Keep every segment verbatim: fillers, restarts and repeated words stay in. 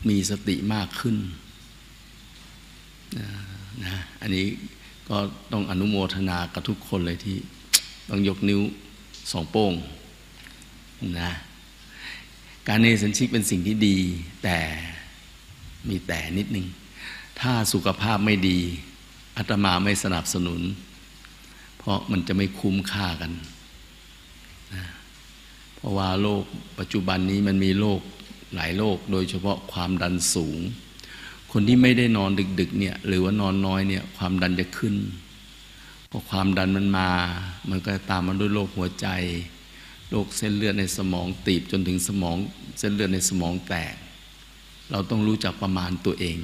มีสติมากขึ้นนะอันนี้ก็ต้องอนุโมทนากับทุกคนเลยที่ต้องยกนิ้วสองโป้งนะการเนสัญชิกเป็นสิ่งที่ดีแต่มีแต่นิดนึงถ้าสุขภาพไม่ดีอาตมาไม่สนับสนุนเพราะมันจะไม่คุ้มค่ากันนะเพราะว่าโลกปัจจุบันนี้มันมีโรคหลายโรคโดยเฉพาะความดันสูงคนที่ไม่ได้นอนดึกๆเนี่ยหรือว่านอนน้อยเนี่ยความดันจะขึ้นพอความดันมันมามันก็ตามมาด้วยโรคหัวใจโรคเส้นเลือดในสมองตีบจนถึงสมองเส้นเลือดในสมองแตกเราต้องรู้จักประมาณตัวเอง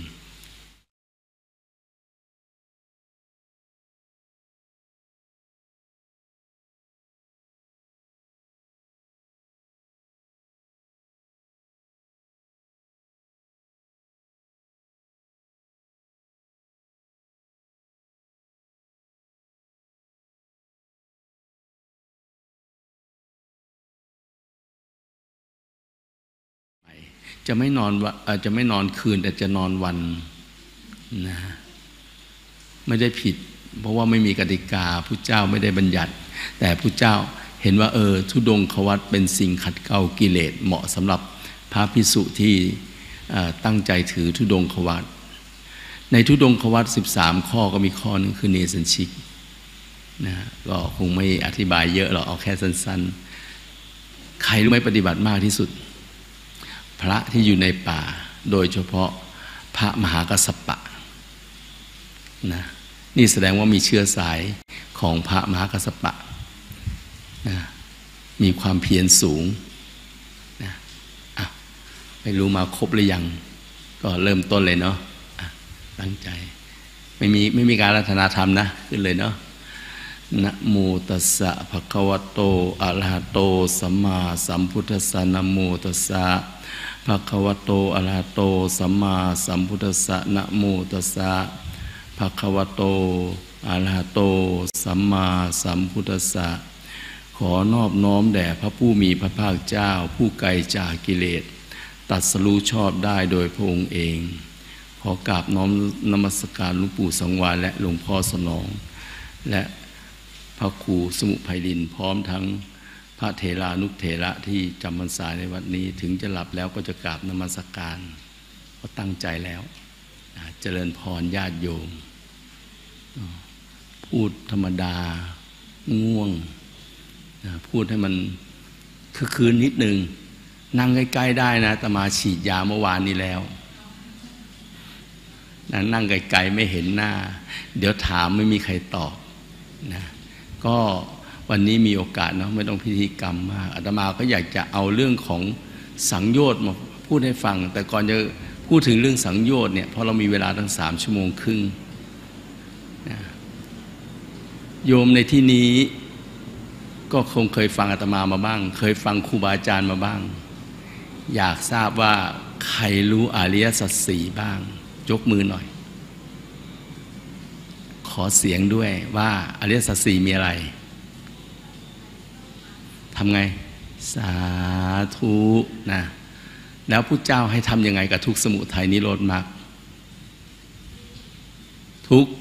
จะไม่นอนอาจจะไม่นอนคืนแต่จะนอนวันนะไม่ได้ผิดเพราะว่าไม่มีกติกาพุทธเจ้าไม่ได้บัญญัติแต่พุทธเจ้าเห็นว่าเออธุดงควัตรเป็นสิ่งขัดเกลากิเลสเหมาะสำหรับพระภิกษุที่ตั้งใจถือธุดงควัตรในธุดงควัตรสิบสามข้อก็มีข้อนึงคือเนสัญชิกนะก็คงไม่อธิบายเยอะหรอกเอาแค่สั้นๆใครรู้ไหมปฏิบัติมากที่สุดพระที่อยู่ในป่าโดยเฉพาะพระมหากัสสปะนะนี่แสดงว่ามีเชื้อสายของพระมหากัสสปะนะมีความเพียรสูงนะอ่ะไม่รู้มาครบหรือยังก็เริ่มต้นเลยเนาะะตั้งใจไม่มีไม่มีการรัตนาธรรมนะขึ้นเลยเนาะนะโมตัสสะภะคะวะโตอะระหะโตสัมมาสัมพุทธัสสะนะโมตัสสะภะคะวะโตอะระหะโตสัมมาสัมพุทธัสสะนะโมตัสสะภะคะวะโตอะระหะโตสัมมาสัมพุทธัสสะขอนอบน้อมแด่พระผู้มีพระภาคเจ้าผู้ไกลจากกิเลสตรัสรู้ชอบได้โดยพระองค์เองขอกราบน้อมนมัสการหลวงปู่สังวาลและหลวงพ่อสนองและพระครูสมุไพลินพร้อมทั้งพระเถรานุเถระที่จำพรรษาในวัดนี้ถึงจะหลับแล้วก็จะกราบนมัสการก็ตั้งใจแล้วเจริญพรญาติโยมพูดธรรมดาง่วงพูดให้มันคือคืนนิดนึงนั่งใกล้ๆได้นะอาตมาฉีดยาเมื่อวานนี้แล้วนั่งไกลๆไม่เห็นหน้าเดี๋ยวถามไม่มีใครตอบนะก็วันนี้มีโอกาสเนาะไม่ต้องพิธีกรรมมากอาตมาก็อยากจะเอาเรื่องของสังโยชน์มาพูดให้ฟังแต่ก่อนจะพูดถึงเรื่องสังโยชน์เนี่ยเพราะเรามีเวลาตั้งสามชั่วโมงครึ่งนะโยมในที่นี้ก็คงเคยฟังอาตมามาบ้างเคยฟังครูบาอาจารย์มาบ้างอยากทราบว่าใครรู้อริยสัจสี่บ้างยกมือหน่อยขอเสียงด้วยว่าอริยสัจสี่มีอะไรทำไงสาธุนะแล้วพุทธเจ้าให้ทำยังไงกับทุกข์สมุทัยนิโรธมรรคทุกข์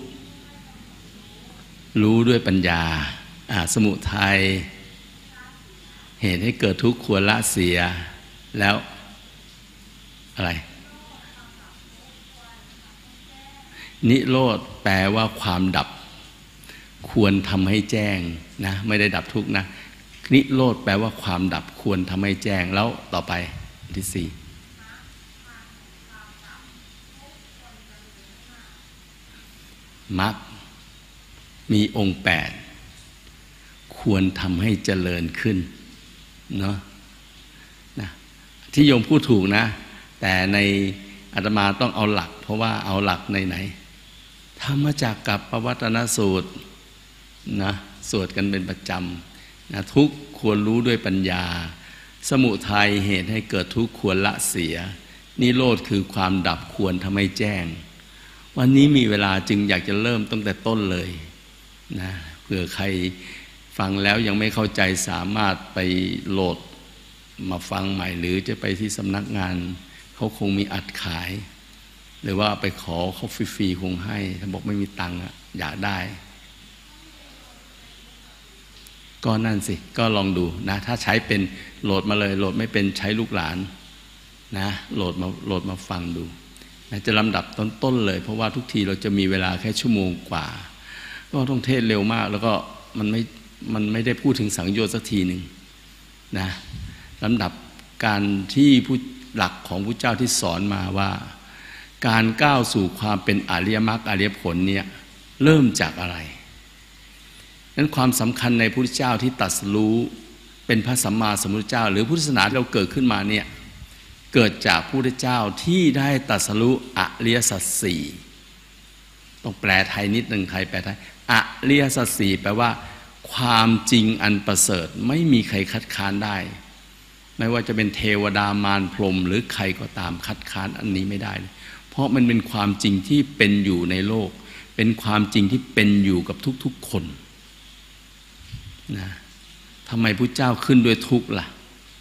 รู้ด้วยปัญญาสมุทัยเหตุให้เกิดทุกข์ควรละเสียแล้วอะไรนิโรธแปลว่าความดับควรทำให้แจ้งนะไม่ได้ดับทุกข์นะนิโรธแปลว่าความดับควรทำให้แจ้งแล้วต่อไปที่สี่มรรคมีองค์แปดควรทำให้เจริญขึ้นเนาะนะที่โยมพูดถูกนะแต่ในอาตมาต้องเอาหลักเพราะว่าเอาหลักในไหนธรรมจักรกับปวัตตนสูตรนะสวดกันเป็นประจำนะทุกข์ควรรู้ด้วยปัญญาสมุทัยเหตุให้เกิดทุกข์ควรละเสียนิโรธคือความดับควรทำให้แจ้งวันนี้มีเวลาจึงอยากจะเริ่มตั้งแต่ต้นเลยนะเผื่อใครฟังแล้วยังไม่เข้าใจสามารถไปโหลดมาฟังใหม่หรือจะไปที่สำนักงานเขาคงมีอัดขายหรือว่าไปขอเขาฟรีๆคงให้ถ้าบอกไม่มีตังค์อะอยากได้ก็นั่นสิก็ลองดูนะถ้าใช้เป็นโหลดมาเลยโหลดไม่เป็นใช้ลูกหลานนะโหลดมาโหลดมาฟังดูนะจะลำดับต้นๆเลยเพราะว่าทุกทีเราจะมีเวลาแค่ชั่วโมงกว่าก็ต้องเทศเร็วมากแล้วก็มันไม่มันไม่ได้พูดถึงสังโยชน์สักทีหนึ่งนะลำดับการที่ผู้หลักของพระเจ้าที่สอนมาว่าการก้าวสู่ความเป็นอริยมรรคอริยผลเนี่ยเริ่มจากอะไรนั้นความสำคัญในพระพุทธเจ้าที่ตรัสรู้เป็นพระสัมมาสัมพุทธเจ้าหรือพุทธศาสนาที่เราเกิดขึ้นมาเนี่ยเกิดจากพระพุทธเจ้าที่ได้ตรัสรู้อริยสัจสี่ต้องแปลไทยนิดหนึ่งใครแปลไทยอริยสัจสี่แปลว่าความจริงอันประเสริฐไม่มีใครคัดค้านได้ไม่ว่าจะเป็นเทวดามารพรหมหรือใครก็ตามคัดค้านอันนี้ไม่ได้เพราะมันเป็นความจริงที่เป็นอยู่ในโลกเป็นความจริงที่เป็นอยู่กับทุกๆคนนะทำไมพระเจ้าขึ้นด้วยทุกข์ล่ะ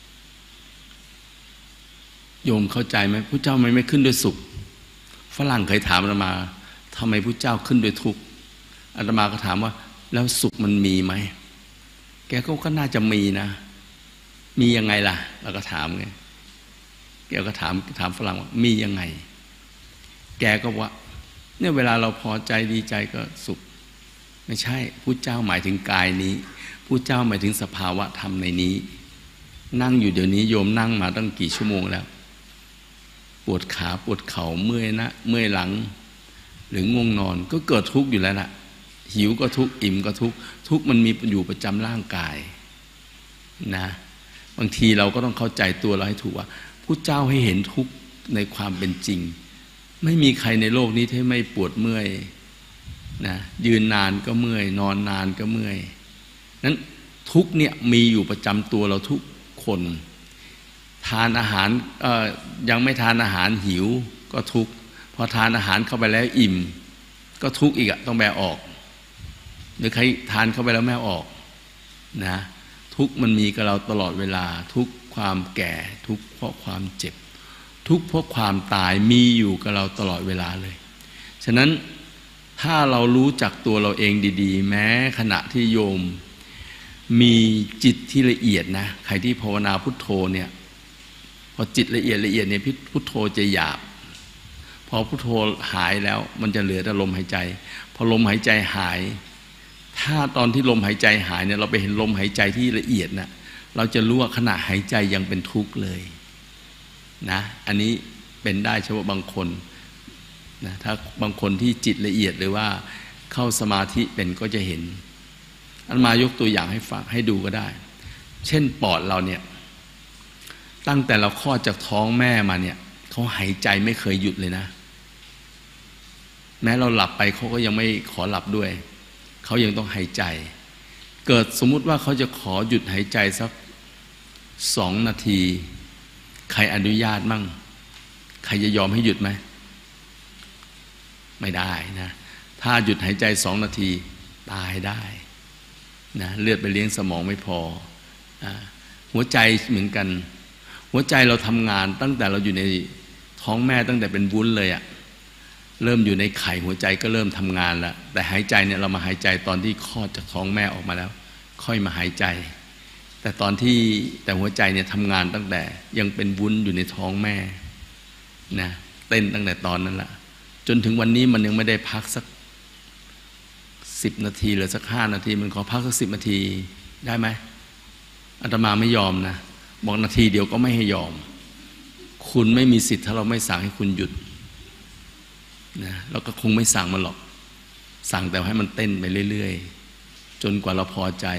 โยมเข้าใจไหมพระเจ้าไม่ไม่ขึ้นด้วยสุขฝรั่งเคยถามอาตมาทำไมพระเจ้าขึ้นด้วยทุกข์อาตมาก็ถามว่าแล้วสุขมันมีไหมแกก็ก็น่าจะมีนะมียังไงล่ะเราก็ถามไงแกก็ถามถามฝรั่งว่ามียังไงแกก็ว่าเนี่ยเวลาเราพอใจดีใจก็สุขไม่ใช่พุทธเจ้าหมายถึงกายนี้พุทธเจ้าหมายถึงสภาวะธรรมในนี้นั่งอยู่เดี๋ยวนี้โยมนั่งมาตั้งกี่ชั่วโมงแล้วปวดขาปวดเข่าเมื่อยนะเมื่อยหลังหรือง่วงนอนก็เกิดทุกข์อยู่แล้วล่ะหิวก็ทุกข์อิ่มก็ทุกข์ทุกข์มันมีอยู่ประจำร่างกายนะบางทีเราก็ต้องเข้าใจตัวเราให้ถูกว่าพุทธเจ้าให้เห็นทุกข์ในความเป็นจริงไม่มีใครในโลกนี้ที่ไม่ปวดเมื่อยนะยืนนานก็เมื่อยนอนนานก็เมื่อยนั้นทุกเนี่ยมีอยู่ประจำตัวเราทุกคนทานอาหารเอ่อยังไม่ทานอาหารหิวก็ทุกพอทานอาหารเข้าไปแล้วอิ่มก็ทุกอีกอะต้องแบออกหรือใครทานเข้าไปแล้วแม่ออกนะทุกมันมีกับเราตลอดเวลาทุกความแก่ทุกเพราะความเจ็บทุกเพราะความตายมีอยู่กับเราตลอดเวลาเลยฉะนั้นถ้าเรารู้จักตัวเราเองดีๆแม้ขณะที่โยมมีจิตที่ละเอียดนะใครที่ภาวนาพุทโธเนี่ยพอจิตละเอียดละเอียดเนี่ยพุทโธจะหยาบพอพุทโธหายแล้วมันจะเหลือแต่ลมหายใจพอลมหายใจหายถ้าตอนที่ลมหายใจหายเนี่ยเราไปเห็นลมหายใจที่ละเอียดนะเราจะรู้ว่าขณะหายใจยังเป็นทุกข์เลยนะอันนี้เป็นได้เฉพาะบางคนนะถ้าบางคนที่จิตละเอียดหรือว่าเข้าสมาธิเป็นก็จะเห็นอันมายกตัวอย่างให้ฟังให้ดูก็ได้เช่นปอดเราเนี่ยตั้งแต่เราคลอดจากท้องแม่มาเนี่ยเขาหายใจไม่เคยหยุดเลยนะแม้เราหลับไปเขาก็ยังไม่ขอหลับด้วยเขายังต้องหายใจเกิดสมมุติว่าเขาจะขอหยุดหายใจสักสองนาทีใครอนุญาตมั่งใครจะยอมให้หยุดไหมไม่ได้นะถ้าหยุดหายใจสองนาทีตายได้นะเลือดไปเลี้ยงสมองไม่พออ่าหัวใจเหมือนกันหัวใจเราทำงานตั้งแต่เราอยู่ในท้องแม่ตั้งแต่เป็นวุ้นเลยอะเริ่มอยู่ในไข่หัวใจก็เริ่มทำงานแล้วแต่หายใจเนี่ยเรามาหายใจตอนที่คลอดจากท้องแม่ออกมาแล้วค่อยมาหายใจแต่ตอนที่แต่หัวใจเนี่ยทำงานตั้งแต่ยังเป็นวุ้นอยู่ในท้องแม่นะเต้นตั้งแต่ตอนนั้นแหละจนถึงวันนี้มันยังไม่ได้พักสักสิบนาทีหรือสักห้านาทีมันขอพักสักสิบนาทีได้ไหมอาตมาไม่ยอมนะบอกนาทีเดียวก็ไม่ให้ยอมคุณไม่มีสิทธิ์ถ้าเราไม่สั่งให้คุณหยุดนะเราก็คงไม่สั่งมันหรอกสั่งแต่ให้มันเต้นไปเรื่อยๆจนกว่าเราพอใจ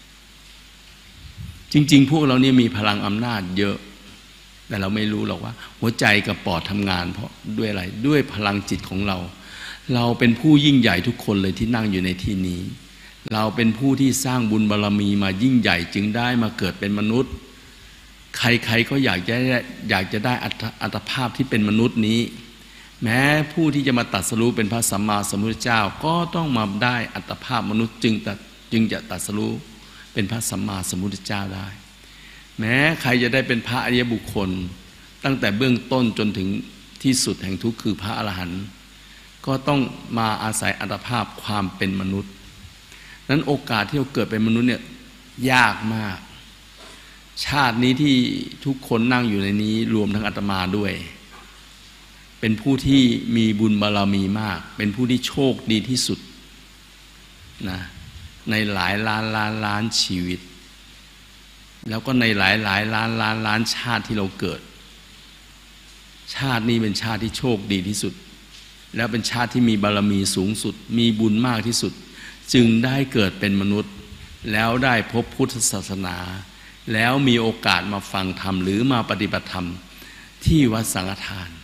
จริงๆพวกเราเนี่ยมีพลังอำนาจเยอะแต่เราไม่รู้หรอกว่าหัวใจกับปอดทำงานเพราะด้วยอะไรด้วยพลังจิตของเราเราเป็นผู้ยิ่งใหญ่ทุกคนเลยที่นั่งอยู่ในที่นี้เราเป็นผู้ที่สร้างบุญบารมีมายิ่งใหญ่จึงได้มาเกิดเป็นมนุษย์ใครๆก็อยากจะอยากจะได้อัตภาพที่เป็นมนุษย์นี้แม้ผู้ที่จะมาตรัสรู้เป็นพระสัมมาสัมพุทธเจ้าก็ต้องมาได้อัตภาพมนุษย์จึงจึงจะตรัสรู้เป็นพระสัมมาสัมพุทธเจ้าได้แม้ใครจะได้เป็นพระอริยบุคคลตั้งแต่เบื้องต้นจนถึงที่สุดแห่งทุกข์คือพระอรหันต์ก็ต้องมาอาศัยอัตภาพความเป็นมนุษย์นั้นโอกาสที่เราเกิดเป็นมนุษย์เนี่ยยากมากชาตินี้ที่ทุกคนนั่งอยู่ในนี้รวมทั้งอาตมาด้วยเป็นผู้ที่มีบุญบารมีมากเป็นผู้ที่โชคดีที่สุดนะในหลายล้านล้านล้านชีวิตแล้วก็ในหลายหลายล้านล้านล้านชาติที่เราเกิดชาตินี้เป็นชาติที่โชคดีที่สุดแล้วเป็นชาติที่มีบารมีสูงสุดมีบุญมากที่สุดจึงได้เกิดเป็นมนุษย์แล้วได้พบพุทธศาสนาแล้วมีโอกาสมาฟังธรรมหรือมาปฏิบัติธรรมที่วัดสังฆทาน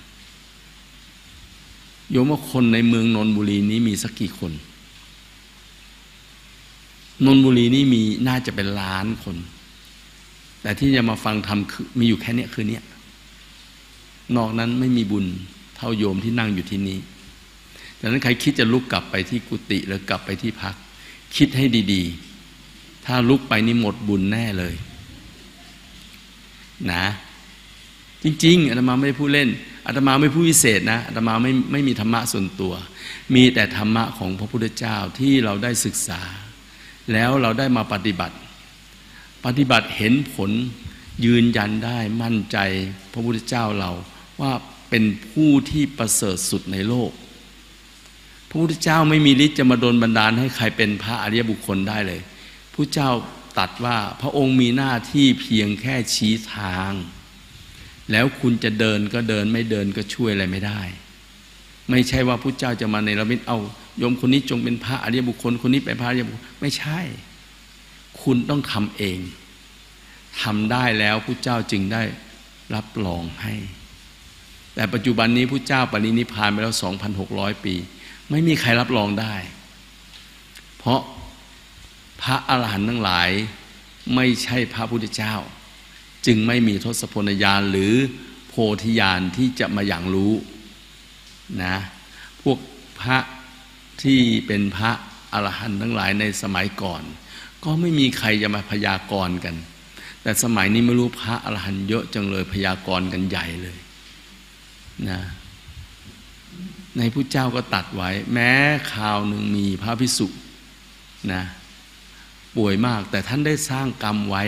โยมว่าคนในเมืองนนทบุรีนี้มีสักกี่คนนนทบุรีนี่มีน่าจะเป็นล้านคนแต่ที่จะมาฟังธรรมคือมีอยู่แค่เนี้ยคือเนี้ยนอกนั้นไม่มีบุญเท่าโยมที่นั่งอยู่ที่นี้ดังนั้นใครคิดจะลุกกลับไปที่กุฏิหรือกลับไปที่พักคิดให้ดีๆถ้าลุกไปนี่หมดบุญแน่เลยนะจริงๆอาตมาไม่ได้พูดเล่นอาตมาไม่พูดวิเศษนะอาตมาไม่ไม่มีธรรมะส่วนตัวมีแต่ธรรมะของพระพุทธเจ้าที่เราได้ศึกษาแล้วเราได้มาปฏิบัติปฏิบัติเห็นผลยืนยันได้มั่นใจพระพุทธเจ้าเราว่าเป็นผู้ที่ประเสริฐสุดในโลกพระพุทธเจ้าไม่มีฤทธิ์จะมาดลบันดาลให้ใครเป็นพระอริยบุคคลได้เลยพระเจ้าตรัสว่าพระองค์มีหน้าที่เพียงแค่ชี้ทางแล้วคุณจะเดินก็เดินไม่เดินก็ช่วยอะไรไม่ได้ไม่ใช่ว่าพระเจ้าจะมาในระมิดเอาโยมคนนี้จงเป็นพระอริยบุคคลคนนี้เป็นพระอริยบุคคลไม่ใช่คุณต้องทำเองทำได้แล้วพระเจ้าจึงได้รับรองให้แต่ปัจจุบันนี้พระเจ้าปรินิพพานไปแล้ว สองพันหกร้อย ปีไม่มีใครรับรองได้เพราะพระอรหันต์ทั้งหลายไม่ใช่พระพุทธเจ้าจึงไม่มีทศพลญาณหรือโพธิญาณที่จะมาอย่างรู้นะพวกพระที่เป็นพระอรหันต์ทั้งหลายในสมัยก่อนก็ไม่มีใครจะมาพยากรณ์กันแต่สมัยนี้ไม่รู้พระอรหันต์เยอะจังเลยพยากรณ์กันใหญ่เลยนะในพุทธเจ้าก็ตัดไว้แม้คราวหนึ่งมีพระภิกษุนะป่วยมากแต่ท่านได้สร้างกรรมไว้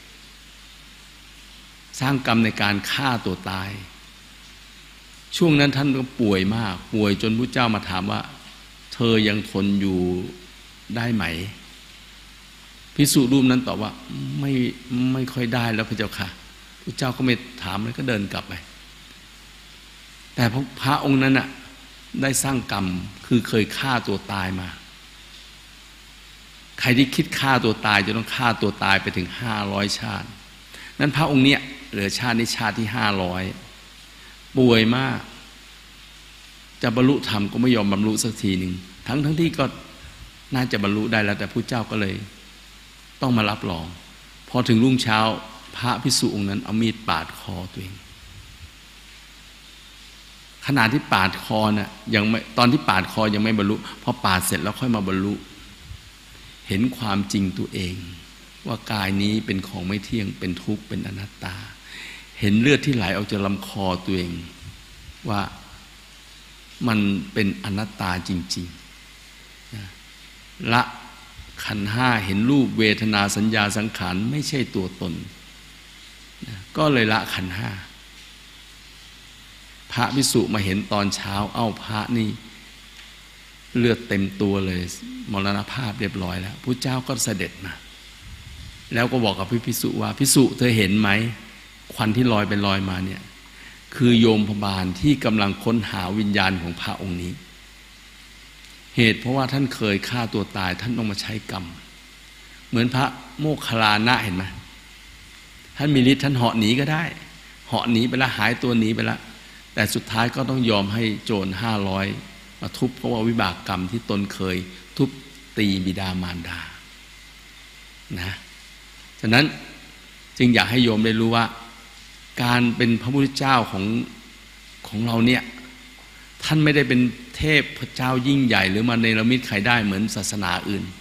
สร้างกรรมในการฆ่าตัวตายช่วงนั้นท่านก็ป่วยมากป่วยจนพุทธเจ้ามาถามว่าเธอยังทนอยู่ได้ไหมภิกษุรูปนั้นตอบว่าไม่ไม่ค่อยได้แล้วพระเจ้าค่ะพุทธเจ้าก็ไม่ถามแล้วก็เดินกลับไปแต่พระองค์นั้นน่ะได้สร้างกรรมคือเคยฆ่าตัวตายมาใครที่คิดฆ่าตัวตายจะต้องฆ่าตัวตายไปถึงห้าร้อยชาตินั้นพระองค์เนี้ยเหลือชาตินี้ชาติที่ห้าร้อยป่วยมากจะบรรลุธรรมก็ไม่ยอมบรรลุสักทีหนึ่งทั้งทั้งที่ก็น่าจะบรรลุได้แล้วแต่พระเจ้าก็เลยต้องมารับรองพอถึงรุ่งเช้าพระภิกษุองค์นั้นเอามีดปาดคอตัวเองขณะที่ปาดคอน่ะยังไม่ตอนที่ปาดคอยังไม่บรรลุพอปาดเสร็จแล้วค่อยมาบรรลุเห็นความจริงตัวเองว่ากายนี้เป็นของไม่เที่ยงเป็นทุกข์เป็นอนัตตาเห็นเลือดที่ไหลออกจากลำคอตัวเองว่ามันเป็นอนัตตาจริงๆละขันธ์ห้าเห็นรูปเวทนาสัญญาสังขารไม่ใช่ตัวตนก็เลยละขันธ์ห้าพระภิกษุมาเห็นตอนเช้าเอ้าพระนี่เลือดเต็มตัวเลยมรณภาพเรียบร้อยแล้วพระเจ้าก็เสด็จมาแล้วก็บอกกับภิกษุว่าภิกษุเธอเห็นไหมควันที่ลอยไปลอยมาเนี่ยคือโยมพบาลที่กำลังค้นหาวิญญาณของพระองค์นี้เหตุเพราะว่าท่านเคยฆ่าตัวตายท่านต้องมาใช้กรรมเหมือนพระโมคคัลลานะเห็นไหมท่านมีฤทธิ์ท่านเหาะหนีก็ได้เหาะหนีไปแล้วหายตัวหนีไปแล้วแต่สุดท้ายก็ต้องยอมให้โจรห้าร้อยมาทุบเพราะว่าวิบากกรรมที่ตนเคยทุบตีบิดามารดานะฉะนั้นจึงอยากให้โยมได้รู้ว่าการเป็นพระพุทธเจ้าของของเราเนี่ยท่านไม่ได้เป็นเทพพระเจ้ายิ่งใหญ่หรือมาเนรมิตใครได้เหมือนศาสนาอื่น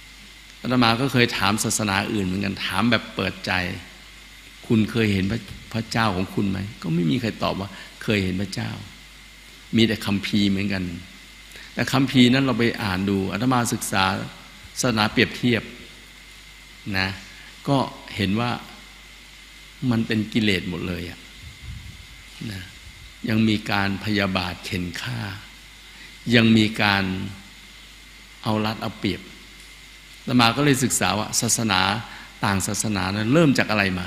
อาตมาก็เคยถามศาสนาอื่นเหมือนกันถามแบบเปิดใจคุณเคยเห็นพระพระเจ้าของคุณไหมก็ไม่มีใครตอบว่าเคยเห็นพระเจ้ามีแต่คัมภีร์เหมือนกันแต่คัมภีร์นั้นเราไปอ่านดูอาตมาศึกษาศาสนาเปรียบเทียบนะก็เห็นว่ามันเป็นกิเลสหมดเลยอะนะยังมีการพยาบาทเข็นฆ่ายังมีการเอารัดเอาเปรียบอาตมาก็เลยศึกษาว่าศาสนาต่างศาสนานั้นเริ่มจากอะไรมา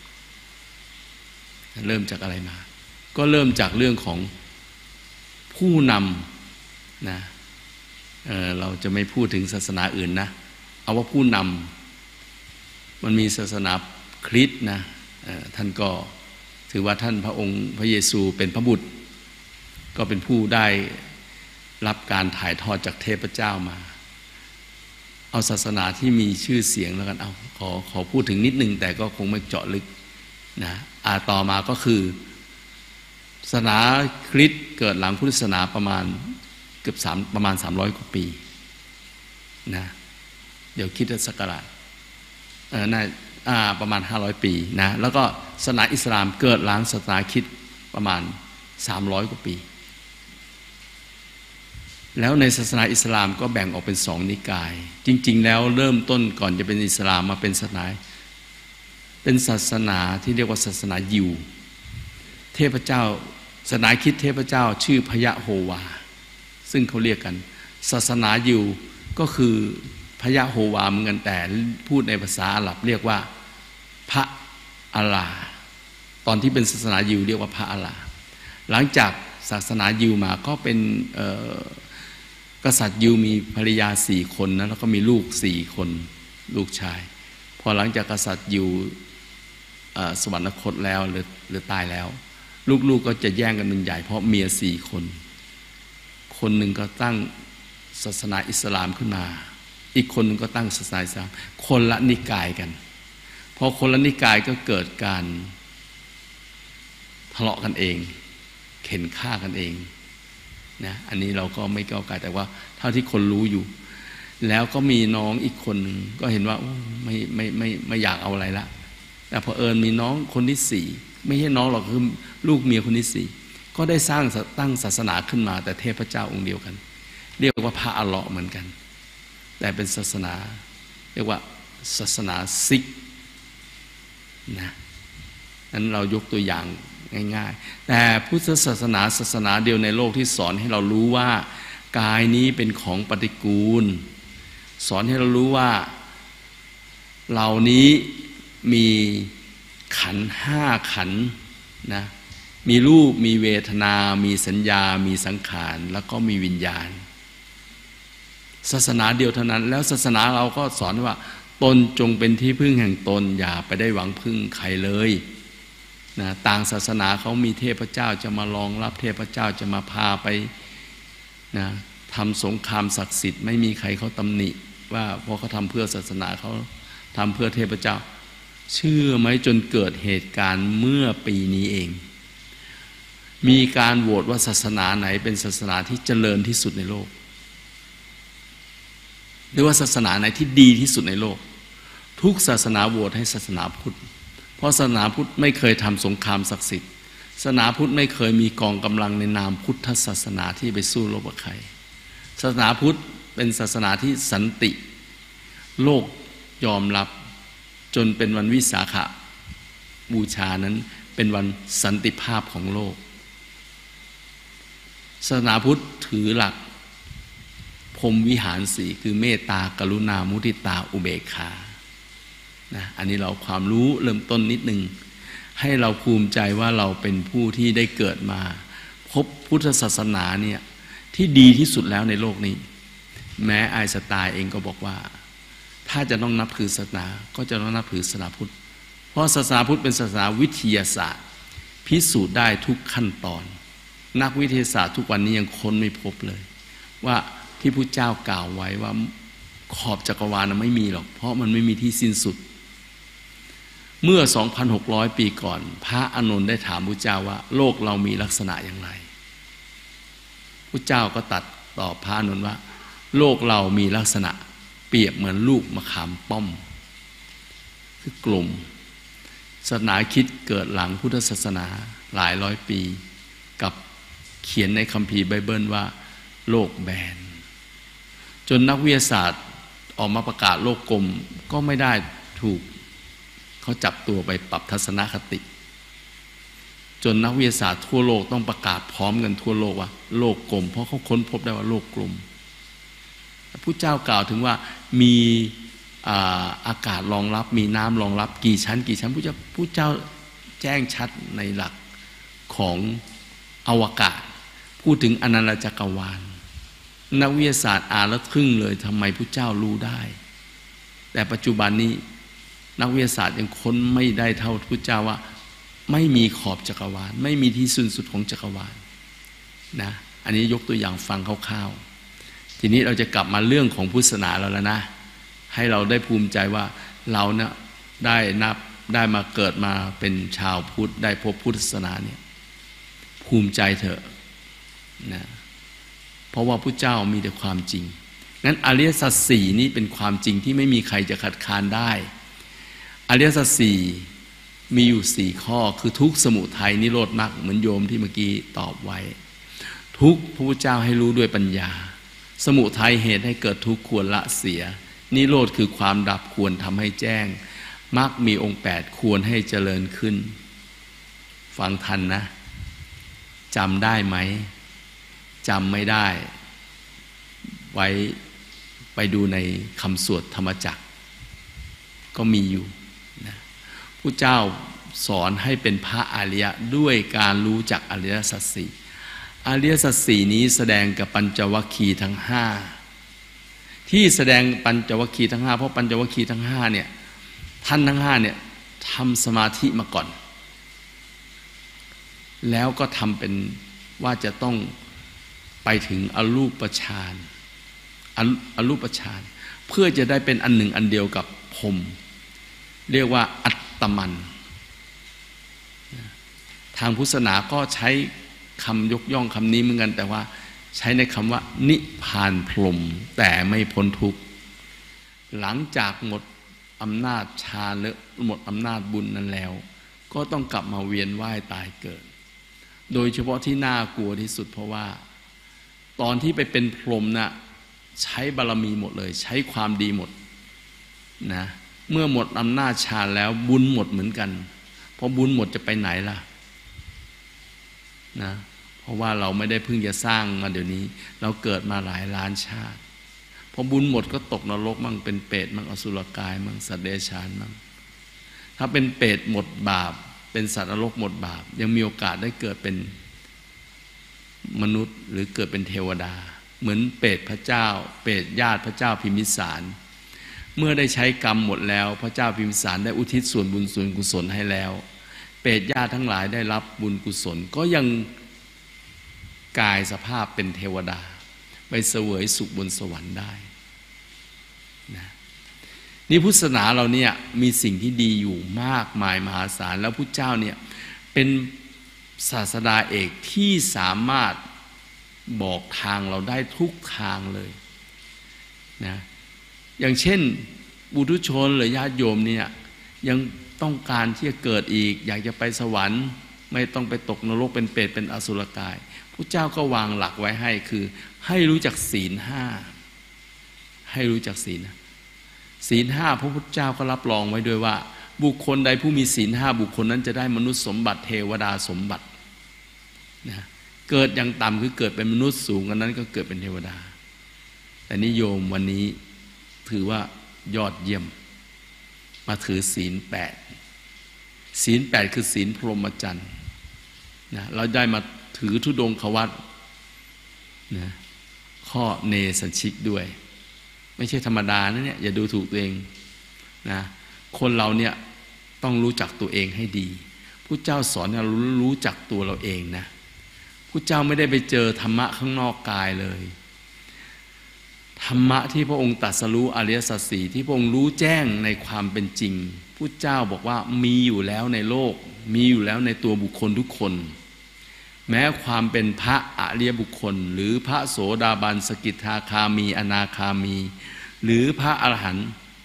เริ่มจากอะไรมาก็เริ่มจากเรื่องของผู้นำนะเอ่อเราจะไม่พูดถึงศาสนาอื่นนะเอาว่าผู้นำมันมีศาสนาคริสต์นะท่านก็ถือว่าท่านพระองค์พระเยซูเป็นพระบุตรก็เป็นผู้ได้รับการถ่ายทอดจากเทพเจ้ามาเอาศาสนาที่มีชื่อเสียงแล้วกันเอาขอขอพูดถึงนิดนึงแต่ก็คงไม่เจาะลึกนะอาต่อมาก็คือศาสนาคริสต์เกิดหลังพุทธศาสนาประมาณเกือบสามประมาณสามร้อยกว่าปีนะเดี๋ยวคิดศักราชเออน่าอ่าประมาณห้าร้อยปีนะแล้วก็ศาสนาอิสลามเกิดหลังศาสนาคริสต์ประมาณสามร้อยกว่าปีแล้วในศาสนาอิสลามก็แบ่งออกเป็นสองนิกายจริงๆแล้วเริ่มต้นก่อนจะเป็นอิสลามมาเป็นศาสนาเป็นศาสนาที่เรียกว่าศาสนายิวเทพเจ้าศาสนาคริสต์เทพเจ้าชื่อพยะโฮวาซึ่งเขาเรียกกันศาสนายิวก็คือพยะโฮวาเหมือนกันแต่พูดในภาษาอาหรับเรียกว่าพระอัลลาห์ตอนที่เป็นศาสนายิวเรียกว่าพระอัลลาห์หลังจากศาสนายิวมาก็เป็นกษัตริย์ยิวมีภรรยาสี่คนนะแล้วก็มีลูกสี่คนลูกชายพอหลังจากกษัตริย์ยิวสวรรคตแล้วหรือหรือตายแล้วลูกๆ ก, ก็จะแย่งกันเป็นใหญ่เพราะเมียสี่คนคนหนึ่งก็ตั้งศาสนาอิสลามขึ้นมาอีกคนหนึ่งก็ตั้งศาสนาอิสลามคนละนิกายกันพอคนละนิกายก็เกิดการทะเลาะกันเองเข็นฆ่ากันเองนะอันนี้เราก็ไม่ก้าวไกลแต่ว่าเท่าที่คนรู้อยู่แล้วก็มีน้องอีกคนหนึ่งก็เห็นว่าไม่ไม่ไม่ไม่อยากเอาอะไรละแต่พอเอิญมีน้องคนที่สี่ไม่ใช่น้องหรอกคือลูกเมียคนที่สี่ก็ได้สร้างตั้งศาสนาขึ้นมาแต่เทพเจ้าองค์เดียวกันเรียกว่าพระอัลเลาะห์เหมือนกันแต่เป็นศาสนาเรียกว่าศาสนาซิกนะนั้นเรายกตัวอย่างง่ายๆแต่พุทธศาสนาศาสนาเดียวในโลกที่สอนให้เรารู้ว่ากายนี้เป็นของปฏิกูลสอนให้เรารู้ว่าเหล่านี้มีขันธ์ห้าขันธ์นะมีรูปมีเวทนามีสัญญามีสังขารแล้วก็มีวิญญาณศาสนาเดียวเท่านั้นแล้วศาสนาเราก็สอนว่าตนจงเป็นที่พึ่งแห่งตนอย่าไปได้หวังพึ่งใครเลยนะต่างศาสนาเขามีเทพเจ้าจะมารองรับเทพเจ้าจะมาพาไปนะทำสงครามศักดิ์สิทธิ์ไม่มีใครเขาตำหนิว่าเพราะเขาทำเพื่อศาสนาเขาทำเพื่อเทพเจ้าเชื่อไหมจนเกิดเหตุการณ์เมื่อปีนี้เองมีการโหวตว่าศาสนาไหนเป็นศาสนาที่เจริญที่สุดในโลกหรือว่าศาสนาไหนที่ดีที่สุดในโลกทุกศาสนาโหวตให้ศาสนาพุทธเพราะศาสนาพุทธไม่เคยทำสงครามศักดิ์สิทธิ์ศาสนาพุทธไม่เคยมีกองกำลังในนามพุทธศาสนาที่ไปสู้รบกับใครศาสนาพุทธเป็นศาสนาที่สันติโลกยอมรับจนเป็นวันวิสาขบูชานั้นเป็นวันสันติภาพของโลกศาสนาพุทธถือหลักพรหมวิหารสี่คือเมตตากรุณามุทิตาอุเบกขานะอันนี้เราความรู้เริ่มต้นนิดนึงให้เราภูมิใจว่าเราเป็นผู้ที่ได้เกิดมาพบพุทธศาสนาเนี่ยที่ดีที่สุดแล้วในโลกนี้แม้ไอน์สไตน์เองก็บอกว่าถ้าจะต้องนับถือศาสนาก็จะต้องนับถือศาสนาพุทธเพราะศาสนาพุทธเป็นศาสนาวิทยาศาสตร์พิสูจน์ได้ทุกขั้นตอนนักวิทยาศาสตร์ทุกวันนี้ยังค้นไม่พบเลยว่าที่พุทธเจ้ากล่าวไว้ว่าขอบจักรวาลไม่มีหรอกเพราะมันไม่มีที่สิ้นสุดเมื่อ สองพันหกร้อย ปีก่อนพระอานนท์ได้ถามพุทธเจ้าว่าโลกเรามีลักษณะอย่างไรพุทธเจ้าก็ตรัสตอบพระอานนท์ว่าโลกเรามีลักษณะเปรียบเหมือนลูกมะขามป้อมคือกลมศาสนาคริสต์เกิดหลังพุทธศาสนาหลายร้อยปีกับเขียนในคัมภีร์ไบเบิลว่าโลกแบนจนนักวิทยาศาสตร์ออกมาประกาศโลกกลมก็ไม่ได้ถูกเขาจับตัวไปปรับทัศนคติจนนักวิทยาศาสตร์ทั่วโลกต้องประกาศพร้อมกันทั่วโลกว่าโลกกลมเพราะเขาค้นพบได้ว่าโลกกลมพระพุทธเจ้ากล่าวถึงว่ามีอาอากาศรองรับมีน้ำรองรับกี่ชั้นกี่ชั้นพระเจ้าพระเจ้าแจ้งชัดในหลักของอวกาศพูดถึงอนันตจักรวาลนักวิทยาศาสตร์อ่านแล้วทึ่งเลยทำไมพระเจ้ารู้ได้แต่ปัจจุบันนี้นักวิทยาศาสตร์ยังค้นไม่ได้เท่าพระเจ้าว่าไม่มีขอบจักรวาลไม่มีที่สิ้นสุดของจักรวาลนะอันนี้ยกตัวอย่างฟังคร่าวๆทีนี้เราจะกลับมาเรื่องของพุทธศาสนาเราแล้วนะให้เราได้ภูมิใจว่าเราเนี่ยได้นับได้มาเกิดมาเป็นชาวพุทธได้พบพุทธศาสนาเนี่ยภูมิใจเถอะนะเพราะว่าพระเจ้ามีแต่ความจริงงั้นอริยสัจสี่นี้เป็นความจริงที่ไม่มีใครจะขัดขานได้อริยสัจสี่มีอยู่สี่ข้อคือทุกข์สมุทัยนิโรธมรรคเหมือนโยมที่เมื่อกี้ตอบไว้ทุกข์พระพุทธเจ้าให้รู้ด้วยปัญญาสมุทัยเหตุให้เกิดทุกข์ควรละเสียนิโรธคือความดับควรทำให้แจ้งมรรคมีองค์แปดควรให้เจริญขึ้นฟังทันนะจำได้ไหมจำไม่ได้ไว้ไปดูในคำสวดธรรมจักรก็มีอยู่นะพระเจ้าสอนให้เป็นพระอริยะด้วยการรู้จักอริยสัจสี่อริยสัจสี่นี้แสดงกับปัญจวัคคีย์ทั้งห้าที่แสดงปัญจวัคคีย์ทั้งห้าเพราะปัญจวัคคีย์ทั้งห้าเนี่ยท่านทั้งห้าเนี่ยทำสมาธิมาก่อนแล้วก็ทำเป็นว่าจะต้องไปถึงอรูปฌานอรูปฌานเพื่อจะได้เป็นอันหนึ่งอันเดียวกับพรหมเรียกว่าอัตตมันทางพุทธศาสนาก็ใช้คำยกย่องคำนี้เหมือนกันแต่ว่าใช้ในคำว่านิพพานพรหมแต่ไม่พ้นทุกข์หลังจากหมดอำนาจฌานหรือหมดอำนาจบุญนั้นแล้วก็ต้องกลับมาเวียนว่ายตายเกิดโดยเฉพาะที่น่ากลัวที่สุดเพราะว่าตอนที่ไปเป็นพรหมน่ะใช้บารมีหมดเลยใช้ความดีหมดนะเมื่อหมดอำนาจฌานแล้วบุญหมดเหมือนกันพอบุญหมดจะไปไหนล่ะนะเพราะว่าเราไม่ได้เพิ่งจะสร้างมาเดี๋ยวนี้เราเกิดมาหลายล้านชาติพอบุญหมดก็ตกนรกมั่งเป็นเปรตมั่งอสุรกายมั่งสัตว์เดรัจฉานมั่งถ้าเป็นเปรตหมดบาปเป็นสัตว์นรกหมดบาปยังมีโอกาสได้เกิดเป็นมนุษย์หรือเกิดเป็นเทวดาเหมือนเปรตพระเจ้าเปรตญาติพระเจ้าพิมพิสารเมื่อได้ใช้กรรมหมดแล้วพระเจ้าพิมพิสารได้อุทิศส่วนบุญส่วนกุศลให้แล้วเปรตญาติทั้งหลายได้รับบุญกุศลก็ยังกายสภาพเป็นเทวดาไปเสวยสุขบนสวรรค์ได้นะนี่พุทธศาสนาเราเนี่ยมีสิ่งที่ดีอยู่มากมายมหาศาลแล้วพุทธเจ้าเนี่ยเป็นศาสดาเอกที่สามารถบอกทางเราได้ทุกทางเลยนะอย่างเช่นบุตุชนหรือญาติโยมเนี่ยยังต้องการที่จะเกิดอีกอยากจะไปสวรรค์ไม่ต้องไปตกนรกเป็นเปรตเป็นอสุรกายพระเจ้าก็วางหลักไว้ให้คือให้รู้จักศีลห้าให้รู้จักศีลศีลห้าพระพุทธเจ้าก็รับรองไว้ด้วยว่าบุคคลใดผู้มีศีลห้าบุคคลนั้นจะได้มนุษย์สมบัติเทวดาสมบัตินะเกิดอย่างต่ำคือเกิดเป็นมนุษย์สูงกันนั้นก็เกิดเป็นเทวดาแต่นิยมวันนี้ถือว่ายอดเยี่ยมมาถือศีลแปดศีลแปดคือศีลพรหมจรรย์นะเราได้มาถือธุดงควัตรนะข้อเนสัญชิกด้วยไม่ใช่ธรรมดานะเนี่ยอย่าดูถูกตัวเองนะคนเราเนี่ยต้องรู้จักตัวเองให้ดีพุทธเจ้าสอนให้เรารู้จักตัวเราเองนะพุทธเจ้าไม่ได้ไปเจอธรรมะข้างนอกกายเลยธรรมะที่พระองค์ตรัสรู้อริยสัจสี่ที่พระองค์รู้แจ้งในความเป็นจริงพุทธเจ้าบอกว่ามีอยู่แล้วในโลกมีอยู่แล้วในตัวบุคคลทุกคนแม้ความเป็นพระอริยบุคคลหรือพระโสดาบันสกิทาคามีอนาคามีหรือพระอรหันต์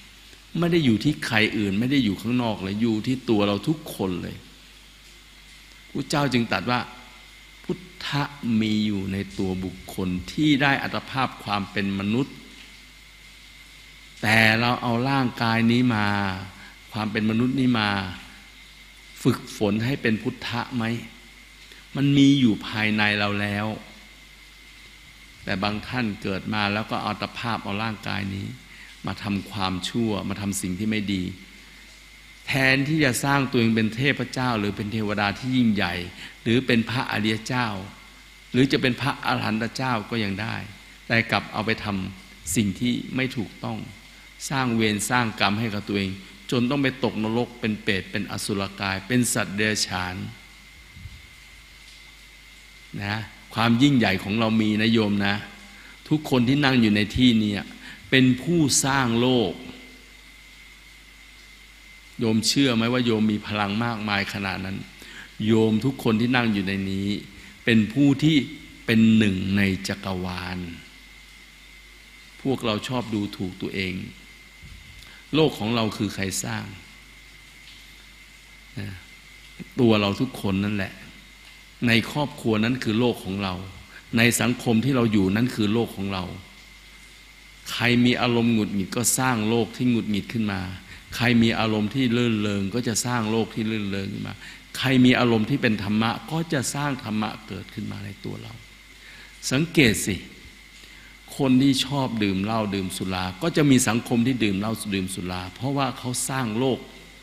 ไม่ได้อยู่ที่ใครอื่นไม่ได้อยู่ข้างนอกเลยอยู่ที่ตัวเราทุกคนเลยพระเจ้าจึงตรัสว่าพุทธะมีอยู่ในตัวบุคคลที่ได้อัตภาพความเป็นมนุษย์แต่เราเอาร่างกายนี้มาความเป็นมนุษย์นี้มาฝึกฝนให้เป็นพุทธะไหมมันมีอยู่ภายในเราแล้วแต่บางท่านเกิดมาแล้วก็เอาอัตภาพเอาร่างกายนี้มาทำความชั่วมาทำสิ่งที่ไม่ดีแทนที่จะสร้างตัวเองเป็นเทพเจ้าหรือเป็นเทวดาที่ยิ่งใหญ่หรือเป็นพระอริยเจ้าหรือจะเป็นพระอรหันตเจ้าก็ยังได้แต่กลับเอาไปทำสิ่งที่ไม่ถูกต้องสร้างเวรสร้างกรรมให้กับตัวเองจนต้องไปตกนรกเป็นเปรตเป็นอสุรกายเป็นสัตว์เดรัจฉานนะความยิ่งใหญ่ของเรามีนะโยมนะทุกคนที่นั่งอยู่ในที่นี้เป็นผู้สร้างโลกโยมเชื่อไหมว่าโยมมีพลังมากมายขนาดนั้นโยมทุกคนที่นั่งอยู่ในนี้เป็นผู้ที่เป็นหนึ่งในจักรวาลพวกเราชอบดูถูกตัวเองโลกของเราคือใครสร้างตัวเราทุกคนนั่นแหละในครอบครัวนั้นคือโลกของเราในสังคมที่เราอยู่นั้นคือโลกของเราใครมีอารมณ์หงุดหงิดก็สร้างโลกที่หงุดหงิดขึ้นมาใครมีอารมณ์ที่ลื่นเริงก็จะสร้างโลกที่ลื่นเริงขึ้นมาใครมีอารมณ์ที่เป็นธรรมะก็จะสร้างธรรมะเกิดขึ้นมาในตัวเราสังเกตสิคนที่ชอบดื่มเหล้าดื่มสุราก็จะมีสังคมที่ดื่มเหล้าดื่มสุราเพราะว่าเขาสร้างโลก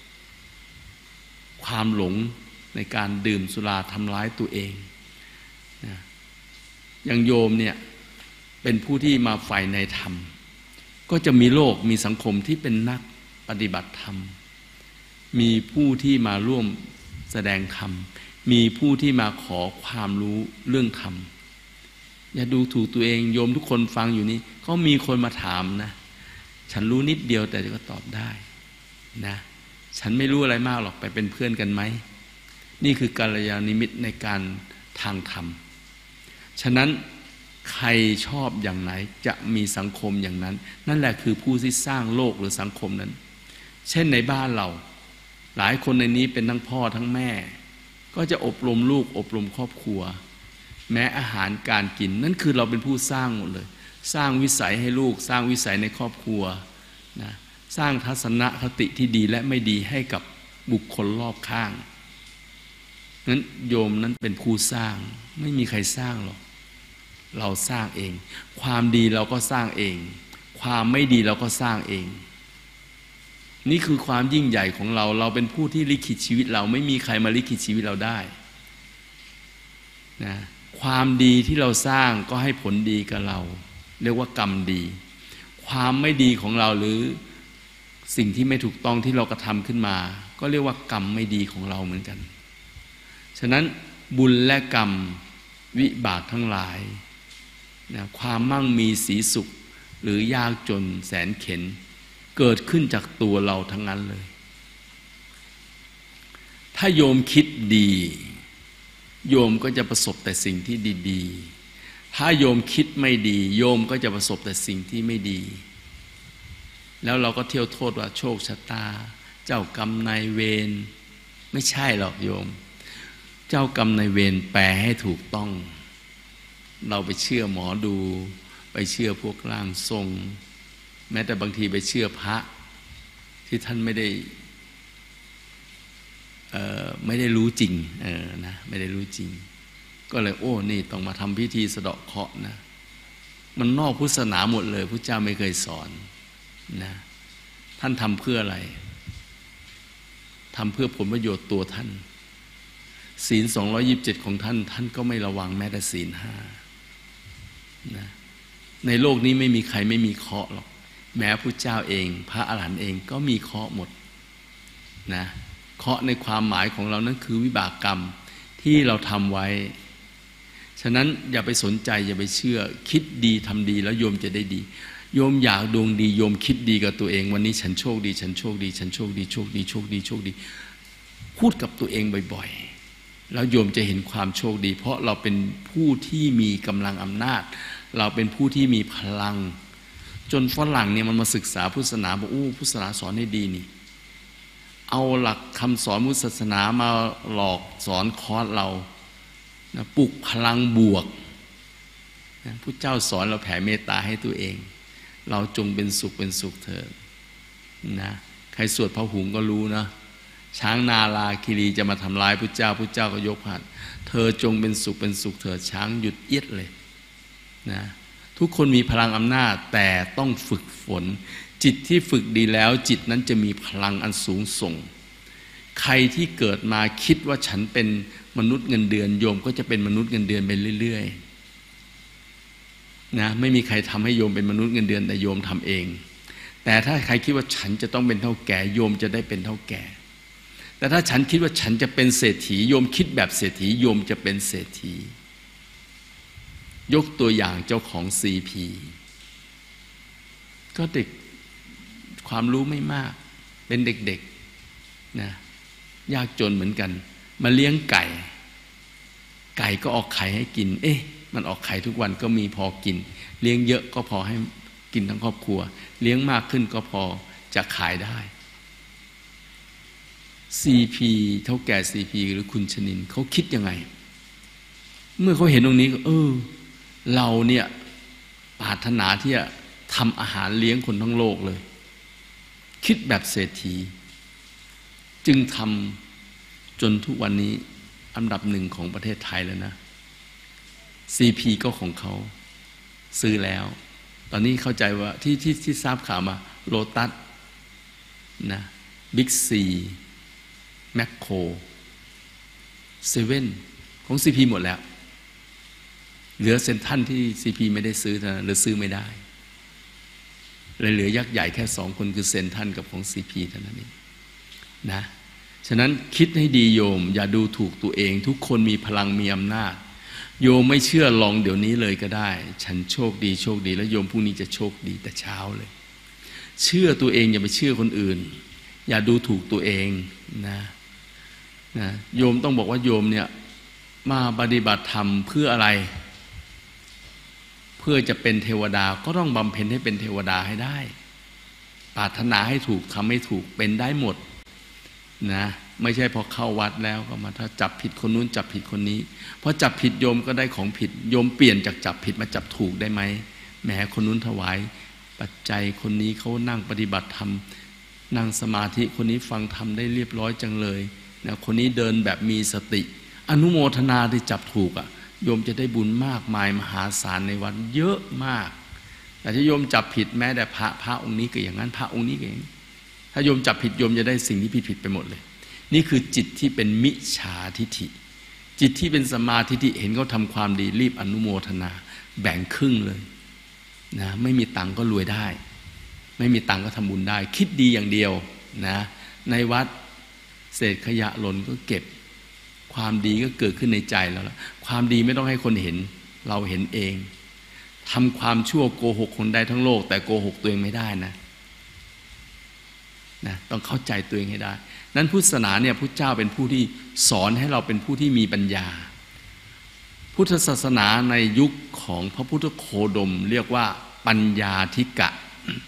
ความหลงในการดื่มสุราทำร้ายตัวเองนะอย่างโยมเนี่ยเป็นผู้ที่มาใฝ่ในธรรมก็จะมีโลกมีสังคมที่เป็นนักปฏิบัติธรรมมีผู้ที่มาร่วมแสดงธรรมมีผู้ที่มาขอความรู้เรื่องธรรมอย่าดูถูกตัวเองโยมทุกคนฟังอยู่นี้ก็มีคนมาถามนะฉันรู้นิดเดียวแต่ก็ตอบได้นะฉันไม่รู้อะไรมากหรอกไปเป็นเพื่อนกันไหมนี่คือกัลยาณมิตรในการทางธรรมฉะนั้นใครชอบอย่างไหนจะมีสังคมอย่างนั้นนั่นแหละคือผู้ที่สร้างโลกหรือสังคมนั้นเช่นในบ้านเราหลายคนในนี้เป็นทั้งพ่อทั้งแม่ก็จะอบรมลูกอบรมครอบครัวแม้อาหารการกินนั่นคือเราเป็นผู้สร้างหมดเลยสร้างวิสัยให้ลูกสร้างวิสัยในครอบครัวนะสร้างทัศนคติที่ดีและไม่ดีให้กับบุคคลรอบข้างนั้นโยมนั้นเป็นผู้สร้างไม่มีใครสร้างหรอกเราสร้างเองความดีเราก็สร้างเองความไม่ดีเราก็สร้างเองนี่คือความยิ่งใหญ่ของเราเราเป็นผู้ที่ลิขิตชีวิตเราไม่มีใครมาลิขิตชีวิตเราได้นะความดีที่เราสร้างก็ให้ผลดีกับเราเรียกว่ากรรมดีความไม่ดีของเราหรือสิ่งที่ไม่ถูกต้องที่เรากระทำขึ้นมาก็เรียกว่ากรรมไม่ดีของเราเหมือนกันฉะนั้นบุญและกรรมวิบากทั้งหลายนะความมั่งมีสีสุขหรือยากจนแสนเข็ญเกิดขึ้นจากตัวเราทั้งนั้นเลยถ้าโยมคิดดีโยมก็จะประสบแต่สิ่งที่ดีๆถ้าโยมคิดไม่ดีโยมก็จะประสบแต่สิ่งที่ไม่ดีแล้วเราก็เที่ยวโทษว่าโชคชะตาเจ้ากรรมนายเวรไม่ใช่หรอกโยมเจ้ากรรมนายเวรแปลให้ถูกต้องเราไปเชื่อหมอดูไปเชื่อพวกร่างทรงแม้แต่บางทีไปเชื่อพระที่ท่านไม่ได้เอ่อไม่ได้รู้จริงเออนะไม่ได้รู้จริงก็เลยโอ้นี่ต้องมาทำพิธีสะเดาะเคราะห์นะมันนอกพุทธศาสนาหมดเลยพระเจ้าไม่เคยสอนนะท่านทำเพื่ออะไรทำเพื่อผลประโยชน์ตัวท่านศีลสองร้อยยี่สิบเจ็ดของท่านท่านก็ไม่ระวังแม้แต่ศีลห้านะในโลกนี้ไม่มีใครไม่มีเคราะห์หรอกแม้พระเจ้าเองพระอรหันต์เองก็มีเคราะห์หมดนะเคราะห์ในความหมายของเรานั้นคือวิบากกรรมที่เราทำไว้ฉะนั้นอย่าไปสนใจอย่าไปเชื่อคิดดีทำดีแล้วโยมจะได้ดีโยมอยากดวงดีโยมคิดดีกับตัวเองวันนี้ฉันโชคดีฉันโชคดีฉันโชคดีโชคดีโชคดีโชคดีพูดกับตัวเองบ่อยๆแล้วโยมจะเห็นความโชคดีเพราะเราเป็นผู้ที่มีกำลังอำนาจเราเป็นผู้ที่มีพลังจนฝรั่งเนี่ยมันมาศึกษาพุทธศาสนาบอกอู้พุทธศาสนาสอนให้ดีนี่เอาหลักคำสอนพุทธศาสนามาหลอกสอนคอร์สเรานะปลุกพลังบวกนะพุทธเจ้าสอนเราแผ่เมตตาให้ตัวเองเราจงเป็นสุขเป็นสุขเถิดนะใครสวดพระหุงก็รู้นะช้างนาลาคิรีจะมาทำร้ายพุทธเจ้าพุทธเจ้าก็ยกหัดเธอจงเป็นสุขเป็นสุขเถิดช้างหยุดเอียดเลยนะทุกคนมีพลังอำนาจแต่ต้องฝึกฝนจิตที่ฝึกดีแล้วจิตนั้นจะมีพลังอันสูงส่งใครที่เกิดมาคิดว่าฉันเป็นมนุษย์เงินเดือนโยมก็จะเป็นมนุษย์เงินเดือนไปเรื่อยๆนะไม่มีใครทำให้โยมเป็นมนุษย์เงินเดือนแต่โยมทำเองแต่ถ้าใครคิดว่าฉันจะต้องเป็นเท่าแก่โยมจะได้เป็นเท่าแก่แต่ถ้าฉันคิดว่าฉันจะเป็นเศรษฐีโยมคิดแบบเศรษฐีโยมจะเป็นเศรษฐียกตัวอย่างเจ้าของ ซี พี ก็เด็กความรู้ไม่มากเป็นเด็กๆนะยากจนเหมือนกันมาเลี้ยงไก่ไก่ก็ออกไข่ให้กินเอ๊ะมันออกไข่ทุกวันก็มีพอกินเลี้ยงเยอะก็พอให้กินทั้งครอบครัวเลี้ยงมากขึ้นก็พอจะขายได้ ซี พี เท่าแก่ ซี พี หรือคุณชนินเขาคิดยังไงเมื่อเขาเห็นตรงนี้เออเราเนี่ยปรารถนาที่จะทำอาหารเลี้ยงคนทั้งโลกเลยคิดแบบเศรษฐีจึงทำจนทุกวันนี้อันดับหนึ่งของประเทศไทยแล้วนะ ซี พี ก็ของเขาซื้อแล้วตอนนี้เข้าใจว่าที่ที่ที่ทราบข่าวมาโลตัสนะบิ๊กซีแมคโครเซเว่นของ ซี พี หมดแล้วเหลือเซ็นทรัลที่ ซี พี ไม่ได้ซื้อนะหรือซื้อไม่ได้เลยเหลือยักษ์ใหญ่แค่สองคนคือเซ็นทรัลกับของ ซี พี เท่านั้นเองนะฉะนั้นคิดให้ดีโยมอย่าดูถูกตัวเองทุกคนมีพลังมีอำนาจโยมไม่เชื่อลองเดี๋ยวนี้เลยก็ได้ฉันโชคดีโชคดีแล้วโยมพรุ่งนี้จะโชคดีแต่เช้าเลยเชื่อตัวเองอย่าไปเชื่อคนอื่นอย่าดูถูกตัวเองนะนะโยมต้องบอกว่าโยมเนี่ยมาปฏิบัติธรรมเพื่ออะไรเพื่อจะเป็นเทวดาก็ต้องบำเพ็ญให้เป็นเทวดาให้ได้ปรารถนาให้ถูกทำให้ถูกเป็นได้หมดนะไม่ใช่พอเข้าวัดแล้วก็มาถ้าจับผิดคนนู้นจับผิดคนนี้พอจับผิดโยมก็ได้ของผิดโยมเปลี่ยนจากจับผิดมาจับถูกได้ไหมแหมคนนู้นถวายปัจจัยคนนี้เขานั่งปฏิบัติธรรมนั่งสมาธิคนนี้ฟังธรรมได้เรียบร้อยจังเลยนะคนนี้เดินแบบมีสติอนุโมทนาที่จับถูกอ่ะโยมจะได้บุญมากมายมหาศาลในวัดเยอะมากแต่ถ้าโยมจับผิดแม้แต่พระพระองค์นี้ก็อย่างนั้นพระองค์นี้ก็อย่างนี้ถ้าโยมจับผิดโยมจะได้สิ่งที่ผิดผิดไปหมดเลยนี่คือจิตที่เป็นมิจฉาทิฐิจิตที่เป็นสัมมาทิฏฐิเห็นเขาทำความดีรีบอนุโมทนาแบ่งครึ่งเลยนะไม่มีตังก็รวยได้ไม่มีตังก็ทำบุญได้คิดดีอย่างเดียวนะในวัดเศษขยะหล่นก็เก็บความดีก็เกิดขึ้นในใจแล้วล่ะความดีไม่ต้องให้คนเห็นเราเห็นเองทำความชั่วโกหกคนได้ทั้งโลกแต่โกหกตัวเองไม่ได้นะนะต้องเข้าใจตัวเองให้ได้นั้นพุทธศาสนาเนี่ยพุทธเจ้าเป็นผู้ที่สอนให้เราเป็นผู้ที่มีปัญญาพุทธศาสนาในยุคของพระพุทธโคดมเรียกว่าปัญญาธิกะ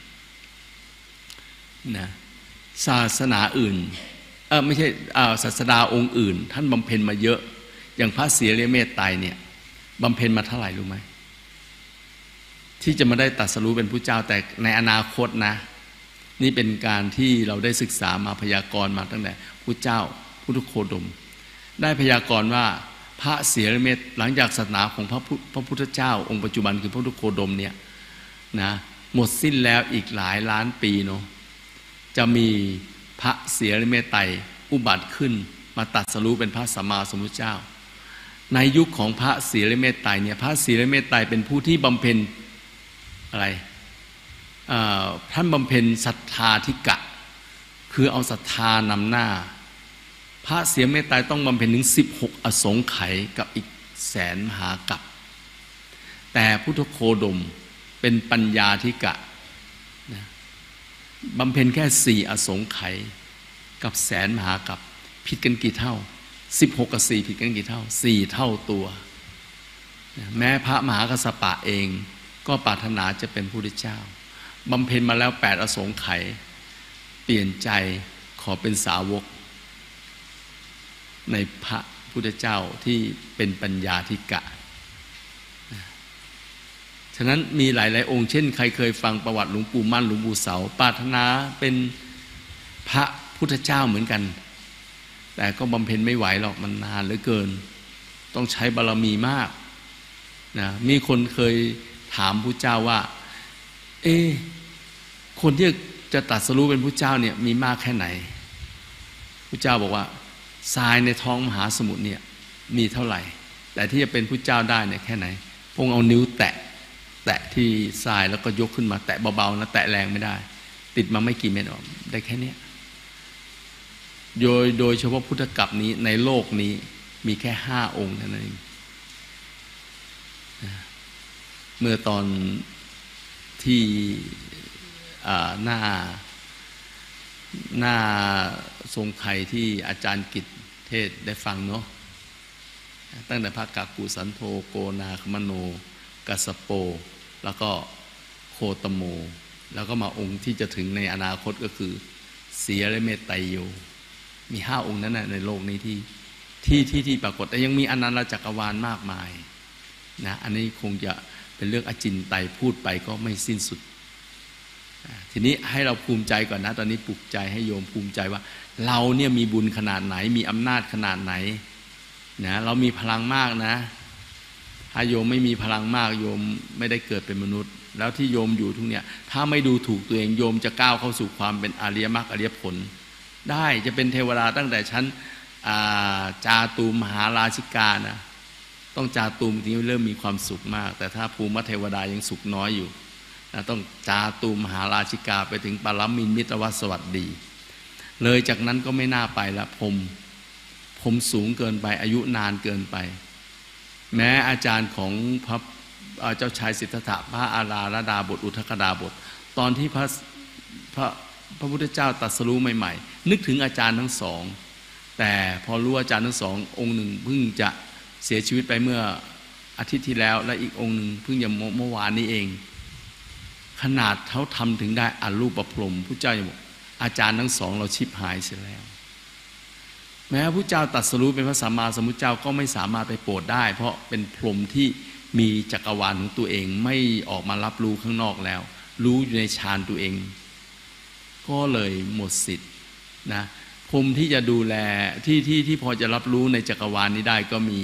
นะศาสนาอื่นเออไม่ใช่ศาสดาองค์อื่นท่านบำเพ็ญมาเยอะอย่างพระเสียเรเมตไตรเนี่ยบำเพ็ญมาเท่าไหร่รู้ไหมที่จะมาได้ตรัสรู้เป็นผู้เจ้าแต่ในอนาคตนะนี่เป็นการที่เราได้ศึกษามาพยากรณ์มาตั้งแต่พุทธเจ้าพุทธโคดมได้พยากรณ์ว่าพระเสียเรเมตหลังจากศาสนาของพระพระพุทธเจ้าองค์ปัจจุบันคือพระพุทธโคดมเนี่ยนะหมดสิ้นแล้วอีกหลายล้านปีเนาะจะมีพระเสียเรเมตไตรอุบัติขึ้นมาตรัสรู้เป็นพระสัมมาสัมพุทธเจ้าในยุคของพระเสียเรเมตไตรเนี่ยพระเสียเรเมตไตรเป็นผู้ที่บำเพ็ญอะไรท่านบำเพ็ญศรัทธาธิกะคือเอาศรัทธานำหน้าพระเสียเมตไตรต้องบำเพ็ญถึงสิบหกอสงไขยกับอีกแสนมหากัปแต่พุทธโคดมเป็นปัญญาธิกะนะบำเพ็ญแค่สี่อสงไขยกับแสนมหากัปผิดกันกี่เท่าสิบหกกับสี่ผิดกันกี่เท่าสี่เท่าตัวนะแม้พระมหากัสสปะเองก็ปรารถนาจะเป็นพระพุทธเจ้าบำเพ็ญมาแล้วแปดอสงไขยเปลี่ยนใจขอเป็นสาวกในพระพุทธเจ้าที่เป็นปัญญาธิกะฉะนั้นมีหลายๆองค์เช่นใครเคยฟังประวัติหลวงปู่มั่นหลวงปู่เสาปรารถนาเป็นพระพุทธเจ้าเหมือนกันแต่ก็บำเพ็ญไม่ไหวหรอกมันนานเหลือเกินต้องใช้บารมีมากนะมีคนเคยถามพุทธเจ้าว่าเอ๊ะคนที่จะตรัสรู้เป็นพุทธเจ้าเนี่ยมีมากแค่ไหนพุทธเจ้าบอกว่าทรายในท้องมหาสมุทรเนี่ยมีเท่าไหร่แต่ที่จะเป็นพุทธเจ้าได้เนี่ยแค่ไหนพงเอานิ้วแตะแตะที่ทรายแล้วก็ยกขึ้นมาแตะเบาๆนะแตะแรงไม่ได้ติดมาไม่กี่เม็ดออกได้แค่นี้โดยโดยเฉพาะพุทธกัปนี้ในโลกนี้มีแค่ห้าองค์เท่านั้นเองเมื่อตอนที่หน้าหน้าทรงไข่ที่อาจารย์กิตเทศได้ฟังเนาะตั้งแต่พระกักกุสันโธโกนาคมโนกัสสโปแล้วก็โคตโมแล้วก็มาองค์ที่จะถึงในอนาคตก็คือเสียและเมตไตโยมีห้าองค์นั้นนะในโลกนี้ที่ที่ที่ที่ปรากฏแต่ยังมีอนันตจักรวาลมากมายนะอันนี้คงจะเป็นเรื่องอจินไตยพูดไปก็ไม่สิ้นสุดทีนี้ให้เราภูมิใจก่อนนะตอนนี้ปลุกใจให้โยมภูมิใจว่าเราเนี่ยมีบุญขนาดไหนมีอำนาจขนาดไหนนะเรามีพลังมากนะถ้าโยมไม่มีพลังมากโยมไม่ได้เกิดเป็นมนุษย์แล้วที่โยมอยู่ทุกเนี่ยถ้าไม่ดูถูกตัวเองโยมจะก้าวเข้าสู่ความเป็นอริยมรรคอริยผลได้จะเป็นเทวดาตั้งแต่ชั้นจาตูมมหาราชิกานะต้องจาตูมถึงเริ่มมีความสุขมากแต่ถ้าภูมิเทวดายังสุขน้อยอยู่นะต้องจาตูมมหาราชิกาไปถึงปรมินทร์มิตรวสวัสดีเลยจากนั้นก็ไม่น่าไปละพรหมพรหมสูงเกินไปอายุนานเกินไปแม้อาจารย์ของพระเจ้าชายสิทธัตถะพระอาราลดาบทอุทกดาบทตอนที่พระพระพระพุทธเจ้าตรัสรู้ใหม่ๆนึกถึงอาจารย์ทั้งสองแต่พอรู้อาจารย์ทั้งสององค์หนึ่งเพิ่งจะเสียชีวิตไปเมื่ออาทิตย์ที่แล้วและอีกองค์หนึ่งเพิ่งจะเมื่อวานนี้เองขนาดเขาทำถึงได้อรูปพรหมพุทธเจ้ายังบอกอาจารย์ทั้งสองเราชิบหายเสียแล้วแม้พระเจ้าตรัสรู้เป็นพระสัมมาสัมพุทธเจ้าก็ไม่สามารถไปโปรดได้เพราะเป็นพรหมที่มีจักรวาลของตัวเองไม่ออกมารับรู้ข้างนอกแล้วรู้อยู่ในฌานตัวเองก็เลยหมดสิทธิ์นะพรหมที่จะดูแลที่ที่ที่พอจะรับรู้ในจักรวาลนี้ได้ก็มี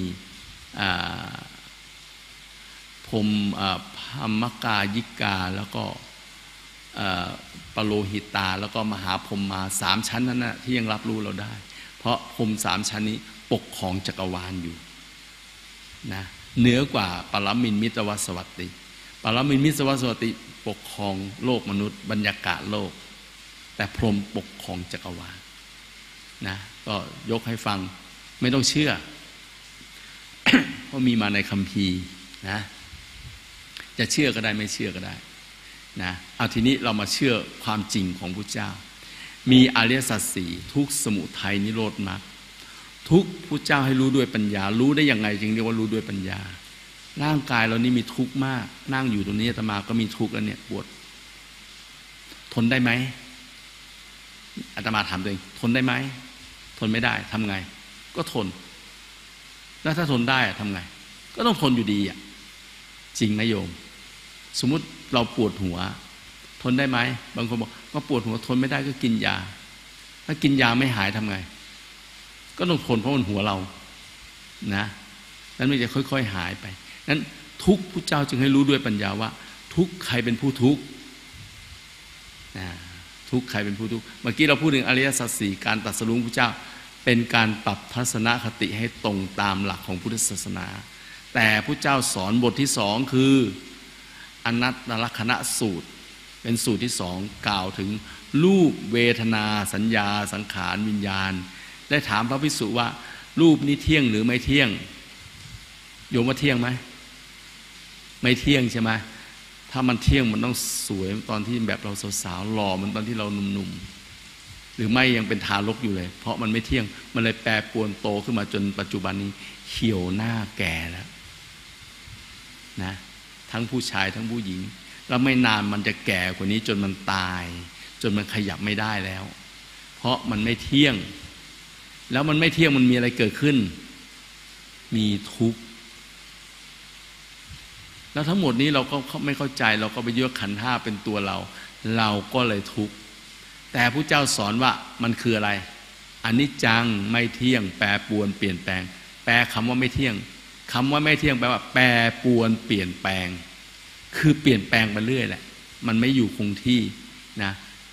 พรหมพัมมกายิกาแล้วก็ปโลหิตาแล้วก็มหาพรหมมาสามชั้นนั้นนะที่ยังรับรู้เราได้เพราะพรหมสามชั้นนี้ปกครองจักรวาลอยู่นะเหนือกว่าปรมินทร์มิตรวสวัสดิปรมินทร์มิตรวสวัสดิปกครองโลกมนุษย์บรรยากาศโลกแต่พรหมปกครองจักรวาลนะก็ยกให้ฟังไม่ต้องเชื่อ เพราะมีมาในคัมภีร์นะจะเชื่อก็ได้ไม่เชื่อก็ได้นะเอาทีนี้เรามาเชื่อความจริงของพระเจ้ามีอริยสัจสี่ทุกข์สมุทัยนิโรธมรรคทุกข์พระเจ้าให้รู้ด้วยปัญญารู้ได้ยังไงจึงเรียกว่ารู้ด้วยปัญญาร่างกายเรานี่มีทุกข์มากนั่งอยู่ตรงนี้อาตมาก็มีทุกข์แล้วเนี่ยปวดทนได้ไหมอาตมาถามตัวเองทนได้ไหมทนไม่ได้ทำไงก็ทนแล้วถ้าทนได้ทำไงก็ต้องทนอยู่ดีอ่ะจริงไหมโยมสมมุติเราปวดหัวทนได้ไหมบางคนบอกก็ปวดหัวทนไม่ได้ก็กินยาถ้ากินยาไม่หายทำไงก็ต้องทนเพราะมันหัวเรานะนั้นมันจะค่อยๆหายไปนั้นทุกพุทธเจ้าจึงให้รู้ด้วยปัญญาว่าทุกใครเป็นผู้ทุกข์นะทุกใครเป็นผู้ทุกข์เมื่อกี้เราพูดถึงอริยสัจสี่การตรัสรู้พุทธเจ้าเป็นการปรับทัศนคติให้ตรงตามหลักของพุทธศาสนาแต่พุทธเจ้าสอนบทที่สองคืออนัตตลักขณสูตรเป็นสูตรที่สองกล่าวถึงรูปเวทนาสัญญาสังขารวิญญาณได้ถามพระภิกษุว่ารูปนี้เที่ยงหรือไม่เที่ยงโยมว่าเที่ยงไหมไม่เที่ยงใช่ไหมถ้ามันเที่ยงมันต้องสวยตอนที่แบบเราสาวๆหล่อมันตอนที่เราหนุ่มๆหรือไม่ยังเป็นทารกอยู่เลยเพราะมันไม่เที่ยงมันเลยแปรปรวนโตขึ้นมาจนปัจจุบันนี้เขียวหน้าแก่แล้วนะทั้งผู้ชายทั้งผู้หญิงแล้วไม่นานมันจะแก่กว่านี้จนมันตายจนมันขยับไม่ได้แล้วเพราะมันไม่เที่ยงแล้วมันไม่เที่ยงมันมีอะไรเกิดขึ้นมีทุกข์แล้วทั้งหมดนี้เราก็ไม่เข้าใจเราก็ไปยึดขันธ์ห้าเป็นตัวเราเราก็เลยทุกข์แต่พระเจ้าสอนว่ามันคืออะไรอนิจจังไม่เที่ยงแปรปรวนเปลี่ยนแปลงแปลคำว่าไม่เที่ยงคำว่าไม่เที่ยงแปลว่าแปรปรวนเปลี่ยนแปลงคือเปลี่ยนแปลงไปเรื่อยแหละมันไม่อยู่คงที่นะ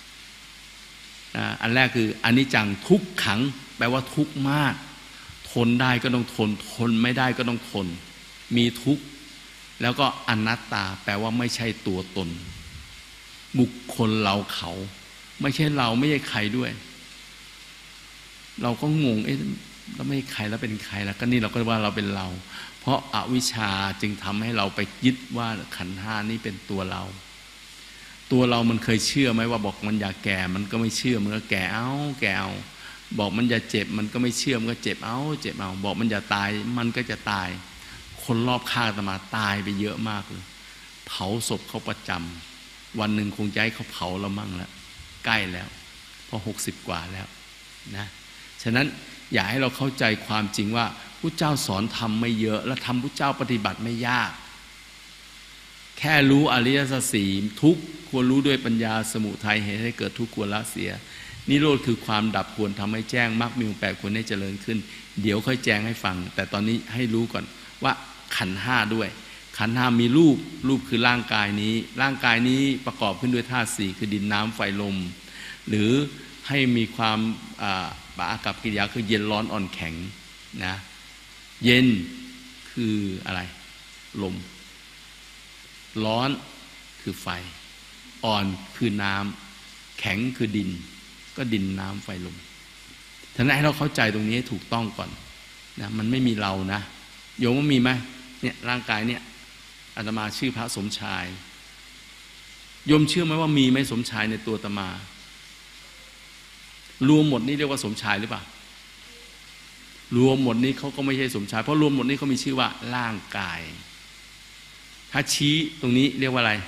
อันแรกคืออนิจจังทุกขังแปลว่าทุกข์มากทนได้ก็ต้องทนทนไม่ได้ก็ต้องทนมีทุกข์แล้วก็อนัตตาแปลว่าไม่ใช่ตัวตนบุคคลเราเขาไม่ใช่เราไม่ใช่ใครด้วยเราก็งงเอ๊ะเราไม่ใช่ใครแล้วเป็นใครแล้วก็นี่เราก็ว่าเราเป็นเราเพราะอวิชชาจึงทำให้เราไปยึดว่าขันธ์ห้านี้เป็นตัวเราตัวเรามันเคยเชื่อไหมว่าบอกมันอย่าแก่มันก็ไม่เชื่อมันก็แก่เอาแก่เอาบอกมันอย่าเจ็บมันก็ไม่เชื่อมันก็เจ็บเอาเจ็บเอาบอกมันอย่าตายมันก็จะตายคนรอบข้างอาตมาตายไปเยอะมากเลยเผาศพเขาประจำวันหนึ่งคงจะให้เขาเผาเรามั่งแล้วใกล้แล้วพอหกสิบกว่าแล้วนะฉะนั้นอยากให้เราเข้าใจความจริงว่าพุทธเจ้าสอนทำไม่เยอะและทำพุทธเจ้าปฏิบัติไม่ยากแค่รู้อริยสัจสี่ทุกข์ควรรู้ด้วยปัญญาสมุทัยเหตุให้เกิดทุกข์ควรละเสียนิโรธคือความดับควรทำให้แจ้งมรรคมีองค์แปดควรให้เจริญขึ้นเดี๋ยวค่อยแจ้งให้ฟังแต่ตอนนี้ให้รู้ก่อนว่าขันธ์ห้าด้วยขันธ์ห้ามีรูปรูปคือร่างกายนี้ร่างกายนี้ประกอบขึ้นด้วยธาตุสี่คือดินน้ำไฟลมหรือให้มีความปะอากับกิริยาคือเย็นร้อนอ่อนแข็งนะเย็นคืออะไรลมร้อนคือไฟอ่อนคือน้ำแข็งคือดินก็ดินน้ำไฟลมฉะนั้นให้เราเข้าใจตรงนี้ให้ถูกต้องก่อนนะมันไม่มีเรานะโยมว่ามีไหมเนี่ยร่างกายเนี่ยอาตมาชื่อพระสมชายโยมเชื่อไหมว่ามีไหมสมชายในตัวอาตมารวมหมดนี้เรียกว่าสมชายหรือเปล่ารวมหมดนี้เขาก็ไม่ใช่สมชายเพราะรวมหมดนี้เขามีชื่อว่าร่างกายถ้าชี้ตรงนี้เรียกว่าอะไร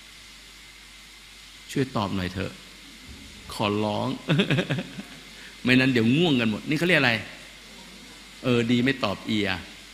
ช่วยตอบหน่อยเถอะขอร้อง ไม่นั้นเดี๋ยวง่วงกันหมดนี่เขาเรียกอะไรเออดีไม่ตอบเอีย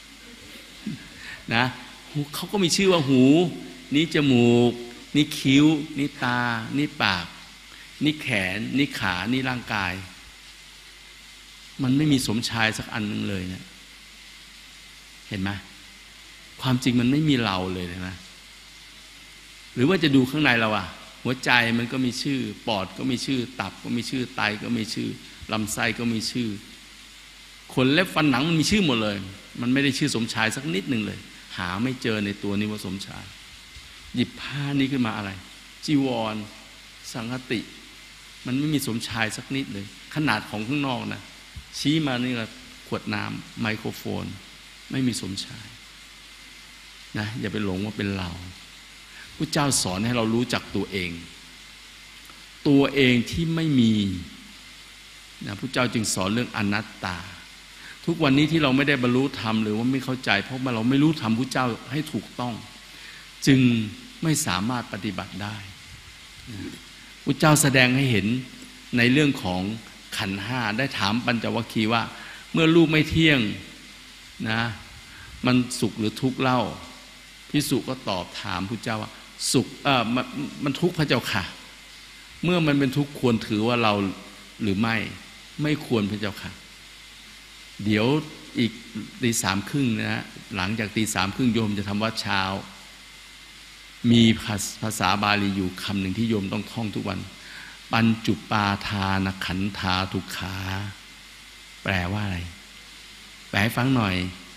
นะเขาก็มีชื่อว่าหูนี่จมูกนี่คิ้วนี่ตานี่ปากนี่แขนนี่ขานี่ร่างกายมันไม่มีสมชายสักอันนึงเลยเนี่ยเห็นไหมความจริงมันไม่มีเราเลยนะหรือว่าจะดูข้างในเราอะหัวใจมันก็มีชื่อปอดก็มีชื่อตับก็มีชื่อไตก็มีชื่อลำไส้ก็มีชื่อขนเล็บฟันหนังมันมีชื่อหมดเลยมันไม่ได้ชื่อสมชายสักนิดหนึ่งเลยหาไม่เจอในตัวนี้ว่าสมชายหยิบผ้านี้ขึ้นมาอะไรจีวรสังฆติมันไม่มีสมชายสักนิดเลยขนาดของข้างนอกนะชี้มานี่ละขวดน้ำไมโครโฟนไม่มีสมชายนะอย่าไปหลงว่าเป็นเราพระเจ้าสอนให้เรารู้จักตัวเองตัวเองที่ไม่มีนะพระเจ้าจึงสอนเรื่องอนัตตาทุกวันนี้ที่เราไม่ได้บรรลุธรรมหรือว่าไม่เข้าใจเพราะว่าเราไม่รู้ธรรมพระเจ้าให้ถูกต้องจึงไม่สามารถปฏิบัติได้พระเจ้าแสดงให้เห็นในเรื่องของขันธ์ห้าได้ถามปัญจวัคคีย์ว่าเมื่อรูปไม่เที่ยงนะมันสุขหรือทุกข์เล่าภิกษุก็ตอบถามพระเจ้าว่าสุขเอ่อมันมันทุกข์พระเจ้าค่ะเมื่อมันเป็นทุกข์ควรถือว่าเราหรือไม่ไม่ควรพระเจ้าค่ะเดี๋ยวอีกตีสามครึ่งนะหลังจากตีสามครึ่งโยมจะทำวัดเช้ามีภาษาบาลีอยู่คำหนึ่งที่โยมต้องท่องทุกวันปัญจุปาทานขันธาทุกขาแปลว่าอะไรแปลให้ฟังหน่อย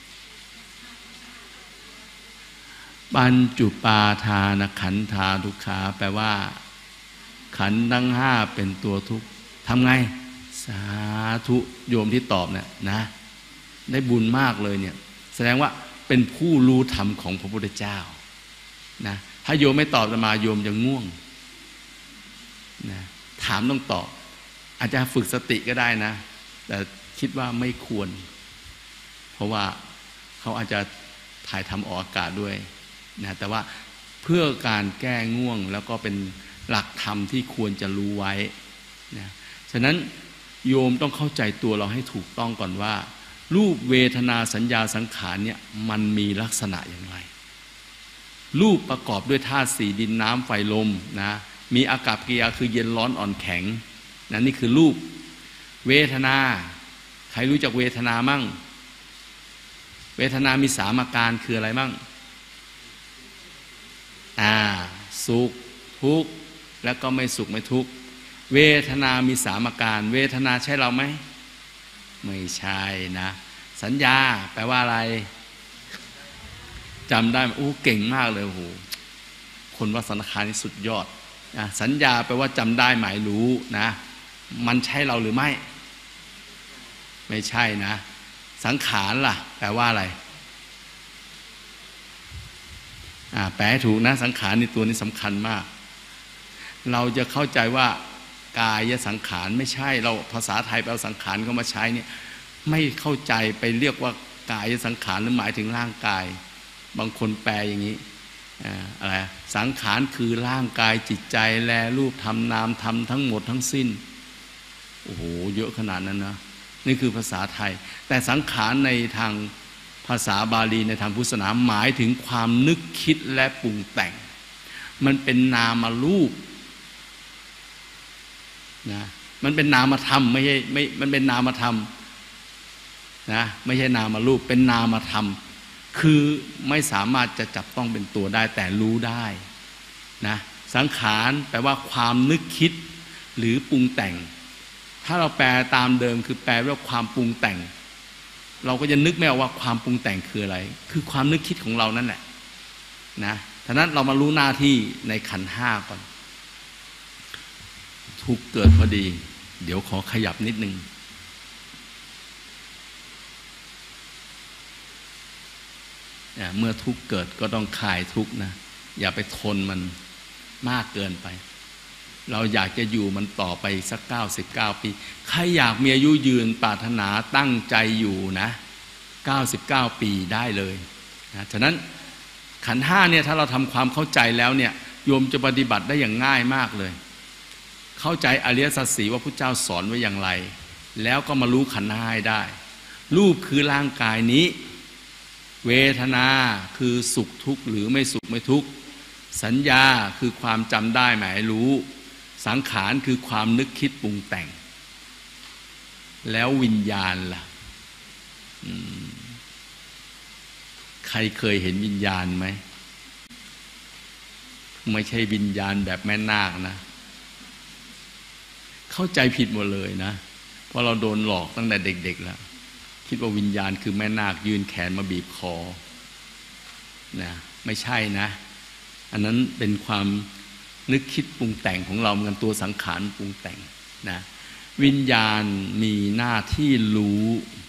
ปัญจุปาทานขันธาทุกขาแปลว่าขันธ์ทั้งห้าเป็นตัวทุกข์ทำไงสาธุโยมที่ตอบเนี่ยนะได้บุญมากเลยเนี่ยแสดงว่าเป็นผู้รู้ธรรมของพระพุทธเจ้านะถ้าโยมไม่ตอบจะมาโยมจะง่วงนะถามต้องตอบอาจจะฝึกสติก็ได้นะแต่คิดว่าไม่ควรเพราะว่าเขาอาจจะถ่ายทำออกอากาศด้วยนะแต่ว่าเพื่อการแก้ง่วงแล้วก็เป็นหลักธรรมที่ควรจะรู้ไว้นะฉะนั้นโยมต้องเข้าใจตัวเราให้ถูกต้องก่อนว่ารูปเวทนาสัญญาสังขารเนี่ยมันมีลักษณะอย่างไรรูปประกอบด้วยธาตุสี่ดินน้ำไฟลมนะมีอากัปกิริยาคือเย็นร้อนอ่อนแข็งนะนี่คือรูปเวทนาใครรู้จักเวทนามั่งเวทนามีสามอาการคืออะไรมั่งอ่าสุขทุกข์แล้วก็ไม่สุขไม่ทุกข์เวทนามีสามอาการเวทนาใช่เราไหมไม่ใช่นะสัญญาแปลว่าอะไรจำได้โอ้เก่งมากเลยโอ้โหคนวัดสังขารนี่สุดยอดนะสัญญาแปลว่าจำได้หมายรู้นะมันใช่เราหรือไม่ไม่ใช่นะสังขารล่ะแปลว่าอะไรอ่าแปลให้ถูกนะสังขารนี่ตัวนี้สำคัญมากเราจะเข้าใจว่ากายสังขารไม่ใช่เราภาษาไทยไปเอาสังขารเข้ามาใช้เนี่ยไม่เข้าใจไปเรียกว่ากายสังขารหรือหมายถึงร่างกายบางคนแปลอย่างนี้อะไรสังขารคือร่างกายจิตใจแลรูปธรรมนามธรรมทั้งหมดทั้งสิ้นโอ้โหเยอะขนาดนั้นนะนี่คือภาษาไทยแต่สังขารในทางภาษาบาลีในทางพุทธศาสนาหมายถึงความนึกคิดและปรุงแต่งมันเป็นนามรูปนะมันเป็นนามธรรมไม่ใช่ไม่มันเป็นนามธรรมนะไม่ใช่นามรูปเป็นนามธรรมคือไม่สามารถจะจับต้องเป็นตัวได้แต่รู้ได้นะสังขารแปลว่าความนึกคิดหรือปรุงแต่งถ้าเราแปลตามเดิมคือแปลว่าความปรุงแต่งเราก็จะนึกไม่ออกว่าความปรุงแต่งคืออะไรคือความนึกคิดของเรานั่นแหละนะฉะนั้นเรามารู้หน้าที่ในขันธ์ห้าก่อนทุกเกิดพอดีเดี๋ยวขอขยับนิดนึงเมื่อทุกเกิดก็ต้องคลายทุกนะอย่าไปทนมันมากเกินไปเราอยากจะอยู่มันต่อไปสักเก้าสิบเก้าปีใครอยากมีอายุยืนปรารถนาตั้งใจอยู่นะเก้าสิบเก้าปีได้เลยนะฉะนั้นขันธ์ห้าเนี่ยถ้าเราทำความเข้าใจแล้วเนี่ยโยมจะปฏิบัติได้อย่างง่ายมากเลยเข้าใจอริยสัจสี่ว่าพุทธเจ้าสอนไว้อย่างไรแล้วก็มารู้ขันธ์ห้าได้รูปคือร่างกายนี้เวทนาคือสุขทุกข์หรือไม่สุขไม่ทุกข์สัญญาคือความจำได้หมายรู้สังขารคือความนึกคิดปรุงแต่งแล้ววิญญาณล่ะใครเคยเห็นวิญญาณไหมไม่ใช่วิญญาณแบบแม่นาคนะเข้าใจผิดหมดเลยนะเพราะเราโดนหลอกตั้งแต่เด็กๆแล้วคิดว่าวิญญาณคือแม่นาคยืนแขนมาบีบคอนะไม่ใช่นะอันนั้นเป็นความนึกคิดปรุงแต่งของเราเหมือนกันตัวสังขารปรุงแต่งนะวิญญาณมีหน้าที่รู้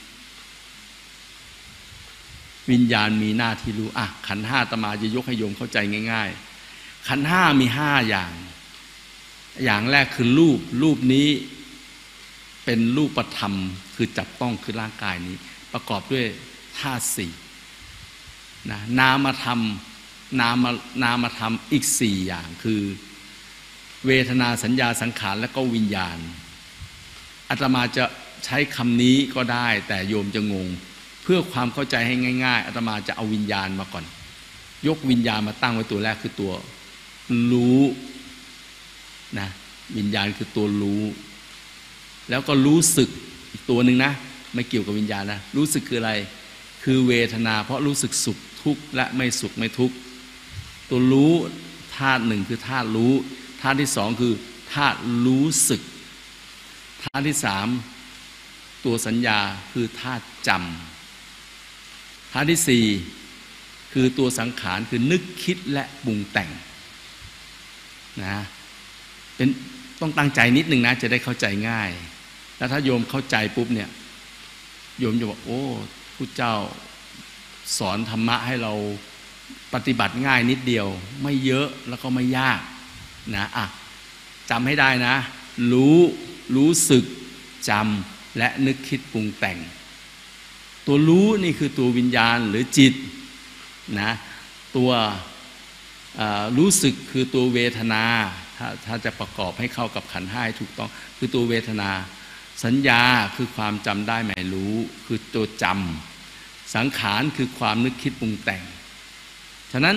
วิญญาณมีหน้าที่รู้อ่ะขันธ์ห้าอาตมาจะยกให้โยมเข้าใจง่ายๆขันธ์ห้ามีห้าอย่างอย่างแรกคือรูปรูปนี้เป็นรูปธรรมคือจับต้องคือร่างกายนี้ประกอบด้วยธาตุสี่นะนามธรรมนามนามธรรมอีกสี่อย่างคือเวทนาสัญญาสังขารและก็วิญญาณอาตมาจะใช้คำนี้ก็ได้แต่โยมจะงงเพื่อความเข้าใจให้ง่ายๆอาตมาจะเอาวิญญาณมาก่อนยกวิญญาณมาตั้งไว้ตัวแรกคือตัวรู้นะวิญญาณคือตัวรู้แล้วก็รู้สึกอีกตัวหนึ่งนะไม่เกี่ยวกับวิญญาณนะรู้สึกคืออะไรคือเวทนาเพราะรู้สึกสุขทุกข์และไม่สุขไม่ทุกข์ตัวรู้ธาตุหนึ่งคือธาตุรู้ธาตุที่สองคือธาตุรู้สึกธาตุที่สามตัวสัญญาคือธาตุจำธาตุที่สี่คือตัวสังขารคือนึกคิดและปรุงแต่งนะเป็นต้องตั้งใจนิดนึงนะจะได้เข้าใจง่ายแล้วถ้าโยมเข้าใจปุ๊บเนี่ยโยมจะบอกโอ้พุทธเจ้าสอนธรรมะให้เราปฏิบัติง่ายนิดเดียวไม่เยอะแล้วก็ไม่ยากนะอ่ะจำให้ได้นะรู้รู้สึกจำและนึกคิดปรุงแต่งตัวรู้นี่คือตัววิญญาณหรือจิตนะตัวรู้สึกคือตัวเวทนาถ้าถ้าจะประกอบให้เข้ากับขันธ์ห้าถูกต้องคือตัวเวทนาสัญญาคือความจำได้หมายรู้คือตัวจำสังขารคือความนึกคิดปรุงแต่งฉะนั้น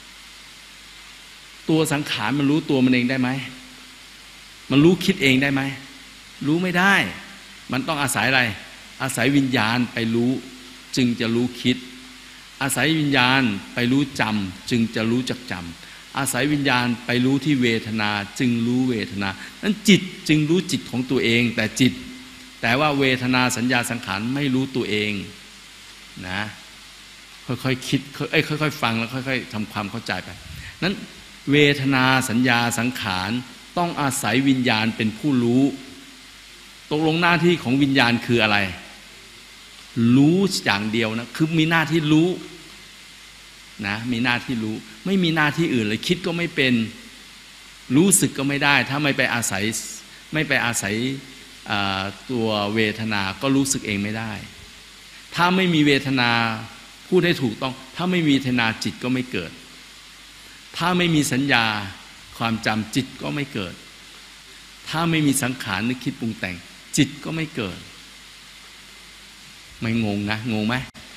ตัวสังขารมันรู้ตัวมันเองได้ไหมมันรู้คิดเองได้ไหมรู้ไม่ได้มันต้องอาศัยอะไรอาศัยวิญญาณไปรู้จึงจะรู้คิดอาศัยวิญญาณไปรู้จำจึงจะรู้จักจำอาศัยวิญญาณไปรู้ที่เวทนาจึงรู้เวทนานั้นจิตจึงรู้จิตของตัวเองแต่จิตแต่ว่าเวทนาสัญญาสังขารไม่รู้ตัวเองนะค่อยๆ ค, คิดเอ้ยค่อยๆฟังแล้วค่อยๆทำความเข้าใจไปนั้นเวทนาสัญญาสังขารต้องอาศัยวิญญาณเป็นผู้รู้ตกลงหน้าที่ของวิญญาณคืออะไรรู้อย่างเดียวนะคือมีหน้าที่รู้นะมีหน้าที่รู้ไม่มีหน้าที่อื่นเลยคิดก็ไม่เป็นรู้สึกก็ไม่ได้ถ้าไม่ไปอาศัยไม่ไปอาศัยตัวเวทนาก็รู้สึกเองไม่ได้ถ้าไม่มีเวทนาพูดให้ถูกต้องถ้าไม่มีเวทนาจิตก็ไม่เกิดถ้าไม่มีสัญญาความจำจิตก็ไม่เกิดถ้าไม่มีสังขารนึกคิดปรุงแต่งจิตก็ไม่เกิดไม่งงนะงงไหม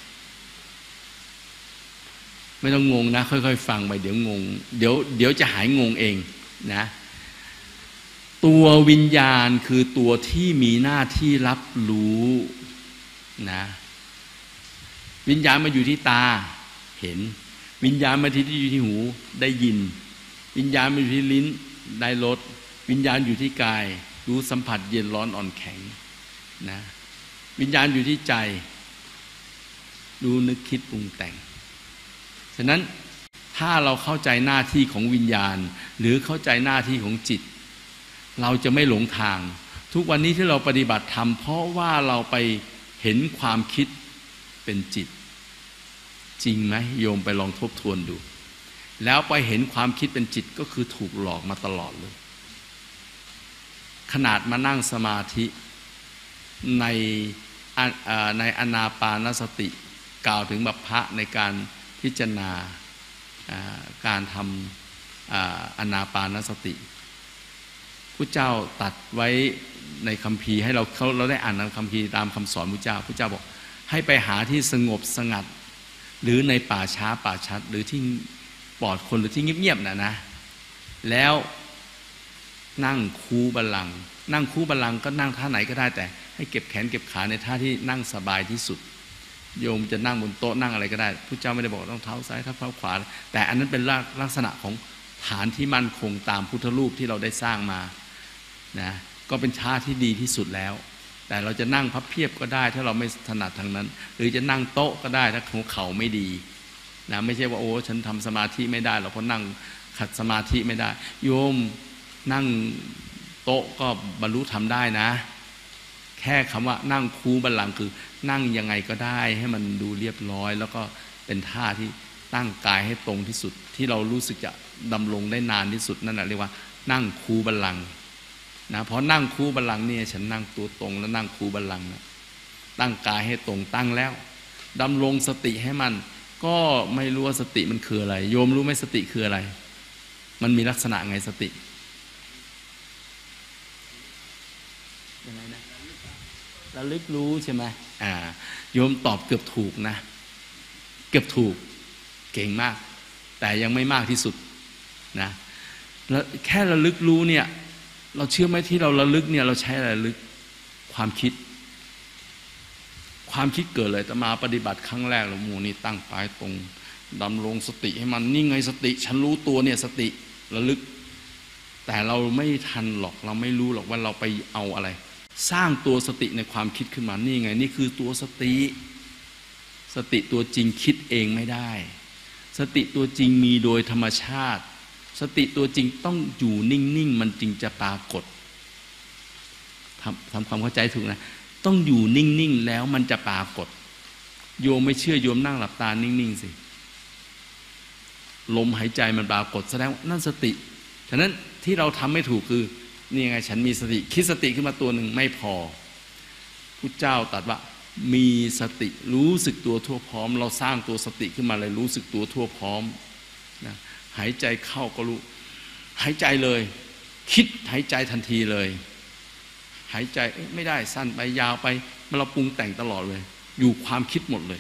ไม่ต้องงงนะค่อยๆฟังไปเดี๋ยวงงเดี๋ยวเดี๋ยวจะหายงงเองนะตัววิญญาณคือตัวที่มีหน้าที่รับรู้นะวิญญาณมาอยู่ที่ตาเห็นวิญญาณมาที่อยู่ที่หูได้ยินวิญญาณมาอยู่ที่ลิ้นได้รสวิญญาณอยู่ที่กายรู้สัมผัสเย็นร้อนอ่อนแข็งนะวิญญาณอยู่ที่ใจรู้นึกคิดปรุงแต่งฉะนั้นถ้าเราเข้าใจหน้าที่ของวิญญาณหรือเข้าใจหน้าที่ของจิตเราจะไม่หลงทางทุกวันนี้ที่เราปฏิบัติธรรมเพราะว่าเราไปเห็นความคิดเป็นจิตจริงไหมโยมไปลองทบทวนดูแล้วไปเห็นความคิดเป็นจิตก็คือถูกหลอกมาตลอดเลยขนาดมานั่งสมาธิในในอานาปานสติกล่าวถึงบัพพะในการพิจารณาการทำอานาปานสติพระเจ้าตัดไว้ในคัมภีร์ให้เราเขาเราได้อ่านในคัมภีร์ตามคำสอนพระเจ้าพระเจ้าบอกให้ไปหาที่สงบสงัดหรือในป่าช้าป่าชัดหรือที่ปลอดคนหรือที่เงียบๆนะนะแล้วนั่งคูบัลลังก์นั่งคูบัลลังก์ก็นั่งท่าไหนก็ได้แต่ให้เก็บแขนเก็บขาในท่าที่นั่งสบายที่สุดโยมจะนั่งบนโต๊ะนั่งอะไรก็ได้พระเจ้าไม่ได้บอกต้องเท้าซ้ายเท้าขวาแต่อันนั้นเป็นลักษณะของฐานที่มั่นคงตามพุทธรูปที่เราได้สร้างมานะก็เป็นท่าที่ดีที่สุดแล้วแต่เราจะนั่งพับเพียบก็ได้ถ้าเราไม่ถนัดทางนั้นหรือจะนั่งโต๊ะก็ได้ถ้าหัวเข่าไม่ดีนะไม่ใช่ว่าโอ้ฉันทำสมาธิไม่ได้หรอกเพราะนั่งขัดสมาธิไม่ได้โยมนั่งโต๊ะก็บรรลุธรรมได้นะแค่คำว่านั่งคูบัลลังก์คือนั่งยังไงก็ได้ให้มันดูเรียบร้อยแล้วก็เป็นท่าที่ตั้งกายให้ตรงที่สุดที่เรารู้สึกจะดำรงได้นานที่สุดนั่นแหละเรียกว่านั่งคูบัลลังก์นะเพราะนั่งคูบัลลังก์เนี่ยฉันนั่งตัวตรงแล้วนั่งคูบัลลังก์นะตั้งกายให้ตรงตั้งแล้วดำรงสติให้มันก็ไม่รู้ว่าสติมันคืออะไรโยมรู้ไหมสติคืออะไรมันมีลักษณะไงสติยังไงนะระลึกรู้ใช่ไหมอ่าโยมตอบเกือบถูกนะเกือบถูกเก่งมากแต่ยังไม่มากที่สุดนะแล้วแค่ระลึกรู้เนี่ยเราเชื่อไหมที่เราระลึกเนี่ยเราใช้ระลึกความคิดความคิดเกิดเลยแต่มาปฏิบัติครั้งแรกเราโมนี่ตั้งกายตรงดำรงสติให้มันนี่ไงสติฉันรู้ตัวเนี่ยสติระลึกแต่เราไม่ทันหรอกเราไม่รู้หรอกว่าเราไปเอาอะไรสร้างตัวสติในความคิดขึ้นมานี่ไงนี่คือตัวสติสติตัวจริงคิดเองไม่ได้สติตัวจริงมีโดยธรรมชาติสติตัวจริงต้องอยู่นิ่งๆมันจริงจะปรากฏทำทำความเข้าใจถูกนะต้องอยู่นิ่งๆแล้วมันจะปรากฏโยมไม่เชื่อโยมนั่งหลับตานิ่งๆสิลมหายใจมันปรากฏแสดงนั่นสติฉะนั้นที่เราทำไม่ถูกคือนี่ไงฉันมีสติคิดสติขึ้นมาตัวหนึ่งไม่พอพุทธเจ้าตรัสว่ามีสติรู้สึกตัวทั่วพร้อมเราสร้างตัวสติขึ้นมาเลยรู้สึกตัวทั่วพร้อมนะหายใจเข้าก็รู้หายใจเลยคิดหายใจทันทีเลยหายใจไม่ได้สั้นไปยาวไปมันเราปรุงแต่งตลอดเลยอยู่ความคิดหมดเลย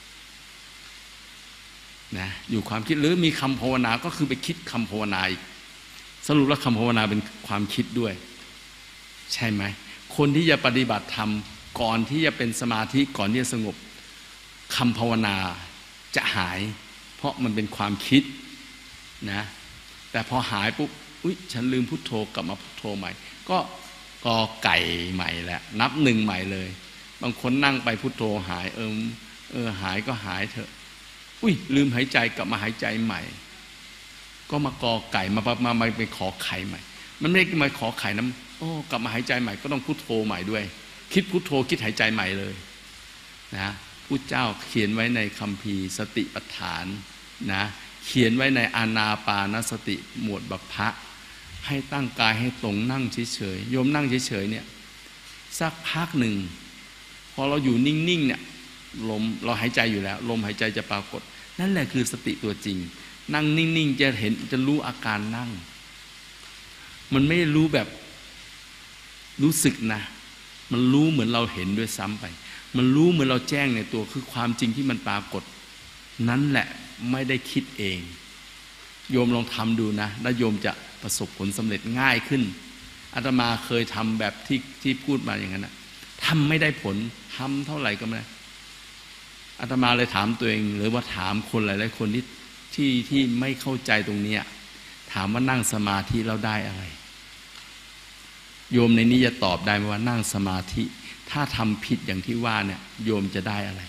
นะอยู่ความคิดหรือมีคำภาวนาก็คือไปคิดคำภาวนาอีกสรุปแล้วคำภาวนาเป็นความคิดด้วยใช่ไหมคนที่จะปฏิบัติธรรมก่อนที่จะเป็นสมาธิก่อนที่จะสงบคำภาวนาจะหายเพราะมันเป็นความคิดนะแต่พอหายปุ๊บอุ๊ยฉันลืมพุทโธกลับมาพุทโธใหม่ก็กอไก่ใหม่แหละนับหนึ่งใหม่เลยบางคนนั่งไปพุทโธหายเออเออหายก็หายเถอะอุ้ยลืมหายใจกลับมาหายใจใหม่ก็มากอไก่มามามาไปขอไข่ใหม่มันไม่ได้มาขอไข่น้ำโอ้กลับมาหายใจใหม่ก็ต้องพุทโธใหม่ด้วยคิดพุทโธคิดหายใจใหม่เลยนะพุทธเจ้าเขียนไว้ในคัมภีร์สติปัฏฐานนะเขียนไว้ในอานาปานสติหมวดบัพพะให้ตั้งกายให้ตรงนั่งเฉยๆโยมนั่งเฉยๆเนี่ยสักพักหนึ่งพอเราอยู่นิ่งๆเนี่ยลมเราหายใจอยู่แล้วลมหายใจจะปรากฏนั่นแหละคือสติตัวจริงนั่งนิ่งๆจะเห็นจะรู้อาการนั่งมันไม่รู้แบบรู้สึกนะมันรู้เหมือนเราเห็นด้วยซ้ำไปมันรู้เหมือนเราแจ้งในตัวคือความจริงที่มันปรากฏนั่นแหละไม่ได้คิดเองโยมลองทำดูนะแล้วโยมจะประสบผลสำเร็จง่ายขึ้นอาตมาเคยทำแบบที่ที่พูดมาอย่างนั้นนะทำไม่ได้ผลทำเท่าไหร่ก็ไม่ได้อาตมาเลยถามตัวเองหรือว่าถามคนหลายๆคนที่ที่ที่ไม่เข้าใจตรงนี้ถามว่านั่งสมาธิแล้วได้อะไรโยมในนี้จะตอบได้ไหมว่านั่งสมาธิถ้าทำผิดอย่างที่ว่าเนี่ยโยมจะได้อะไร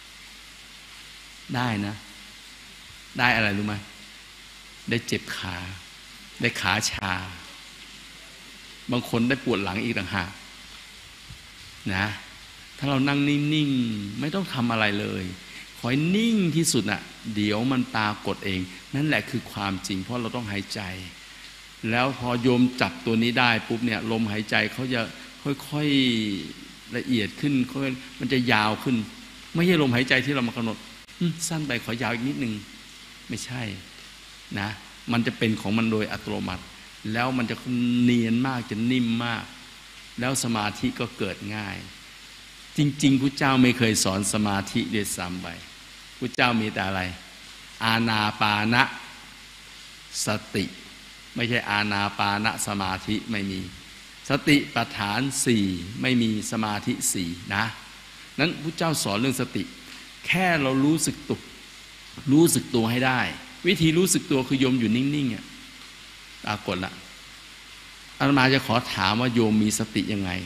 ได้นะได้อะไรรู้ไหมได้เจ็บขาได้ขาชาบางคนได้ปวดหลังอีกต่างหากนะถ้าเรานั่งนิ่งๆไม่ต้องทำอะไรเลยขอให้นิ่งที่สุดน่ะเดี๋ยวมันปรากฏเองนั่นแหละคือความจริงเพราะเราต้องหายใจแล้วพอโยมจับตัวนี้ได้ปุ๊บเนี่ยลมหายใจเขาจะค่อยๆละเอียดขึ้นค่อยมันจะยาวขึ้นไม่ใช่ลมหายใจที่เรามากำหนดสั้นไปขอยาวอีกนิดนึงไม่ใช่นะมันจะเป็นของมันโดยอัตโนมัติแล้วมันจะเนียนมากจะนิ่มมากแล้วสมาธิก็เกิดง่ายจริงๆพุทธเจ้าไม่เคยสอนสมาธิด้วยซ้ำไปพุทธเจ้ามีแต่อะไรอานาปานสติไม่ใช่อานาปานสมาธิไม่มีสติปัฏฐานสี่ไม่มีสมาธิสี่นะนั้นพุทธเจ้าสอนเรื่องสติแค่เรารู้สึกตัวรู้สึกตัวให้ได้วิธีรู้สึกตัวคือโยมอยู่นิ่งๆอ่ะปรากฏละอาตมาจะขอถามว่าโยมมีสติยังไง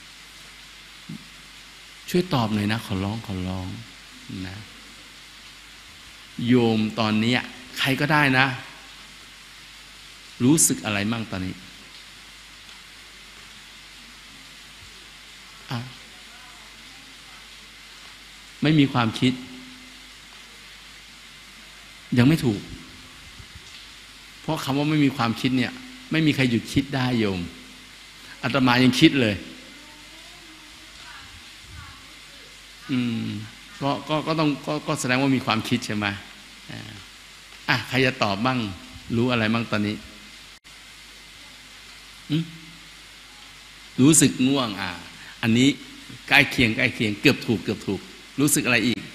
ช่วยตอบหน่อยนะขอร้องขอร้องนะโยมตอนนี้ใครก็ได้นะรู้สึกอะไรมั่งตอนนี้อ่ะไม่มีความคิดยังไม่ถูกเพราะคำว่าไม่มีความคิดเนี่ยไม่มีใครหยุดคิดได้โยมอาตมายังคิดเลยอืมก็ก็ก็ต้องก็ก็แสดงว่ามีความคิดใช่ไหมอ่ะใครจะตอบบ้างรู้อะไรบ้างตอนนี้รู้สึกง่วงอ่ะอันนี้ใกล้เคียงใกล้เคียงเกือบถูกเกือบถูกรู้สึกอะไรอีก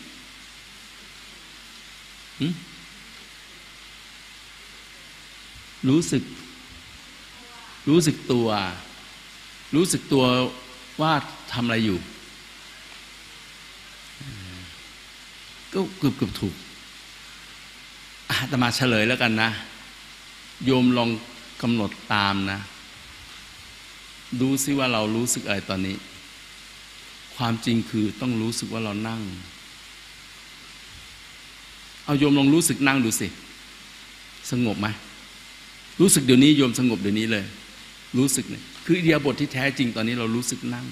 รู้สึกรู้สึกตัวรู้สึกตัวว่าทำอะไรอยู่ก็เกือบเกือบถูกอาตมาเฉลยแล้วกันนะโยมลองกำหนดตามนะดูซิว่าเรารู้สึกอะไรตอนนี้ความจริงคือต้องรู้สึกว่าเรานั่งเอาโยมลองรู้สึกนั่งดูสิสงบไหมรู้สึกเดี๋ยวนี้โยมสงบเดี๋ยวนี้เลยรู้สึกเนี่ยคืออิริยาบถที่แท้จริงตอนนี้เรารู้สึกนั่ง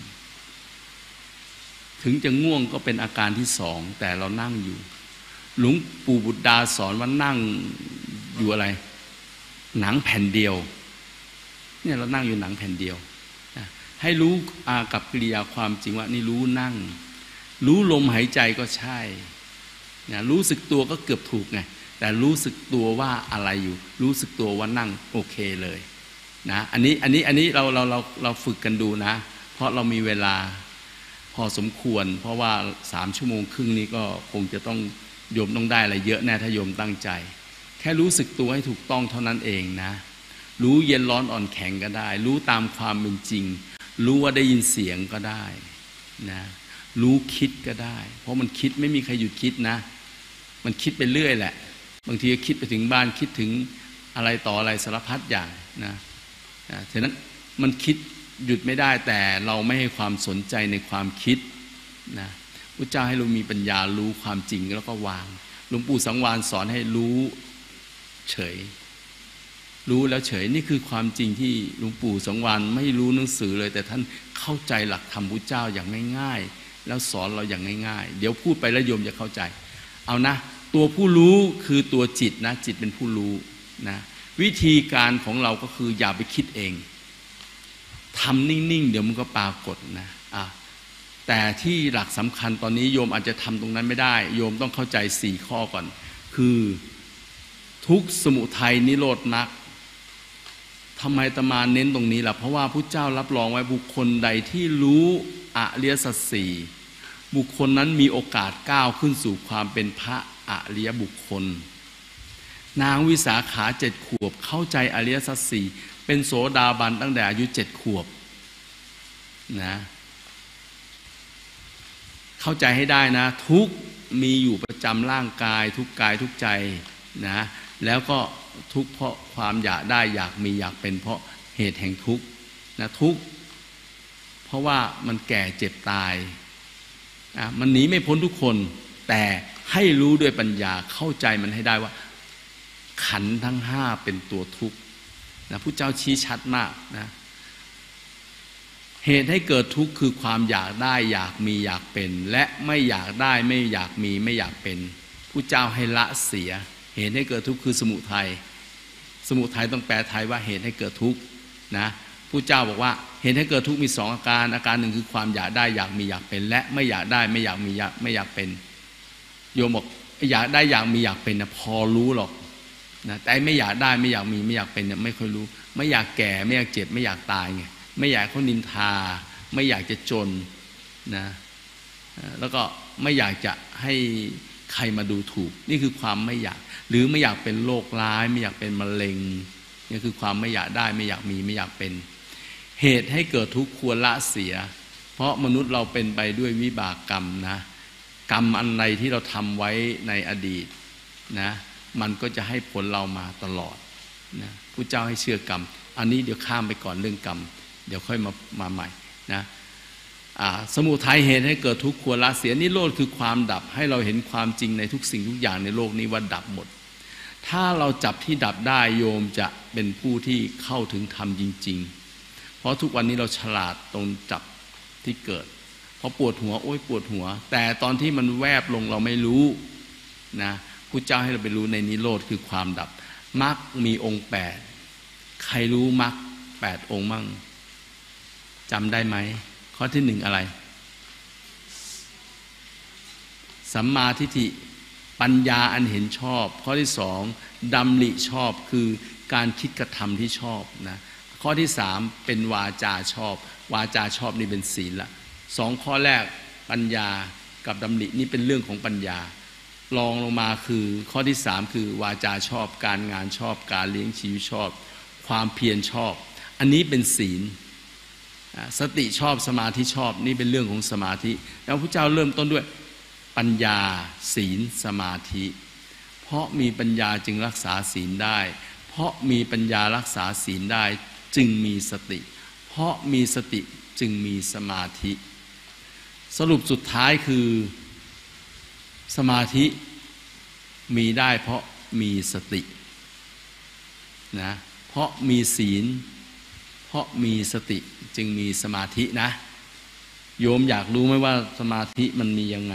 ถึงจะง่วงก็เป็นอาการที่สองแต่เรานั่งอยู่หลวงปู่บุตรดาสอนว่านั่งอยู่อะไรหนังแผ่นเดียวเนี่ยเรานั่งอยู่หนังแผ่นเดียวให้รู้อากับกิริยาความจริงว่านี่รู้นั่งรู้ลมหายใจก็ใช่เนี่ยรู้สึกตัวก็เกือบถูกไงแต่รู้สึกตัวว่าอะไรอยู่รู้สึกตัวว่านั่งโอเคเลยนะอันนี้อันนี้อันนี้เราเราเราเราฝึกกันดูนะเพราะเรามีเวลาพอสมควรเพราะว่าสามชั่วโมงครึ่งนี้ก็คงจะต้องโยมต้องได้อะไรเยอะแน่ถ้าโยมตั้งใจแค่รู้สึกตัวให้ถูกต้องเท่านั้นเองนะรู้เย็นร้อนอ่อนแข็งก็ได้รู้ตามความเป็นจริงรู้ว่าได้ยินเสียงก็ได้นะรู้คิดก็ได้เพราะมันคิดไม่มีใครหยุดคิดนะมันคิดไปเรื่อยแหละบางทีคิดไปถึงบ้านคิดถึงอะไรต่ออะไรสารพัดอย่างนะนะฉะนั้นมันคิดหยุดไม่ได้แต่เราไม่ให้ความสนใจในความคิดนะพระเจ้าให้เรามีปัญญารู้ความจริงแล้วก็วางหลวงปู่สังวาลสอนให้รู้เฉยรู้แล้วเฉยนี่คือความจริงที่หลวงปู่สังวาลไม่รู้หนังสือเลยแต่ท่านเข้าใจหลักธรรมพระเจ้าอย่างง่ายๆแล้วสอนเราอย่างง่ายๆเดี๋ยวพูดไปแล้วโยมจะเข้าใจเอานะตัวผู้รู้คือตัวจิตนะจิตเป็นผู้รู้นะวิธีการของเราก็คืออย่าไปคิดเองทำนิ่งๆเดี๋ยวมันก็ปรากฏนะอ่ะแต่ที่หลักสำคัญตอนนี้โยมอาจจะทำตรงนั้นไม่ได้โยมต้องเข้าใจสี่ข้อก่อนคือทุกข์สมุทัยนิโรธมรรคทำไมอาตมาเน้นตรงนี้ล่ะเพราะว่าพุทธเจ้ารับรองไว้บุคคลใดที่รู้อริยสัจสี่บุคคลนั้นมีโอกาสก้าวขึ้นสู่ความเป็นพระอริยบุคคลนางวิสาขาเจ็ดขวบเข้าใจอริยสัจสี่เป็นโสดาบันตั้งแต่อายุเจ็ดขวบนะเข้าใจให้ได้นะทุกมีอยู่ประจำร่างกายทุกกายทุกใจนะแล้วก็ทุกข์เพราะความอยากได้อยากมีอยากเป็นเพราะเหตุแห่งทุกข์นะทุกข์เพราะว่ามันแก่เจ็บตายอ่ะมันหนีไม่พ้นทุกคนแต่ให้รู้ด้วยปัญญาเข้าใจมันให้ได้ว่าขันธ์ทั้งห้าเป็นตัวทุกข์นะพุทธเจ้าชี้ชัดมากนะเหตุให้เกิดทุกข์คือความอยากได้อยากมีอยากเป็นและไม่อยากได้ไม่อยากมีไม่อยากเป็นพุทธเจ้าให้ละเสียเหตุให้เกิดทุกข์คือสมุทัยสมุทัยต้องแปลไทยว่าเหตุให้เกิดทุกข์นะพุทธเจ้าบอกว่าเหตุให้เกิดทุกข์มีสองอาการอาการหนึ่งคือความอยากได้อยากมีอยากเป็นและไม่อยากได้ไม่อยากมีอยากไม่อยากเป็นโยมบอกอยากได้อยากมีอยากเป็นนะพอรู้หรอกนะแต่ไม่อยากได้ไม่อยากมีไม่อยากเป็นเนี่ยไม่ค่อยรู้ไม่อยากแก่ไม่อยากเจ็บไม่อยากตายไงไม่อยากเขานินทาไม่อยากจะจนนะแล้วก็ไม่อยากจะให้ใครมาดูถูกนี่คือความไม่อยากหรือไม่อยากเป็นโรคร้ายไม่อยากเป็นมะเร็งนี่คือความไม่อยากได้ไม่อยากมีไม่อยากเป็นเหตุให้เกิดทุกข์ควรละเสียเพราะมนุษย์เราเป็นไปด้วยวิบากกรรมนะกรรมอันใดที่เราทำไว้ในอดีตนะมันก็จะให้ผลเรามาตลอดนะพุทธเจ้าให้เชื่อกรรมอันนี้เดี๋ยวข้ามไปก่อนเรื่องกรรมเดี๋ยวค่อยมามาใหม่นะสมุทัยเหตุให้เกิดทุกข์ควรละเสียนิโรธคือความดับให้เราเห็นความจริงในทุกสิ่งทุกอย่างในโลกนี้ว่าดับหมดถ้าเราจับที่ดับได้โยมจะเป็นผู้ที่เข้าถึงธรรมจริงๆเพราะทุกวันนี้เราฉลาดตรงจับที่เกิดพอปวดหัวโอ๊ยปวดหัวแต่ตอนที่มันแวบลงเราไม่รู้นะพุทธเจ้าให้เราไปรู้ในนิโรธคือความดับมรรคมีองค์แปดใครรู้มรรคแปดองค์มั่งจำได้ไหมข้อที่หนึ่งอะไรสัมมาทิฏฐิปัญญาอันเห็นชอบข้อที่สองดำริชอบคือการคิดกระทำที่ชอบนะข้อที่สามเป็นวาจาชอบวาจาชอบนี่เป็นศีลละสองข้อแรกปัญญากับดำรินี่เป็นเรื่องของปัญญารองลงมาคือข้อที่สามคือวาจาชอบการงานชอบการเลี้ยงชีวิตชอบความเพียรชอบอันนี้เป็นศีลสติชอบสมาธิชอบนี่เป็นเรื่องของสมาธิแล้วพระเจ้าเริ่มต้นด้วยปัญญาศีลสมาธิเพราะมีปัญญาจึงรักษาศีลได้เพราะมีปัญญารักษาศีลได้จึงมีสติเพราะมีสติจึงมีสมาธิสรุปสุดท้ายคือสมาธิมีได้เพราะมีสตินะเพราะมีศีลเพราะมีสติจึงมีสมาธินะโยมอยากรู้ไหมว่าสมาธิมันมียังไง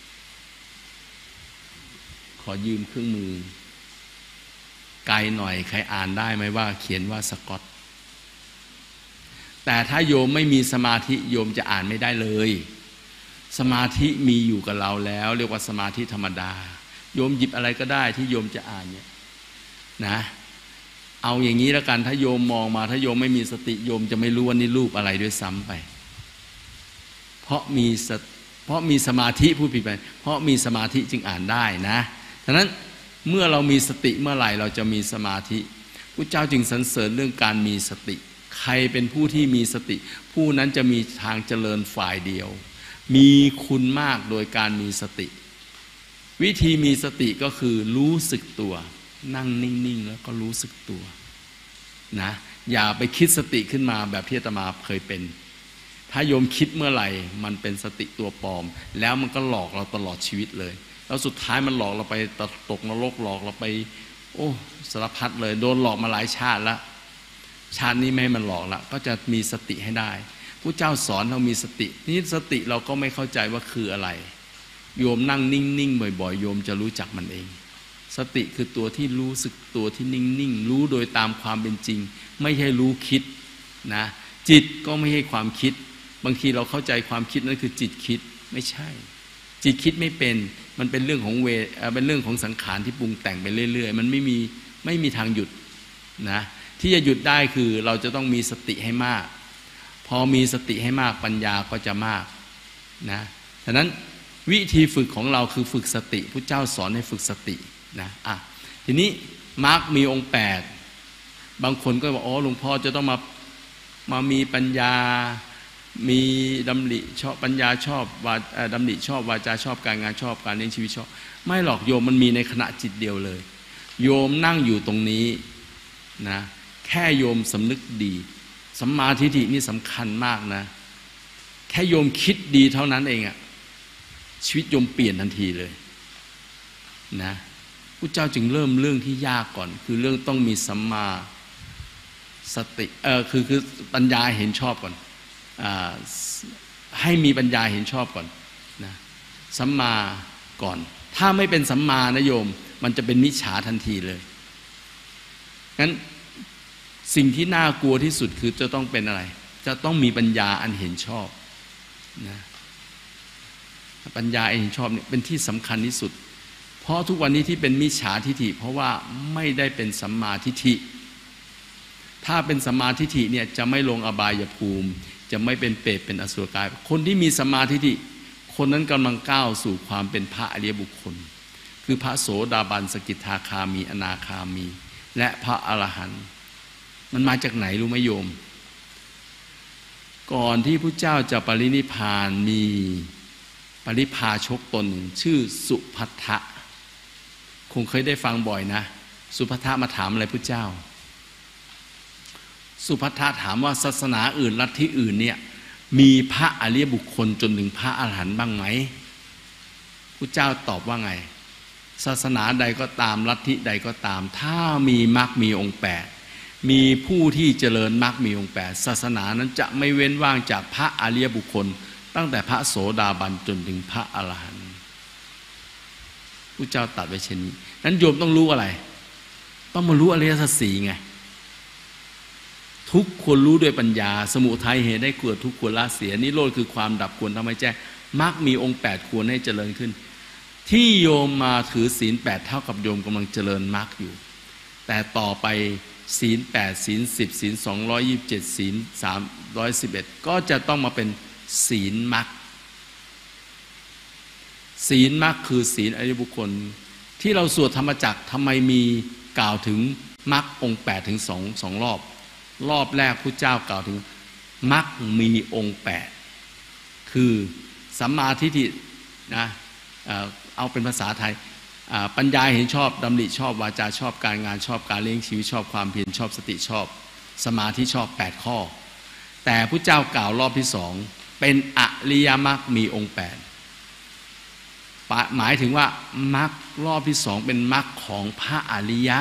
ขอยืมเครื่องมือไกลหน่อยใครอ่านได้ไหมว่าเขียนว่าสกอตแต่ถ้าโยมไม่มีสมาธิโยมจะอ่านไม่ได้เลยสมาธิมีอยู่กับเราแล้วเรียกว่าสมาธิธรรมดาโยมหยิบอะไรก็ได้ที่โยมจะอ่านเนี่ยนะเอาอย่างนี้แล้วกันถ้าโยมมองมาถ้าโยมไม่มีสติโยมจะไม่รู้ว่านี่รูปอะไรด้วยซ้ำไปเพราะมีเพราะมีสมาธิพูดผิดไปเพราะมีสมาธิจึงอ่านได้นะฉะนั้นเมื่อเรามีสติเมื่อไหร่เราจะมีสมาธิพระเจ้าจึงสรรเสริญเรื่องการมีสติใครเป็นผู้ที่มีสติผู้นั้นจะมีทางเจริญฝ่ายเดียวมีคุณมากโดยการมีสติวิธีมีสติก็คือรู้สึกตัวนั่งนิ่งๆแล้วก็รู้สึกตัวนะอย่าไปคิดสติขึ้นมาแบบที่อาตมาเคยเป็นถ้าโยมคิดเมื่อไหร่มันเป็นสติตัวปลอมแล้วมันก็หลอกเราตลอดชีวิตเลยแล้วสุดท้ายมันหลอกเราไปตกนรกหลอกเราไปโอ้สารพัดเลยโดนหลอกมาหลายชาติแล้วชาตินี้ไม่ให้มันหลอกละก็จะมีสติให้ได้พระเจ้าสอนเรามีสตินี่สติเราก็ไม่เข้าใจว่าคืออะไรโยมนั่งนิ่งๆบ่อยๆโยมจะรู้จักมันเองสติคือตัวที่รู้สึกตัวที่นิ่งๆรู้โดยตามความเป็นจริงไม่ใช่รู้คิดนะจิตก็ไม่ใช่ความคิดบางทีเราเข้าใจความคิดนั่นคือจิตคิดไม่ใช่จิตคิดไม่เป็นมันเป็นเรื่องของเวเป็นเรื่องของสังขารที่ปรุงแต่งไปเรื่อยๆมันไม่มีไม่มีทางหยุดนะที่จะหยุดได้คือเราจะต้องมีสติให้มากพอมีสติให้มากปัญญาก็จะมากนะฉะนั้นวิธีฝึกของเราคือฝึกสติพุทธเจ้าสอนให้ฝึกสตินะอ่ะทีนี้มรรคมีองค์แปดบางคนก็บอกอ๋อหลวงพ่อจะต้องมามามีปัญญามีดำริชอบปัญญาชอบวาดำริชอบวาจาชอบการงานชอบการเลี้ยงชีวิตชอบไม่หรอกโยมมันมีในขณะจิตเดียวเลยโยมนั่งอยู่ตรงนี้นะแค่โยมสำนึกดีสัมมาทิฏฐินี่สำคัญมากนะแค่โยมคิดดีเท่านั้นเองอะชีวิตโยมเปลี่ยนทันทีเลยนะพระเจ้าจึงเริ่มเรื่องที่ยากก่อนคือเรื่องต้องมีสัมมาสติเออคือคือปัญญาเห็นชอบก่อนอ่าให้มีปัญญาเห็นชอบก่อนนะสัมมาก่อนถ้าไม่เป็นสัมมานะโยมมันจะเป็นมิจฉาทันทีเลยงั้นสิ่งที่น่ากลัวที่สุดคือจะต้องเป็นอะไรจะต้องมีปัญญาอันเห็นชอบนะปัญญาอันเห็นชอบเนี่ยเป็นที่สำคัญที่สุดเพราะทุกวันนี้ที่เป็นมิจฉาทิฏฐิเพราะว่าไม่ได้เป็นสัมมาทิฏฐิถ้าเป็นสัมมาทิฏฐิเนี่ยจะไม่ลงอบายภูมิจะไม่เป็นเปรตเป็นอสุรกายคนที่มีสัมมาทิฏฐิคนนั้นกำลังก้าวสู่ความเป็นพระอริยบุคคลคือพระโสดาบันสกิทาคามีอนาคามีและพระอรหันต์มันมาจากไหนรู้ไหมโยมก่อนที่พระเจ้าจะปรินิพพานมีปริพาชกตนหนึ่งชื่อสุภัททะคงเคยได้ฟังบ่อยนะสุภัททะมาถามอะไรพระเจ้าสุภัททะถามว่าศาสนาอื่นลัทธิอื่นเนี่ยมีพระอริยบุคคลจนถึงพระอรหันต์บ้างไหมพระเจ้าตอบว่าไงศาสนาใดก็ตามลัทธิใดก็ตามถ้ามีมรรคมีองค์แปดมีผู้ที่เจริญมรรคมีองค์แปดศาสนานั้นจะไม่เว้นว่างจากพระอริยบุคคลตั้งแต่พระโสดาบันจนถึงพระอรหันต์พระเจ้าตรัสไว้เช่นนี้นั้นโยมต้องรู้อะไรต้องมารู้อริยสัจสี่ไงทุกคนรู้ด้วยปัญญาสมุทัยเหตุได้เกิดทุกควรละเสียนิโรธคือความดับควรทำให้แจ้งมรรคมีองค์แปดควรให้เจริญขึ้นที่โยมมาถือศีลแปดเท่ากับโยมกำลังเจริญมรรคอยู่แต่ต่อไปศีลแปดศีลสิบศีลสองร้อยยี่สิบเจ็ดศีลสามร้อยสิบเอ็ดก็จะต้องมาเป็นศีลมรรคศีลมรรคคือศีลอริยบุคคลที่เราสวดธรรมจักรทำไมมีกล่าวถึงมรรคองค์แปดถึงสองสองรอบรอบแรกพุทธเจ้ากล่าวถึงมรรคมีองค์แปดคือสัมมาทิฏฐินะเอาเป็นภาษาไทยปัญญาเห็นชอบดำริชอบวาจาชอบการงานชอบการเลี้ยงชีวิตชอบความเพียรชอบสติชอบสมาธิชอบแปดข้อแต่พุทธเจ้ากล่าวรอบที่สองเป็นอริยมรรคมีองค์แปดหมายถึงว่ามรรครอบที่สองเป็นมรรคของพระอริยะ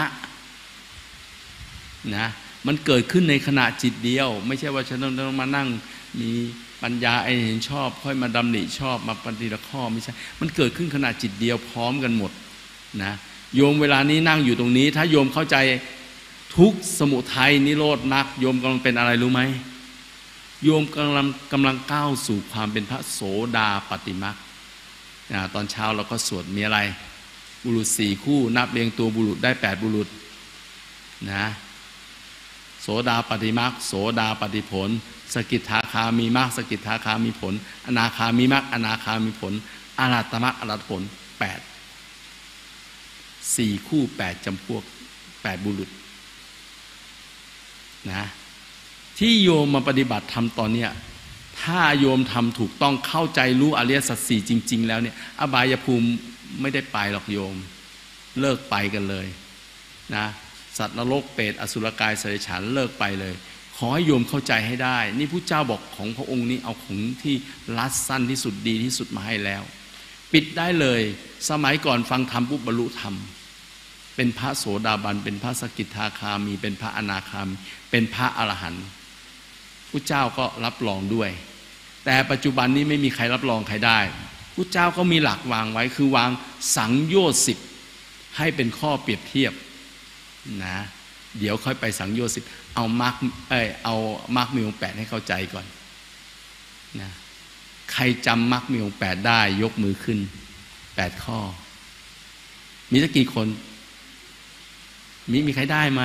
นะมันเกิดขึ้นในขณะจิตเดียวไม่ใช่ว่าฉันต้องมานั่งมีปัญญาไอ้เห็นชอบค่อยมาดำริชอบมาปฏิละข้อไม่ใช่มันเกิดขึ้นขณะจิตเดียวพร้อมกันหมดนะโยมเวลานี้นั่งอยู่ตรงนี้ถ้าโยมเข้าใจทุกสมุทัยนิโรธมรรคโยมกำลังเป็นอะไรรู้ไหมโยมกำลังกำลังก้าวสู่ความเป็นพระโสดาปัตติมรรคตอนเช้าเราก็สวดมีอะไรบุรุษสี่คู่นับเรียงตัวบุรุษได้แปดบุรุษนะโสดาปฏิมรรคโสดาปฏิผลสกิทาคามีมรรคสกิทาคามีผลอนาคามีมรรคอนาคามีผลอรหัตตมรรคอรหัตผลแปดสี่คู่แปดจำพวกแปดบุรุษนะที่โยมมาปฏิบัติธรรมตอนเนี้ยถ้าโยมทำถูกต้องเข้าใจรู้อริยสัจสี่จริงๆแล้วเนี่ยอบายภูมิไม่ได้ไปหรอกโยมเลิกไปกันเลยนะสัตว์นรกเปรตอสุรกายเสด็จฉันเลิกไปเลยขอให้โยมเข้าใจให้ได้นี่พุทธเจ้าบอกของพระองค์นี้เอาของที่รัดสั้นที่สุดดีที่สุดมาให้แล้วปิดได้เลยสมัยก่อนฟังธรรมปุ๊บบรรลุธรรมเป็นพระโสดาบันเป็นพระสกิทาคามีเป็นพระอนาคามีเป็นพระอรหันต์พุทธเจ้าก็รับรองด้วยแต่ปัจจุบันนี้ไม่มีใครรับรองใครได้พุทธเจ้าก็มีหลักวางไว้คือวางสังโยชน์สิบให้เป็นข้อเปรียบเทียบนะเดี๋ยวค่อยไปสังโยชน์สิบเอามรรคเอ้ยเอามรรคมีองค์แปดให้เข้าใจก่อนนะใครจำมรรคมีองค์แปดได้ยกมือขึ้นแปดข้อมีสักกี่คนมีมีใครได้ไหม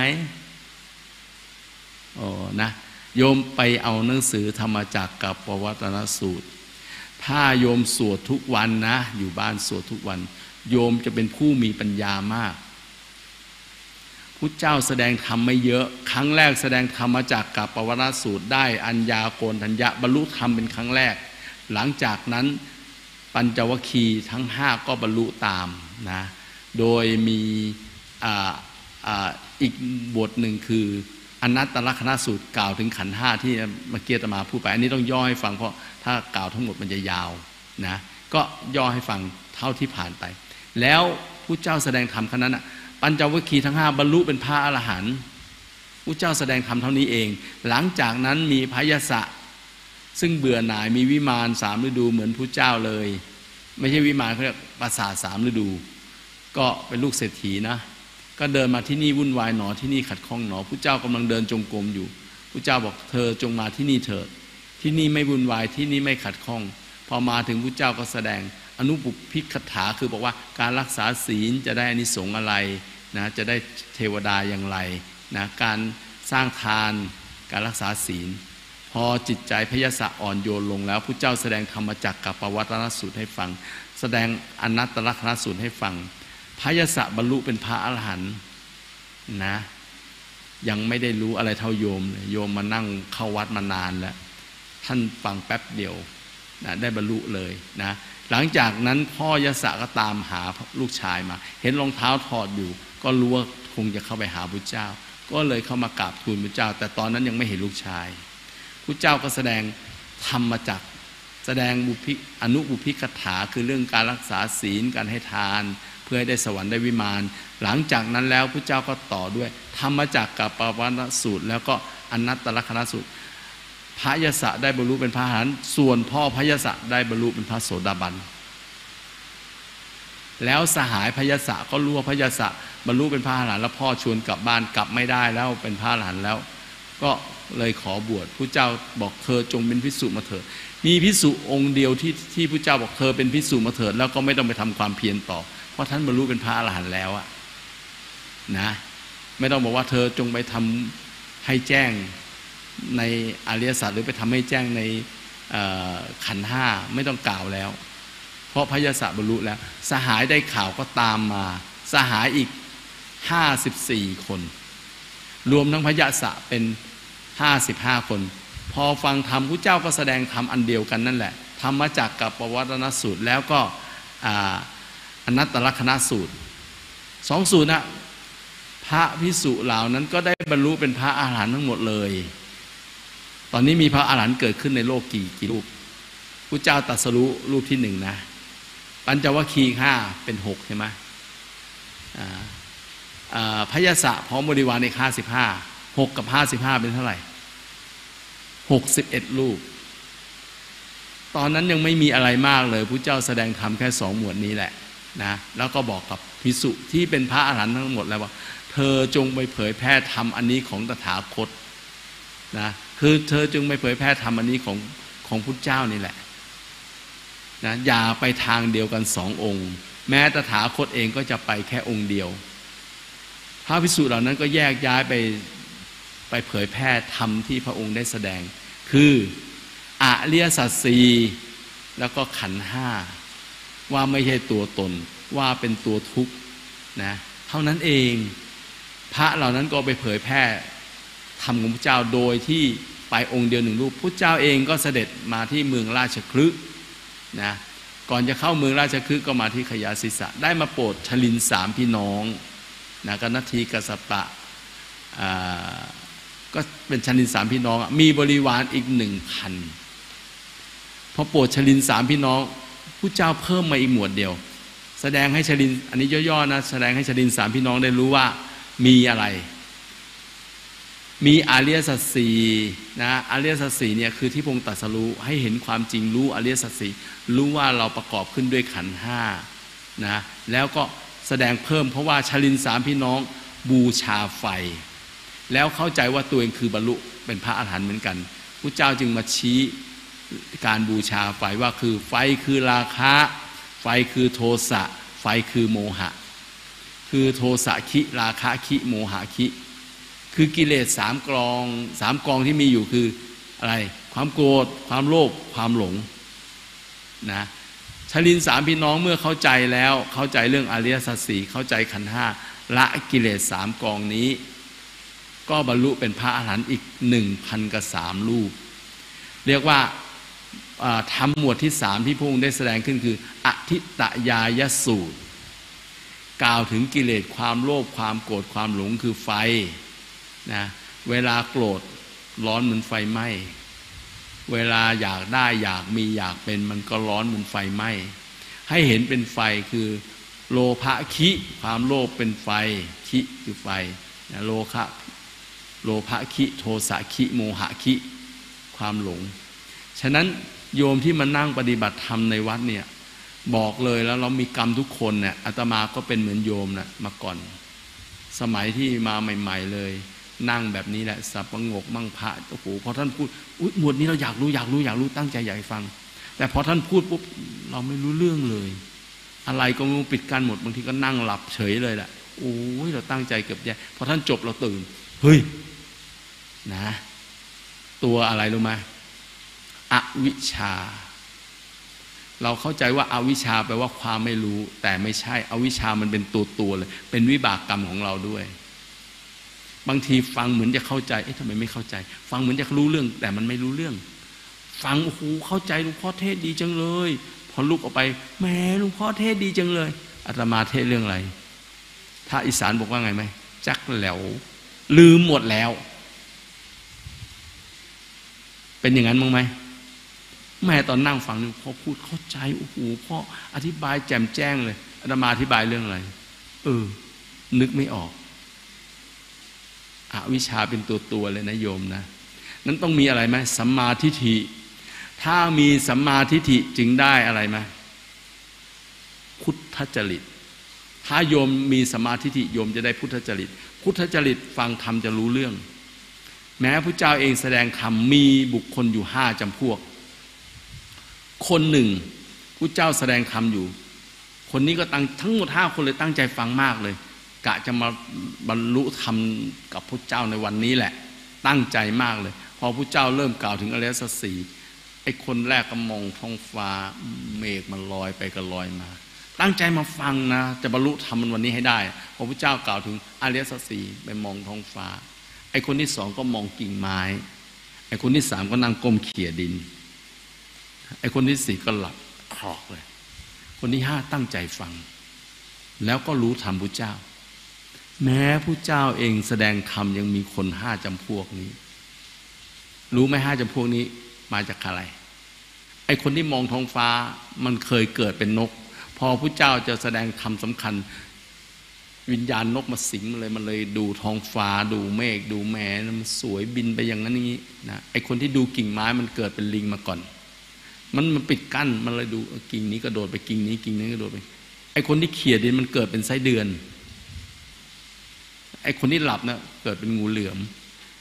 โอ้นะโยมไปเอาหนังสือธรรมจักรกับปวัตนสูตรถ้าโยมสวดทุกวันนะอยู่บ้านสวดทุกวันโยมจะเป็นผู้มีปัญญามากพุทธเจ้าแสดงธรรมไม่เยอะครั้งแรกแสดงธรรมจักรกับปวัตนสูตรได้อัญญาโกณทัญญะบรรลุธรรมเป็นครั้งแรกหลังจากนั้นปัญจวัคคีย์ทั้งห้าก็บรรลุตามนะโดยมีอ่าอ่าอีกบทหนึ่งคืออนัตตลักษณสูตรกล่าวถึงขันธ์ห้าที่เมื่อกี้อาตมาพูดไปอันนี้ต้องย่อให้ฟังเพราะถ้ากล่าวทั้งหมดมันจะยาวนะก็ย่อให้ฟังเท่าที่ผ่านไปแล้วพุทธเจ้าแสดงธรรมขนาดนั้นปัญจวัคคีย์ทั้งห้าบรรลุเป็นพระอรหันต์พุทธเจ้าแสดงธรรมเท่านี้เองหลังจากนั้นมีพยสะซึ่งเบื่อหน่ายมีวิมานสามฤดูเหมือนพุทธเจ้าเลยไม่ใช่วิมานเขาเรียกปราสาทสามฤดูก็เป็นลูกเศรษฐีนะก็เดินมาที่นี่วุ่นวายหนอที่นี่ขัดข้องหนอพุทธเจ้ากำลังเดินจงกรมอยู่พุทธเจ้าบอกเธอจงมาที่นี่เถิดที่นี่ไม่วุ่นวายที่นี่ไม่ขัดข้องพอมาถึงพุทธเจ้าก็แสดงอนุปุพิกถาคือบอกว่าการรักษาศีลจะได้อานิสงส์อะไรนะจะได้เทวดาอย่างไรนะการสร้างทานการรักษาศีลพอจิตใจพยสะอ่อนโยนลงแล้วพุทธเจ้าแสดงธรรมจักรกับปวัตตนสูตรให้ฟังแสดงอนัตตลักษณสูตรให้ฟังพยสะบรรลุเป็นพระอรหันต์นะยังไม่ได้รู้อะไรเท่าโยมเลยโยมมานั่งเข้าวัดมานานแล้วท่านฟังแป๊บเดียวนะได้บรรลุเลยนะหลังจากนั้นพ่อยสะก็ตามหาลูกชายมาเห็นรองเท้าถอดอยู่ก็รู้ว่าคงจะเข้าไปหาพระเจ้าก็เลยเข้ามากราบทูลพระเจ้าแต่ตอนนั้นยังไม่เห็นลูกชายพระเจ้าก็แสดงธรรมจักรแสดงบุพิอนุบุพิกถาคือเรื่องการรักษาศีลการให้ทานเพื่อให้ได้สวรรค์ได้วิมานหลังจากนั้นแล้วพระเจ้าก็ต่อด้วยธรรมจักรกับปวัตตนสูตรแล้วก็อนัตตลักษณสูตรพระยศได้บรรลุเป็นพระอรหันต์ส่วนพ่อพระยศได้บรรลุเป็นพระโสดาบันแล้วสหายพระยศก็รู้ว่าพระยศบรรลุเป็นพระอรหันต์แล้วพ่อชวนกลับบ้านกลับไม่ได้แล้วเป็นพระอรหันต์แล้วก็เลยขอบวชพระเจ้าบอกเธอจงเป็นภิกษุมาเถิดมีภิกษุองค์เดียวที่ที่พระเจ้าบอกเธอเป็นภิกษุมาเถิดแล้วก็ไม่ต้องไปทำความเพียรต่อเพราะท่านบรรลุเป็นพระอรหันต์แล้วอะนะไม่ต้องบอกว่าเธอจงไปทำให้แจ้งในอริยสัจหรือไปทำให้แจ้งในขันธ์ห้าไม่ต้องกล่าวแล้วเพราะพระยศบรรลุแล้วสหายได้ข่าวก็ตามมาสหายอีกห้าสิบสี่คนรวมทั้งพระยศเป็นห้าสิบห้าคนพอฟังธรรมพระเจ้าก็แสดงธรรมอันเดียวกันนั่นแหละธรรมจักรกับปวัตตนสูตรแล้วก็อนัตตลักษณสูตรสองสูตรนะพระภิกษุเหล่านั้นก็ได้บรรลุเป็นพระอรหันต์ทั้งหมดเลยตอนนี้มีพระอรหันต์เกิดขึ้นในโลกกี่กี่รูปพระเจ้าตรัสรู้รูปที่หนึ่งนะปัญจวัคคีย์ห้าเป็นหกใช่ไหมพยสะพร้อมบริวารในห้าสิบห้าหกกับห้าสิบห้าเป็นเท่าไหร่หกสิบเอ็ดรูปตอนนั้นยังไม่มีอะไรมากเลยพระเจ้าแสดงธรรมแค่สองหมวดนี้แหละนะแล้วก็บอกกับภิกษุที่เป็นพระอรหันต์ทั้งหมดแล้วว่าเธอจงไปเผยแพร่ธรรมอันนี้ของตถาคตนะคือเธอจงไปเผยแพร่ธรรมอันนี้ของของพุทธเจ้านี่แหละนะอย่าไปทางเดียวกันสององค์แม้ตถาคตเองก็จะไปแค่องค์เดียวพระภิกษุเหล่านั้นก็แยกย้ายไปไปเผยแพร่ธรรมที่พระองค์ได้แสดงคืออริยสัจสี่แล้วก็ขันธ์ห้าว่าไม่ใช่ตัวตนว่าเป็นตัวทุกข์นะเท่านั้นเองพระเหล่านั้นก็ไปเผยแพร่ธรรมของพระเจ้าโดยที่ไปองค์เดียวหนึ่งรูปพระเจ้าเองก็เสด็จมาที่เมืองราชคฤห์นะก่อนจะเข้าเมืองราชคฤห์ก็มาที่ขยาศิสะได้มาโปรดชลินสามพี่น้องนะก็นัทธีกัสสปะก็เป็นชลินสามพี่น้องมีบริวารอีกหนึ่งพันพอโปรดชลินสามพี่น้องผู้เจ้าเพิ่มมาอีกหมวดเดียวแสดงให้ชลินอันนี้ย่อๆนะแสดงให้ชลินสามพี่น้องได้รู้ว่ามีอะไรมีอริยสัจสี่นะอริยสัจสี่เนี่ยคือที่พระองค์ตรัสรู้ให้เห็นความจริงรู้อริยสัจสี่รู้ว่าเราประกอบขึ้นด้วยขันธ์ห้านะแล้วก็แสดงเพิ่มเพราะว่าชลินสามพี่น้องบูชาไฟแล้วเข้าใจว่าตัวเองคือบรรลุเป็นพระอรหันต์เหมือนกันพระเจ้าจึงมาชี้การบูชาไฟว่าคือไฟคือราคะไฟคือโทสะไฟคือโมหะคือโทสะคิราคะคิโมหะคิคือกิเลสสามกองสามกองที่มีอยู่คืออะไรความโกรธความโลภความหลงนะชลินสามพี่น้องเมื่อเข้าใจแล้วเข้าใจเรื่องอริยสัจสี่เข้าใจขันธ์ห้าละกิเลสสามกองนี้ก็บรรลุเป็นพระอรหันต์อีกหนึ่งพันกับสามรูปเรียกว่าธรรมหมวดที่สามที่พระองค์ได้แสดงขึ้นคืออทิตตยายสูตรกล่าวถึงกิเลสความโลภความโกรธความหลงคือไฟนะเวลาโกรธร้อนเหมือนไฟไหม้เวลาอยากได้อยากมีอยากเป็นมันก็ร้อนเหมือนไฟไหม้ให้เห็นเป็นไฟคือโลภะคิความโลภเป็นไฟคิคือไฟนะโลภะโลภะคิโทสะคิโมหะคิความหลงฉะนั้นโยมที่มานั่งปฏิบัติธรรมในวัดเนี่ยบอกเลยแล้วเรามีกรรมทุกคนเนี่ยอาตมาก็เป็นเหมือนโยมนะมาก่อนสมัยที่มาใหม่ๆเลยนั่งแบบนี้แหละสับประงกมั่งพระโอ้โหพอท่านพูดอุ๊ยหมวดนี้เราอยากรู้อยากรู้อยากรู้ตั้งใจอยากฟังแต่พอท่านพูดปุ๊บเราไม่รู้เรื่องเลยอะไรก็ไม่รู้ปิดกั้นหมดบางทีก็นั่งหลับเฉยเลยแหละโอ้ยเราตั้งใจเกือบแย่พอท่านจบเราตื่นเฮ้ยนะตัวอะไรรู้ไหมอวิชชาเราเข้าใจว่าอาวิชชาแปลว่าความไม่รู้แต่ไม่ใช่อวิชชามันเป็นตัวตัวเลยเป็นวิบากกรรมของเราด้วยบางทีฟังเหมือนจะเข้าใจเอ๊ะทำไมไม่เข้าใจฟังเหมือนจะรู้เรื่องแต่มันไม่รู้เรื่องฟังโอ้โหเข้าใจหลวงพ่อเทศดีจังเลยพอลุกออกไปแหมหลวงพ่อเทศดีจังเลยอาตมาเทศเรื่องอะไรถ้าอีสานบอกว่าไงไหมจักแหลวลืมหมดแล้วเป็นอย่างนั้นมั้งไหมแม่ตอนนั่งฟังพอพูดเข้าใจโอ้โหพ่ออธิบายแจ่มแจ้งเลยอาตมาอธิบายเรื่องอะไรเออนึกไม่ออกอวิชชาเป็นตัวตัวเลยนะโยมนะนั้นต้องมีอะไรไหมสัมมาทิฏฐิถ้ามีสัมมาทิฏฐิจึงได้อะไรไหมพุทธจริตถ้าโยมมีสัมมาทิฏฐิโยมจะได้พุทธจริตพุทธจริตฟังธรรมจะรู้เรื่องแม้พระเจ้าเองแสดงธรรมมีบุคคลอยู่ห้าจำพวกคนหนึ่งพระเจ้าแสดงธรรมอยู่คนนี้ก็ตั้งทั้งหมดห้าคนเลยตั้งใจฟังมากเลยกะจะมาบรรลุธรรมกับพระเจ้าในวันนี้แหละตั้งใจมากเลยพอพระเจ้าเริ่มกล่าวถึงอริยสัจสี่ไอ้คนแรกก็มองท้องฟ้าเมฆมันลอยไปก็ลอยมาตั้งใจมาฟังนะจะบรรลุธรรมวันนี้ให้ได้พอพระเจ้ากล่าวถึงอริยสัจสี่ไปมองท้องฟ้าไอ้คนที่สองก็มองกิ่งไม้ไอ้คนที่สามก็นั่งก้มเขี่ยดินไอ้คนที่สี่ก็หลับคลอกเลยคนที่ห้าตั้งใจฟังแล้วก็รู้ธรรมพระเจ้าแม้พระเจ้าเองแสดงธรรมยังมีคนห้าจำพวกนี้รู้ไหมห้าจำพวกนี้มาจากอะไรไอ้คนที่มองท้องฟ้ามันเคยเกิดเป็นนกพอพระเจ้าจะแสดงธรรมสำคัญวิญญาณนกมาสิงเลยมันเลยดูท้องฟ้าดูเมฆดูแม่มันสวยบินไปอย่างนั้นอย่างนี้นะไอ้คนที่ดูกิ่งไม้มันเกิดเป็นลิงมาก่อนมันมันปิดกั้นมันเลยดูกิ่งนี้กระโดดไปกิ่งนี้กิ่งนี้กระโดดไปไอ้คนที่เขี่ยดินมันเกิดเป็นไส้เดือนไอ้คนที่หลับนะเกิดเป็นงูเหลือม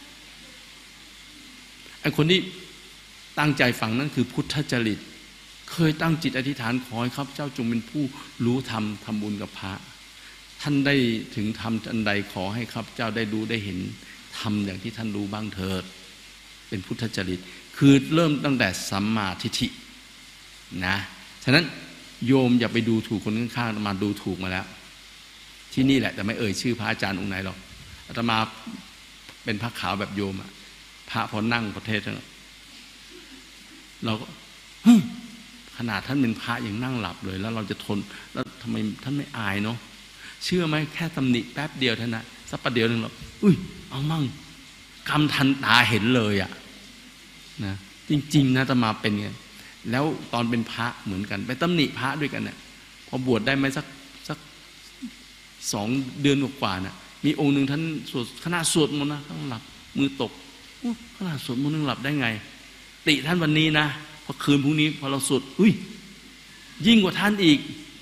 ไอ้คนที่ตั้งใจฟังนั่นคือพุทธจริตเคยตั้งจิตอธิษฐานขอให้ข้าพเจ้าจงเป็นผู้รู้ธรรมทำบุญกับพระท่านได้ถึงธรรมอันใดขอให้ข้าพเจ้าได้รู้ได้เห็นธรรมอย่างที่ท่านรู้บ้างเถิดเป็นพุทธจริตคือเริ่มตั้งแต่สัมมาทิฏฐินะฉะนั้นโยมอย่าไปดูถูกคนข้างๆมาดูถูกมาแล้วที่นี่แหละแต่ไม่เอ่ยชื่อพระอาจารย์องค์ไหนหรอกอาตมาเป็นพระขาวแบบโยมอะพระพอนั่งประเทศนั้นเราก็ขนาดท่านเป็นพระยังนั่งหลับเลยแล้วเราจะทนแล้วทำไมท่านไม่อายเนาะเชื่อไหมแค่ตำหนิแป๊บเดียวเท่านั้นสักประเดี๋ยวหนึ่งเราอุ้ยเอามั่งกรรมทันตาเห็นเลยอะนะจริงๆนะอาตมาเป็นไงแล้วตอนเป็นพระเหมือนกันไปตำหนิพระด้วยกันเนี่ยพอบวชได้ไหมสักสักสองเดือนกว่าน่ะมีองค์หนึ่งท่านสวดขณะสวดมนต์นะท่านหลับมือตกขณะสวดมนต์นึงหลับได้ไงติท่านวันนี้นะพอคืนพรุ่งนี้พอเราสวดอุ้ยยิ่งกว่าท่านอีก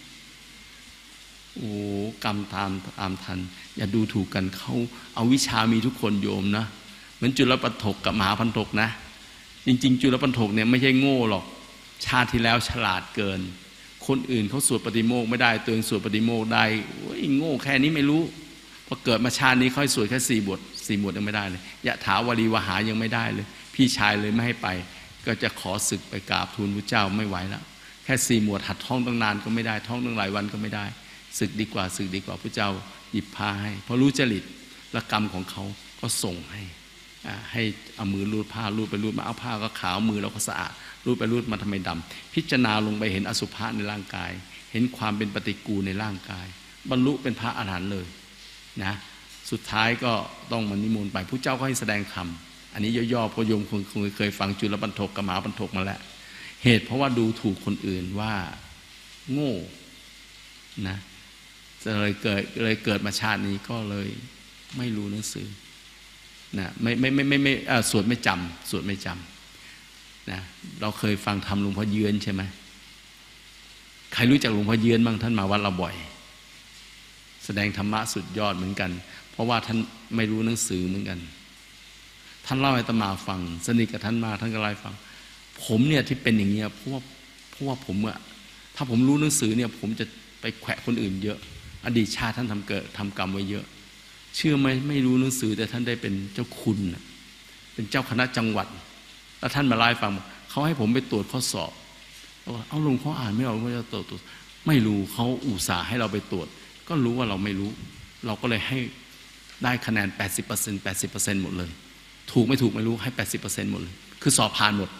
โอ้กรรมตามตามทันอย่าดูถูกกันเขาเอาวิชามีทุกคนโยมนะเหมือนจุลปันถกกับมหาพันถกนะจริงๆจุลปันถกเนี่ยไม่ใช่โง่หรอกชาติที่แล้วฉลาดเกินคนอื่นเขาสวดปฏิโมกข์ไม่ได้ตัวเองสวดปฏิโมกข์ได้โอ้ยโง่แค่นี้ไม่รู้พอเกิดมาชาตินี้ค่อยสวดแค่สี่บทสี่บทยังไม่ได้เลยยะถาวรีวหายังไม่ได้เลยพี่ชายเลยไม่ให้ไปก็จะขอศึกไปกราบทูลพระเจ้าไม่ไหวแล้วแค่สี่หมวดหัดท่องตั้งนานก็ไม่ได้ท่องตั้งหลายวันก็ไม่ได้ศึกดีกว่าศึกดีกว่าพระเจ้าหยิบพาให้เพราะรู้จริตและกรรมของเขาก็ส่งให้ให้เอามือรูดผ้ารูดไปรูดมาเอาผ้าก็ขาวมือเราก็สะอาดรูดไปรูดมาทำไมดำพิจารณาลงไปเห็นอสุภะในร่างกายเห็นความเป็นปฏิกูลในร่างกายบรรลุเป็นพระอรหันต์เลยนะสุดท้ายก็ต้องมานิมนต์ไปพระเจ้าก็ให้แสดงธรรมอันนี้ย่อๆพโยมคงเคยฟังจุลปันถกกับมหาปันถกมาแล้วเหตุเพราะว่าดูถูกคนอื่นว่าโง่นะเลยเกิดเลยเกิดมาชาตินี้ก็เลยไม่รู้หนังสือนะไม่ไม่ไม่ไม่ไม่สวดไม่จำสวดไม่จำนะเราเคยฟังธรรมหลวงพ่อเยือนใช่ไหมใครรู้จักหลวงพ่อเยือนบ้างท่านมาวัดเราบ่อยแสดงธรรมะสุดยอดเหมือนกันเพราะว่าท่านไม่รู้หนังสือเหมือนกันท่านเล่าให้อาตมาฟังสนิทกับท่านมาท่านก็เล่าให้ฟังผมเนี่ยที่เป็นอย่างเงี้ยเพราะว่าเพราะว่าผมอะถ้าผมรู้หนังสือเนี่ยผมจะไปแขวะคนอื่นเยอะอดีตชาติท่านทำเกิดทำกรรมไว้เยอะเชื่อไหมไม่รู้หนังสือแต่ท่านได้เป็นเจ้าคุณเป็นเจ้าคณะจังหวัดแล้วท่านมาเล่าให้ฟังเขาให้ผมไปตรวจข้อสอบเอาหลวงพ่ออ่านไม่ออกว่าจะตรวจไม่รู้เขาอุตส่าห์ให้เราไปตรวจก็รู้ว่าเราไม่รู้เราก็เลยให้ได้คะแนน แปดสิบเปอร์เซ็นต์ แปดสิบเปอร์เซ็นต์ หมดเลยถูกไม่ถูกไม่รู้ให้ แปดสิบเปอร์เซ็นต์ หมดเลยคือสอบผ่านหมด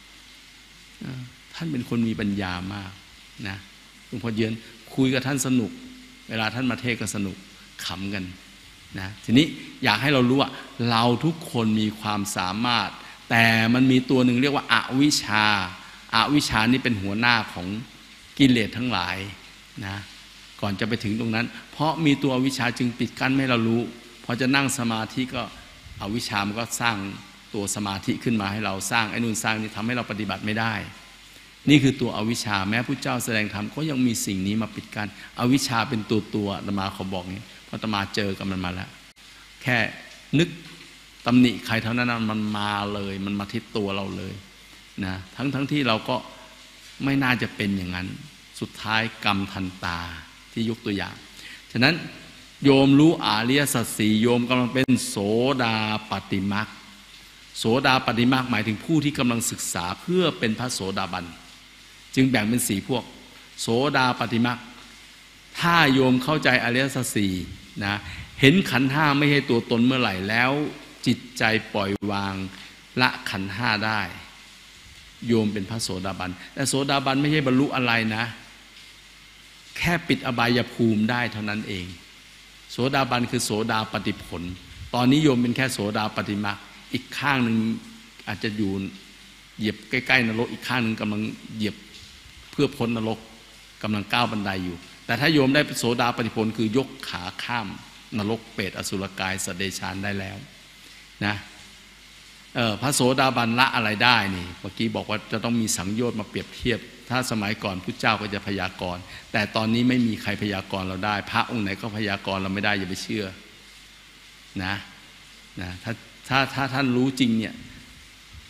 ท่านเป็นคนมีปัญญามากนะหลวงพ่อเยือนคุยกับท่านสนุกเวลาท่านมาเทศก็สนุกขำกันนะทีนี้อยากให้เรารู้ว่าเราทุกคนมีความสามารถแต่มันมีตัวหนึ่งเรียกว่าอวิชชาอาวิชชานี่เป็นหัวหน้าของกิเลสทั้งหลายนะก่อนจะไปถึงตรงนั้นเพราะมีตัวอวิชชาจึงปิดกั้นไม่ให้เรารู้พอจะนั่งสมาธิก็อวิชชามันก็สร้างตัวสมาธิขึ้นมาให้เราสร้างไอ้นู่นสร้างนี่ทำให้เราปฏิบัติไม่ได้นี่คือตัวอวิชชาแม้พระเจ้าแสดงธรรมก็ยังมีสิ่งนี้มาปิดกั้นอวิชชาเป็นตัวตัวอาตมาเขาบอกนี้เพราะอาตมาเจอกับมันมาแล้วแค่นึกตำหนิใครเท่านั้นมันมาเลยมันมาที่ตัวเราเลยนะทั้งทั้งที่เราก็ไม่น่าจะเป็นอย่างนั้นสุดท้ายกรรมทันตาที่ยกตัวอย่างฉะนั้นโยมรู้อริยสัจสี่โยมกำลังเป็นโสดาปัตติมรรคโสดาปัตติมรรคหมายถึงผู้ที่กำลังศึกษาเพื่อเป็นพระโสดาบันจึงแบ่งเป็นสี่พวกโสดาปัตติมรรคถ้าโยมเข้าใจอริยสัจสี่นะเห็นขันธ์ห้าไม่ใช่ตัวตนเมื่อไหร่แล้วจิตใจปล่อยวางละขันธ์ห้าได้โยมเป็นพระโสดาบันแต่โสดาบันไม่ใช่บรรลุอะไรนะแค่ปิดอบายภูมิได้เท่านั้นเองโสดาบันคือโสดาปฏิผลตอนนี้โยมเป็นแค่โสดาปฏิมรรคอีกข้างหนึ่งอาจจะอยู่เหยียบใกล้ๆนรกอีกข้างหนึ่งกำลังเหยียบเพื่อพ้นนรกกำลังก้าวบันไดอยู่แต่ถ้าโยมได้โสดาปฏิผลคือยกขาข้ามนรกเปรตอสุรกายสัตว์เดรัจฉานได้แล้วนะเออพระโสดาบันละอะไรได้นี่เมื่อกี้บอกว่าจะต้องมีสังโยชน์มาเปรียบเทียบถ้าสมัยก่อนพุทธเจ้าก็จะพยากรณ์แต่ตอนนี้ไม่มีใครพยากรณ์เราได้พระองค์ไหนก็พยากรณ์เราไม่ได้อย่าไปเชื่อนะนะถ้าถ้าถ้าท่านรู้จริงเนี่ย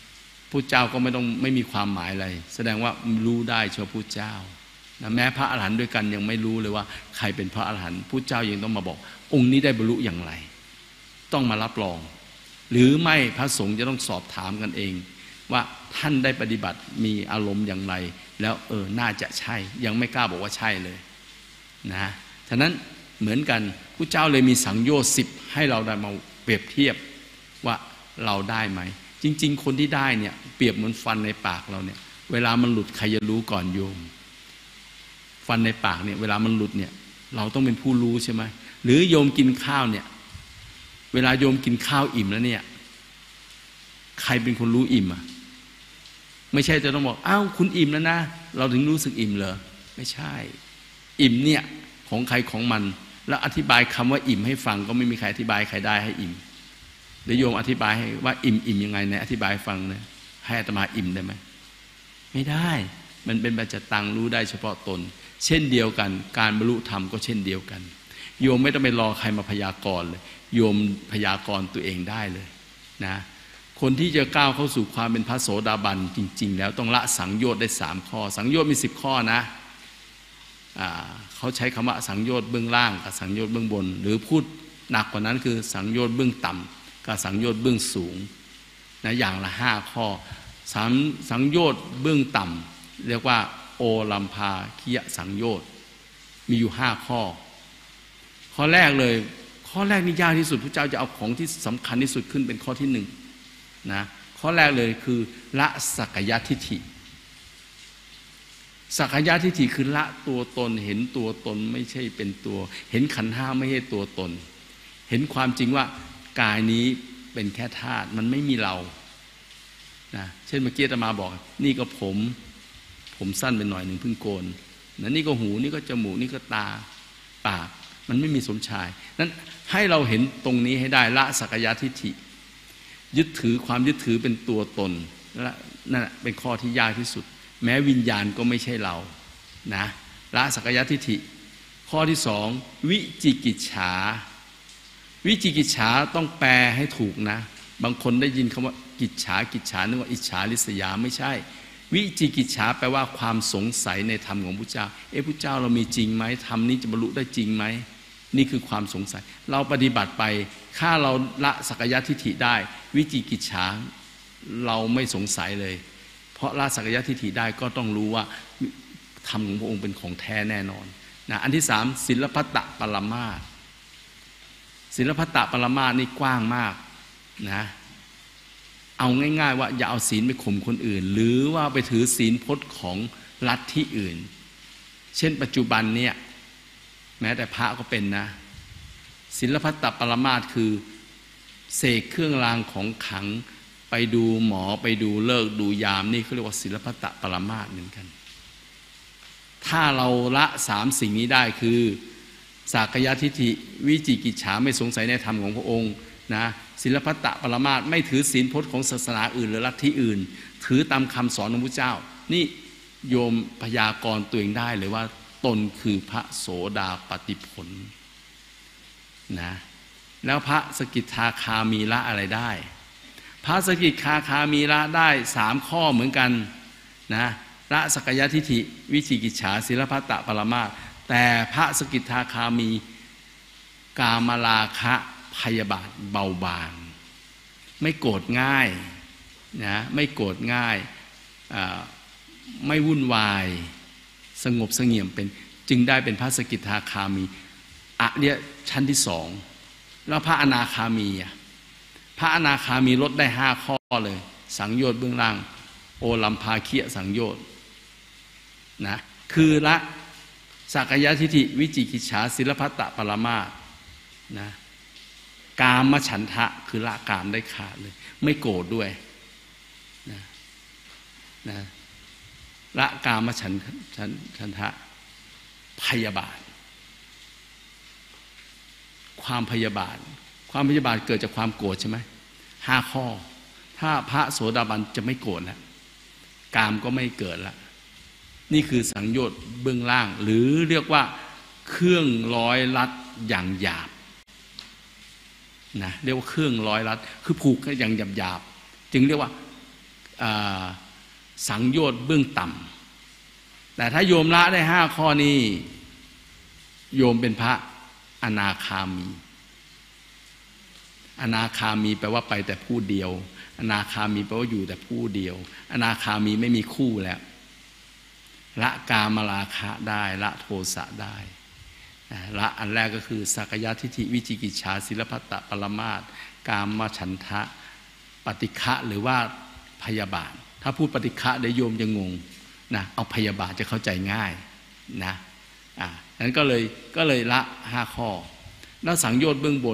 พระเจ้าก็ไม่ต้องไม่มีความหมายอะไรแสดงว่ารู้ได้เฉพาะพระเจ้านะแม้พระอรหันต์ด้วยกันยังไม่รู้เลยว่าใครเป็นพระอรหันต์พระเจ้ายังต้องมาบอกองค์นี้ได้บรรลุอย่างไรต้องมารับรองหรือไม่พระสงฆ์จะต้องสอบถามกันเองว่าท่านได้ปฏิบัติมีอารมณ์อย่างไรแล้วเออน่าจะใช่ยังไม่กล้าบอกว่าใช่เลยนะฉะนั้นเหมือนกันพระเจ้าเลยมีสังโยชน์สิบให้เราได้มาเปรียบเทียบว่าเราได้ไหมจริงๆคนที่ได้เนี่ยเปรียบเหมือนฟันในปากเราเนี่ยเวลามันหลุดใครจะรู้ก่อนโยมฟันในปากเนี่ยเวลามันหลุดเนี่ยเราต้องเป็นผู้รู้ใช่ไหมหรือโยมกินข้าวเนี่ยเวลาโยมกินข้าวอิ่มแล้วเนี่ยใครเป็นคนรู้อิ่มอ่ะไม่ใช่จะต้องบอกอ้าวคุณอิ่มแล้วนะเราถึงรู้สึกอิ่มเหรอไม่ใช่อิ่มเนี่ยของใครของมันแล้วอธิบายคำว่าอิ่มให้ฟังก็ไม่มีใครอธิบายใครได้ให้อิ่มเดี๋ยวโยมอธิบายให้ว่าอิ่มอิ่มยังไงในอธิบายฟังนะให้อาตมาอิ่มได้ไหมไม่ได้มันเป็นปัจจตังรู้ได้เฉพาะตนเช่นเดียวกันการบรรลุธรรมก็เช่นเดียวกันโยมไม่ต้องไปรอใครมาพยากรณ์เลยโยมพยากรณ์ตัวเองได้เลยนะคนที่จะก้าวเข้าสู่ความเป็นพระโสดาบันจริงๆแล้วต้องละสังโยชน์ได้สามข้อสังโยชน์มีสิบข้อนะเขาใช้คำว่าสังโยชน์เบื้องล่างกับสังโยชน์เบื้องบนหรือพูดหนักกว่านั้นคือสังโยชน์เบื้องต่ำกับสังโยชน์เบื้องสูงนะอย่างละห้าข้อสามสังโยชน์เบื้องต่ำเรียกว่าโอลัมพาคิยสังโยชน์มีอยู่ห้าข้อข้อแรกเลยข้อแรกนี่ยากที่สุดพระเจ้าจะเอาของที่สำคัญที่สุดขึ้นเป็นข้อที่หนึ่งนะข้อแรกเลยคือละสักยทิฏฐิสักยทิฏฐิคือละตัวตนเห็นตัวตนไม่ใช่เป็นตัวเห็นขันธ์ห้าไม่ใช่ตัวตนเห็นความจริงว่ากายนี้เป็นแค่ธาตุมันไม่มีเรานะเช่นเมื่อกี้อาตมาบอกนี่ก็ผมผมสั้นไปหน่อยหนึ่งเพิ่งโกนนะนี่ก็หูนี่ก็จมูกนี่ก็ตาปากมันไม่มีสมชายนั้นให้เราเห็นตรงนี้ให้ได้ละสักยทิฏฐิยึดถือความยึดถือเป็นตัวตนนั่นเป็นข้อที่ยากที่สุดแม้วิญญาณก็ไม่ใช่เรานะละสักยทิฏฐิข้อที่สองวิจิกิจฉาวิจิกิจฉาต้องแปลให้ถูกนะบางคนได้ยินคำว่ากิจฉากิจฉานึกว่าอิจฉาริษยาไม่ใช่วิจิกิจฉาแปลว่าความสงสัยในธรรมของพุทธเจ้าเอ๊ะพุทธเจ้าเรามีจริงไหมธรรมนี้จะบรรลุได้จริงไหมนี่คือความสงสัยเราปฏิบัติไปถ้าเราละสักยทิฏฐิได้วิจิกิจฉาเราไม่สงสัยเลยเพราะละสักยทิฏฐิได้ก็ต้องรู้ว่าธรรมของพระองค์เป็นของแท้แน่นอนนะอันที่สามศิลพัตตปรมาสศิลพัตตปรมาสนี่กว้างมากนะเอาง่ายๆว่าอย่าเอาศีลไปข่มคนอื่นหรือว่าไปถือศีลพจน์ของลัทธิอื่นเช่นปัจจุบันเนี่ยแม้แต่พระก็เป็นนะศิลพัตตปรมาสคือเสกเครื่องรางของขลังไปดูหมอไปดูเลิกดูยามนี่เขาเรียกว่าศิลพัตตปรมาสเหมือนกันถ้าเราละสามสิ่งนี้ได้คือสักยทิฏฐิวิจิกิจฉาไม่สงสัยในธรรมของพระองค์นะศิลพัตตปรมาสไม่ถือศีลพจน์ของศาสนาอื่นหรือลัทธิอื่นถือตามคำสอนของพระเจ้านี่โยมพยากรณ์ตัวเองได้เลยว่าตนคือพระโสดาปัตติผลนะแล้วพระสกิทาคามีละอะไรได้พระสกิทาคามีละได้สามข้อเหมือนกันนะละสักยทิฏฐิวิจิกิจฉาศิลพัตตปรมาสแต่พระสกิทาคามีกามราคะพยาบาทเบาบางไม่โกรธง่ายนะไม่โกรธง่ายไม่วุ่นวายสงบเสงี่ยมเป็นจึงได้เป็นพระสกิทาคามีอะเนี่ยชั้นที่สองแล้วพระอนาคามีพระอนาคามีลดได้ห้าข้อเลยสังโยชน์เบื้องล่างโอลัมพาคิยสังโยชน์นะคือละสักยทิฏฐิวิจิกิจฉาศิลพัตตปรมาสนะกามฉันทะคือละกามได้ขาดเลยไม่โกรธด้วยนะนะละกามฉันฉันฉันทะพยาบาทความพยาบาทความพยาบาทเกิดจากความโกรธใช่ไหมห้าข้อถ้าพระโสดาบันจะไม่โกรธแล้วกามก็ไม่เกิดละนี่คือสังโยชน์เบื้องล่างหรือเรียกว่าเครื่องร้อยลัดอย่างหยาบนะเรียกว่าเครื่องร้อยลัดคือผูกกันอย่างหยาบๆจึงเรียกว่าสังโยชน์เบื้องต่ำแต่ถ้าโยมละได้ห้าข้อนี้โยมเป็นพระอนาคามีอนาคามีแปลว่าไปแต่ผู้เดียวอนาคามีแปลว่าอยู่แต่ผู้เดียวอนาคามีไม่มีคู่แล้วละกามราคะได้ละโทสะได้ละอันแรกก็คือสักยทิฏฐิวิจิกิจฉาศิลพัตตปรมาสกามฉันทะปฏิฆะหรือว่าพยาบาทถ้าพูดปฏิฆะเดี๋ยวโยมจะงงนะเอาพยาบาทจะเข้าใจง่ายนะอ่านั้นก็เลยก็เลยละห้าข้อแล้วสังโยชน์เบื้องบน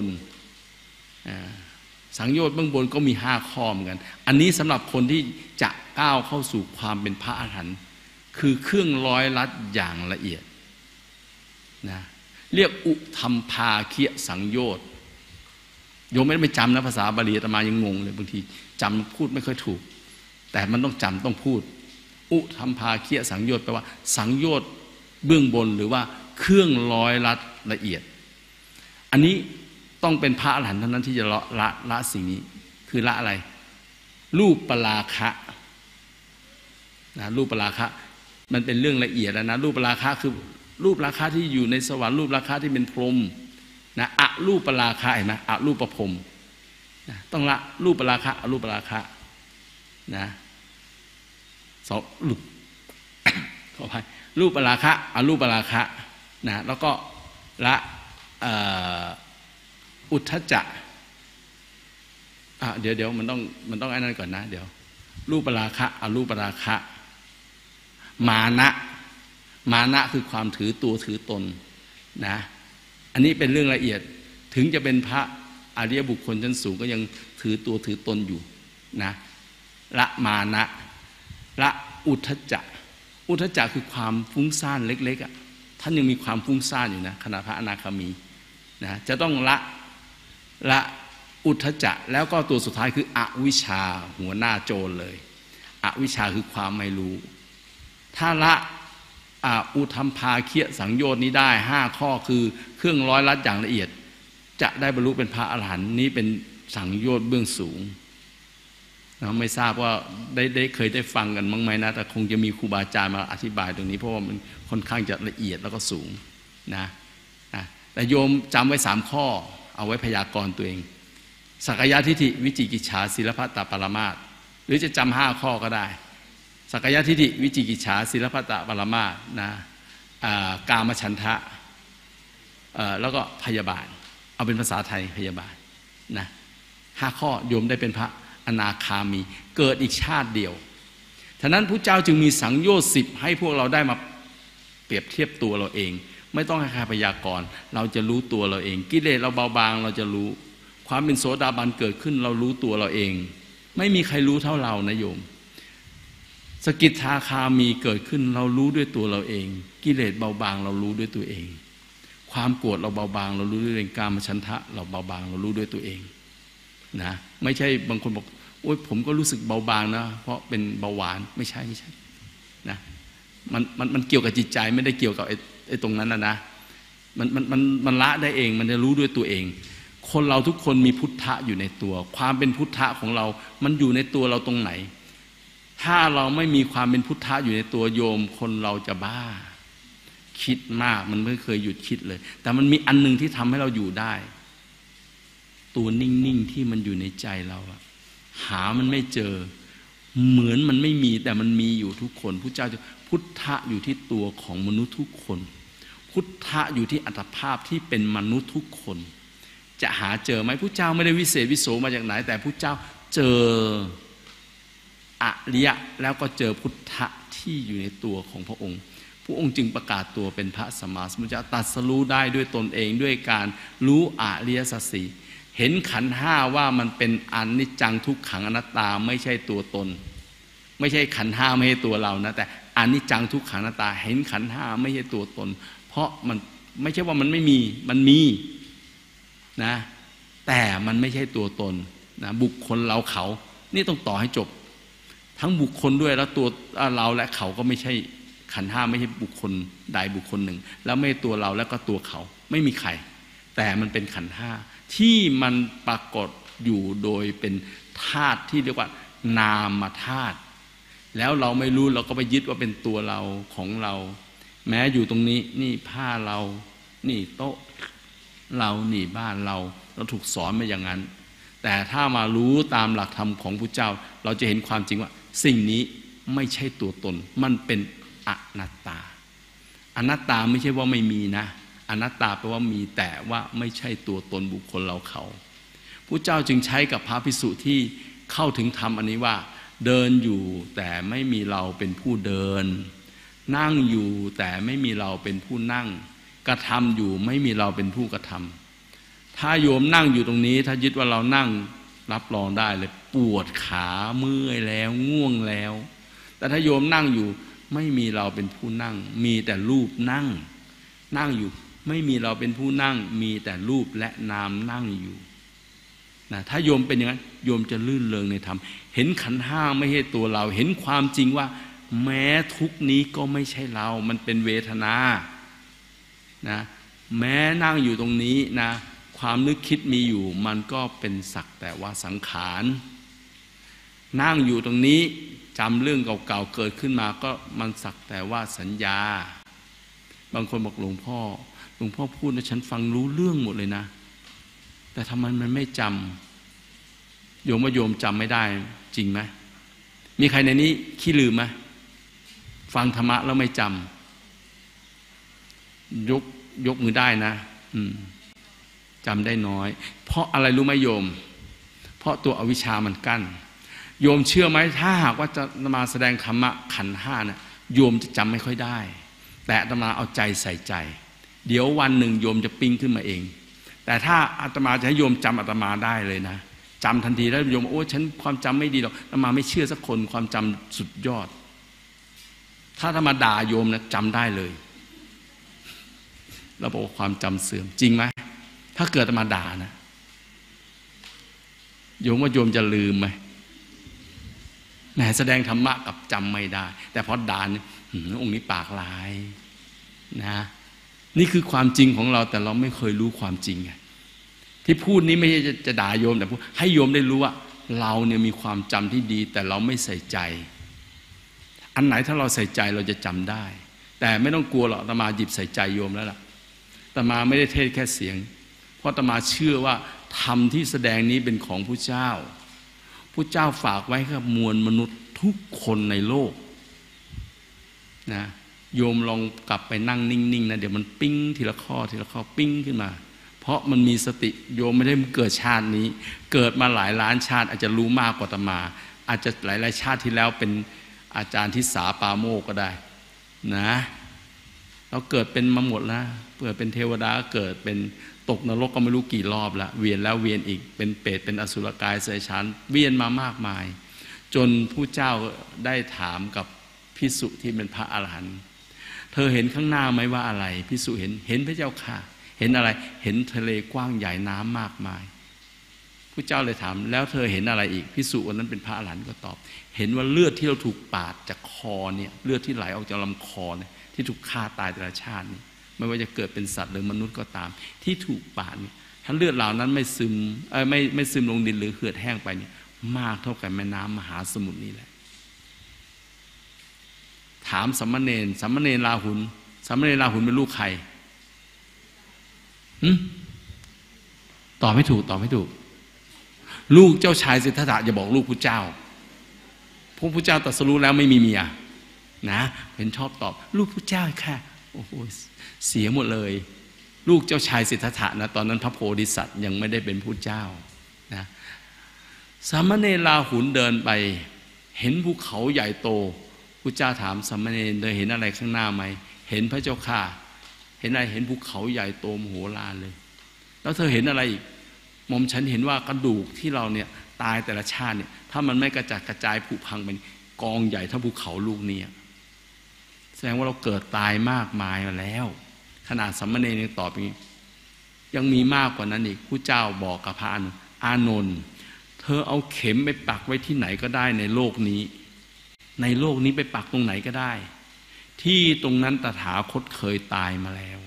สังโยชน์เบื้องบนก็มีห้าข้อเหมือนกันอันนี้สำหรับคนที่จะก้าวเข้าสู่ความเป็นพระอรหันต์คือเครื่องร้อยลัดอย่างละเอียดนะเรียกอุทัมภาคียสังโยชน์โยมไม่ได้ไปจำนะภาษาบาลีอาตมายังงงเลยบางทีจำพูดไม่ค่อยถูกแต่มันต้องจำต้องพูดอุทัมภาคียสังโยชน์แปลว่าสังโยชน์เบื้องบนหรือว่าเครื่องร้อยลัดละเอียดอันนี้ต้องเป็นพระอรหันต์เท่านั้นที่จะละละละสิ่งนี้คือละอะไรรูปปราคะนะรูปปราคะมันเป็นเรื่องละเอียดแล้วนะรูปปราคะคือรูปราคะที่อยู่ในสวรรค์รูปราคะที่เป็นพรหมนะอรูปปราคะเห็นไหมอรูปประพรหมนะต้องละรูปปราคะอรูปปราคะนะสองรูป ขออภัยรูปปราคะอรูปปราคะนะแล้วก็ละอุทธัจจะอ่ะเดี๋ยวเดี๋ยวมันต้องมันต้องไอ้นั่นก่อนนะเดี๋ยวรูปปราคะอรูปปราคะมานะมานะคือความถือตัวถือตนนะอันนี้เป็นเรื่องละเอียดถึงจะเป็นพระอริยบุคคลชั้นสูงก็ยังถือตัวถือตนอยู่นะละมานะละอุทธัจจะอุทธัจจะคือความฟุ้งซ่านเล็กๆอ่ะท่านยังมีความฟุ้งซ่านอยู่นะขณะพระอนาคามีนะจะต้องละละอุทธัจจะแล้วก็ตัวสุดท้ายคืออวิชชาหัวหน้าโจรเลยอวิชชาคือความไม่รู้ถ้าละอุทัมภาคียสังโยชน์นี้ได้ห้าข้อคือเครื่องร้อยลัดอย่างละเอียดจะได้บรรลุเป็นพระอรหันต์นี้เป็นสังโยชน์เบื้องสูงนะไม่ทราบว่าได้ได้เคยได้ฟังกันมั้งไหมนะแต่คงจะมีครูบาอาจารย์มาอธิบายตรงนี้เพราะว่ามันค่อนข้างจะละเอียดแล้วก็สูงนะนะแต่โยมจำไว้สามข้อเอาไว้พยากรณ์ตัวเองสักยทิฏฐิวิจิกิจฉาศิลพัตตปรมาสหรือจะจำห้าข้อก็ได้สักยทิฏฐิวิจิกิจฉาศิลพัตตปรมาสนะกามฉันทะแล้วก็พยาบาทเอาเป็นภาษาไทยพยาบาทนะห้าข้อโยมได้เป็นพระอนาคามีเกิดอีกชาติเดียวฉะนั้นพระเจ้าจึงมีสังโยชน์สิบให้พวกเราได้มาเปรียบเทียบตัวเราเองไม่ต้องให้ใครพยากรณ์เราจะรู้ตัวเราเองกิเลสเราเบาบางเราจะรู้ความเป็นโสดาบันเกิดขึ้นเรารู้ตัวเราเองไม่มีใครรู้เท่าเรานะโยมสกิทาคามีเกิดขึ้นเรารู้ด้วยตัวเราเองกิเลสเบาบางเรารู้ด้วยตัวเองความโกรธเราเบาบางเรารู้ด้วยตัวเองกามฉันทะเราเบาบางเรารู้ด้วยตัวเองนะไม่ใช่บางคนบอกโอ๊ยผมก็รู้สึกเบาบางนะเพราะเป็นเบาหวานไม่ใช่ไม่ใช่นะมันมันมันเกี่ยวกับจิตใจไม่ได้เกี่ยวกับไอ้ไอ้ตรงนั้นนะนะมันมันมันมันละได้เองมันจะรู้ด้วยตัวเองคนเราทุกคนมีพุทธะอยู่ในตัวความเป็นพุทธะของเรามันอยู่ในตัวเราตรงไหนถ้าเราไม่มีความเป็นพุทธะอยู่ในตัวโยมคนเราจะบ้าคิดมากมันไม่เคยหยุดคิดเลยแต่มันมีอันนึงที่ทำให้เราอยู่ได้ตัวนิ่งๆที่มันอยู่ในใจเราอะหามันไม่เจอเหมือนมันไม่มีแต่มันมีอยู่ทุกคนพุทธเจ้าจะพุทธะอยู่ที่ตัวของมนุษย์ทุกคนพุทธะอยู่ที่อัตภาพที่เป็นมนุษย์ทุกคนจะหาเจอไหมพุทธเจ้าไม่ได้วิเศษวิโสมาจากไหนแต่พุทธเจ้าเจออริยะแล้วก็เจอพุทธะที่อยู่ในตัวของพระองค์พระองค์จึงประกาศตัวเป็นพระสัมมาสัมพุทธเจ้าตรัสรู้ได้ด้วยตนเองด้วยการรู้อริยสัจสี่เห็นขันธ์ห้าว่ามันเป็นอนิจจังทุกขังอนัตตาไม่ใช่ตัวตนไม่ใช่ขันธ์ห้าไม่ใช่ตัวเรานะแต่อนิจจังทุกขังอนัตตาเห็นขันธ์ห้าไม่ใช่ตัวตนเพราะมันไม่ใช่ว่ามันไม่มีมันมีนะแต่มันไม่ใช่ตัวตนนะบุคคลเราเขานี่ต้องต่อให้จบทั้งบุคคลด้วยแล้วตัวเราและเขาก็ไม่ใช่ขันธ์ห้าไม่ใช่บุคคลใดบุคคลหนึ่งแล้วไม่ตัวเราแล้วก็ตัวเขาไม่มีใครแต่มันเป็นขันธ์ห้าที่มันปรากฏอยู่โดยเป็นธาตุที่เรียกว่านามธาตุแล้วเราไม่รู้เราก็ไปยึดว่าเป็นตัวเราของเราแม้อยู่ตรงนี้นี่ผ้าเรานี่โต๊ะเรานี่บ้านเราเราถูกสอนมาอย่างนั้นแต่ถ้ามารู้ตามหลักธรรมของพระเจ้าเราจะเห็นความจริงว่าสิ่งนี้ไม่ใช่ตัวตนมันเป็นอนัตตาอนัตตาไม่ใช่ว่าไม่มีนะอนัตตาแปลว่ามีแต่ว่าไม่ใช่ตัวตนบุคคลเราเขาพระเจ้าจึงใช้กับพระภิกษุที่เข้าถึงธรรมอันนี้ว่าเดินอยู่แต่ไม่มีเราเป็นผู้เดินนั่งอยู่แต่ไม่มีเราเป็นผู้นั่งกระทำอยู่ไม่มีเราเป็นผู้กระทำถ้าโยมนั่งอยู่ตรงนี้ถ้ายึดว่าเรานั่งรับรองได้เลยปวดขาเมื่อยแล้วง่วงแล้วแต่ถ้าโยมนั่งอยู่ไม่มีเราเป็นผู้นั่งมีแต่รูปนั่งนั่งอยู่ไม่มีเราเป็นผู้นั่งมีแต่รูปและนามนั่งอยู่นะถ้าโยมเป็นอย่างนั้นโยมจะลื่นเริงในธรรมเห็นขันธ์ห้าไม่ใช่ตัวเราเห็นความจริงว่าแม้ทุกนี้ก็ไม่ใช่เรามันเป็นเวทนานะแม้นั่งอยู่ตรงนี้นะความนึกคิดมีอยู่มันก็เป็นสักแต่ว่าสังขารนั่งอยู่ตรงนี้จำเรื่องเก่าๆเกิดขึ้นมาก็มันสักแต่ว่าสัญญาบางคนบอกหลวงพ่อหลวงพ่อพูดนะฉันฟังรู้เรื่องหมดเลยนะแต่ทำไมมันไม่จำโยมว่าโยมจำไม่ได้จริงไหมมีใครในนี้ขี้ลืมไหมฟังธรรมะแล้วไม่จำยกยกมือได้นะอืมจำได้น้อยเพราะอะไรรู้ไหมโยมเพราะตัวอวิชชามันกั้นโยมเชื่อไหมถ้าหากว่าจะมาแสดงธรรมะขันธ์ห้านะโยมจะจำไม่ค่อยได้แต่อาตมาเอาใจใส่ใจเดี๋ยววันหนึ่งโยมจะปิ้งขึ้นมาเองแต่ถ้าอาตมาจะให้โยมจำอาตมาได้เลยนะจำทันทีแล้วโยมโอ้ฉันความจำไม่ดีหรอกอาตมาไม่เชื่อสักคนความจำสุดยอดถ้าธรรมดาโยมนะจำได้เลยเราบอกว่าความจำเสื่อมจริงไหมถ้าเกิดอาตมาด่านะโยมว่าโยมจะลืมไหมแหมแสดงธรรมะกับจำไม่ได้แต่พอด่าเนี่ยองค์นี้ปากลายนะนี่คือความจริงของเราแต่เราไม่เคยรู้ความจริงไงที่พูดนี้ไม่ใช่จะด่าโยมแต่พูดให้โยมได้รู้ว่าเราเนี่ยมีความจำที่ดีแต่เราไม่ใส่ใจอันไหนถ้าเราใส่ใจเราจะจำได้แต่ไม่ต้องกลัวหรอกอาตมาหยิบใส่ใจโยมแล้วล่ะอาตมาไม่ได้เทศแค่เสียงเพราะอาตมาเชื่อว่าธรรมที่แสดงนี้เป็นของพระเจ้าพระเจ้าฝากไว้กับมวลมนุษย์ทุกคนในโลกนะโยมลองกลับไปนั่งนิ่งๆนะเดี๋ยวมันปิ้งทีละข้อทีละข้อปิ้งขึ้นมาเพราะมันมีสติโยมไม่ได้เกิดชาตินี้เกิดมาหลายล้านชาติอาจจะรู้มากกว่าอาตมาอาจจะหลายๆชาติที่แล้วเป็นอาจารย์ทิสาปาโมกก็ได้นะเราเกิดเป็นมาหมดแล้วเกิดเป็นเทวดาเกิดเป็นตกนรกก็ไม่รู้กี่รอบแล้วเวียนแล้วเวียนอีกเป็นเปรตเป็นอสุรกายเสยชานเวียนมามากมายจนผู้เจ้าได้ถามกับภิกษุที่เป็นพระอรหันต์เธอเห็นข้างหน้าไหมว่าอะไรภิกษุเห็นเห็นพระเจ้าค่ะเห็นอะไรเห็นทะเลกว้างใหญ่น้ำมากมายผู้เจ้าเลยถามแล้วเธอเห็นอะไรอีกภิกษุวันนั้นเป็นพระอรหันต์ก็ตอบเห็นว่าเลือดที่เราถูกปาดจากคอเนี่ยเลือดที่ไหลออกจากลำคอเนี่ยที่ถูกฆ่าตายแต่ละชาตินี่ไม่ว่าจะเกิดเป็นสัตว์หรือมนุษย์ก็ตามที่ถูกปาดเนี่ยถ้าเลือดเหล่านั้นไม่ซึมเอ้ยไม่ไม่ซึมลงดินหรือเหือดแห้งไปเนี่ยมากเท่ากับแม่น้ำมหาสมุทรนี่แหละถามสัมมาเนรสัมมาเนรราหุลสัมมาเนรราหุลเป็นลูกใครหืมตอบไม่ถูกตอบไม่ถูกลูกเจ้าชายสิทธัตถะอย่าบอกลูกพระเจ้าพระพุทธเจ้าตรัสรู้แล้วไม่มีเมียนะเป็นชอบตอบลูกพระเจ้าค่ะโอ้โหเสียหมดเลยลูกเจ้าชายสิทธัตถะนะตอนนั้นพระโพธิสัตว์ยังไม่ได้เป็นผู้เจ้านะสามเณรราหุลเดินไปเห็นภูเขาใหญ่โตพระเจ้าถามสามเณรเธอเห็นอะไรข้างหน้าไหมเห็นพระเจ้าค่ะเห็นอะไรเห็นภูเขาใหญ่โตมโหฬารเลยแล้วเธอเห็นอะไรอีกหม่อมฉันเห็นว่ากระดูกที่เราเนี่ยตายแต่ละชาติเนี่ยถ้ามันไม่กระจัดกระจายผุพังเป็นกองใหญ่เท่าภูเขาลูกนี้แสดงว่าเราเกิดตายมากมายมาแล้วขนาดสามเณรยังตอบอย่างนี้ยังมีมากกว่านั้นอีกผู้เจ้าบอกกับพระอานนท์เธอเอาเข็มไปปักไว้ที่ไหนก็ได้ในโลกนี้ในโลกนี้ไปปักตรงไหนก็ได้ที่ตรงนั้นตถาคตเคยตายมาแล้ว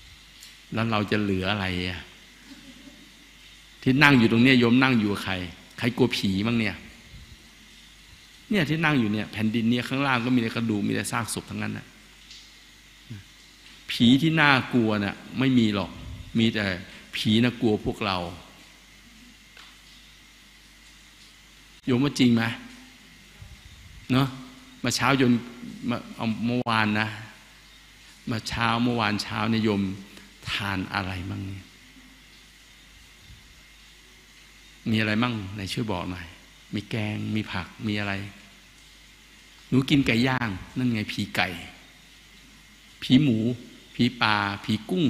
แล้วเราจะเหลืออะไรอ่ะที่นั่งอยู่ตรงนี้โยมนั่งอยู่กับใครใครกลัวผีบ้างเนี่ยเนี่ยที่นั่งอยู่เนี่ยแผ่นดินเนี่ยข้างล่างก็มีแต่กระดูกมีแต่ซากศพทั้งนั้นนะผีที่น่ากลัวน่ะไม่มีหรอกมีแต่ผีน่ากลัวพวกเราโยมว่าจริงไหมเนาะมาเช้าโยมมาเอาเมื่อวานนะมาเช้าเมื่อวานเช้าเนี่ยโยมทานอะไรมั่งเนี่ยมีอะไรมั่งไหนช่วยบอกหน่อยมีแกงมีผักมีอะไรหนูกินไก่ย่างนั่นไงผีไก่ผีหมูผีปลาผีกุ้ง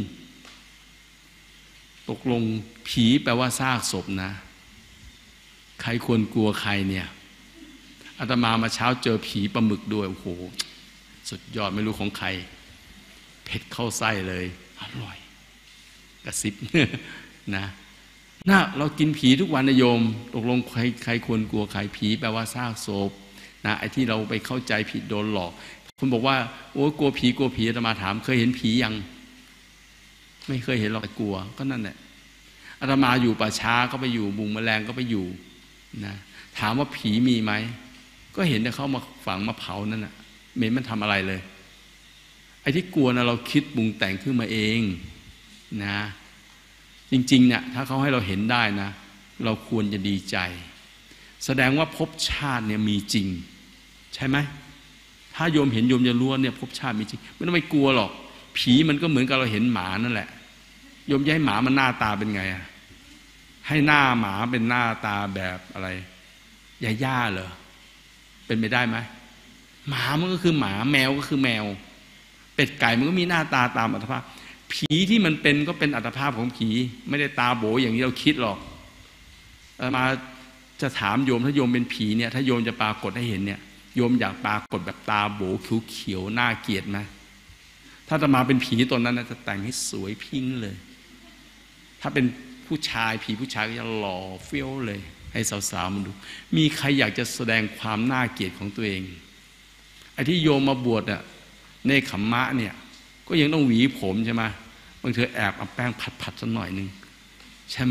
ตกลงผีแปลว่าซากศพนะใครควรกลัวใครเนี่ยอาตมามาเช้าเจอผีปลาหมึกด้วยโอ้โหสุดยอดไม่รู้ของใครเผ็ดเข้าไส้เลยอร่อยกระซิบนะน่ะเรากินผีทุกวันนะโยมตกลงใครใครควรกลัวใครผีแปลว่าซากศพนะไอ้ที่เราไปเข้าใจผิดโดนหลอกคนบอกว่าโอ้กลัวผีกลัวผีอาตมาถามเคยเห็นผียังไม่เคยเห็นหรอกกลัวก็นั่นแหละอาตมาอยู่ป่าช้าก็ไปอยู่บุงแมลงก็ไปอยู่นะถามว่าผีมีไหมก็เห็นแต่เขามาฝังมาเผานั่นน่ะไม่มันทำอะไรเลยไอ้ที่กลัวนะเราคิดปรุงแต่งขึ้นมาเองนะจริงๆเนี่ยถ้าเขาให้เราเห็นได้นะเราควรจะดีใจแสดงว่าภพชาติเนี่ยมีจริงใช่ไหมถ้าโยมเห็นโยมจะรู้ว่าเนี่ยภพชาติมีจริงไม่ต้องไปกลัวหรอกผีมันก็เหมือนกับเราเห็นหมานั่นแหละโยมจะให้หมามันหน้าตาเป็นไงอะให้หน้าหมาเป็นหน้าตาแบบอะไรยาย่าเหรอเป็นไปได้ไหมหมามันก็คือหมาแมวก็คือแมวเป็ดไก่มันก็มีหน้าตาตามอัตภาพผีที่มันเป็นก็เป็นอัตภาพของผีไม่ได้ตาโบอย่างที่เราคิดหรอกมาจะถามโยมถ้าโยมเป็นผีเนี่ยถ้าโยมจะปรากฏให้เห็นเนี่ยโยมอยากปรากฏแบบตาโบเขียวๆน่าเกลียดไหมถ้าจะมาเป็นผีตนนั้นจะแต่งให้สวยพิ้งเลยถ้าเป็นผู้ชายผีผู้ชายก็จะหล่อเฟี้ยวเลยให้สาวๆมันดูมีใครอยากจะแสดงความน่าเกลียดของตัวเองไอ้ที่โยมมาบวชอะเนคขมมะเนี่ยก็ยังต้องหวีผมใช่ไหมบางทีแอบเอาแป้งผัดๆสักหน่อยนึงใช่ไหม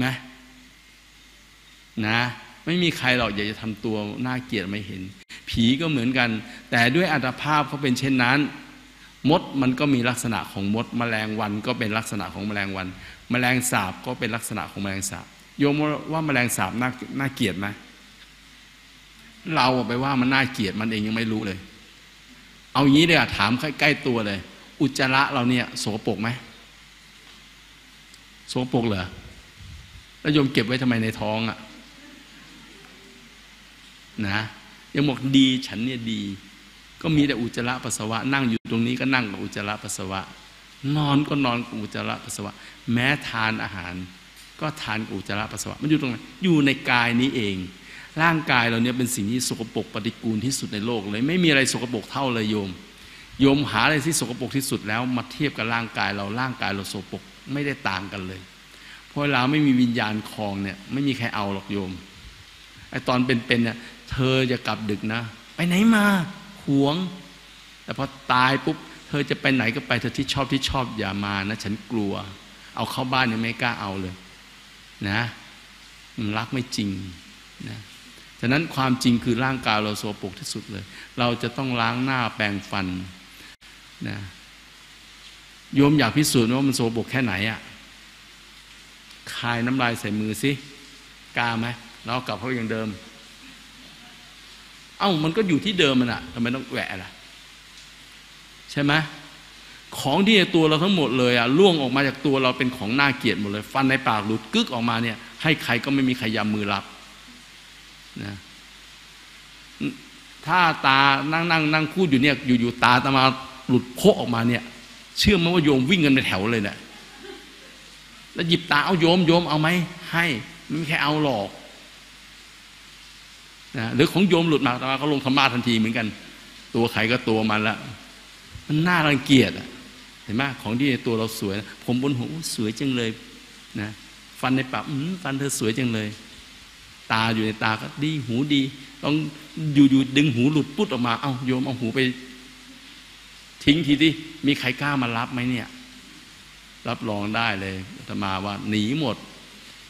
นะไม่มีใครหรอกอยากจะทำตัวน่าเกลียดไม่เห็นผีก็เหมือนกันแต่ด้วยอัตภาพเขาเป็นเช่นนั้นมดมันก็มีลักษณะของมดแมลงวันก็เป็นลักษณะของแมลงวันแมลงสาบก็เป็นลักษณะของแมลงสาบโยมว่าแมลงสาบน่าน่าเกลียดไหมเราไปว่ามันน่าเกลียดมันเองยังไม่รู้เลยเอางี้เลยอะถามใกล้ๆตัวเลยอุจจาระเราเนี่ยโสโปรกไหมโสโปรกเหรอแล้วโยมเก็บไว้ทำไมในท้องอะนะยังบอกดีฉันเนี่ยดีก็มีแต่อุจจาระปัสสาวะนั่งอยู่ตรงนี้ก็นั่งกับอุจจาระปัสสาวะนอนก็นอนกับอุจจาระปัสสาวะแม้ทานอาหารก็ทานกับอุจจาระปัสสาวะมันอยู่ตรงไหนอยู่ในกายนี้เองร่างกายเราเนี่ยเป็นสิ่งที่สกปรกปฏิกูลที่สุดในโลกเลยไม่มีอะไรสกปรกเท่าเลยโยมโยมหาอะไรที่สกปรกที่สุดแล้วมาเทียบกับร่างกายเราร่างกายเราสกปรกไม่ได้ต่างกันเลยเพราะเราไม่มีวิญญาณครองเนี่ยไม่มีใครเอาหรอกโยมไอ้ตอนเป็นๆเนี่ยเธอจะกลับดึกนะไปไหนมาหวงแต่พอตายปุ๊บเธอจะไปไหนก็ไปเธอที่ชอบที่ชอบอย่ามานะฉันกลัวเอาเข้าบ้านยังไม่กล้าเอาเลยนะมันรักไม่จริงนะฉะนั้นความจริงคือร่างกายเราโสโครกที่สุดเลยเราจะต้องล้างหน้าแปรงฟันนะโยมอยากพิสูจน์ว่ามันโสโครกแค่ไหนอ่ะคายน้ำลายใส่มือสิกล้าไหมเรากลับเขาอย่างเดิมเอ้ามันก็อยู่ที่เดิมมันอะทำไมต้องแหวะล่ะใช่ไหมของที่ในตัวเราทั้งหมดเลยอะล่วงออกมาจากตัวเราเป็นของน่าเกลียดหมดเลยฟันในปากหลุดกึกออกมาเนี่ยให้ใครก็ไม่มีใครยำมือรับนะถ้าตานั่งนั่งนั่งพูดอยู่เนี่ยอยู่ๆตาตามาหลุดโผล่ออกมาเนี่ยเชื่อไหมว่าโยมวิ่งกันในแถวเลยเนี่ยแล้วหยิบตาเอาโยมโยมเอาไหมให้ไม่มีใครเอาหรอกนะหรือของโยมหลุดมาตาเขาลงธรรมะทันทีเหมือนกันตัวใครก็ตัวมันละมันน่ารังเกียจอ่ะเห็นไหมของที่ในตัวเราสวยนะผมบนหูสวยจังเลยนะฟันในปากอืมฟันเธอสวยจังเลยตาอยู่ในตาก็ดีหูดีต้องอยู่ๆดึงหูหลุดปุ๊ดออกมาเอ้าโยมเอาหูไปทิ้งทีที่มีใครกล้ามารับไหมเนี่ยรับรองได้เลยอาตมาว่าหนีหมด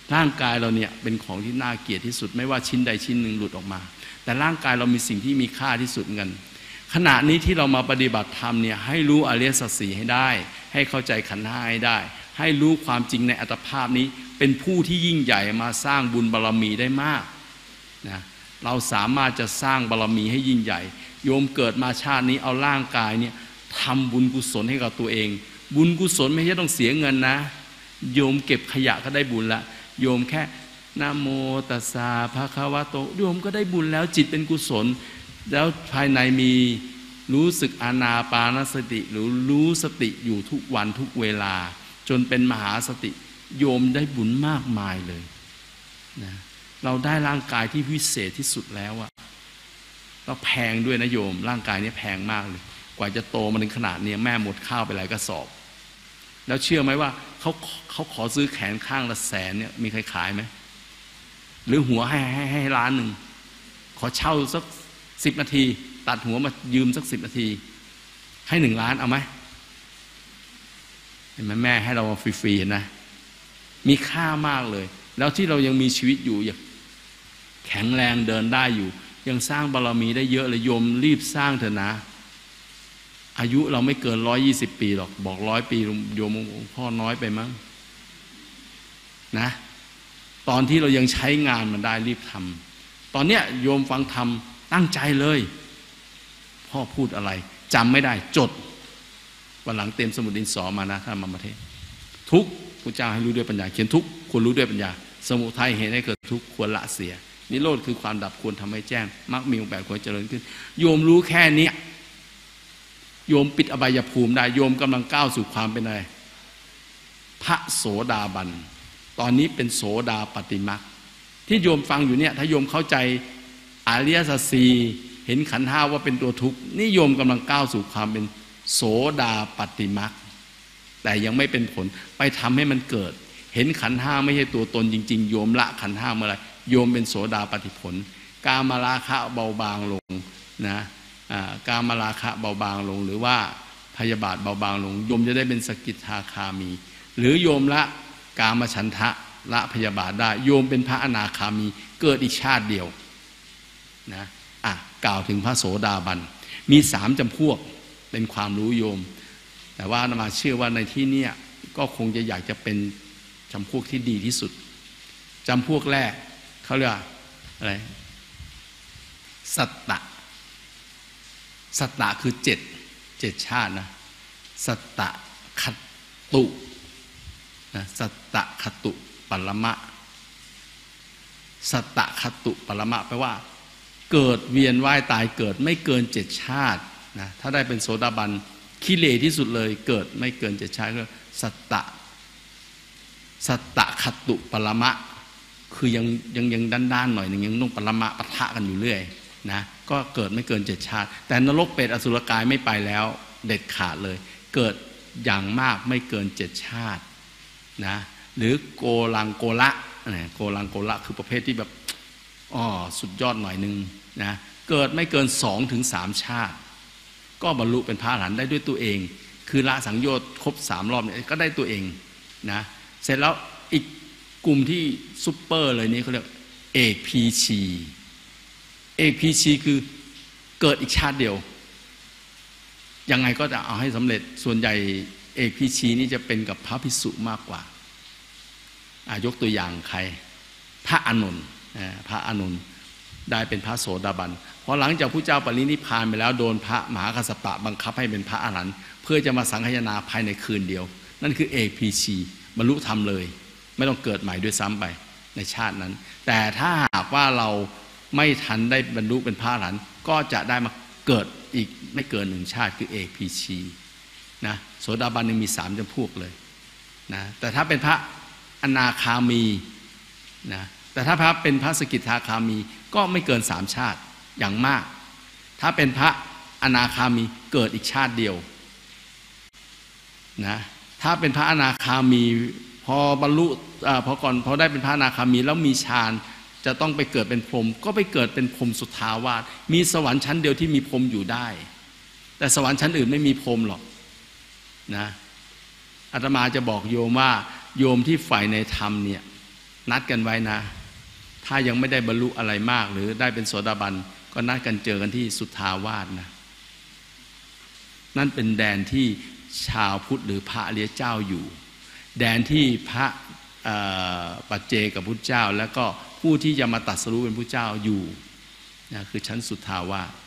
ร่างกายเราเนี่ยเป็นของที่น่าเกลียดที่สุดไม่ว่าชิ้นใดชิ้นหนึ่งหลุดออกมาแต่ร่างกายเรามีสิ่งที่มีค่าที่สุดเงินขณะนี้ที่เรามาปฏิบัติธรรมเนี่ยให้รู้อริยสัจสี่ให้ได้ให้เข้าใจขันธ์ห้าให้ได้ให้รู้ความจริงในอัตภาพนี้เป็นผู้ที่ยิ่งใหญ่มาสร้างบุญบารมีได้มากนะเราสามารถจะสร้างบารมีให้ยิ่งใหญ่โยมเกิดมาชาตินี้เอาร่างกายเนี่ยทำบุญกุศลให้กับตัวเองบุญกุศลไม่ใช่ต้องเสียเงินนะโยมเก็บขยะก็ได้บุญละโยมแค่นะโมตัสสะภะคะวะโตโยมก็ได้บุญแล้วจิตเป็นกุศลแล้วภายในมีรู้สึกอานาปานสติหรือรู้สติอยู่ทุกวันทุกเวลาจนเป็นมหาสติโยมได้บุญมากมายเลยนะเราได้ร่างกายที่พิเศษที่สุดแล้วอะเราแพงด้วยนะโยมร่างกายนี้แพงมากเลยกว่าจะโตมาถึงขนาดนี้แม่หมดข้าวไปหลายกระสอบแล้วเชื่อไหมว่าเขาเขาขอซื้อแขนข้างละแสนเนี่ยมีใครขายไหมหรือหัวให้ให้ให้ล้านหนึ่งขอเช่าสักสิบนาทีตัดหัวมายืมสักสิบนาทีให้หนึ่งล้านเอาไหมเห็นไหมแม่ให้เราฟรีๆนะมีค่ามากเลยแล้วที่เรายังมีชีวิตอยู่อย่างแข็งแรงเดินได้อยู่ยังสร้างบารมีได้เยอะเลยโยมรีบสร้างเถอะนะอายุเราไม่เกินร้อยยี่สิบปีหรอกบอกร้อยปีโยมพ่อน้อยไปมั้งนะตอนที่เรายังใช้งานมันได้รีบทำตอนเนี้ยโยมฟังธรรมตั้งใจเลยพ่อพูดอะไรจำไม่ได้จดวันหลังเต็มสมุดดินสอมานะถ้ามาประเทศทุกพระเจ้าให้รู้ด้วยปัญญาเขียนทุกควรรู้ด้วยปัญญาสมุทัยเหตุให้เกิดทุกควรละเสียนิโรธคือความดับควรทำให้แจ้งมรรคมีองค์แปดควรเจริญขึ้นโยมรู้แค่นี้โยมปิดอบายภูมิได้โยมกำลังก้าวสู่ความเป็นอะไรพระโสดาบันตอนนี้เป็นโสดาปฏิมรรคที่โยมฟังอยู่เนี่ยถ้าโยมเข้าใจอริยสัจสี่เห็นขันธ์ห้าว่าเป็นตัวทุกข์นี่โยมกำลังก้าวสู่ความเป็นโสดาปฏิมรรคแต่ยังไม่เป็นผลไปทำให้มันเกิดเห็นขันธ์ห้าไม่ใช่ตัวตนจริงๆโยมละขันธ์ห้าเมื่อไรโยมเป็นโสดาปฏิผลกามราคะเบาบางลงนะกามราคะเบาบางลงหรือว่าพยาบาทเบาบางลงโยมจะได้เป็นสกิทาคามีหรือโยมละกามฉันทะละพยาบาทได้โยมเป็นพระอนาคามีเกิดอีกชาติเดียวนะอ่ะกล่าวถึงพระโสดาบันมีสามจำพวกเป็นความรู้โยมแต่ว่าอาตมาเชื่อว่าในที่นี้ก็คงจะอยากจะเป็นจำพวกที่ดีที่สุดจำพวกแรกเขาเรียกอะไรสัตตะสัตตะคือเจ็ดเจ็ดชาตินะสัตตะคัตตุนะสัตตะคัตตุปรมะสัตตะคัตตุปรมะแปลว่าเกิดเวียนว่ายตายเกิดไม่เกินเจ็ดชาตินะถ้าได้เป็นโสดาบันขี้เหร่ที่สุดเลยเกิดไม่เกินเจ็ดชาติก็สัตตะสัตตะคัตตุปรมะคือยังยังยังด้านๆหน่อยหนึ่งยังต้องปรมะปะทะกันอยู่เรื่อยนะก็เกิดไม่เกินเจ็ดชาติแต่นรกเปรตอสุรกายไม่ไปแล้วเด็ดขาดเลยเกิดอย่างมากไม่เกินเจ็ดชาตินะหรือโกลังโกละนะโกลังโกละคือประเภทที่แบบอ๋อสุดยอดหน่อยนึงนะเกิดไม่เกินสองถึงสามชาติก็บรรลุเป็นพระอรหันต์ได้ด้วยตัวเองคือละสังโยชน์ครบสามรอบเนี่ยก็ได้ตัวเองนะเสร็จแล้วอีกกลุ่มที่ซุปเปอร์เลยนี้เขาเรียกเอกพีชีเอกพีชีคือเกิดอีกชาติเดียวยังไงก็จะเอาให้สำเร็จส่วนใหญ่เอกพีชีนี่จะเป็นกับพระภิกษุมากกว่าอายกตัวอย่างใครพระอานนท์พระอานนท์ได้เป็นพระโสดาบันพอหลังจากพระเจ้าปรินิพพานไปแล้วโดนพระมหากัสสปะบังคับให้เป็นพระอรหันต์เพื่อจะมาสังฆนาภายในคืนเดียวนั่นคือเอกพีชีบรรลุธรรมเลยไม่ต้องเกิดใหม่ด้วยซ้ำไปในชาตินั้นแต่ถ้าหากว่าเราไม่ทันได้บรรลุเป็นพระอรหันต์ก็จะได้มาเกิดอีกไม่เกินหนึ่งชาติคือเอกพีชีนะโสดาบันยังมีสามจำพวกเลยนะแต่ถ้าเป็นพระอนาคามีนะแต่ถ้าพระเป็นพระสกิทาคามีก็ไม่เกินสามชาติอย่างมากถ้าเป็นพระอนาคามีเกิดอีกชาติเดียวนะถ้าเป็นพระอนาคามีพอบรรลุพอก่อนพอได้เป็นพระอนาคามีแล้วมีฌานจะต้องไปเกิดเป็นพรหมก็ไปเกิดเป็นพรหมสุทธาวาสมีสวรรค์ชั้นเดียวที่มีพรหมอยู่ได้แต่สวรรค์ชั้นอื่นไม่มีพรหมหรอกนะอาตมาจะบอกโยมว่าโยมที่ใฝ่ในธรรมเนี่ยนัดกันไว้นะถ้ายังไม่ได้บรรลุอะไรมากหรือได้เป็นโสดาบันก็นัดกันเจอกันที่สุทธาวาสนะนั่นเป็นแดนที่ชาวพุทธหรือพระอริยเจ้าอยู่แดนที่พระปัจเจกพุทธเจ้าแล้วก็ผู้ที่จะมาตรัสรู้เป็นพุทธเจ้าอยู่นะคือชั้นสุทธาวาส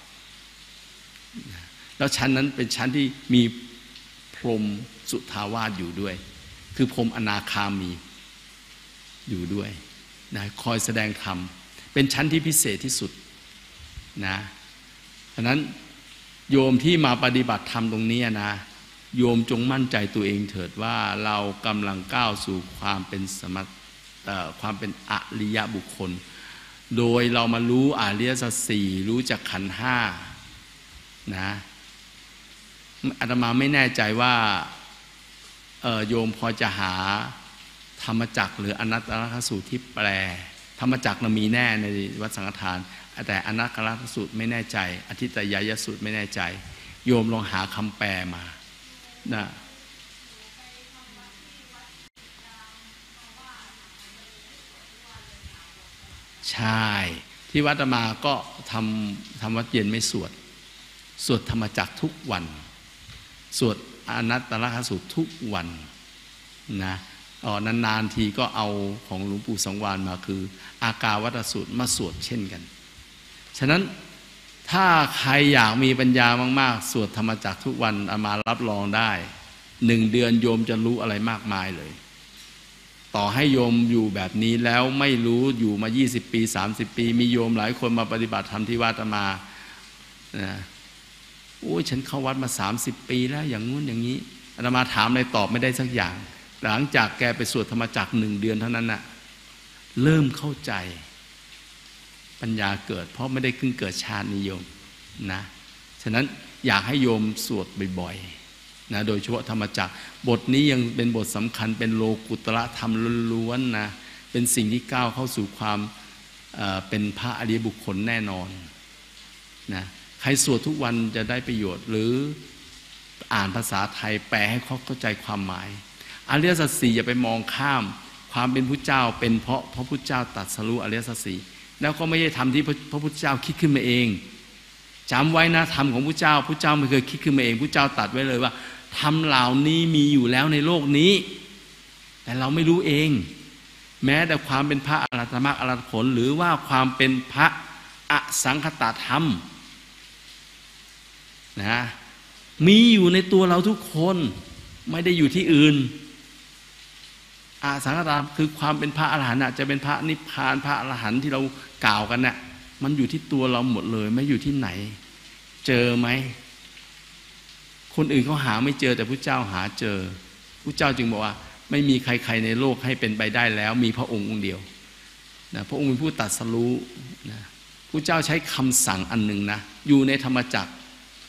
แล้วชั้นนั้นเป็นชั้นที่มีพรหมสุทธาวาสอยู่ด้วยคือพรหมอนาคามีอยู่ด้วยนะคอยแสดงธรรมเป็นชั้นที่พิเศษที่สุดนะฉะนั้นโยมที่มาปฏิบัติธรรมตรงนี้นะโยมจงมั่นใจตัวเองเถิดว่าเรากำลังก้าวสู่ความเป็นสมถะความเป็นอริยบุคคลโดยเรามารู้อริยสัจสี่รู้จักขันธ์ห้านะอาตมาไม่แน่ใจว่าโยมพอจะหาธรรมจักรหรืออนัตตลกสูตรที่แปลธรรมจักรมีแน่ในวัดสังฆทานแต่อนัตตลกสูตรไม่แน่ใจอธิตยายสูตรไม่แน่ใจโยมลองหาคำแปลมานะใช่ที่วัดมาก็ทำทำวัดเย็นไม่สวดสวดธรรมจักรทุกวันสวดอนัตตลกสูตรทุกวันนะอ๋อนานๆทีก็เอาของหลวงปู่สังวาลมาคืออากาวัตสูตรมาสวดเช่นกันฉะนั้นถ้าใครอยากมีปัญญามากๆสวดธรรมจักรทุกวันอามารับรองได้หนึ่งเดือนโยมจะรู้อะไรมากมายเลยต่อให้โยมอยู่แบบนี้แล้วไม่รู้อยู่มายี่สิบปีสามสิบปีมีโยมหลายคนมาปฏิบัติธรรมที่วัดอามานะโอ้ยฉันเข้าวัดมาสามสิบปีแล้วอย่างงู้นอย่างนี้อาตมาถามอะไรตอบไม่ได้สักอย่างหลังจากแกไปสวดธรรมจักรหนึ่งเดือนเท่านั้นน่ะเริ่มเข้าใจปัญญาเกิดเพราะไม่ได้ขึ้นเกิดชาตินิยมนะฉะนั้นอยากให้โยมสวดบ่อยๆนะโดยเฉพาะธรรมจักรบทนี้ยังเป็นบทสำคัญเป็นโลกุตระธรรมล้วนๆนะเป็นสิ่งที่ก้าวเข้าสู่ความเอ่อเป็นพระอริยบุคคลแน่นอนนะใครสวดทุกวันจะได้ประโยชน์หรืออ่านภาษาไทยแปลให้เขาเข้าใจความหมายอริยสัจสี่อย่าไปมองข้ามความเป็นพุทธเจ้าเป็นเพราะพระพุทธเจ้าตรัสรู้อริยสัจสี่แล้วก็ไม่ใช่ทำที่พระพุทธเจ้าคิดขึ้นมาเองจำไว้นะธรรมของพุทธเจ้าพุทธเจ้าไม่เคยคิดขึ้นมาเองพุทธเจ้าตรัสไว้เลยว่าธรรมเหล่านี้มีอยู่แล้วในโลกนี้แต่เราไม่รู้เองแม้แต่ความเป็นพระอรหัตมรรคอรหัตผลหรือว่าความเป็นพระอสังขตธรรมนะมีอยู่ในตัวเราทุกคนไม่ได้อยู่ที่อื่นอสังขตธรรมคือความเป็นพระอรหันต์จะเป็นพระนิพพานพระอรหันต์ที่เรากล่าวกันน่ะมันอยู่ที่ตัวเราหมดเลยไม่อยู่ที่ไหนเจอไหมคนอื่นเขาหาไม่เจอแต่พระเจ้าหาเจอพระเจ้าจึงบอกว่าไม่มีใครๆในโลกให้เป็นไปได้แล้วมีพระองค์องค์เดียวนะพระองค์เป็นผู้ตรัสรู้นะพระเจ้าใช้คำสั่งอันหนึ่งนะอยู่ในธรรมจักร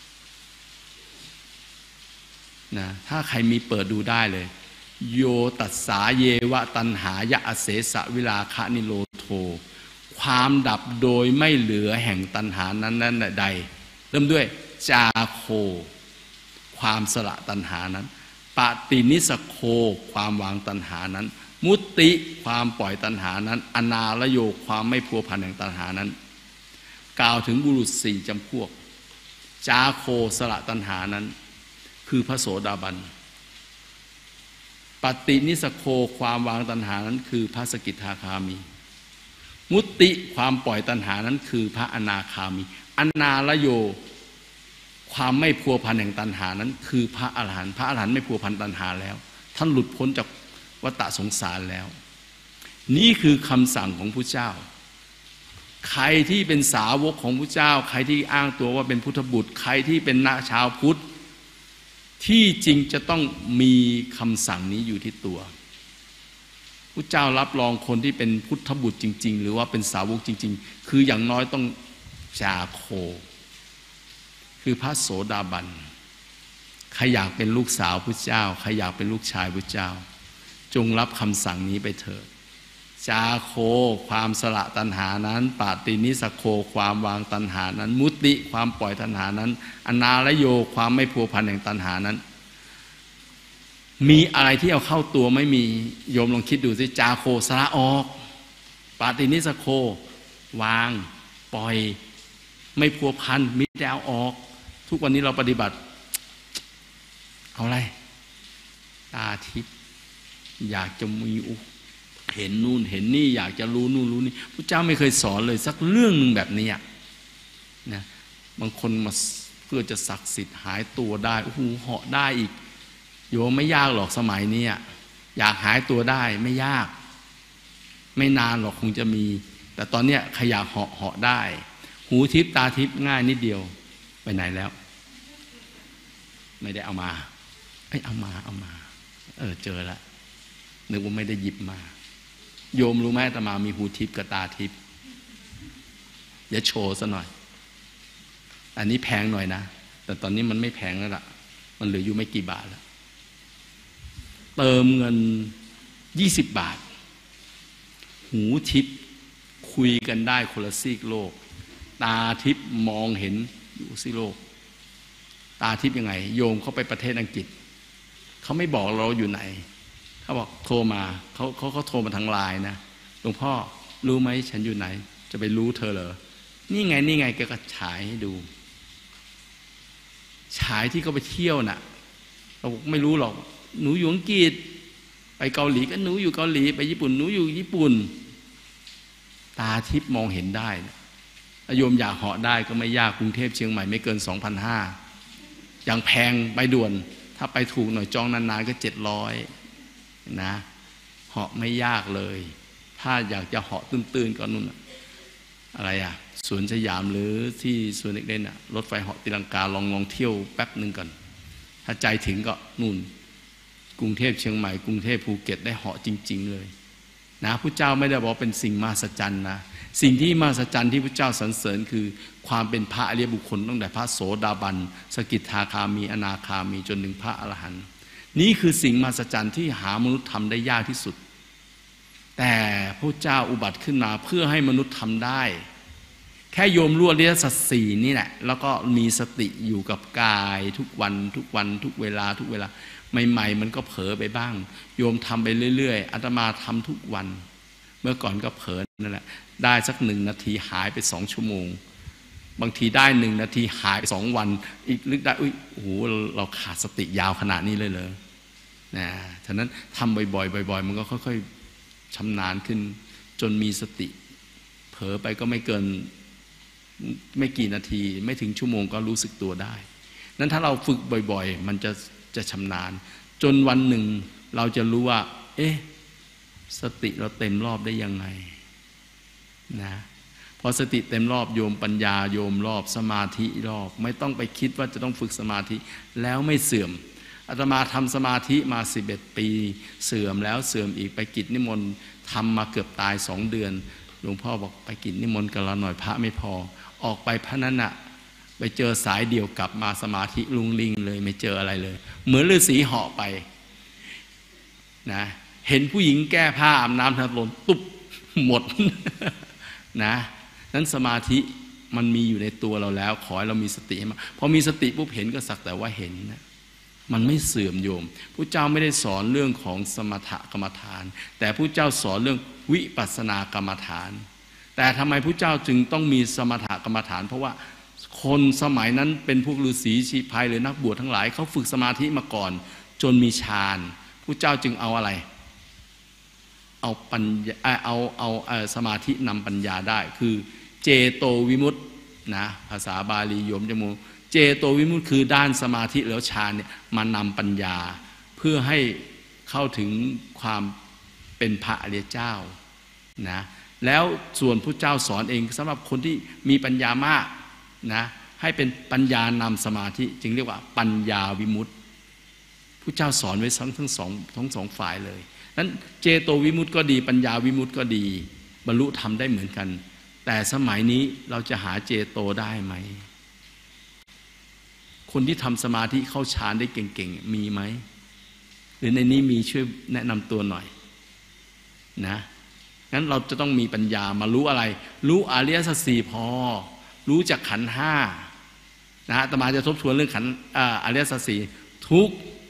นะถ้าใครมีเปิดดูได้เลยโยตัสสาเยวะตัณหายะอเสสะวิราคะนิโรโธความดับโดยไม่เหลือแห่งตัณหานั้นนั้นใดเริ่มด้วยจาโคความสละตัณหานั้นปฏินิสโคความวางตัณหานั้นมุตติความปล่อยตัณหานั้นอนาลโยความไม่พัวพันแห่งตัณหานั้นกล่าวถึงบุรุษสี่จำพวกจาโคสละตัณหานั้นคือพระโสดาบันปฏินิสโคความวางตัณหานั้นคือพระสกิทาคามีมุตติความปล่อยตัณหานั้นคือพระอนาคามีอนาลโยความไม่พัวพันแห่งตัณหานั้นคือพระอรหันต์พระอรหันต์ไม่พัวพันตัณหาแล้วท่านหลุดพ้นจากวัฏสงสารแล้วนี่คือคำสั่งของพระเจ้าใครที่เป็นสาวกของพระเจ้าใครที่อ้างตัวว่าเป็นพุทธบุตรใครที่เป็นนักชาวพุทธที่จริงจะต้องมีคำสั่งนี้อยู่ที่ตัวพระเจ้ารับรองคนที่เป็นพุทธบุตรจริงๆหรือว่าเป็นสาวกจริงๆคืออย่างน้อยต้องจาโคคือพระโสดาบันใครอยากเป็นลูกสาวพระเจ้าใครอยากเป็นลูกชายพระเจ้าจงรับคำสั่งนี้ไปเถิดจาโคความสละตัณหานั้นปาตินิสโคความวางตัณหานั้นมุตติความปล่อยตัณหานั้นอนาลโยความไม่พัวพันแห่งตัณหานั้นมีอะไรที่เอาเข้าตัวไม่มีโยมลองคิดดูสิจาโคสละออกปาตินิสโควางปล่อยไม่พัวพันมิแต่เอาออกทุกวันนี้เราปฏิบัติเอาอะไรตาทิพย์อยากจะมีเห็นนู่นเห็นนี่อยากจะรู้นู่นรู้นี่พระเจ้าไม่เคยสอนเลยสักเรื่องหนึ่งแบบนี้นะบางคนมาเพื่อจะศักดิ์สิทธิ์หายตัวได้โอ้โหเหาะได้อีกโยมไม่ยากหรอกสมัยนี้อยากหายตัวได้ไม่ยากไม่นานหรอกคงจะมีแต่ตอนเนี้ยขยับเหาะเหาะได้หูทิพตาทิพง่ายนิดเดียวไปไหนแล้วไม่ได้เอามาเอ้ยเอามาเอามาเออเจอแล้วนึกว่าไม่ได้หยิบมาโยมรู้ไหมอาตมามีหูทิพกับตาทิพอย่าโชว์ซะหน่อยอันนี้แพงหน่อยนะแต่ตอนนี้มันไม่แพงแล้วล่ะมันเหลืออยู่ไม่กี่บาทแล้วเติมเงินยี่สิบบาทหูทิพคุยกันได้คนละซีกโลกตาทิพมองเห็นอยู่ซีกโลกตาทิพยังไงโยมเขาไปประเทศอังกฤษเขาไม่บอกเราอยู่ไหนเขาบอกโทรมาเขาเขาเขาโทรมาทางไลน์นะหลวงพ่อรู้ไหมฉันอยู่ไหนจะไปรู้เธอเหรอนี่ไงนี่ไงแกก็ฉายให้ดูฉายที่เขาไปเที่ยวน่ะเราไม่รู้หรอกหนูอยู่อังกฤษไปเกาหลีก็หนูอยู่เกาหลีไปญี่ปุ่นหนูอยู่ญี่ปุ่นตาทิพมองเห็นได้โยมอยากเหาะได้ก็ไม่ยากกรุงเทพเชียงใหม่ไม่เกิน สองพันห้าร้อย อย่างแพงไปด่วนถ้าไปถูกหน่อยจองนานๆก็เจ็ดร้อยนะเหาะไม่ยากเลยถ้าอยากจะเหาะตื้นๆก็นู่นอะไรอ่ะสวนสยามหรือที่สวนเด็กเล่นอ่ะรถไฟเหาะตีลังกาลองลองเที่ยวแป๊บหนึ่งก่อนถ้าใจถึงก็นู่นกรุงเทพเชียงใหม่กรุงเทพภูเก็ตได้เหาะจริงๆเลยนะพระเจ้าไม่ได้บอกเป็นสิ่งมหัศจรรย์นะสิ่งที่มหัศจรรย์ที่พระเจ้าสรรเสริญคือความเป็นพระอริยบุคคลตั้งแต่พระโสดาบันสกิทาคามีอนาคามีจนถึงพระอรหันต์นี่คือสิ่งมหัศจรรย์ที่หามนุษย์ทำได้ยากที่สุดแต่พระเจ้าอุบัติขึ้นมาเพื่อให้มนุษย์ทำได้แค่โยมรู้อริยสัจสี่นี่แหละแล้วก็มีสติอยู่กับกายทุกวันทุกวันทุกเวลาทุกเวลาใหม่ๆมันก็เผลอไปบ้างโยมทำไปเรื่อยๆอาตมาทำทุกวันเมื่อก่อนก็เผลอนั่นแหละได้สักหนึ่งนาทีหายไปสองชั่วโมงบางทีได้หนึ่งนาทีหายสองวันอีกลึกได้อุ้ยโอ้โหเราขาดสติยาวขนาดนี้เลยเลยนะฉะนั้นทำบ่อยๆบ่อยๆมันก็ค่อยๆชำนาญขึ้นจนมีสติเผลอไปก็ไม่เกินไม่กี่นาทีไม่ถึงชั่วโมงก็รู้สึกตัวได้นั้นถ้าเราฝึกบ่อยๆมันจะจะชำนาญจนวันหนึ่งเราจะรู้ว่าเอ๊ะสติเราเต็มรอบได้ยังไงนะพอสติเต็มรอบโยมปัญญาโยมรอบสมาธิรอบไม่ต้องไปคิดว่าจะต้องฝึกสมาธิแล้วไม่เสื่อมอาตมาทำสมาธิมาสิบเอ็ดปีเสื่อมแล้วเสื่อมอีกไปกิจนิมนต์ทำมาเกือบตายสองเดือนหลวงพ่อบอกไปกิจนิมนต์กันละหน่อยพระไม่พอออกไปพระนั้นอะไปเจอสายเดี่ยวกลับมาสมาธิลุงลิงเลยไม่เจออะไรเลยเหมือนฤาษีเหาะไปนะเห็นผู้หญิงแก้ผ้าอาบน้ำทันลนตุ๊บหมดนะนั้นสมาธิมันมีอยู่ในตัวเราแล้วขอให้เรามีสติให้มากพอมีสติปุ๊บเห็นก็สักแต่ว่าเห็นนะมันไม่เสื่อมโยมพระเจ้าไม่ได้สอนเรื่องของสมถกรรมฐานแต่พระเจ้าสอนเรื่องวิปัสสนากรรมฐานแต่ทำไมพระเจ้าจึงต้องมีสมถกรรมฐานเพราะว่าคนสมัยนั้นเป็นพวกฤาษีชีพายหรือนักบวชทั้งหลายเขาฝึกสมาธิมาก่อนจนมีฌานพระเจ้าจึงเอาอะไรเอาปัญญาเอาเอาเอาสมาธินำปัญญาได้คือเจโตวิมุตตินะภาษาบาลีโยมจะมูเจโตวิมุตติคือด้านสมาธิแล้วฌานเนี่ยมานำปัญญาเพื่อให้เข้าถึงความเป็นพระอริยเจ้านะแล้วส่วนพระเจ้าสอนเองสำหรับคนที่มีปัญญามากนะให้เป็นปัญญานำสมาธิจึงเรียกว่าปัญญาวิมุตติพระเจ้าสอนไว้ทั้งทั้งสองทั้งสองฝ่ายเลยนั้นเจโตวิมุตติก็ดีปัญญาวิมุตติก็ดีบรรลุธรรมได้เหมือนกันแต่สมัยนี้เราจะหาเจโตได้ไหมคนที่ทำสมาธิเข้าฌานได้เก่งๆมีไหมหรือในนี้มีช่วยแนะนำตัวหน่อยนะงั้นเราจะต้องมีปัญญามารู้อะไรรู้อริยสัจสี่พอรู้จักขันธ์ห้านะฮะอาตมาจะทบทวนเรื่องขันธ์อริยสัจสี่ทุกข์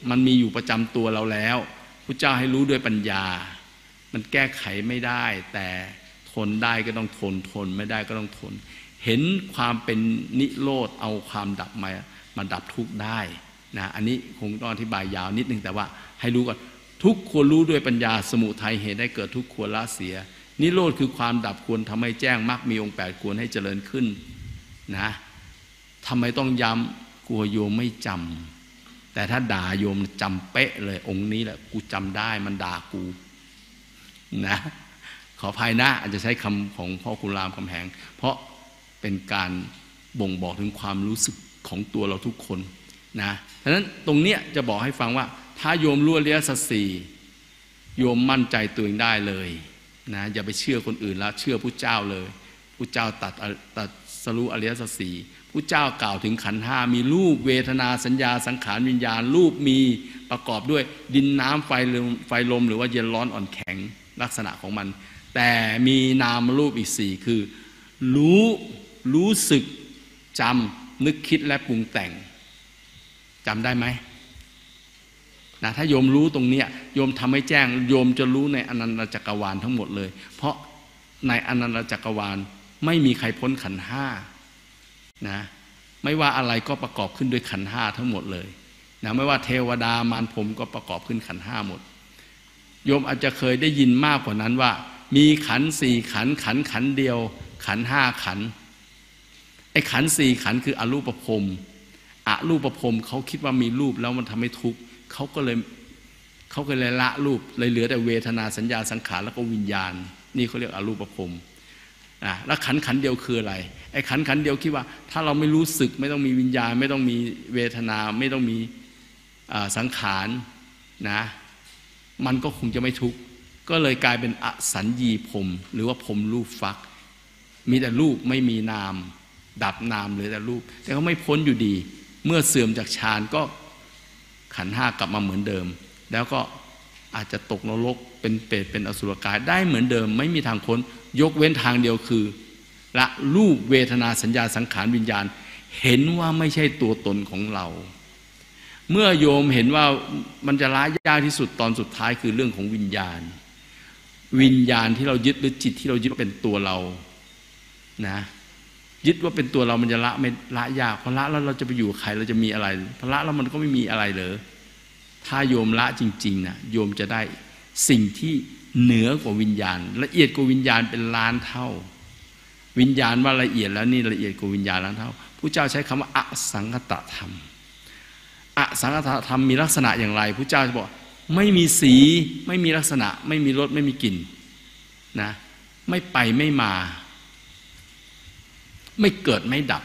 มันมีอยู่ประจำตัวเราแล้วพระเจ้าให้รู้ด้วยปัญญามันแก้ไขไม่ได้แต่ทนได้ก็ต้องทนทนไม่ได้ก็ต้องทนเห็นความเป็นนิโรธเอาความดับมามาดับทุกข์ได้นะอันนี้คงต้องอธิบายยาวนิดนึงแต่ว่าให้รู้ก่อนทุกข์ควรรู้ด้วยปัญญาสมุทัยเหตุให้เกิดทุกข์ควรละเสียนิโรธคือความดับควรทำให้แจ้งมรรคมีองค์แปดควรให้เจริญขึ้นนะทำไมต้องย้ำกลัวโยมไม่จำแต่ถ้าด่าโยมจำเป๊ะเลยองค์นี้แหละกูจำได้มันด่ากูนะขออภัยนะอาจจะใช้คำของพ่อคุณรามคำแหงเพราะเป็นการบ่งบอกถึงความรู้สึกของตัวเราทุกคนนะดังนั้นตรงเนี้ยจะบอกให้ฟังว่าถ้าโยมรู้อริยสัจสี่โยมมั่นใจตัวเองได้เลยนะอย่าไปเชื่อคนอื่นแล้วเชื่อผู้เจ้าเลยผู้เจ้าตัดตัดสรุอริยสัจสี่ผู้เจ้ากล่าวถึงขันธ์ห้ามีรูปเวทนาสัญญาสังขารวิญญาณรูปมีประกอบด้วยดินน้ำไฟลมไฟลมหรือว่าเย็นร้อนอ่อนแข็งลักษณะของมันแต่มีนามรูปอีกสี่คือรู้รู้สึกจำนึกคิดและปรุงแต่งจำได้ไหมนะถ้าโยมรู้ตรงนี้โยมทำให้แจ้งโยมจะรู้ในอนันตจักรวาลทั้งหมดเลยเพราะในอนันตจักรวาลไม่มีใครพ้นขันธ์ห้านะไม่ว่าอะไรก็ประกอบขึ้นด้วยขันธ์ห้าทั้งหมดเลยนะไม่ว่าเทวดามารพรหมก็ประกอบขึ้นขันธ์ห้าหมดโยมอาจจะเคยได้ยินมากกว่านั้นว่ามีขันธ์สี่ขันธ์ขันธ์ขันธ์เดียวขันธ์ห้าขันธ์ไอ้ขันธ์สี่ขันธ์คืออรูปภพอรูปภพเขาคิดว่ามีรูปแล้วมันทำให้ทุกข์เขาก็เลยเขาก็เลยละรูปเลยเหลือแต่เวทนาสัญญาสังขารแล้วก็วิญญาณนี่เขาเรียกอรูปภพอ่ะแล้วขันธ์ขันธ์เดียวคืออะไรไอ้ขันธ์ขันธ์เดียวคิดว่าถ้าเราไม่รู้สึกไม่ต้องมีวิญญาณไม่ต้องมีเวทนาไม่ต้องมีสังขารนะมันก็คงจะไม่ทุกข์ก็เลยกลายเป็นอสัญญีพรหมหรือว่าพรหมรูปฟักมีแต่รูปไม่มีนามดับนามเหลือแต่รูปแต่เขาไม่พ้นอยู่ดีเมื่อเสื่อมจากฌานก็ขันธ์ห้ากลับมาเหมือนเดิมแล้วก็อาจจะตกนรกเป็นเปรตเป็นอสุรกายได้เหมือนเดิมไม่มีทางพ้นยกเว้นทางเดียวคือละรูปเวทนาสัญญาสังขารวิญญาณเห็นว่าไม่ใช่ตัวตนของเราเมื่อโยมเห็นว่ามันจะละยากที่สุดตอนสุดท้ายคือเรื่องของวิญญาณวิญญาณที่เรายึดหรือจิตที่เรายึดเป็นตัวเรานะยึดว่าเป็นตัวเรามันจะละไม่ละยากพอละแล้วเราจะไปอยู่ใครเราจะมีอะไรพอละแล้วมันก็ไม่มีอะไรเลยถ้าโยมละจริงๆนะโยมจะได้สิ่งที่เหนือกว่าวิญญาณละเอียดกว่าวิญญาณเป็นล้านเท่าวิญญาณว่าละเอียดแล้วนี่ละเอียดกว่าวิญญาณล้านเท่าพระเจ้าใช้คำว่าอสังคตธรรมอสังคตธรรมมีลักษณะอย่างไรพระเจ้าจะบอกไม่มีสีไม่มีลักษณะไม่มีรสไม่มีกลิ่นนะไม่ไปไม่มาไม่เกิดไม่ดับ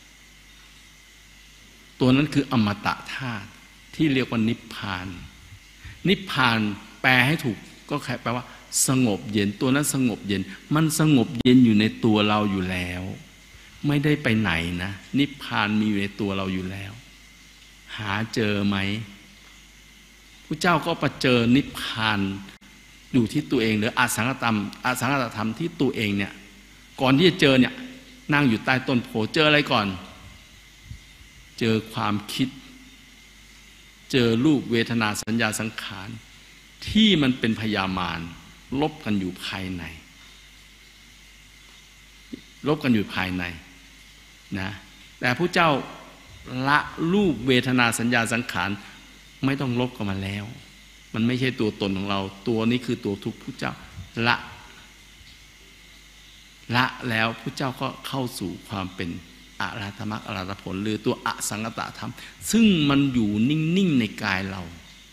ตัวนั้นคืออมตะธาตุที่เรียกว่านิพพานนิพพานแปลให้ถูกก็แปลว่าสงบเย็นตัวนั้นสงบเย็นมันสงบเย็นอยู่ในตัวเราอยู่แล้วไม่ได้ไปไหนนะนิพพานมีอยู่ในตัวเราอยู่แล้วหาเจอไหมพระเจ้าก็ประเจอนิพพานอยู่ที่ตัวเองหรืออสังขตธรรมอสังขตธรรมที่ตัวเองเนี่ยก่อนที่จะเจอเนี่ยนั่งอยู่ใต้ต้นโพเจออะไรก่อนเจอความคิดเจอรูปเวทนาสัญญาสังขารที่มันเป็นพยามารลบกันอยู่ภายในลบกันอยู่ภายในนะแต่พระเจ้าละรูปเวทนาสัญญาสังขารไม่ต้องลบกันมาแล้วมันไม่ใช่ตัวตนของเราตัวนี้คือตัวทุกข์พระเจ้าละละแล้วพระเจ้าก็เข้าสู่ความเป็นอรหัตมรรคอรหัตผลหรือตัวอสังขตธรรมซึ่งมันอยู่นิ่งๆในกายเรา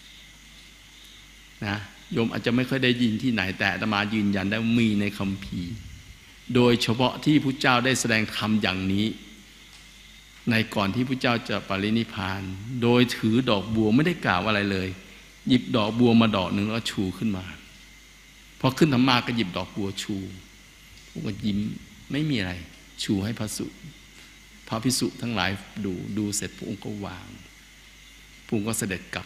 นะโยมอาจจะไม่ค่อยได้ยินที่ไหนแต่อาตมายืนยันได้มีในคัมภีร์โดยเฉพาะที่พระเจ้าได้แสดงธรรมอย่างนี้ในก่อนที่พระเจ้าจะปรินิพพานโดยถือดอกบัวไม่ได้กล่าวอะไรเลยหยิบดอกบัวมาดอกหนึ่งแล้วชูขึ้นมาพอขึ้นธรรมาก็หยิบดอกบัวชูพวกก็ยิ้มไม่มีอะไรชูให้พระสุพระภิกษุทั้งหลายดูดูเสร็จพระองค์ก็วางพระองค์ก็เสด็จกลับ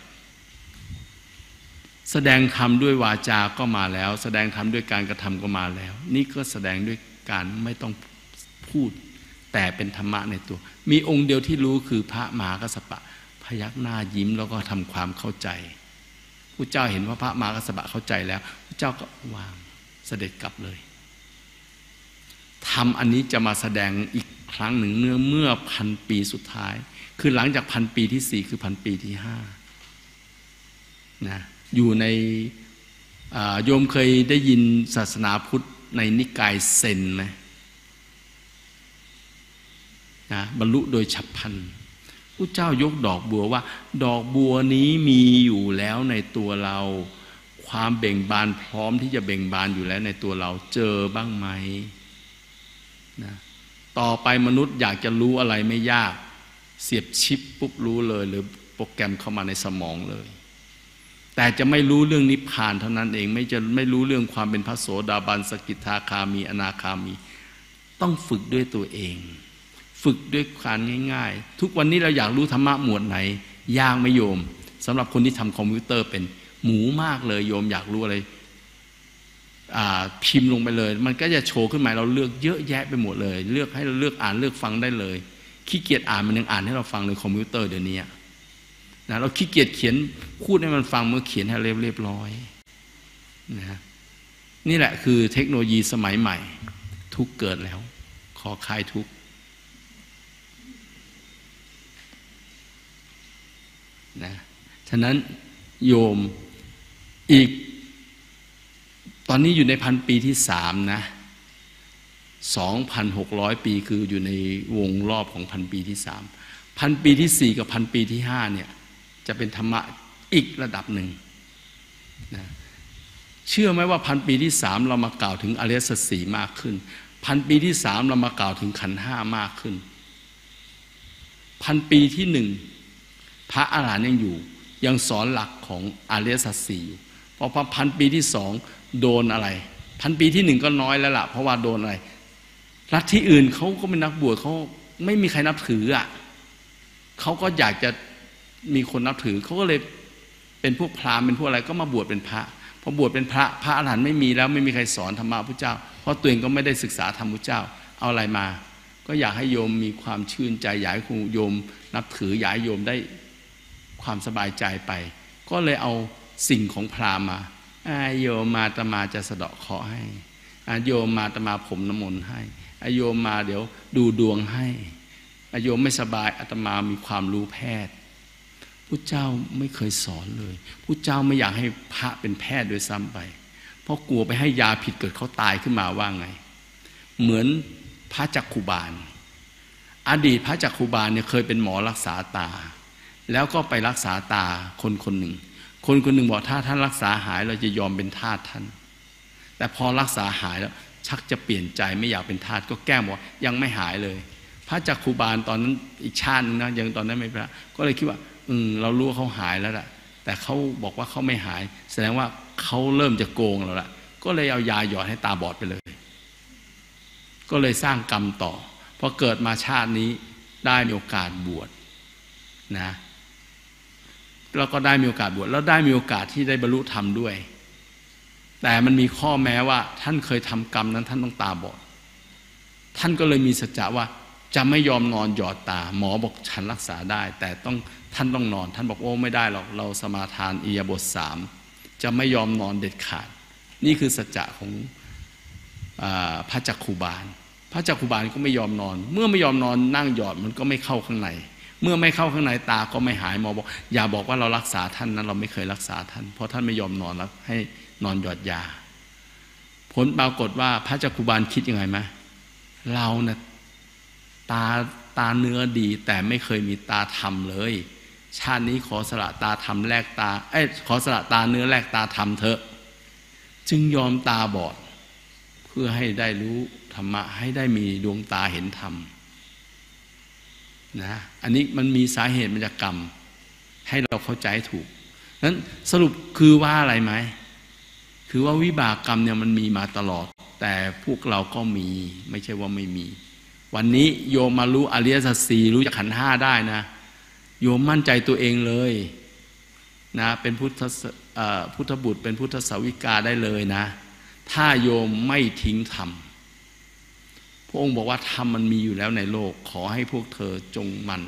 แสดงธรรมด้วยวาจาก็มาแล้วแสดงธรรมด้วยการกระทำก็มาแล้วนี่ก็แสดงด้วยการไม่ต้องพูดแต่เป็นธรรมะในตัวมีองค์เดียวที่รู้คือพระมหากัสสปะพพยักหน้ายิ้มแล้วก็ทำความเข้าใจพระเจ้าเห็นว่าพระมหากัสสปะเข้าใจแล้วพระเจ้าก็วางเสด็จกลับเลยธรรมอันนี้จะมาแสดงอีกครั้งหนึ่งเมื่อเมื่อพันปีสุดท้ายคือหลังจากพันปีที่สี่คือพันปีที่ห้านะอยู่ในโยมเคยได้ยินศาสนาพุทธในนิกายเซนไหมนะบรรลุโดยฉับพลันพระเจ้ายกดอกบัวว่าดอกบัวนี้มีอยู่แล้วในตัวเราความเบ่งบานพร้อมที่จะเบ่งบานอยู่แล้วในตัวเราเจอบ้างไหมนะต่อไปมนุษย์อยากจะรู้อะไรไม่ยากเสียบชิปปุ๊บรู้เลยหรือโปรแกรมเข้ามาในสมองเลยแต่จะไม่รู้เรื่องนิพพานเท่านั้นเองไม่จะไม่รู้เรื่องความเป็นพระโสดาบันสกิทาคามีอนาคามีต้องฝึกด้วยตัวเองฝึกด้วยการง่ายๆทุกวันนี้เราอยากรู้ธรรมะหมวดไหนยากไม่โยมสำหรับคนที่ทำคอมพิวเตอร์เป็นหมูมากเลยโยมอยากรู้อะไรพิมพ์ลงไปเลยมันก็จะโชว์ขึ้นมาเราเลือกเยอะแยะไปหมดเลยเลือกให้เราเลือกอ่านเลือกฟังได้เลยขี้เกียจอ่านมันยังอ่านให้เราฟังในคอมพิวเตอร์เดี๋ยวนี้นะเราขี้เกียจเขียนพูดให้มันฟังเมื่อเขียนให้เรียบร้อยนะนี่แหละคือเทคโนโลยีสมัยใหม่ทุกเกิดแล้วขอคลายทุกนะฉะนั้นโยมอีกตอนนี้อยู่ในพันปีที่สามนะสองพันหกร้อยปีคืออยู่ในวงรอบของพันปีที่สามพันปีที่สี่กับพันปีที่ห้าเนี่ยจะเป็นธรรมะอีกระดับหนึ่งนะเชื่อไหมว่าพันปีที่สามเรามากล่าวถึงอริยสัจสี่มากขึ้นพันปีที่สามเรามากล่าวถึงขันธ์ห้ามากขึ้นพันปีที่หนึ่งพระอรหันต์ยังอยู่ยังสอนหลักของอริยสัจสี่อยู่พอพันปีที่สองโดนอะไรพันปีที่หนึ่งก็น้อยแล้วล่ะเพราะว่าโดนอะไรรัฐที่อื่นเขาก็เป็นนักบวชเขาไม่มีใครนับถืออ่ะเขาก็อยากจะมีคนนับถือเขาก็เลยเป็นพวกพราหมณ์เป็นพวกอะไรก็มาบวชเป็นพระพอบวชเป็นพระพระอรหันต์ไม่มีแล้วไม่มีใครสอนธรรมะพุทธเจ้าเพราะตัวเองก็ไม่ได้ศึกษาธรรมพุทธเจ้าเอาอะไรมาก็อยากให้โยมมีความชื่นใจอยากให้โยมนับถืออยากให้โยมได้ความสบายใจไปก็เลยเอาสิ่งของพราหมณ์มาโยมมาอาตมาจะสะเดาะเคราะห์ให้โยมมาอาตมาผมน้ำมนต์ให้โยมมาเดี๋ยวดูดวงให้โยมไม่สบายอาตมามีความรู้แพทย์พุทธเจ้าไม่เคยสอนเลยพุทธเจ้าไม่อยากให้พระเป็นแพทย์โดยซ้ำไปเพราะกลัวไปให้ยาผิดเกิดเขาตายขึ้นมาว่าไงเหมือนพระจักขุบาลอดีตพระจักขุบาลเนี่ยเคยเป็นหมอรักษาตาแล้วก็ไปรักษาตาคนคนหนึ่งคนคนหนึ่งบอกถ้าท่านรักษาหายเราจะยอมเป็นทาสท่านแต่พอรักษาหายแล้วชักจะเปลี่ยนใจไม่อยากเป็นทาสก็แก้บอกยังไม่หายเลยพระจักขุบาลตอนนั้นอีกชาตินึงนะยังตอนนั้นไม่เป็นก็เลยคิดว่าอืมเรารู้ว่าเขาหายแล้วล่ะแต่เขาบอกว่าเขาไม่หายแสดงว่าเขาเริ่มจะโกงเราละก็เลยเอายาหยอดให้ตาบอดไปเลยก็เลยสร้างกรรมต่อพอเกิดมาชาตินี้ได้มีโอกาสบวชนะแล้วก็ได้มีโอกาสบวชแล้วได้มีโอกาสที่ได้บรรลุธรรมด้วยแต่มันมีข้อแม้ว่าท่านเคยทำกรรมนั้นท่านต้องตาบอดท่านก็เลยมีสัจจะว่าจะไม่ยอมนอนหยอดตาหมอบอกฉันรักษาได้แต่ต้องท่านต้องนอนท่านบอกโอ้ไม่ได้หรอกเราสมาทานอิริยาบถสามจะไม่ยอมนอนเด็ดขาดนี่คือสัจจะของพระจักขุบาลพระจักขุบาลก็ไม่ยอมนอนเมื่อไม่ยอมนอนนั่งหยอดมันก็ไม่เข้าข้างในเมื่อไม่เข้าข้างในตาก็ไม่หายหมอบอกอย่าบอกว่าเรารักษาท่านนั้นเราไม่เคยรักษาท่านเพราะท่านไม่ยอมนอนแล้วให้นอนหยอดยาผลปรากฏว่าพระจักขุบาลคิดยังไงไหมเราเนะ่ยตาตาเนื้อดีแต่ไม่เคยมีตาธรรมเลยชาตินี้ขอสละตาธรรมแลกตาเอ้ยขอสละตาเนื้อแลกตาธรรมเถอะจึงยอมตาบอดเพื่อให้ได้รู้ธรรมะให้ได้มีดวงตาเห็นธรรมนะอันนี้มันมีสาเหตุมาจากกรรมให้เราเข้าใจถูกนั้นสรุปคือว่าอะไรไหมคือว่าวิบากกรรมเนี่ยมันมีมาตลอดแต่พวกเราก็มีไม่ใช่ว่าไม่มีวันนี้โยมมารู้อริยสัจสี่รู้จักขันธ์ห้าได้นะโยมมั่นใจตัวเองเลยนะเป็นพุทธพุทธบุตรเป็นพุทธสาวิกาได้เลยนะถ้าโยมไม่ทิ้งธรรมพระองค์บอกว่าธรรมมันมีอยู่แล้วในโลกขอให้พวกเธอจงมัน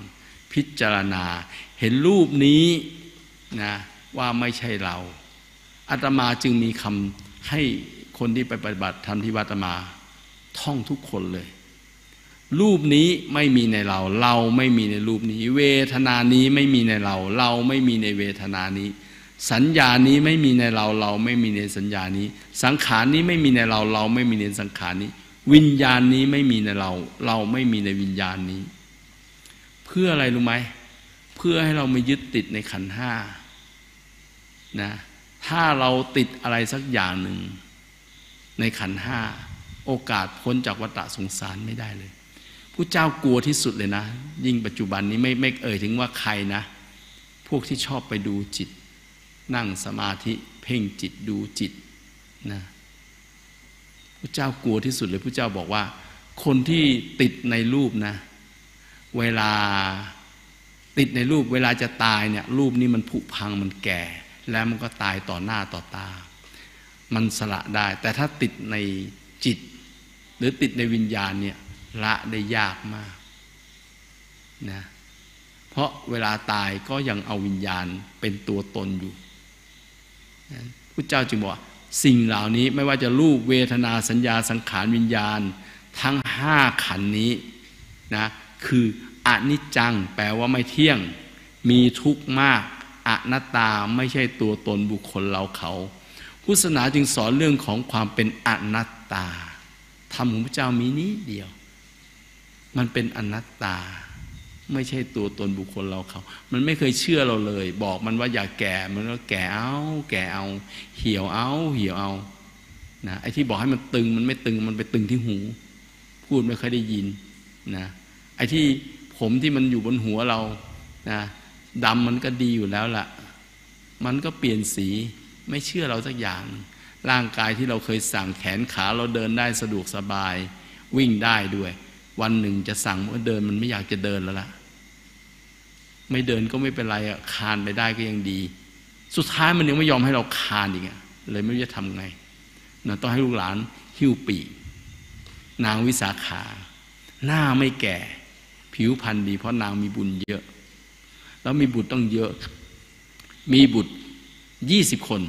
พิจารณาเห็นรูปนี้นะว่าไม่ใช่เราอาตมาจึงมีคำให้คนที่ไปปฏิบัติธรรมที่วัดอาตมาท่องทุกคนเลยรูปนี้ไม่มีในเราเราไม่มีในรูปนี้เวทนานี้ไม่มีในเราเราไม่มีในเวทนานี้สัญญานี้ไม่มีในเราเราไม่มีในสัญญานี้สังขารนี้ไม่มีในเราเราไม่มีในสังขารนี้วิญญาณนี้ไม่มีในเราเราไม่มีในวิญญาณนี้เพื่ออะไรรู้ไหมเพื่อให้เราไม่ยึดติดในขันธ์ห้านะถ้าเราติดอะไรสักอย่างหนึ่งในขันธ์ห้าโอกาสพ้นจากวัฏสงสารไม่ได้เลยผู้เจ้ากลัวที่สุดเลยนะยิ่งปัจจุบันนี้ไม่ไม่เอ่ยถึงว่าใครนะพวกที่ชอบไปดูจิตนั่งสมาธิเพ่งจิตดูจิตนะพระเจ้ากลัวที่สุดเลยพระเจ้าบอกว่าคนที่ติดในรูปนะเวลาติดในรูปเวลาจะตายเนี่ยรูปนี้มันผุพังมันแก่แล้วมันก็ตายต่อหน้าต่อตามันสละได้แต่ถ้าติดในจิตหรือติดในวิญญาณเนี่ยละได้ยากมากนะเพราะเวลาตายก็ยังเอาวิญญาณเป็นตัวตนอยู่พระเจ้าจึงบอกสิ่งเหล่านี้ไม่ว่าจะรูปเวทนาสัญญาสังขารวิญญาณทั้งห้าขันธ์นี้นะคืออนิจจังแปลว่าไม่เที่ยงมีทุกข์มากอนัตตาไม่ใช่ตัวตนบุคคลเราเขาพุทธศาสนาจึงสอนเรื่องของความเป็นอนัตตาธรรมของพระเจ้ามีนี้เดียวมันเป็นอนัตตาไม่ใช่ตัวตนบุคคลเราเขามันไม่เคยเชื่อเราเลยบอกมันว่าอย่าแก่มันก็แก่เอาแก่เอาเหี่ยวเอาเหี่ยวเอานะไอ้ที่บอกให้มันตึงมันไม่ตึงมันไปตึงที่หูพูดไม่เคยได้ยินนะไอ้ที่ผมที่มันอยู่บนหัวเรานะดำมันก็ดีอยู่แล้วล่ะมันก็เปลี่ยนสีไม่เชื่อเราสักอย่างร่างกายที่เราเคยสั่งแขนขาเราเดินได้สะดวกสบายวิ่งได้ด้วยวันหนึ่งจะสั่งว่าเดินมันไม่อยากจะเดินแล้วล่ะไม่เดินก็ไม่เป็นไรอ่ะคานไปได้ก็ยังดีสุดท้ายมันยังไม่ยอมให้เราคานอีกอ่ะเลยไม่รู้จะทำไงเราต้องให้ลูกหลานหิ้วปีกนางวิสาขาหน้าไม่แก่ผิวพรรณดีเพราะนางมีบุญเยอะแล้วมีบุตรต้องเยอะมีบุตรยี่สิบคน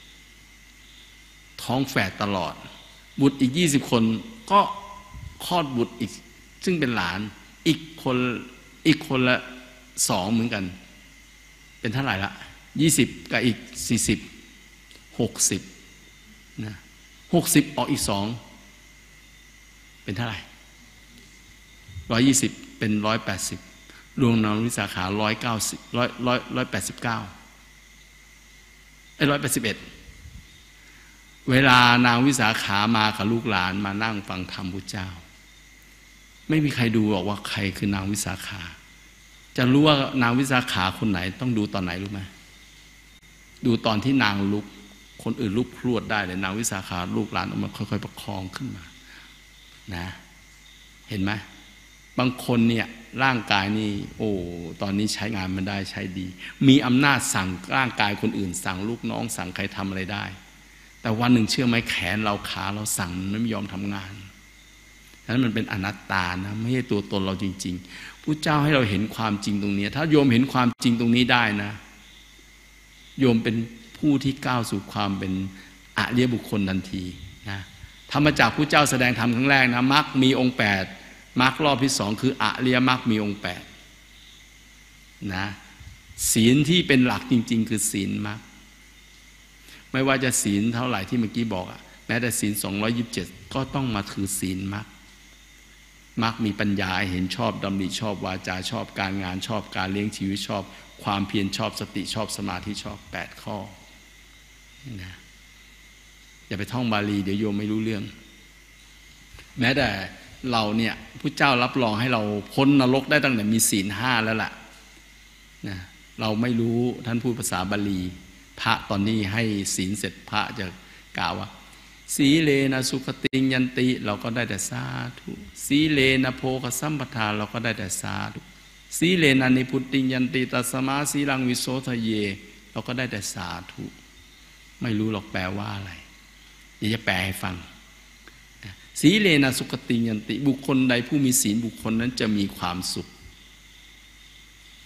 ท้องแฝดตลอดบุตรอีกยี่สิบคนก็คลอดบุตรอีกซึ่งเป็นหลานอีกคนอีกคนละสองเหมือนกันเป็นเท่าไหร่ละยี่สิบกับอีกสี่สิบหกสิบนะหกสิบออกอีกสองเป็นเท่าไหร่ร้อยยี่สิบเป็นร้อยแปดสิบรวมนางวิสาขาร้อยเก้าสิบร้อยร้อยร้อยแปดสิบเก้าไอ้ร้อยแปดสิบเอ็ดเวลานางวิสาขามากับลูกหลานมานั่งฟังธรรมพุทธเจ้าไม่มีใครดูหรอกว่าใครคือนางวิสาขาจะรู้ว่านางวิสาขาคนไหนต้องดูตอนไหนรู้ไหมดูตอนที่นางลุกคนอื่นลุกพรวดได้เลยนางวิสาขาลูกหลานออกมาค่อยๆประคองขึ้นมานะเห็นไหมบางคนเนี่ยร่างกายนี่โอ้ตอนนี้ใช้งานมันได้ใช้ดีมีอำนาจสั่งร่างกายคนอื่นสั่งลูกน้องสั่งใครทำอะไรได้แต่วันหนึ่งเชื่อไหมแขนเราขาเราสั่งมันไม่ยอมทำงานนั้นมันเป็นอนัตตานะไม่ใช่ตัวตนเราจริงๆพุทธเจ้าให้เราเห็นความจริงตรงนี้ถ้าโยมเห็นความจริงตรงนี้ได้นะโยมเป็นผู้ที่ก้าวสู่ความเป็นอริยบุคคลทันทีนะธรรมจักรพุทธเจ้าแสดงธรรมครั้งแรกนะมรรคมีองค์แปดมรรครอบที่สองคืออริยมรรคมีองค์แปดนะศีลที่เป็นหลักจริงๆคือศีลมรรคไม่ว่าจะศีลเท่าไหร่ที่เมื่อกี้บอกอะแม้แต่ศีลสองร้อยยี่สิบเจ็ดก็ต้องมาถือศีลมรรคมรรคมีปัญญาเห็นชอบดำริชอบวาจาชอบการงานชอบการเลี้ยงชีวิตชอบความเพียรชอบสติชอบสมาธิชอบแปดข้อนะอย่าไปท่องบาลีเดี๋ยวโยมไม่รู้เรื่องแม้แต่เราเนี่ยพระเจ้ารับรองให้เราพ้นนรกได้ตั้งแต่มีศีลห้าแล้วล่ะนะเราไม่รู้ท่านพูดภาษาบาลีพระตอนนี้ให้ศีลเสร็จพระจะกล่าวว่าสีเลนะสุขติงยันติเราก็ได้แต่สาธุสีเลนะโภคสัมปทาเราก็ได้แต่สาธุสีเลนะนิพุตติงยันติตัสมาสีลังวิโสทะเยเราก็ได้แต่สาธุไม่รู้หรอกแปลว่าอะไรเดี๋ยวจะแปลให้ฟังสีเลนะสุขติงยันติบุคคลใดผู้มีศีลบุคคลนั้นจะมีความสุข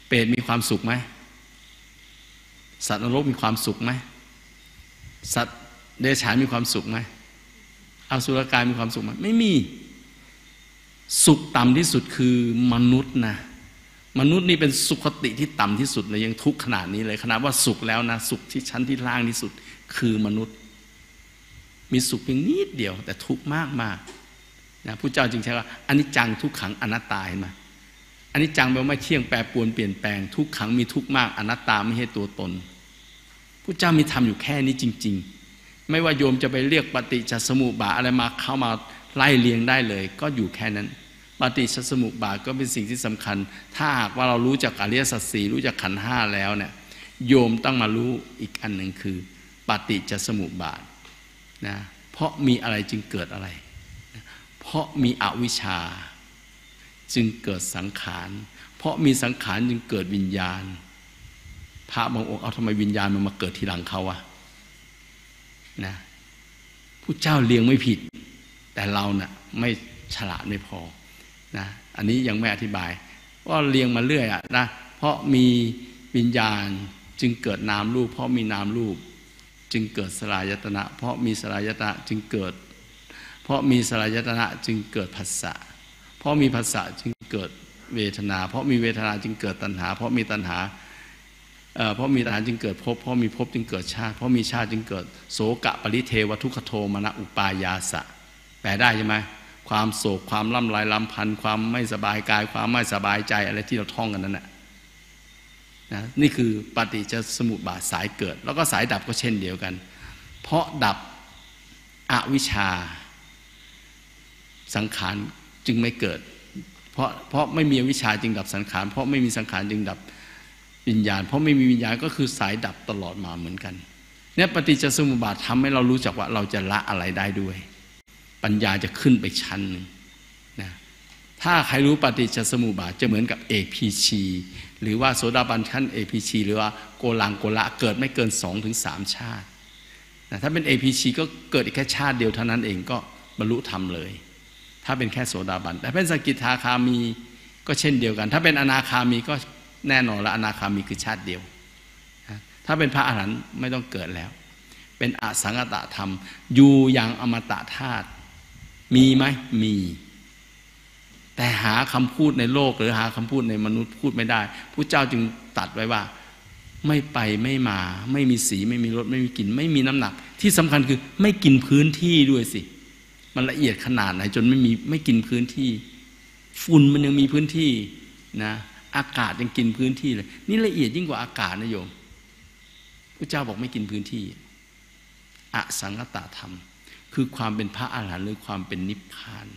เปรตมีความสุขไหมสัตว์นรกมีความสุขไหมสัตว์เดรัจฉานมีความสุขไหมอสุรกายมีความสุขไหมไม่มีสุขต่ำที่สุดคือมนุษย์นะมนุษย์นี่เป็นสุขติที่ต่ำที่สุดเลยยังทุกข์ขนาดนี้เลยขนาดว่าสุขแล้วนะสุขที่ชั้นที่ล่างที่สุดคือมนุษย์มีสุขเพียงนิดเดียวแต่ทุกข์มากมากนะพระเจ้าจึงใช้ว่าอนิจจังทุกขังอนัตตาเห็นไหมอนิจจังแปลว่าไม่เที่ยงแปรปรวนเปลี่ยนแปลงทุกขังมีทุกข์มากอนัตตาไม่ใช่ตัวตนพระเจ้ามีทำอยู่แค่นี้จริงๆไม่ว่าโยมจะไปเรียกปฏิจจสมุปบาทอะไรมาเข้ามาไล่เลียงได้เลยก็อยู่แค่นั้นปฏิจจสมุปบาทก็เป็นสิ่งที่สำคัญถ้าหากว่าเรารู้จักอริยสัจสี่รู้จักขันธ์ห้าแล้วเนี่ยโยมต้องมารู้อีกอันหนึ่งคือปฏิจจสมุปบาทนะเพราะมีอะไรจึงเกิดอะไรเพราะมีอวิชชาจึงเกิดสังขารเพราะมีสังขารจึงเกิดวิญญาณพระบางองค์เอาทำไมวิญญาณมันมาเกิดทีหลังเขาอะนะผู้เจ้าเลี้ยงไม่ผิดแต่เราเน่ะไม่ฉลาดไม่พอนะอันนี้ยังไม่อธิบายว่าเลี้ยงมาเรื่อยอะนะเพราะมีวิญญาณจึงเกิดนามรูปเพราะมีนามรูปจึงเกิดสลายตนะเพราะมีสลายตนะจึงเกิดเพราะมีสลายตนะจึงเกิดผัสสะเพราะมีผัสสะจึงเกิดเวทนาเพราะมีเวทนาจึงเกิดตัณหาเพราะมีตัณหาเอ่อเพราะมีตัณหาจึงเกิดภพเพราะมีภพจึงเกิดชาติเพราะมีชาติจึงเกิดโสกะปริเทวทุกขโทมนะอุปายาสะแปลได้ใช่ไหมความโศกความล่ำไรลำพันธ์ความไม่สบายกายความไม่สบายใจอะไรที่เราท่องกันนั่นแหละนะนี่คือปฏิจจสมุปบาทสายเกิดแล้วก็สายดับก็เช่นเดียวกันเพราะดับอวิชชาสังขารจึงไม่เกิดเพราะเพราะไม่มีอวิชชาจึงดับสังขารเพราะไม่มีสังขารจึงดับวิญญาณเพราะไม่มีวิญญาณก็คือสายดับตลอดมาเหมือนกันเนี่ยปฏิจจสมุปบาททำให้เรารู้จักว่าเราจะละอะไรได้ด้วยปัญญาจะขึ้นไปชั้นหนึ่งนะถ้าใครรู้ปฏิจจสมุปบาทจะเหมือนกับเอกพีชีหรือว่าโสดาบันขั้นเอพีชีหรือว่าโกลังโกละเกิดไม่เกินสองถึงสามชาตินะถ้าเป็นเอพีชีก็เกิดอีกแค่ชาติเดียวเท่านั้นเองก็บรรลุธรรมเลยถ้าเป็นแค่โสดาบันแต่เป็นสกิทาคามีก็เช่นเดียวกันถ้าเป็นอนาคามีก็แน่นอนละอนาคามีคือชาติเดียวนะถ้าเป็นพระอรหันต์ไม่ต้องเกิดแล้วเป็นอสังขตธรรมอยู่อย่างอมตะธาตุมีไหมมีแต่หาคำพูดในโลกหรือหาคำพูดในมนุษย์พูดไม่ได้พระเจ้าจึงตัดไว้ว่าไม่ไปไม่มาไม่มีสีไม่มีรสไม่มีกลิ่นไม่มีน้ำหนักที่สำคัญคือไม่กินพื้นที่ด้วยสิมันละเอียดขนาดไหนจนไม่มีไม่กินพื้นที่ฝุ่นมันยังมีพื้นที่นะอากาศยังกินพื้นที่เลยนี่ละเอียดยิ่งกว่าอากาศนะโยมพระเจ้าบอกไม่กินพื้นที่อสังขตธรรมคือความเป็นพระอรหันต์หรือความเป็นนิพพาน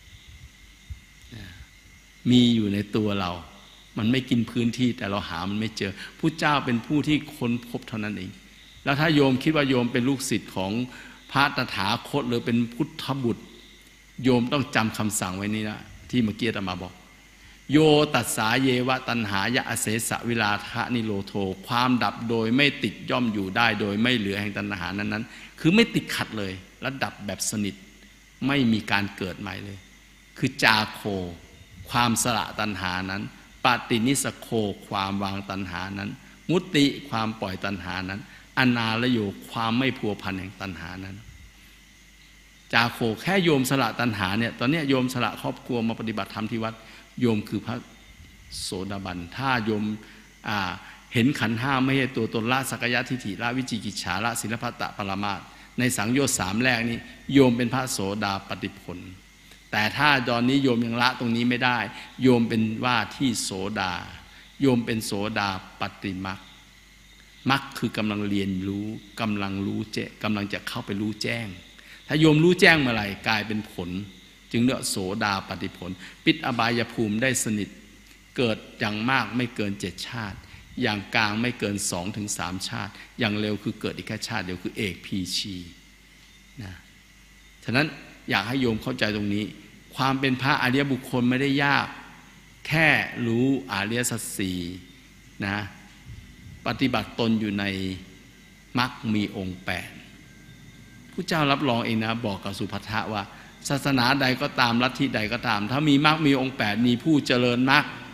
มีอยู่ในตัวเรามันไม่กินพื้นที่แต่เราหามันไม่เจอพระเจ้าเป็นผู้ที่ค้นพบเท่านั้นเองแล้วถ้าโยมคิดว่าโยมเป็นลูกศิษย์ของพระตถาคตหรือเป็นพุทธบุตรโยมต้องจำคำสั่งไว้นี่นะที่เมื่อกี้อาตมาบอกโยตัสสาเยวะตัณหายะอเสสะวิลาทะนิโรโธความดับโดยไม่ติดย่อมอยู่ได้โดยไม่เหลือแห่งตัณหานั้นๆคือไม่ติดขัดเลยและดับแบบสนิทไม่มีการเกิดใหม่เลยคือจาโคความสละตัณหานั้นปฏินิสโคความวางตัณหานั้นมุตติความปล่อยตัณหานั้นอนาลโยความไม่พัวพันแห่งตัณหานั้นจาโคแค่โยมสละตัณหาเนี่ยตอนนี้โยมสละครอบครัวมาปฏิบัติธรรมที่วัดโยมคือพระโสดาบันถ้าโยมเห็นขันธ์ห้าไม่ใช่ตัวตนละสักยะทิฏฐิละวิจิกิจฉาละศีลพัตตปรมาสในสังโยชน์สามแรกนี้โยมเป็นพระโสดาปฏิผลแต่ถ้าตอนนี้โยมยังละตรงนี้ไม่ได้โยมเป็นว่าที่โสดาโยมเป็นโสดาปฏิมรรคมรรคคือกำลังเรียนรู้กำลังรู้แจ้งกำลังจะเข้าไปรู้แจ้งถ้าโยมรู้แจ้งเมื่อไหร่กลายเป็นผลจึงเรียกโสดาปฏิผลปิดอบายภูมิได้สนิทเกิดอย่างมากไม่เกินเจ็ดชาติอย่างกลางไม่เกินสองถึงสามชาติอย่างเร็วคือเกิดอีกแค่ชาติเดียวคือเอกพีชีนะฉะนั้นอยากให้โยมเข้าใจตรงนี้ความเป็นพระอริยบุคคลไม่ได้ยากแค่รู้อริยสัจสี่นะปฏิบัติตนอยู่ในมรรคมีองค์แปดผู้เจ้ารับรองเองนะบอกกับสุภัททะว่าศาสนาใดก็ตามลัทธิใดก็ตามถ้ามีมรรคมีองค์แปดมีผู้เจริญมรรค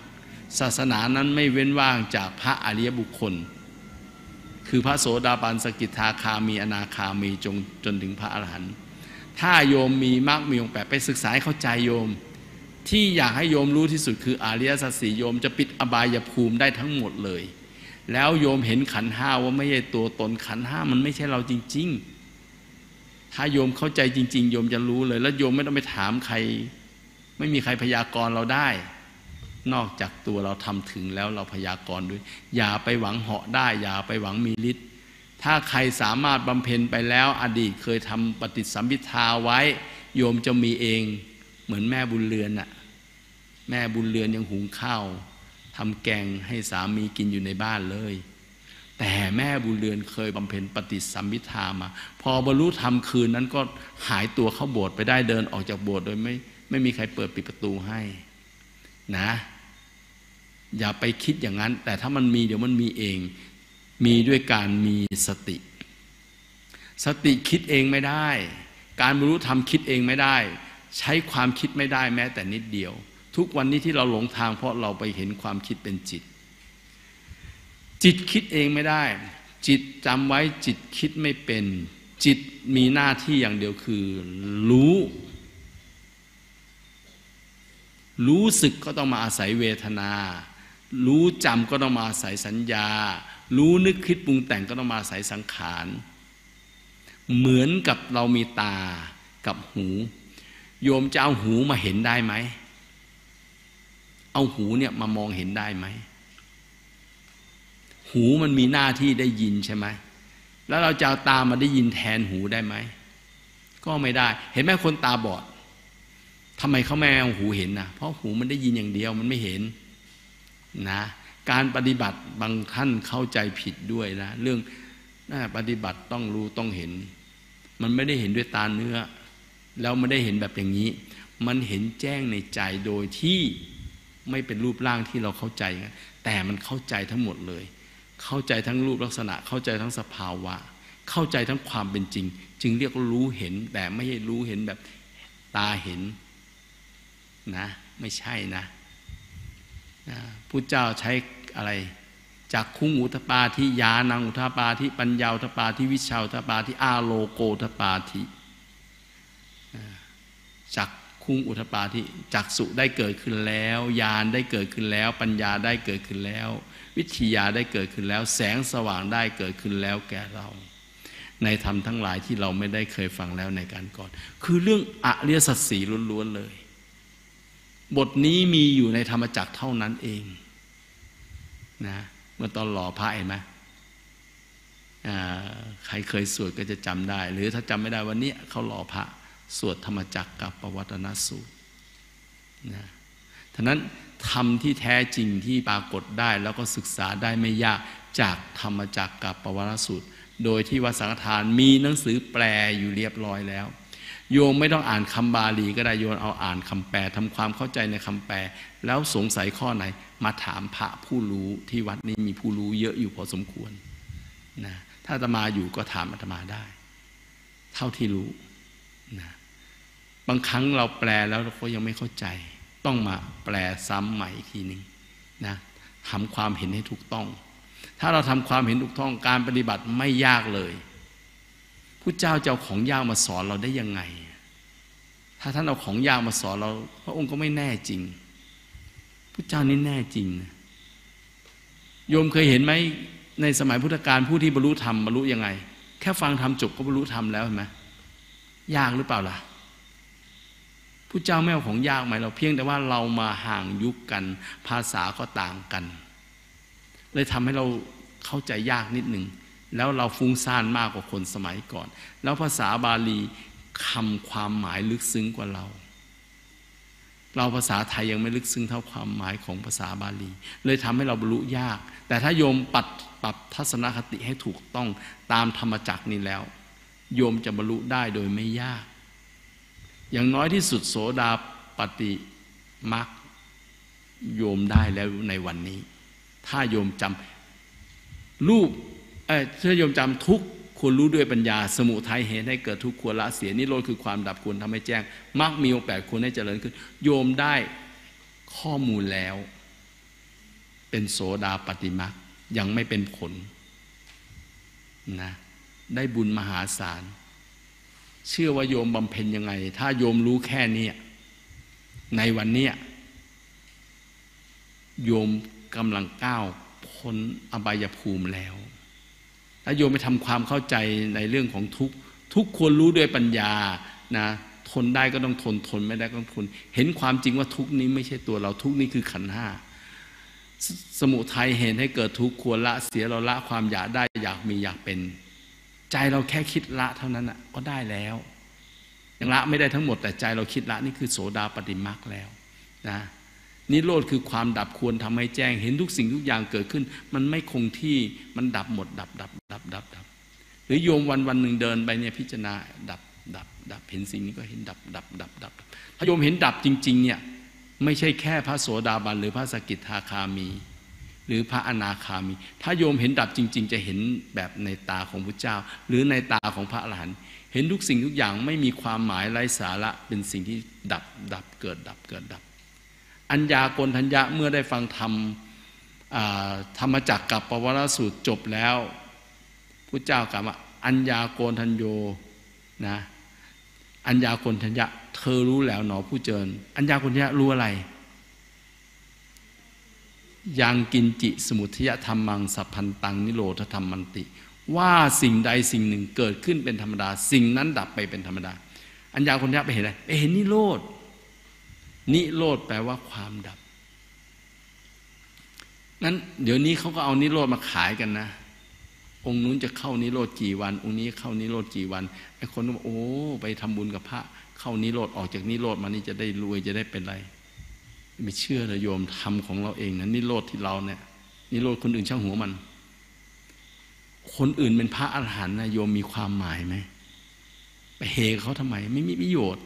ศาสนานั้นไม่เว้นว่างจากพระอริยบุคคลคือพระโสดาบันสกิทาคามีอนาคามีจงจนถึงพระอรหันต์ถ้าโยมมีมรรคมีองค์แปดไปศึกษาให้เข้าใจโยมที่อยากให้โยมรู้ที่สุดคืออริยสัจสี่โยมจะปิดอบายภูมิได้ทั้งหมดเลยแล้วโยมเห็นขันธ์ห้าว่าไม่ใช่ตัวตนขันธ์ห้ามันไม่ใช่เราจริงๆถ้าโยมเข้าใจจริงๆโยมจะรู้เลยแล้วโยมไม่ต้องไปถามใครไม่มีใครพยากรณ์เราได้นอกจากตัวเราทำถึงแล้วเราพยากรณ์ด้วยอย่าไปหวังเหาะได้อย่าไปหวังมีฤทธิ์ถ้าใครสามารถบำเพ็ญไปแล้วอดีตเคยทำปฏิสัมภิทาไว้โยมจะมีเองเหมือนแม่บุญเรือนน่ะแม่บุญเรือนยังหุงข้าวทำแกงให้สามีกินอยู่ในบ้านเลยแต่แม่บุญเรือนเคยบำเพ็ญปฏิสัมภิทามาพอบรรลุธรรมคืนนั้นก็หายตัวเข้าโบสถ์ไปได้เดินออกจากโบสถ์โดยไม่ไม่มีใครเปิดปิดประตูให้นะอย่าไปคิดอย่างนั้นแต่ถ้ามันมีเดี๋ยวมันมีเองมีด้วยการมีสติสติคิดเองไม่ได้การบรรลุธรรมคิดเองไม่ได้ใช้ความคิดไม่ได้แม้แต่นิดเดียวทุกวันนี้ที่เราหลงทางเพราะเราไปเห็นความคิดเป็นจิตจิตคิดเองไม่ได้จิตจำไว้จิตคิดไม่เป็นจิตมีหน้าที่อย่างเดียวคือรู้รู้สึกก็ต้องมาอาศัยเวทนารู้จำก็ต้องมาอาศัยสัญญารู้นึกคิดปรุงแต่งก็ต้องมาอาศัยสังขารเหมือนกับเรามีตากับหูโยมจะเอาหูมาเห็นได้ไหมเอาหูเนี่ยมามองเห็นได้ไหมหูมันมีหน้าที่ได้ยินใช่ไหมแล้วเราจะเอาตามาได้ยินแทนหูได้ไหมก็ไม่ได้เห็นไหมคนตาบอดทำไมเขาไม่เอาหูเห็นนะเพราะหูมันได้ยินอย่างเดียวมันไม่เห็นนะการปฏิบัติบางท่านเข้าใจผิดด้วยนะเรื่องปฏิบัติต้องรู้ต้องเห็นมันไม่ได้เห็นด้วยตาเนื้อแล้วไม่ได้เห็นแบบอย่างนี้มันเห็นแจ้งในใจโดยที่ไม่เป็นรูปร่างที่เราเข้าใจแต่มันเข้าใจทั้งหมดเลยเข้าใจทั้งรูปลักษณะเข้าใจทั้งสภาวะเข้าใจทั้งความเป็นจริงจึงเรียกว่ารู้เห็นแต่ไม่ใช่รู้เห็นแบบตาเห็นนะไม่ใช่นะพุทธเจ้าใช้อะไรจากคุงอุทปาทิญาณังอุทปาทิปัญญาอุทปาทิวิชาอุทปาทิอาโลโกอุทปาทิจากคุงอุทปาทิจักษุได้เกิดขึ้นแล้วญาณได้เกิดขึ้นแล้วปัญญาได้เกิดขึ้นแล้ววิทยาได้เกิดขึ้นแล้วแสงสว่างได้เกิดขึ้นแล้วแก่เราในธรรมทั้งหลายที่เราไม่ได้เคยฟังแล้วในการก่อนคือเรื่องอริยสัจสี่ล้วนๆเลยบทนี้มีอยู่ในธรรมจักรเท่านั้นเองนะเมื่อตอนหล่อพระเห็นไหมใครเคยสวดก็จะจำได้หรือถ้าจำไม่ได้วันนี้เขาหล่อพระสวดธรรมจักรกับปวัตตนสูตรนะฉะนั้นธรรมที่แท้จริงที่ปรากฏได้แล้วก็ศึกษาได้ไม่ยากจากธรรมจักรกับปวัตตนสูตรโดยที่วัดสังฆทานมีหนังสือแปลอยู่เรียบร้อยแล้วโยมไม่ต้องอ่านคำบาลีก็ได้โยมเอาอ่านคำแปลทำความเข้าใจในคำแปลแล้วสงสัยข้อไหนมาถามพระผู้รู้ที่วัดนี้มีผู้รู้เยอะอยู่พอสมควรนะถ้าอาตมาอยู่ก็ถามอาตมาได้เท่าที่รู้นะบางครั้งเราแปลแล้วเราก็ยังไม่เข้าใจต้องมาแปลซ้ำใหม่อีกทีหนึ่งนะทำความเห็นให้ถูกต้องถ้าเราทำความเห็นถูกต้องการปฏิบัติไม่ยากเลยพุทธเจ้าจะเอาของยากมาสอนเราได้ยังไงถ้าท่านเอาของยากมาสอนเราพระองค์ก็ไม่แน่จริงพุทธเจ้านี่แน่จริงนะโยมเคยเห็นไหมในสมัยพุทธกาลผู้ที่บรรลุธรรมบรรลุยังไงแค่ฟังธรรมจบก็บรรลุธรรมแล้วเห็นไหมยากหรือเปล่าล่ะพุทธเจ้าไม่เอาของยากไหมเราเพียงแต่ว่าเรามาห่างยุคกันภาษาก็ต่างกันเลยทำให้เราเข้าใจยากนิดหนึ่งแล้วเราฟุ้งซ่านมากกว่าคนสมัยก่อนแล้วภาษาบาลีคำความหมายลึกซึ้งกว่าเราเราภาษาไทยยังไม่ลึกซึ้งเท่าความหมายของภาษาบาลีเลยทำให้เราบรรลุยากแต่ถ้าโยมปรับปรับทัศนคติให้ถูกต้องตามธรรมจักรนี้แล้วโยมจะบรรลุได้โดยไม่ยากอย่างน้อยที่สุดโสดาปัตติมรรคโยมได้แล้วในวันนี้ถ้าโยมจำรูปถ้าโยมจำทุกข์ควรรู้ด้วยปัญญาสมุทัยเหตุให้เกิดทุกข์ควรละเสียนิโรธคือความดับควรทำให้แจ้งมรรคมีองค์แปดควรให้เจริญขึ้นโยมได้ข้อมูลแล้วเป็นโสดาปัตติมรรคยังไม่เป็นผลนะได้บุญมหาศาลเชื่อว่าโยมบำเพ็ญยังไงถ้าโยมรู้แค่นี้ในวันนี้โยมกำลังก้าวพ้นอบายภูมิแล้วถ้าโยมไปทำความเข้าใจในเรื่องของทุกข์ทุกคนรู้ด้วยปัญญานะทนได้ก็ต้องทนทนไม่ได้ก็ต้องทนเห็นความจริงว่าทุกข์นี้ไม่ใช่ตัวเราทุกข์นี้คือขันธ์ห้าสมุทัยเห็นให้เกิดทุกข์ควรละเสียเราละความอยากได้อยากมีอยากเป็นใจเราแค่คิดละเท่านั้นอ่ะก็ได้แล้วยังละไม่ได้ทั้งหมดแต่ใจเราคิดละนี่คือโสดาปัตติมรรคแล้วนะนิโรธคือความดับควรทำให้แจ้งเห็นทุกสิ่งทุกอย่างเกิดขึ้นมันไม่คงที่มันดับหมดดับดับดับดับดับหรือโยมวันวันหนึ่งเดินไปเนี่ยพิจารณาดับดับดับเห็นสิ่งนี้ก็เห็นดับดับดับดับถ้าโยมเห็นดับจริงๆเนี่ยไม่ใช่แค่พระโสดาบันหรือพระสกิทาคามีหรือพระอนาคามีถ้าโยมเห็นดับจริงๆจะเห็นแบบในตาของพระเจ้าหรือในตาของพระอรหันต์เห็นทุกสิ่งทุกอย่างไม่มีความหมายไร้สาระเป็นสิ่งที่ดับดับเกิดดับเกิดดับอัญญาโกณทัญญะเมื่อได้ฟังธรรมธรรมจักรกับปวารสูตรจบแล้วพระเจ้ากล่าวว่าอัญญาโกณทัญโยนะอัญญาโกณทัญญะเธอรู้แล้วหนอผู้เจริญอัญญาโกณทัญญะรู้อะไรยังกินจิสมุทยธรรมังสัพพันตังนิโรธธรรมมันติว่าสิ่งใดสิ่งหนึ่งเกิดขึ้นเป็นธรรมดาสิ่งนั้นดับไปเป็นธรรมดาอัญญาโกณทัญญะไปเห็นอะไรไปเห็นนิโรธนิโรธแปลว่าความดับนั้นเดี๋ยวนี้เขาก็เอานิโรธมาขายกันนะองค์นู้นจะเข้านิโรธกี่วันองค์นี้เข้านิโรธกี่วันไอ้คนก็บอกโอ้ไปทำบุญกับพระเข้านิโรธออกจากนิโรธมานี่จะได้รวยจะได้เป็นไรไม่เชื่อเลยโยมทำของเราเองนะนิโรธที่เราเนี่ยนิโรธคนอื่นช่างหัวมันคนอื่นเป็นพระอรหันต์นะโยมมีความหมายไหมไปเฮเขาทำไมไม่มีประโยชน์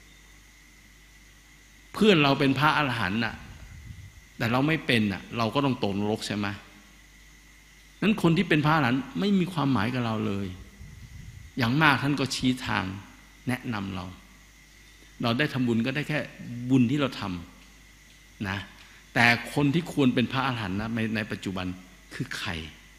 เพื่อนเราเป็นพระอรหันต์น่ะแต่เราไม่เป็นน่ะเราก็ต้องตกนรกใช่ไหมนั้นคนที่เป็นพระอรหันต์ไม่มีความหมายกับเราเลยอย่างมากท่านก็ชี้ทางแนะนำเราเราได้ทำบุญก็ได้แค่บุญที่เราทำนะแต่คนที่ควรเป็นพระอรหันต์นะในในปัจจุบันคือใคร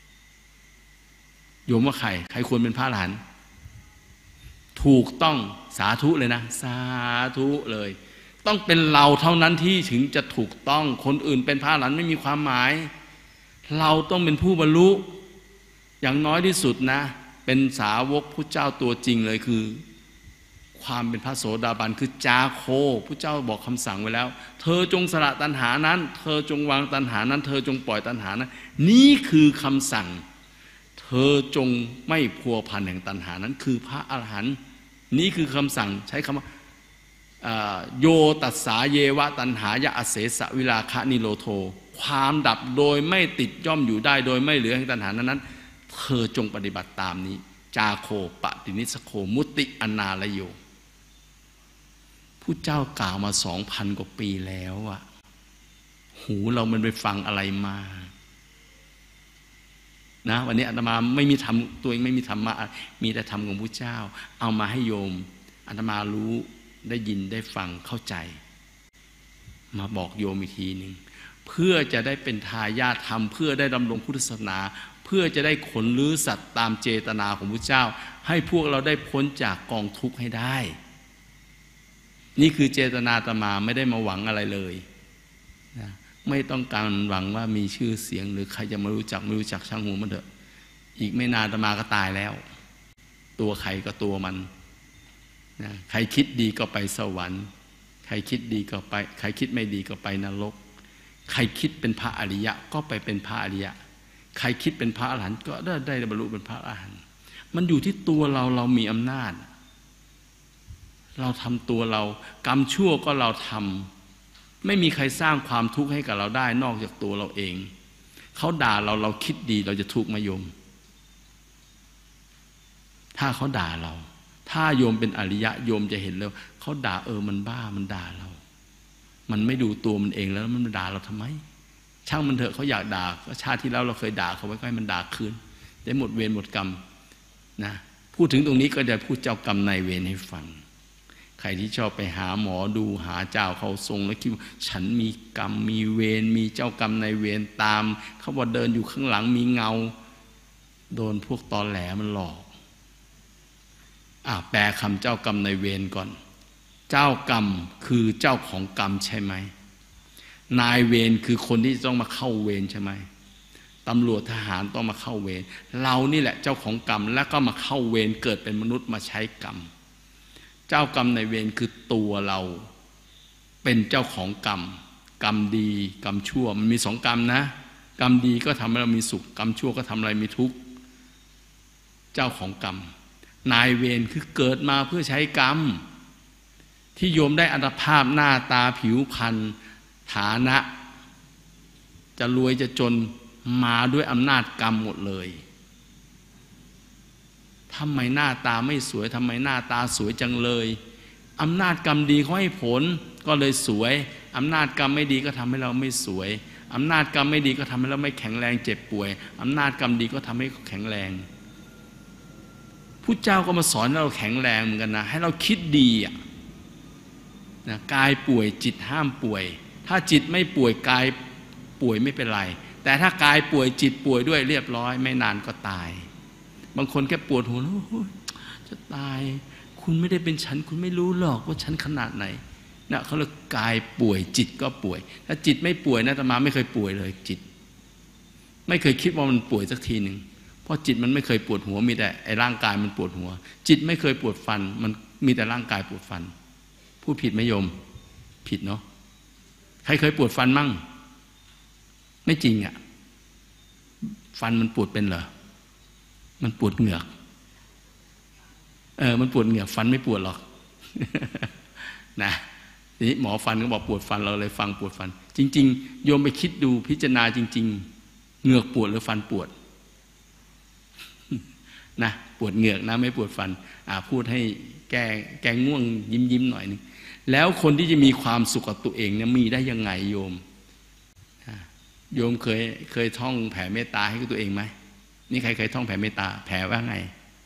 โยมว่าใครใครควรเป็นพระอรหันต์ถูกต้องสาธุเลยนะสาธุเลยต้องเป็นเราเท่านั้นที่ถึงจะถูกต้องคนอื่นเป็นพระอรหันต์ไม่มีความหมายเราต้องเป็นผู้บรรลุอย่างน้อยที่สุดนะเป็นสาวกพุทธเจ้าตัวจริงเลยคือความเป็นพระโสดาบันคือจาโคพุทธเจ้าบอกคำสั่งไว้แล้วเธอจงสละตัณหานั้นเธอจงวางตัณหานั้นเธอจงปล่อยตัณหานั้นนี่คือคำสั่งเธอจงไม่พัวพันแห่งตัณหานั้นคือพระอรหันต์นี่คือคำสั่งใช้คำว่าโยตัสสาเยวะตัณหายะอเสสวิราคะนิโรโทความดับโดยไม่ติดย่อมอยู่ได้โดยไม่เหลือแห่งตัณหานั้นเธอจงปฏิบัติตามนี้จาโคปฏินิสโคมุติอนาลโยผู้เจ้ากล่าวมาสองพันกว่าปีแล้วอะหูเรามันไปฟังอะไรมานะวันนี้อาตมาไม่มีธรรมตัวเองไม่มีธรรมะมีแต่ธรรมของผู้เจ้าเอามาให้โยมอาตมารู้ได้ยินได้ฟังเข้าใจมาบอกโยมอีกทีหนึ่งเพื่อจะได้เป็นทายาทธรรมเพื่อได้ดำรงพุทธศาสนาเพื่อจะได้ขนลื้อสัตว์ตามเจตนาของพระเจ้าให้พวกเราได้พ้นจากกองทุกข์ให้ได้นี่คือเจตนาอาตมาไม่ได้มาหวังอะไรเลยนะไม่ต้องการหวังว่ามีชื่อเสียงหรือใครจะมารู้จักไม่รู้จักช่างหัวมันเถอะอีกไม่นานอาตมาก็ตายแล้วตัวใครก็ตัวมันนะใครคิดดีก็ไปสวรรค์ใครคิดดีก็ไปใครคิดไม่ดีก็ไปนรกใครคิดเป็นพระอริยะก็ไปเป็นพระอริยะใครคิดเป็นพระอรหันต์ก็ได้ได้บรรลุเป็นพระอรหันต์มันอยู่ที่ตัวเราเรามีอำนาจเราทำตัวเรากรรมชั่วก็เราทำไม่มีใครสร้างความทุกข์ให้กับเราได้นอกจากตัวเราเองเขาด่าเราเราคิดดีเราจะทุกข์ไหมโยมถ้าเขาด่าเราถ้าโยมเป็นอริยะโยมจะเห็นแล้วเขาด่าเออมันบ้ามันด่าเรามันไม่ดูตัวมันเองแล้วมันด่าเราทำไมช่างมันเถอะเขาอยากด่าก็ชาติที่แล้วเราเคยด่าเขาไว้ก็ให้มันด่าคืนได้หมดเวรหมดกรรมนะพูดถึงตรงนี้ก็จะพูดเจ้ากรรมนายเวรให้ฟังใครที่ชอบไปหาหมอดูหาเจ้าเขาทรงแล้วคิดว่าฉันมีกรรมมีเวรมีเจ้ากรรมในเวรตามเขาว่าเดินอยู่ข้างหลังมีเงาโดนพวกตอแหลมันหลอกอ่ะแปลคำเจ้ากรรมในเวรก่อนเจ้ากรรมคือเจ้าของกรรมใช่ไหมนายเวรคือคนที่ต้องมาเข้าเวรใช่ไหมตำรวจทหารต้องมาเข้าเวรเรานี่แหละเจ้าของกรรมแล้วก็มาเข้าเวรเกิดเป็นมนุษย์มาใช้กรรมเจ้ากรรมในเวรคือตัวเราเป็นเจ้าของกรรมกรรมดีกรรมชั่วมันมีสองกรรมนะกรรมดีก็ทำให้เรามีสุขกรรมชั่วก็ทำอะไรมีทุกข์เจ้าของกรรมนายเวรคือเกิดมาเพื่อใช้กรรมที่โยมได้อัตภาพหน้าตาผิวพรรณฐานะจะรวยจะจนมาด้วยอำนาจกรรมหมดเลยทำไมหน้าตาไม่สวยทำไมหน้าตาสวยจังเลยอำนาจกรรมดีเขาให้ผลก็เลยสวยอำนาจกรรมไม่ดีก็ทำให้เราไม่สวยอำนาจกรรมไม่ดีก็ทำให้เราไม่แข็งแรงเจ็บป่วยอำนาจกรรมดีก็ทำให้แข็งแรงพุทธเจ้าก็มาสอนให้เราแข็งแรงเหมือนกันนะให้เราคิดดีอ่ะนะกายป่วยจิตห้ามป่วยถ้าจิตไม่ป่วยกายป่วยไม่เป็นไรแต่ถ้ากายป่วยจิตป่วยด้วยเรียบร้อยไม่นานก็ตายบางคนแค่ปวดหัวแล้วจะตายคุณไม่ได้เป็นฉันคุณไม่รู้หรอกว่าฉันขนาดไหนนะเขาเรียกกายป่วยจิตก็ป่วยถ้าจิตไม่ป่วยนะอาตมาไม่เคยป่วยเลยจิตไม่เคยคิดว่ามันป่วยสักทีหนึ่งเพราะจิตมันไม่เคยปวดหัวมีแต่ไอ้ร่างกายมันปวดหัวจิตไม่เคยปวดฟันมันมีแต่ร่างกายปวดฟันพูดผิดไหมโยมผิดเนาะใครเคยปวดฟันมั่งไม่จริงอ่ะฟันมันปวดเป็นเหรอมันปวดเหงือกเออมันปวดเหงือกฟันไม่ปวดหรอกนะทีนี้หมอฟันก็บอกปวดฟันเราเลยฟังปวดฟันจริงๆโยมไปคิดดูพิจารณาจริงๆเหงือกปวดหรือฟันปวดนะปวดเหงือกนะไม่ปวดฟันอ่าพูดให้แก้แก้ง่วงยิ้มยิ้มหน่อยนึงแล้วคนที่จะมีความสุขกับตัวเองเนี่ยมีได้ยังไงโยมโยมเคยเคยท่องแผ่เมตตาให้กับตัวเองไหมนี่ใครเคยท่องแผ่เมตตาแผ่ว่าไง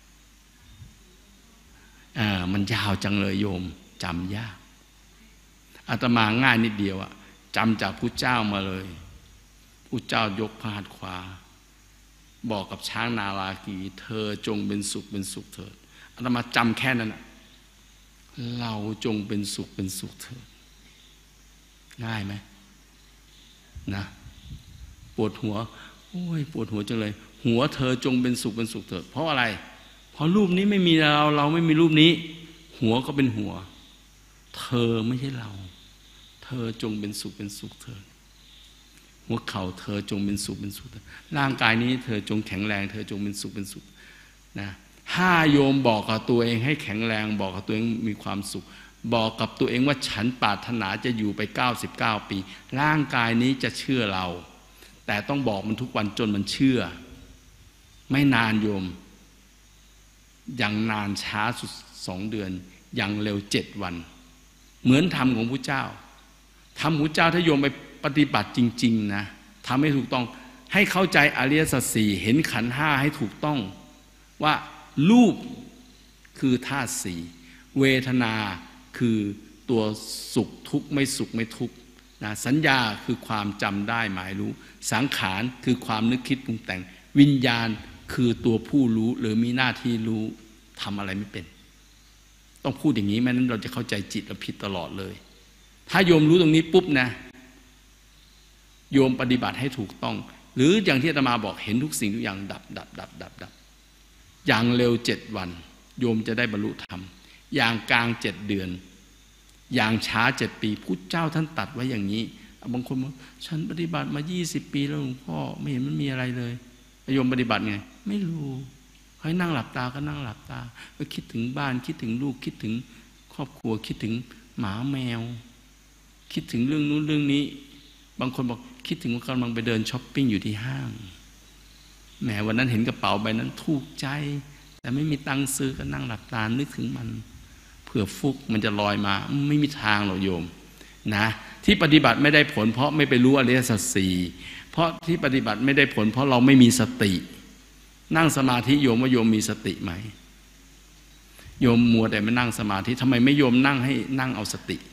อ่ามันยาวจังเลยโยมจำยากอาตมาง่ายนิดเดียวอะจำจากพุทธเจ้ามาเลยพุทธเจ้ายกพาดขวาบอกกับช้างนาลากีเธอจงเป็นสุขเป็นสุขเถิดอาตมาจำแค่นั้นอะเราจงเป็นสุขเป็นสุขเถิดง่ายไหมนะปวดหัวโอ้ยปวดหัวจังเลยหัวเธอจงเป็นสุขเป็นสุขเถิดเพราะอะไรเพราะรูปนี้ไม่มีเราเราไม่มีรูปนี้หัวก็เป็นหัวเธอไม่ใช่เราเธอจงเป็นสุขเป็นสุขเถิดหัวเข่าเธอจงเป็นสุขเป็นสุขร่างกายนี้เธอจงแข็งแรงเธอจงเป็นสุขเป็นสุขนะห้าโยมบอกกับตัวเองให้แข็งแรงบอกกับตัวเองมีความสุขบอกกับตัวเองว่าฉันปรารถนาจะอยู่ไปเก้าสิบเก้าปีร่างกายนี้จะเชื่อเราแต่ต้องบอกมันทุกวันจนมันเชื่อไม่นานโยมอย่างนานช้าสุดสองเดือนอย่างเร็วเจ็ดวันเหมือนธรรมของพระเจ้าธรรมของพระเจ้าถ้าโยมไปปฏิบัติจริงๆนะทำให้ถูกต้องให้เข้าใจอริยสัจสี่เห็นขันธ์ห้าให้ถูกต้องว่ารูปคือธาตุสี่เวทนาคือตัวสุขทุกข์ไม่สุขไม่ทุกข์นะสัญญาคือความจำได้หมายรู้สังขารคือความนึกคิดปรุงแต่งวิญญาณคือตัวผู้รู้หรือมีหน้าที่รู้ทำอะไรไม่เป็นต้องพูดอย่างนี้ไม่นั้นเราจะเข้าใจจิตเราผิดตลอดเลยถ้าโยมรู้ตรงนี้ปุ๊บนะโยมปฏิบัติให้ถูกต้องหรืออย่างที่อาตมาบอกเห็นทุกสิ่งทุกอย่างดับดับดับดับดับอย่างเร็วเจ็ดวันโยมจะได้บรรลุธรรมอย่างกลางเจ็ดเดือนอย่างช้าเจ็ดปีพุทธเจ้าท่านตัดไว้อย่างนี้บางคนบอกฉันปฏิบัติมายี่สิบปีแล้วหลวงพ่อไม่เห็นมันมีอะไรเลยโยมปฏิบัติไงไม่รู้ให้นั่งหลับตาก็นั่งหลับตาก็คิดถึงบ้านคิดถึงลูกคิดถึงครอบครัวคิดถึงหมาแมวคิดถึงเรื่องนู้นเรื่องนี้บางคนบอกคิดถึงว่ากำลังไปเดินช้อปปิ้งอยู่ที่ห้างแหมวันนั้นเห็นกระเป๋าใบนั้นถูกใจแต่ไม่มีตังค์ซื้อก็นั่งหลับตานึกถึงมันเผื่อฟุกมันจะลอยมาไม่มีทางหรอกโยมนะที่ปฏิบัติไม่ได้ผลเพราะไม่ไปรู้อริยสัจสี่เพราะที่ปฏิบัติไม่ได้ผลเพราะเราไม่มีสตินั่งสมาธิโยมว่าโยมมีสติไหมโยมมัวแต่มานั่งสมาธิทำไมไม่โยมนั่งให้นั่งเอาสติ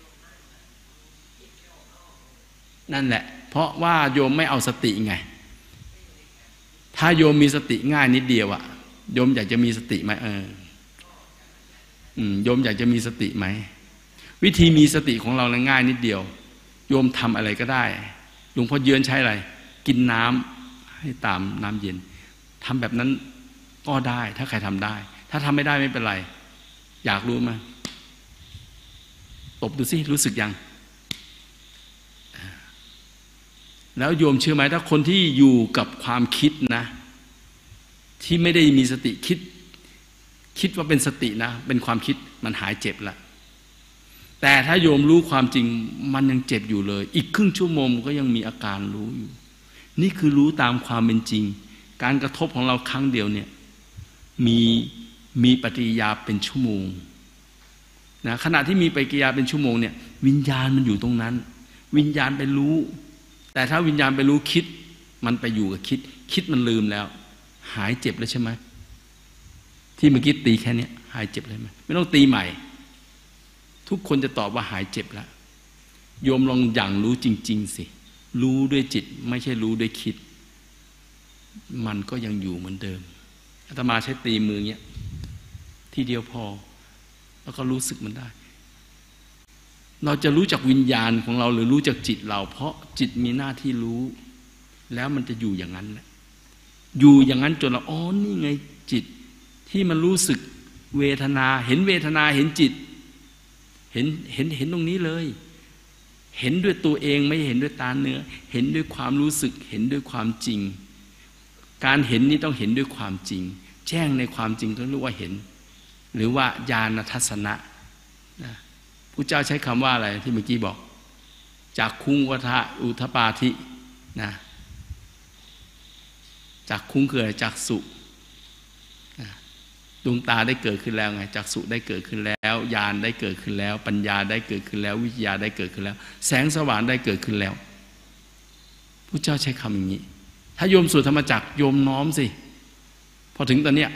นั่นแหละเพราะว่าโยมไม่เอาสติไงถ้าโยมมีสติง่ายนิดเดียวอะโยมอยากจะมีสติไหมเออโยมอยากจะมีสติไหมวิธีมีสติของเราง่ายนิดเดียวโยมทำอะไรก็ได้หลวงพ่อเยือนใช้อะไรกินน้ำให้ตามน้ำเย็นทำแบบนั้นก็ได้ถ้าใครทำได้ถ้าทำไม่ได้ไม่เป็นไรอยากรู้ไหมตบดูสิรู้สึกยังแล้วโยมเชื่อไหมถ้าคนที่อยู่กับความคิดนะที่ไม่ได้มีสติคิดคิดว่าเป็นสตินะเป็นความคิดมันหายเจ็บละแต่ถ้าโยมรู้ความจริงมันยังเจ็บอยู่เลยอีกครึ่งชั่วโมงก็ยังมีอาการรู้อยู่นี่คือรู้ตามความเป็นจริงการกระทบของเราครั้งเดียวเนี่ยมีมีปฏิกิริยาเป็นชั่วโมงนะขณะที่มีปฏิกิริยาเป็นชั่วโมงเนี่ยวิญญาณมันอยู่ตรงนั้นวิญญาณไปรู้แต่ถ้าวิญญาณไปรู้คิดมันไปอยู่กับคิดคิดมันลืมแล้วหายเจ็บแล้วใช่ไหมที่เมื่อกี้ตีแค่นี้หายเจ็บเลยไหมไม่ต้องตีใหม่ทุกคนจะตอบว่าหายเจ็บแล้วโยมลองอย่างรู้จริงๆสิรู้ด้วยจิตไม่ใช่รู้ด้วยคิดมันก็ยังอยู่เหมือนเดิมอาตมาใช้ตีมือเงี้ยทีเดียวพอแล้วก็รู้สึกมันได้เราจะรู้จักวิญญาณของเราหรือรู้จักจิตเราเพราะจิตมีหน้าที่รู้แล้วมันจะอยู่อย่างนั้นแหละอยู่อย่างนั้นจนเราอ๋อนี่ไงจิตที่มันรู้สึกเวทนาเห็นเวทนาเห็นจิตเห็นเห็นเห็นตรงนี้เลยเห็นด้วยตัวเองไม่เห็นด้วยตาเนื้อเห็นด้วยความรู้สึกเห็นด้วยความจริงการเห็นนี่ต้องเห็นด้วยความจริงแจ้งในความจริงก็เรียกว่าเห็นหรือว่าญาณทัศนะนะพระเจ้าใช้คำว่าอะไรที่เมื่อกี้บอกจากคุ้งวัฏอุทปาธินะจากคุ้งคืออะไรจากสุดวงตาได้เกิดขึ้นแล้วไงจักษุได้เกิดขึ้นแล้วญาณได้เกิดขึ้นแล้วปัญญาได้เกิดขึ้นแล้ววิทยาได้เกิดขึ้นแล้วแสงสว่างได้เกิดขึ้นแล้วพระเจ้าใช้คำอย่างนี้ถ้าโยมสวดธรรมจักรโยมน้อมสิพอถึงตอนเนี้ย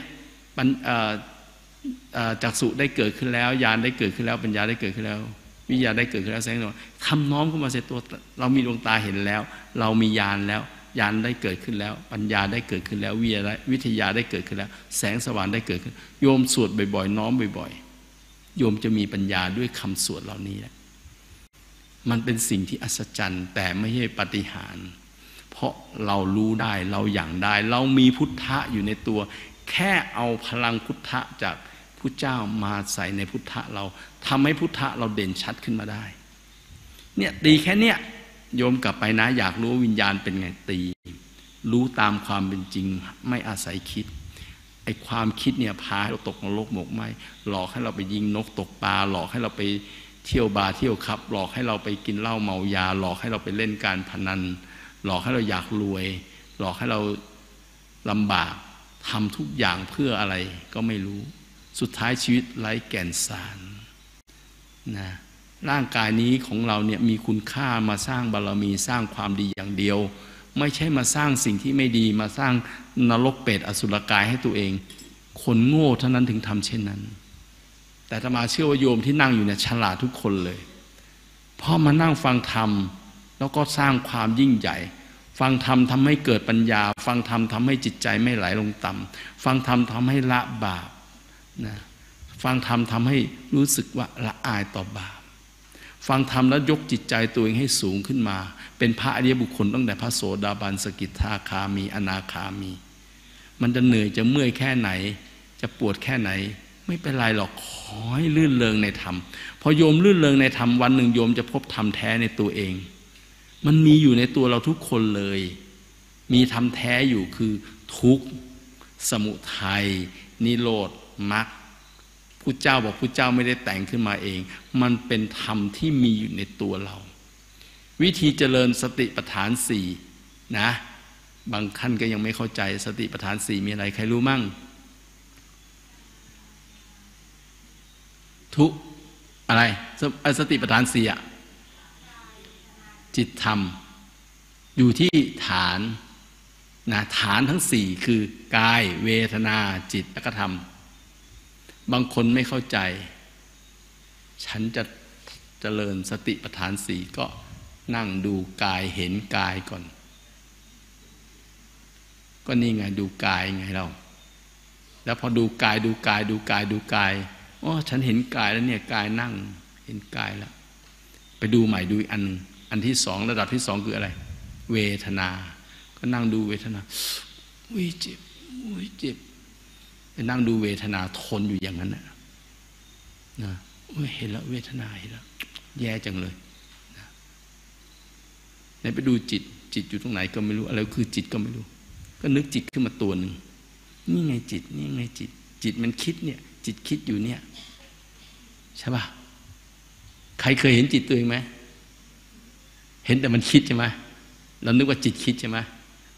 จักษุได้เกิดขึ้นแล้วญาณได้เกิดขึ้นแล้วปัญญาได้เกิดขึ้นแล้ววิทยาได้เกิดขึ้นแล้วแสงสว่างทำน้อมเข้ามาเสร็จตัวเรามีดวงตาเห็นแล้วเรามีญาณแล้วญาณได้เกิดขึ้นแล้วปัญญาได้เกิดขึ้นแล้ววิทยาได้เกิดขึ้นแล้วแสงสว่างได้เกิดขึ้นโยมสวดบ่อยๆน้อมบ่อยๆโยมจะมีปัญญาด้วยคำสวดเหล่านี้แหละมันเป็นสิ่งที่อัศจรรย์แต่ไม่ใช่ปาฏิหาริย์เพราะเรารู้ได้เราอย่างได้เรามีพุทธะอยู่ในตัวแค่เอาพลังพุทธะจากพุทธเจ้ามาใส่ในพุทธะเราทำให้พุทธะเราเด่นชัดขึ้นมาได้เนี่ยตีแค่เนี้ยโยมกลับไปนะอยากรู้วิญญาณเป็นไงตีรู้ตามความเป็นจริงไม่อาศัยคิดไอ้ความคิดเนี่ยพาให้เราตกนรกหมกไหมหลอกให้เราไปยิงนกตกปลาหลอกให้เราไปเที่ยวบาร์เที่ยวคับหลอกให้เราไปกินเหล้าเมายาหลอกให้เราไปเล่นการพนันหลอกให้เราอยากรวยหลอกให้เราลำบากทำทุกอย่างเพื่ออะไรก็ไม่รู้สุดท้ายชีวิตไร้แก่นสารนะร่างกายนี้ของเราเนี่ยมีคุณค่ามาสร้างบารมีสร้างความดีอย่างเดียวไม่ใช่มาสร้างสิ่งที่ไม่ดีมาสร้างนรกเปรตอสุรกายให้ตัวเองคนโง่เท่านั้นถึงทำเช่นนั้นแต่อาตมาเชื่อว่าโยมที่นั่งอยู่เนี่ยฉลาดทุกคนเลยเพราะมานั่งฟังธรรมแล้วก็สร้างความยิ่งใหญ่ฟังธรรมทำให้เกิดปัญญาฟังธรรมทำให้จิตใจไม่ไหลลงต่ำฟังธรรมทำให้ละบาปนะฟังธรรมทำให้รู้สึกว่าละอายต่อบาปฟังธรรมแล้วยกจิตใจตัวเองให้สูงขึ้นมาเป็นพระอริยบุคคลตั้งแต่พระโสดาบันสกิทาคามีอนาคามีมันจะเหนื่อยจะเมื่อยแค่ไหนจะปวดแค่ไหนไม่เป็นไรหรอกขอให้ลื่นเริงในธรรมพอโยมลื่นเริงในธรรมวันหนึ่งโยมจะพบธรรมแท้ในตัวเองมันมีอยู่ในตัวเราทุกคนเลยมีธรรมแท้อยู่คือทุกข์สมุทัยนิโรธมรรคพุทธเจ้าบอกพุทธเจ้าไม่ได้แต่งขึ้นมาเองมันเป็นธรรมที่มีอยู่ในตัวเราวิธีเจริญสติปัฏฐานสี่นะบางท่านก็ยังไม่เข้าใจสติปัฏฐานสี่มีอะไรใครรู้มั่งทุกอะไรสติปัฏฐานสี่อะจิตธรรมอยู่ที่ฐานนะฐานทั้งสี่คือกายเวทนาจิตและธรรมบางคนไม่เข้าใจฉันจะเจริญสติปัฏฐานสี่ก็นั่งดูกายเห็นกายก่อนก็นี่ไงดูกายไงเราแล้วพอดูกายดูกายดูกายดูกายอ๋อฉันเห็นกายแล้วเนี่ยกายนั่งเห็นกายแล้วไปดูใหม่ดูอันอันที่สองระดับที่สองคืออะไรเวทนาก็นั่งดูเวทนาอุ้ยเจ็บอุ้ยเจ็บไปนั่งดูเวทนาทนอยู่อย่างนั้นนะนะเห็นแล้วเวทนาเห็นแล้วแย่จังเลยนะไหนไปดูจิตจิตอยู่ตรงไหนก็ไม่รู้อะไรคือจิตก็ไม่รู้ก็นึกจิตขึ้นมาตัวหนึ่งนี่ไงจิตนี่ไงจิตจิตมันคิดเนี่ยจิตคิดอยู่เนี่ยใช่ป่ะใครเคยเห็นจิตตัวเองไหมเห็นแต่มันคิดใช่ไหมเรานึกว่าจิตคิดใช่ไหม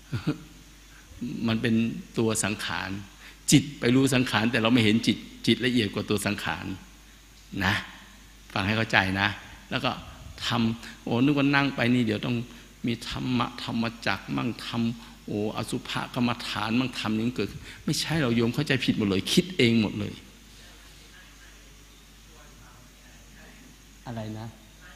มันเป็นตัวสังขารจิตไปรู้สังขารแต่เราไม่เห็นจิตจิตละเอียดกว่าตัวสังขารนะฟังให้เข้าใจนะแล้วก็ทำโอ้นึกว่านั่งไปนี่เดี๋ยวต้องมีธรรมะธรรมจักรมั่งทำโอ้อสุภกรรมฐานมั่งทำนี่เกิดไม่ใช่เราโยมเข้าใจผิดหมดเลยคิดเองหมดเลยอะไรนะ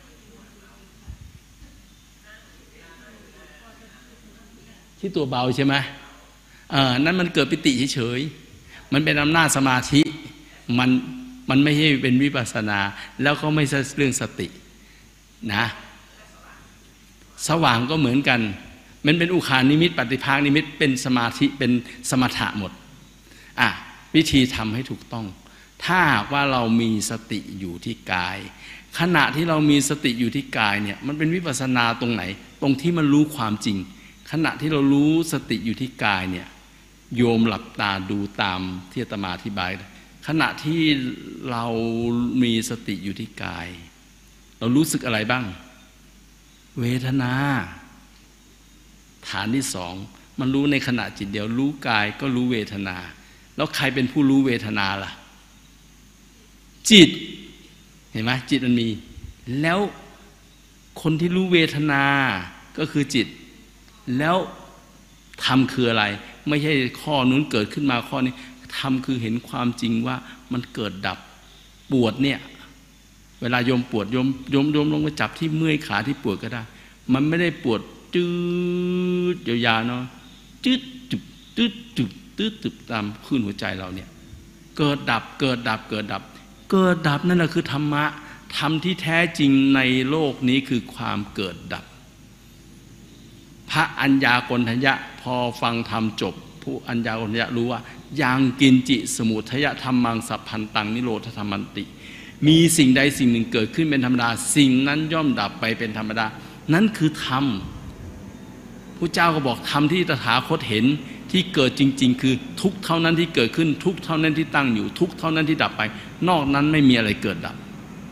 ที่ตัวเบาใช่ไหมเออนั่นมันเกิดปิติเฉยๆมันเป็นอำนาจสมาธิมันมันไม่ใช่เป็นวิปัสสนาแล้วก็ไม่ใช่เรื่องสตินะสว่างก็เหมือนกันมันเป็นอุคานิมิตปฏิภาคนิมิตเป็นสมาธิเป็นสมถะหมดอ่ะวิธีทำให้ถูกต้องถ้าว่าเรามีสติอยู่ที่กายขณะที่เรามีสติอยู่ที่กายเนี่ยมันเป็นวิปัสสนาตรงไหนตรงที่มันรู้ความจริงขณะที่เรารู้สติอยู่ที่กายเนี่ยโยมหลับตาดูตามที่อาตมาอธิบายขณะที่เรามีสติอยู่ที่กายเรารู้สึกอะไรบ้างเวทนาฐานที่สองมันรู้ในขณะจิตเดียวรู้กายก็รู้เวทนาแล้วใครเป็นผู้รู้เวทนาล่ะจิตเห็นไหมจิตมันมีแล้วคนที่รู้เวทนาก็คือจิตแล้วธรรมคืออะไรไม่ใช่ข้อนู้นเกิดขึ้นมาข้อนี้ธรรมคือเห็นความจริงว่ามันเกิดดับปวดเนี่ยเวลาโยมปวดโยมโยมโยมลงไปจับที่เมื่อยขาที่ปวดก็ได้มันไม่ได้ปวดจืดยาวๆเนาะจืดจุบจืดจุบจืดจุบตามคลื่นหัวใจเราเนี่ยเกิดดับเกิดดับเกิดดับเกิดดับนั่นแหละคือธรรมะธรรมที่แท้จริงในโลกนี้คือความเกิดดับพระอัญญากณฑัญญะพอฟังธรรมจบผู้อัญญากณฑัญญะรู้ว่ายังกินจิสมุทยธรรมังสัพพันตังนิโรธธรรมันติมีสิ่งใดสิ่งหนึ่งเกิดขึ้นเป็นธรรมดาสิ่งนั้นย่อมดับไปเป็นธรรมดานั่นคือธรรมพระเจ้าก็บอกธรรมที่ตถาคตเห็นที่เกิดจริงๆคือทุกเท่านั้นที่เกิดขึ้นทุกเท่านั้นที่ตั้งอยู่ทุกเท่านั้นที่ดับไปนอกนั้นไม่มีอะไรเกิดดับ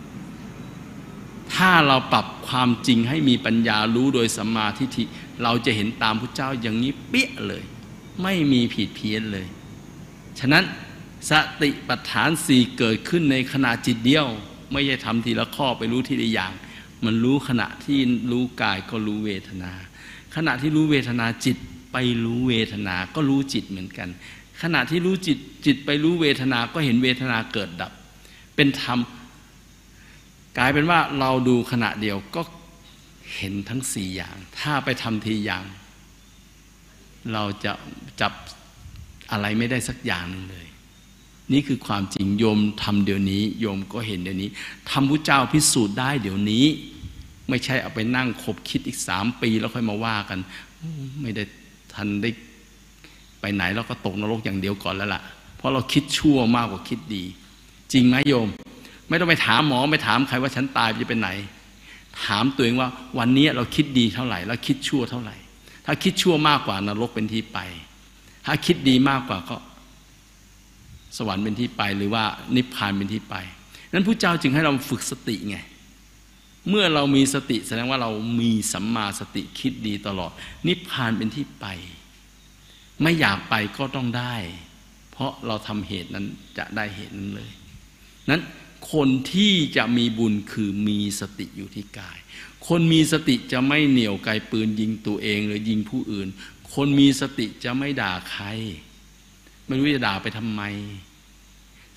ถ้าเราปรับความจริงให้มีปัญญารู้โดยสัมมาทิฏฐิเราจะเห็นตามพระเจ้าอย่างนี้เปี้ยเลยไม่มีผิดเพี้ยนเลยฉะนั้นสติปัฏฐานสี่เกิดขึ้นในขณะจิตเดียวไม่ใช่ทำทีละข้อไปรู้ทีละอย่างมันรู้ขณะที่รู้กายก็รู้เวทนาขณะที่รู้เวทนาจิตไปรู้เวทนาก็รู้จิตเหมือนกันขณะที่รู้จิตจิตไปรู้เวทนาก็เห็นเวทนาเกิดดับเป็นธรรมกลายเป็นว่าเราดูขณะเดียวก็เห็นทั้งสี่อย่างถ้าไปทำทีอย่างเราจะจับอะไรไม่ได้สักอย่างหนึ่งเลยนี่คือความจริงโยมทำเดี๋ยวนี้โยมก็เห็นเดี๋ยวนี้ทำพระเจ้าพิสูจน์ได้เดี๋ยวนี้ไม่ใช่เอาไปนั่งคบคิดอีกสามปีแล้วค่อยมาว่ากันไม่ได้ทันได้ไปไหนเราก็ตกนรกอย่างเดียวก่อนแล้วล่ะเพราะเราคิดชั่วมากกว่าคิดดีจริงไหมโยมไม่ต้องไปถามหมอไม่ถามใครว่าฉันตายจะเป็นไหนถามตัวเองว่าวันนี้เราคิดดีเท่าไหร่แล้วคิดชั่วเท่าไหร่ถ้าคิดชั่วมากกว่านรกเป็นที่ไปถ้าคิดดีมากกว่าก็สวรรค์เป็นที่ไปหรือว่านิพพานเป็นที่ไปนั้นพระเจ้าจึงให้เราฝึกสติไงเมื่อเรามีสติแสดงว่าเรามีสัมมาสติคิดดีตลอดนิพพานเป็นที่ไปไม่อยากไปก็ต้องได้เพราะเราทำเหตุนั้นจะได้เหตุนั้นเลยนั้นคนที่จะมีบุญคือมีสติอยู่ที่กายคนมีสติจะไม่เหนี่ยวไกปืนยิงตัวเองหรือยิงผู้อื่นคนมีสติจะไม่ด่าใครไม่รู้จะด่าไปทำไม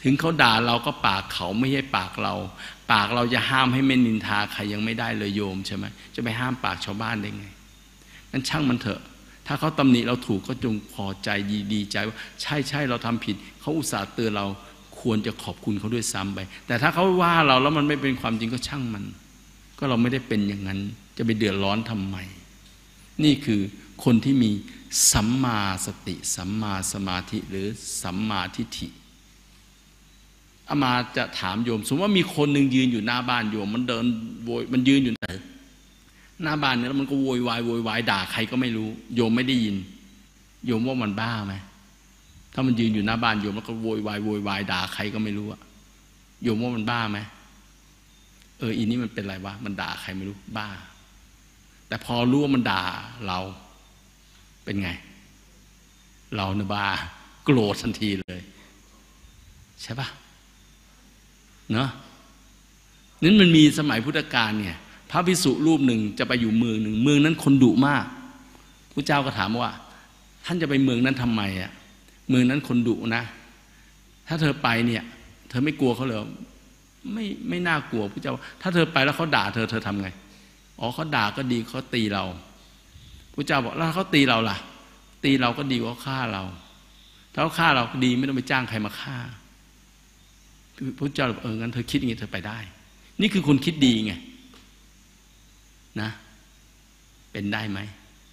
ถึงเขาด่าเราก็ปากเขาไม่ใช่ปากเราปากเราจะห้ามให้ไม่นินทาใครยังไม่ได้เลยโยมใช่ไหมจะไปห้ามปากชาวบ้านได้ไงงั้นช่างมันเถอะถ้าเขาตำหนิเราถูกก็จงพอใจดีใจว่าใช่ใช่เราทำผิดเขาอุตส่าห์เตือนเราควรจะขอบคุณเขาด้วยซ้ำไปแต่ถ้าเขาว่าเราแล้วมันไม่เป็นความจริงก็ช่างมันก็เราไม่ได้เป็นอย่างนั้นจะไปเดือดร้อนทำไมนี่คือคนที่มีสัมมาสติสัมมาสมาธิหรือสัมมาทิฏฐิอามาจะถามโยมสมมติว่ามีคนหนึ่งยืนอยู่หน้าบ้านโยมมันเดินโวยมันยืนอยู่หน้าบ้านเนี่ยแล้วมันก็โวยวายโวยวายด่าใครก็ไม่รู้โยมไม่ได้ยินโยมว่ามันบ้าไหมถ้ามันยืนอยู่หน้าบ้านโยมแล้วก็โวยวายโวยวายด่าใครก็ไม่รู้อะโยมว่ามันบ้าไหมเอออีนี้มันเป็นไรวะมันด่าใครไม่รู้บ้าแต่พอรู้ว่ามันด่าเราเป็นไงเราเนี่ยบ้าโกรธทันทีเลยใช่ปะเนาะนั้นมันมีสมัยพุทธกาลเนี่ยพระภิกษุรูปหนึ่งจะไปอยู่เมืองหนึ่งเมืองนั้นคนดุมากพระเจ้าก็ถามว่าท่านจะไปเมืองนั้นทำไมอ่ะเมืองนั้นคนดุนะถ้าเธอไปเนี่ยเธอไม่กลัวเขาเหรอไม่ไม่น่ากลัวพระเจ้าถ้าเธอไปแล้วเขาด่าเธอเธอทำไงอ๋อเขาด่าก็ดีเขาตีเราพระเจ้าบอกแล้วเขาตีเราล่ะตีเราก็ดีกว่าฆ่าเราถ้าเขาฆ่าเราก็ดีไม่ต้องไปจ้างใครมาฆ่าพระเจ้าบอกเอองั้นเธอคิดอย่างนี้เธอไปได้นี่คือคนคิดดีไงนะเป็นได้ไหม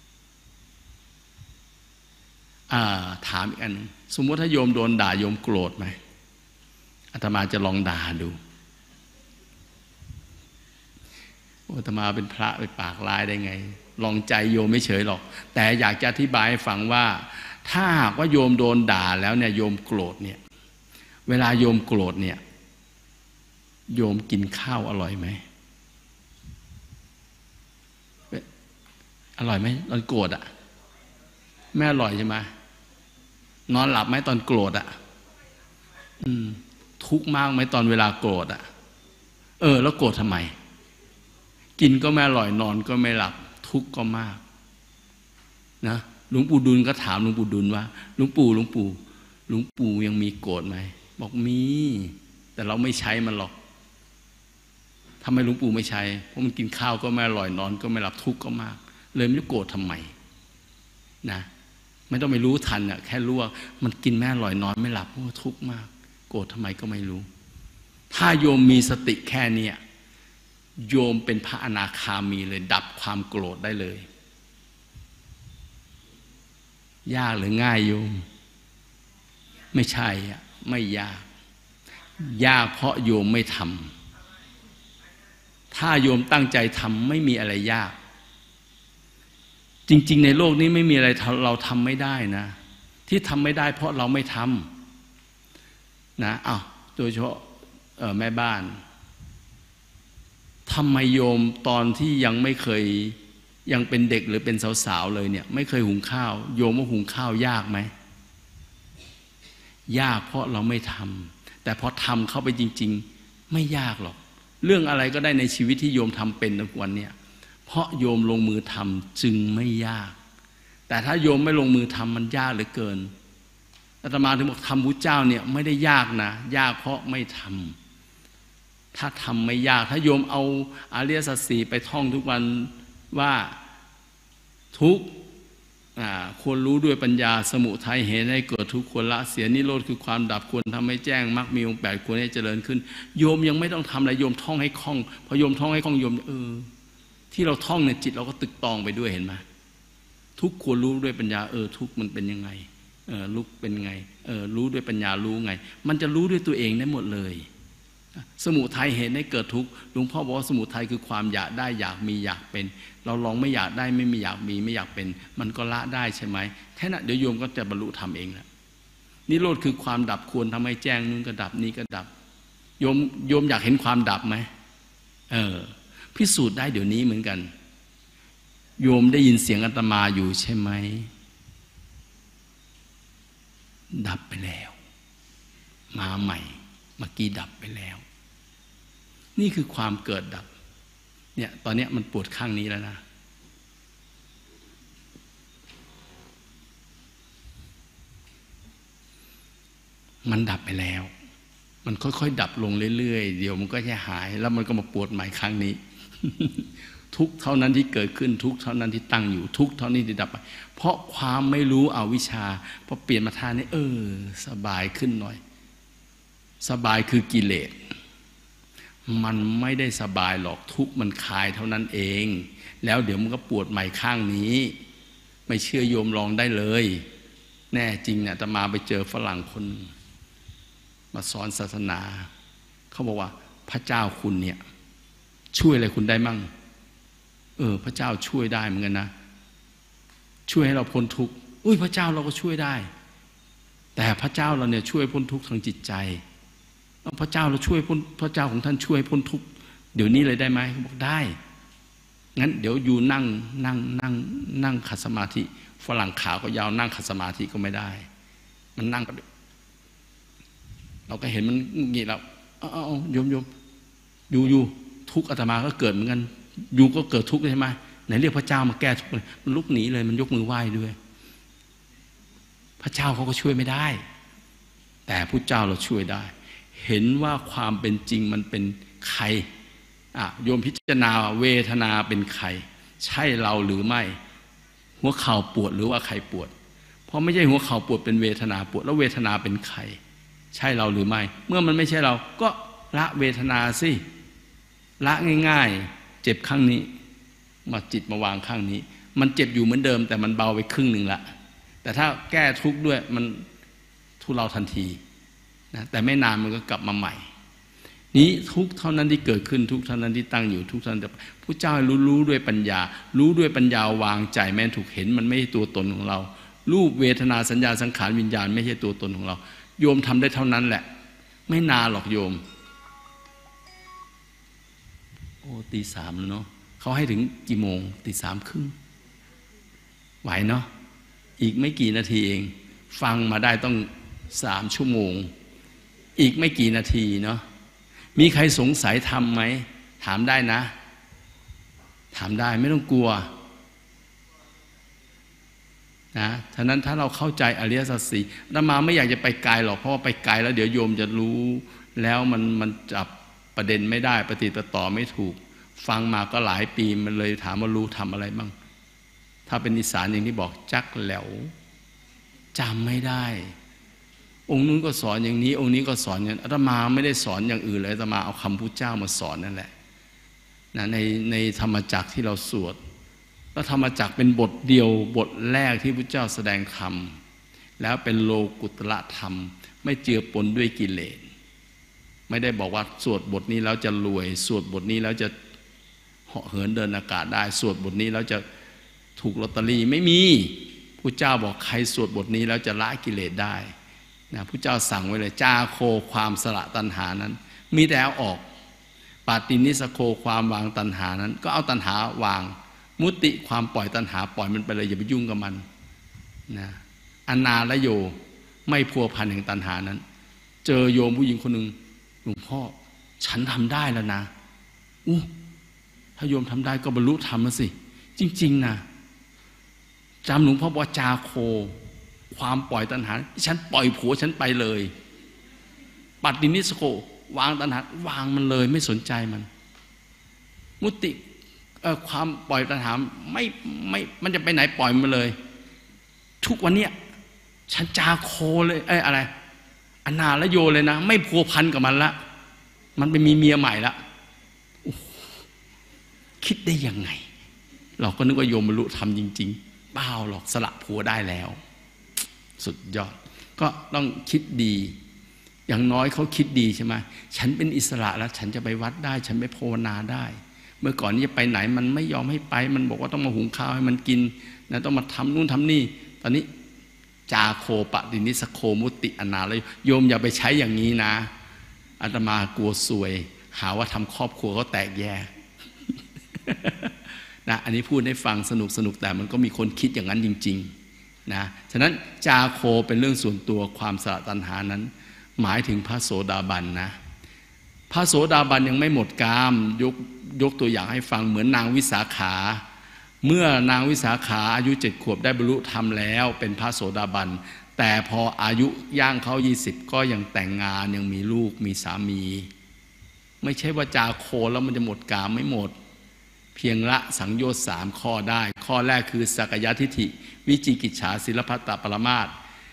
อ่าถามอีกอันนึงสมมติถ้าโยมโดนด่าโยมโกรธไหมอาตมาจะลองด่าดูอาตมาเป็นพระไปปากร้ายได้ไงลองใจโยมไม่เฉยหรอกแต่อยากจะอธิบายให้ฟังว่าถ้าหากว่าโยมโดนด่าแล้วเนี่ยโยมโกรธเนี่ยเวลาโยมโกรธเนี่ยโยมกินข้าวอร่อยไหมอร่อยไหมตอนโกรธอ่ะไม่อร่อยใช่ไหมนอนหลับไหมตอนโกรธอ่ะอืมทุกข์มากไหมตอนเวลาโกรธอ่ะเออแล้วโกรธทำไมกินก็ไม่อร่อยนอนก็ไม่หลับทุกข์ก็มากนะหลวงปู่ดุลก็ถามหลวงปู่ดุลว่าหลวงปู่หลวงปู่หลวงปู่ยังมีโกรธไหมบอกมีแต่เราไม่ใช้มันหรอกทำไมหลวงปู่ไม่ใช้เพราะมันกินข้าวก็ไม่อร่อยนอนก็ไม่หลับทุกข์ก็มากเลยไม่รู้โกรธทำไมนะไม่ต้องไปรู้ทันอ่ะแค่รู้ว่ามันกินไม่อร่อยนอนไม่หลับโอ้ทุกข์มากโกรธทำไมก็ไม่รู้ถ้าโยมมีสติแค่นี้โยมเป็นพระอนาคามีเลยดับความโกรธได้เลยยากหรือง่ายโยมไม่ใช่อ่ะไม่ยากยากเพราะโยมไม่ทำถ้าโยมตั้งใจทำไม่มีอะไรยากจริงๆในโลกนี้ไม่มีอะไรเราทำไม่ได้นะที่ทำไม่ได้เพราะเราไม่ทำนะอ้าวโดยเฉพาะแม่บ้านทำไมโยมตอนที่ยังไม่เคยยังเป็นเด็กหรือเป็นสาวๆเลยเนี่ยไม่เคยหุงข้าวโยมว่าหุงข้าวยากไหมยากเพราะเราไม่ทำแต่พอทำเข้าไปจริงๆไม่ยากหรอกเรื่องอะไรก็ได้ในชีวิตที่โยมทำเป็นทุกวันเนี่ยเพราะโยมลงมือทำจึงไม่ยากแต่ถ้าโยมไม่ลงมือทำมันยากเหลือเกินอาตมาถึงบอกทำพุทธเจ้าเนี่ยไม่ได้ยากนะยากเพราะไม่ทำถ้าทำไม่ยากถ้าโยมเอาอริยสัจสี่ไปท่องทุกวันว่าทุกข์ควรรู้ด้วยปัญญาสมุทัยเหตุให้เกิดทุกข์ควรละเสียนิโรธคือความดับควรทำให้แจ้งมรรคมีองค์แปดควรให้เจริญขึ้นโยมยังไม่ต้องทำอะไรโยมท่องให้คล่องพอโยมท่องให้คล่องโยมเออที่เราท่องเนี่ยจิตเราก็ตึกตองไปด้วยเห็นไหมทุกควรรู้ด้วยปัญญาเออทุกมันเป็นยังไงเออลุกเป็นไงเออรู้ด้วยปัญญารู้ไงมันจะรู้ด้วยตัวเองได้หมดเลยสมุทัยเหตุให้เกิดทุกข์หลวงพ่อบอกว่าสมุทัยคือความอยากได้อยากมีอยากเป็นเราลองไม่อยากได้ไม่มีอยากมีไม่อยากเป็นมันก็ละได้ใช่ไหมแค่นั้นเดี๋ยวโยมก็จะบรรลุธรรมเองแหละนิโรธคือความดับควรทำให้แจ้งนู้นก็ดับนี้ก็ดับโยมโยมอยากเห็นความดับไหมเออพิสูจน์ได้เดี๋ยวนี้เหมือนกันโยมได้ยินเสียงอาตมาอยู่ใช่ไหมดับไปแล้วมาใหม่เมื่อกี้ดับไปแล้วนี่คือความเกิดดับเนี่ยตอนนี้มันปวดข้างนี้แล้วนะมันดับไปแล้วมันค่อยๆดับลงเรื่อยๆเดี๋ยวมันก็จะหายแล้วมันก็มาปวดใหม่ครั้งนี้ ทุกเท่านั้นที่เกิดขึ้นทุกเท่านั้นที่ตั้งอยู่ทุกเท่านี้ที่ดับไปเพราะความไม่รู้อวิชชาพอเปลี่ยนมาทานนี้เออสบายขึ้นหน่อยสบายคือกิเลสมันไม่ได้สบายหรอกทุกมันคลายเท่านั้นเองแล้วเดี๋ยวมันก็ปวดใหม่ข้างนี้ไม่เชื่อโยมลองได้เลยแน่จริงเนี่ยอาตมาไปเจอฝรั่งคนมาสอนศาสนาเขาบอกว่าพระเจ้าคุณเนี่ยช่วยอะไรคุณได้มั่งเออพระเจ้าช่วยได้เหมือนกันนะช่วยให้เราพ้นทุกข์อุ้ยพระเจ้าเราก็ช่วยได้แต่พระเจ้าเราเนี่ยช่วยพ้นทุกข์ทางจิตใจพระเจ้าเราช่วยพ้นพระเจ้าของท่านช่วยพ้นทุกข์เดี๋ยวนี้เลยได้ไหมเขาบอกได้งั้นเดี๋ยวอยู่นั่งนั่งนั่งนั่งขัดสมาธิฝรั่งขาก็ยาวนั่งขัดสมาธิก็ไม่ได้มันนั่งก็เราก็เห็นมันงี้แล้วเอาเอาโยมโยมอยู่อยู่ทุกข์อาตมาก็เกิดเหมือนกันอยู่ก็เกิดทุกข์ใช่ไหมไหนเรียกพระเจ้ามาแก้ทุกข์เลยมันลุกหนีเลยมันยกมือไหว้ด้วยพระเจ้าเขาก็ช่วยไม่ได้แต่พระเจ้าเราช่วยได้เห็นว่าความเป็นจริงมันเป็นใครอ่ะโยมพิจารณาเวทนาเป็นใครใช่เราหรือไม่หัวเข่าปวดหรือว่าใครปวดเพราะไม่ใช่หัวเข่าปวดเป็นเวทนาปวดแล้วเวทนาเป็นใครใช่เราหรือไม่เมื่อมันไม่ใช่เราก็ละเวทนาสิละง่ายๆเจ็บข้างนี้มาจิตมาวางข้างนี้มันเจ็บอยู่เหมือนเดิมแต่มันเบาไปครึ่งหนึ่งละแต่ถ้าแก้ทุกข์ด้วยมันทุเลาทันทีนะแต่ไม่นานมันก็กลับมาใหม่นี้ทุกเท่านั้นที่เกิดขึ้นทุกเท่านั้นที่ตั้งอยู่ทุกเท่านั้นพระเจ้ารู้รู้ด้วยปัญญารู้ด้วยปัญญาวางใจแม้ถูกเห็นมันไม่ใช่ตัวตนของเรารูปเวทนาสัญญาสังขารวิญญาณไม่ใช่ตัวตนของเราโยมทำได้เท่านั้นแหละไม่นานหรอกโยมโอ้ตีสามแล้วเนาะเขาให้ถึงกี่โมงตีสามครึ่งไหวเนาะอีกไม่กี่นาทีเองฟังมาได้ต้องสามชั่วโมงอีกไม่กี่นาทีเนาะมีใครสงสัยทำไหมถามได้นะถามได้ไม่ต้องกลัวนะฉะนั้นถ้าเราเข้าใจอริยสัจสี่อาตมาไม่อยากจะไปไกลหรอกเพราะว่าไปไกลแล้วเดี๋ยวโยมจะรู้แล้วมันมันจับประเด็นไม่ได้ปฏิติดต่อไม่ถูกฟังมาก็หลายปีมันเลยถามว่ารู้ทำอะไรบ้างถ้าเป็นนิสานอย่างที่บอกจักแหลวจำไม่ได้องค์นู้นก็สอนอย่างนี้องค์นี้ก็สอนอย่างอาตมาไม่ได้สอนอย่างอื่นเลยอาตมาเอาคำพุทธเจ้ามาสอนนั่นแหละนะในในธรรมจักรที่เราสวดแล้วธรรมจักรเป็นบทเดียวบทแรกที่พุทธเจ้าแสดงธรรมแล้วเป็นโลกุตระธรรมไม่เจือปนด้วยกิเลสไม่ได้บอกว่าสวดบทนี้แล้วจะรวยสวดบทนี้แล้วจะเหาะเหินเดินอากาศได้สวดบทนี้แล้วจะถูกลอตเตอรี่ไม่มีพุทธเจ้าบอกใครสวดบทนี้แล้วจะละกิเลสได้นะพุทธเจ้าสั่งไว้เลยจาโคความสละตัณหานั้นมีแต่เอาออกปาตินิสโคความวางตัณหานั้นก็เอาตัณหาวางมุติความปล่อยตัณหาปล่อยมันไปเลยอย่าไปยุ่งกับมันนะอนาลโยไม่พัวพันแห่งตัณหานั้นเจอโยมผู้หญิงคนหนึ่งหลวงพ่อฉันทำได้แล้วนะอู้ถ้าโยมทำได้ก็บรรลุธรรมแล้วสิจริงๆนะจำหลวงพ่อบอกจาโคความปล่อยตัณหาฉันปล่อยผัวฉันไปเลยปัตตินิสโกวางตัณหาวางมันเลยไม่สนใจมันมุติความปล่อยตัณหาไม่ไม่มันจะไปไหนปล่อยมันเลยทุกวันเนี้ยฉันจาโคเลยเอ้อะไรอนาลโยเลยนะไม่พัวพันกับมันละมันไปมีเมียใหม่ละคิดได้ยังไงเราก็นึกว่าโยมบรรลุธรรมจริงๆเปล่าหรอกสละผัวได้แล้วสุดยอดก็ต้องคิดดีอย่างน้อยเขาคิดดีใช่ไหมฉันเป็นอิสระแล้วฉันจะไปวัดได้ฉันไปภาวนาได้เมื่อก่อนนี้จะไปไหนมันไม่ยอมให้ไปมันบอกว่าต้องมาหุงข้าวให้มันกินนะต้องมาทำนู่นทำนี่ตอนนี้จาโคปะตินิสโคมุติอนาเลยโยมอย่าไปใช้อย่างนี้นะอาตมากลัวซวยหาว่าทำครอบครัวเขาแตกแยกนะอันนี้พูดให้ฟังสนุกสนุกแต่มันก็มีคนคิดอย่างนั้นจริงๆนะฉะนั้นจาโคเป็นเรื่องส่วนตัวความสละตัณหานั้นหมายถึงพระโสดาบันนะพระโสดาบันยังไม่หมดกามยกยกตัวอย่างให้ฟังเหมือนนางวิสาขาเมื่อนางวิสาขาอายุเจ็ดขวบได้บรรลุธรรมแล้วเป็นพระโสดาบันแต่พออายุย่างเขายี่สิบก็ยังแต่งงานยังมีลูกมีสามีไม่ใช่ว่าจาโคแล้วมันจะหมดกามไม่หมดเพียงละสังโยชน์สามข้อได้ข้อแรกคือสักยทิฏฐิวิจิกิจฉาศิลพัตตปรมาส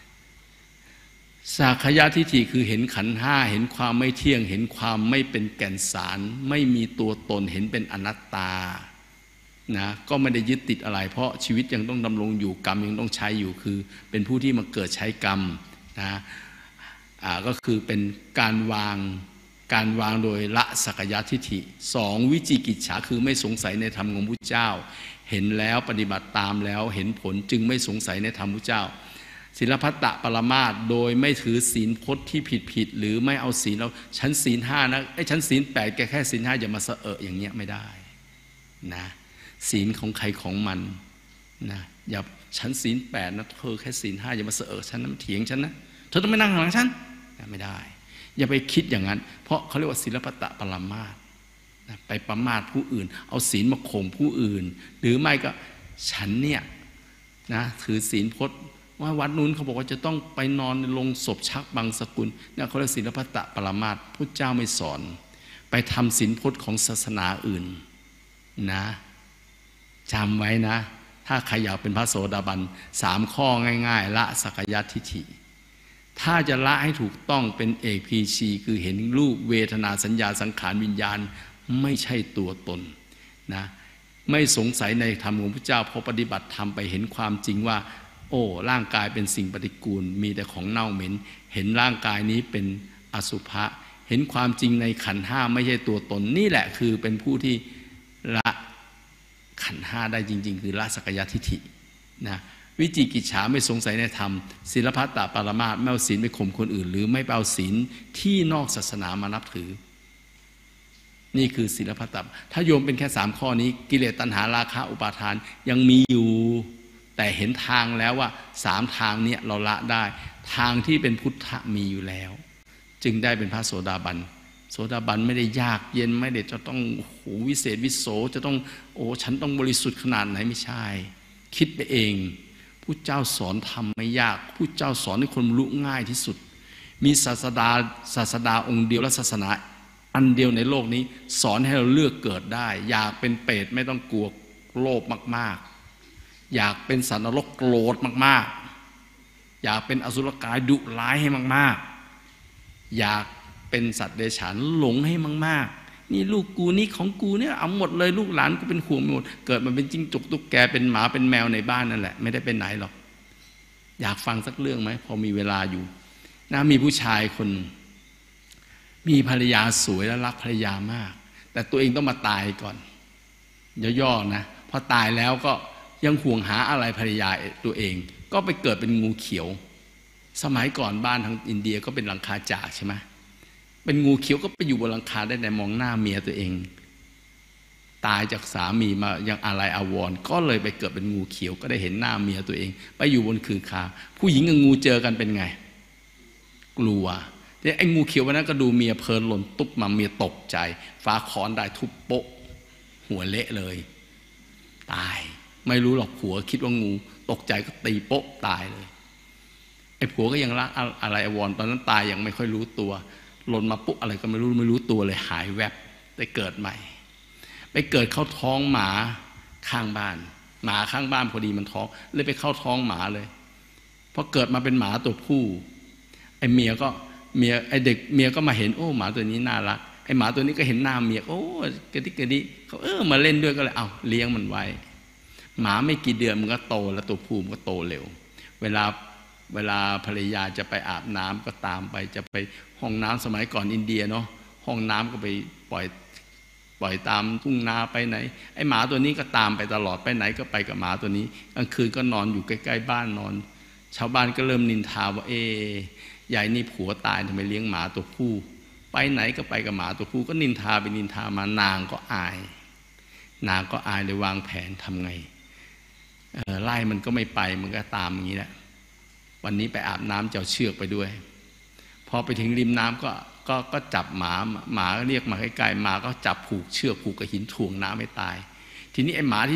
สักยทิฏฐิคือเห็นขันธ์ห้าเห็นความไม่เที่ยงเห็นความไม่เป็นแก่นสารไม่มีตัวตนเห็นเป็นอนัตตานะก็ไม่ได้ยึดติดอะไรเพราะชีวิตยังต้องดำรงอยู่กรรมยังต้องใช้อยู่คือเป็นผู้ที่มาเกิดใช้กรรมนะอ่าก็คือเป็นการวางการวางโดยละสักยทิฏฐิสองวิจิกิจฉาคือไม่สงสัยในธรรมของพระเจ้าเห็นแล้วปฏิบัติตามแล้วเห็นผลจึงไม่สงสัยในธรรมพระเจ้าศิลพัตตปรมาสโดยไม่ถือศีลพจน์ที่ผิดผิดหรือไม่เอาศีลเราชั้นศีลห้านะไอ้ชั้นศีลแปดแกแค่ศีลห้าอย่ามาเสอะอย่างเงี้ยไม่ได้นะศีลของใครของมันนะอย่าชั้นศีลแปดนะเธอแค่ศีลห้าอย่ามาเสอะฉันนะเถียงฉันนะเธอต้องไม่นั่งหลังฉันไม่ได้อย่าไปคิดอย่างนั้นเพราะเขาเรียกว่าศิลปตะปรมาสนะไปประมาทผู้อื่นเอาศีลมาข่มผู้อื่นหรือไม่ก็ฉันเนี่ยนะถือศีลพจน์ว่าวัดนู้นเขาบอกว่าจะต้องไปนอนลงศพชักบังสกุลเนี่ยเขาเรียกศิลปตะปรมาสพุทธเจ้าไม่สอนไปทำศีลพจน์ของศาสนาอื่นนะจำไว้นะถ้าใครอยากเป็นพระโสดาบันสามข้อง่ายๆละสักยทิฏฐิถ้าจะละให้ถูกต้องเป็นเอกพีชีคือเห็นรูปเวทนาสัญญาสังขารวิญญาณไม่ใช่ตัวตนนะไม่สงสัยในธรรมของพระเจ้าพอปฏิบัติธรรมไปเห็นความจริงว่าโอ้ร่างกายเป็นสิ่งปฏิกูลมีแต่ของเน่าเหม็นเห็นร่างกายนี้เป็นอสุภะเห็นความจริงในขันธ์ห้าไม่ใช่ตัวตนนี่แหละคือเป็นผู้ที่ละขันธ์ห้าได้จริงๆคือละสักยทิฏฐินะวิจิกิจฉาไม่สงสัยในธรรมศิลพัตตปรมาสไม่เอาศีลไปข่มคนอื่นหรือไม่เอาศีลที่นอกศาสนามานับถือนี่คือศิลพัตตถ้าโยมเป็นแค่สามข้อนี้กิเลสตัณหาราคะอุปาทานยังมีอยู่แต่เห็นทางแล้วว่าสามทางนี้เราละได้ทางที่เป็นพุทธะมีอยู่แล้วจึงได้เป็นพระโสดาบันโสดาบันไม่ได้ยากเย็นไม่ได้จะต้องโอ้โหวิเศษวิโสจะต้องโอ้ฉันต้องบริสุทธิ์ขนาดไหนไม่ใช่คิดไปเองผู้เจ้าสอนทำไม่ยากผู้เจ้าสอนให้คนรู้ง่ายที่สุดมีศาสดาศาสดาองค์เดียวและศาสนาอันเดียวในโลกนี้สอนให้เราเลือกเกิดได้อยากเป็นเปรตไม่ต้องกลัวโลภมากๆอยากเป็นสัตว์นรกโกรธมากๆอยากเป็นอสุรกายดุร้ายให้มากๆอยากเป็นสัตว์เดรัจฉานหลงให้มากๆนี่ลูกกูนี่ของกูเนี่ยเอาหมดเลยลูกหลานกูเป็นห่วงหมดเกิดมาเป็นจิ้งจกตุ๊กแกเป็นหมาเป็นแมวในบ้านนั่นแหละไม่ได้ไปไหนหรอกอยากฟังสักเรื่องไหมพอมีเวลาอยู่นะมีผู้ชายคนมีภรรยาสวยและรักภรรยามากแต่ตัวเองต้องมาตายก่อนย่อๆนะพอตายแล้วก็ยังห่วงหาอะไรภรรยาตัวเองก็ไปเกิดเป็นงูเขียวสมัยก่อนบ้านทางอินเดียก็เป็นหลังคาจากใช่ไหมเป็นงูเขียวก็ไปอยู่บนหลังคาได้แต่มองหน้าเมียตัวเองตายจากสามีมายังอะไรอาวรณ์ก็เลยไปเกิดเป็นงูเขียวก็ได้เห็นหน้าเมียตัวเองไปอยู่บนคือคาผู้หญิงกับงูเจอกันเป็นไงกลัวแต่ไอ้งูเขียววันนั้นก็ดูเมียเพลินหล่นตุ๊บมาเมียตกใจฟ้าคอนได้ทุบโป๊ะหัวเละเลยตายไม่รู้หรอกผัวคิดว่างูตกใจก็ตีโป๊ะตายเลยไอ้ผัวก็ยังรักอะไรอาวรณ์ตอนนั้นตายยังไม่ค่อยรู้ตัวหล่นมาปุ๊บอะไรก็ไม่รู้ไม่รู้ตัวเลยหายแวบได้เกิดใหม่ไปเกิดเข้าท้องหมาข้างบ้านหมาข้างบ้านพอดีมันท้องเลยไปเข้าท้องหมาเลยพอเกิดมาเป็นหมาตัวผู้ไอ้เมียก็เมียไอ้เด็กเมียก็มาเห็นโอ้หมาตัวนี้น่ารักไอ้หมาตัวนี้ก็เห็นหน้าเมียโอ้กระดิกกระดิเขาเออมาเล่นด้วยก็เลยเอาเลี้ยงมันไว้หมาไม่กี่เดือนมันก็โตแล้วตัวผู้มันก็โตเร็วเวลาเวลาภรรยาจะไปอาบน้ำก็ตามไปจะไปห้องน้ำสมัยก่อนอินเดียเนาะห้องน้ำก็ไปปล่อยปล่อยตามทุ่งนาไปไหนไอ้หมาตัวนี้ก็ตามไปตลอดไปไหนก็ไปกับหมาตัวนี้กลางคืนก็นอนอยู่ใกล้ๆบ้านนอนชาวบ้านก็เริ่มนินทาว่าเอ๊ะยายนี่ผัวตายทำไมเลี้ยงหมาตัวผู้ไปไหนก็ไปกับหมาตัวผู้ก็นินทาไปนินทามานางก็อายนางก็อายเลยวางแผนทำไงเออไล่มันก็ไม่ไปมันก็ตามอย่างนี้แหละวันนี้ไปอาบน้ำเจ้าเชือกไปด้วยพอไปถึงริมน้ำก็ก็ก็จับหมาหมาเรียกมาใกล้ๆหมาก็จับผูกเชือกผูกกับหินถ่วงน้ำให้ตายทีนี้ไอ้หมาที่ถูก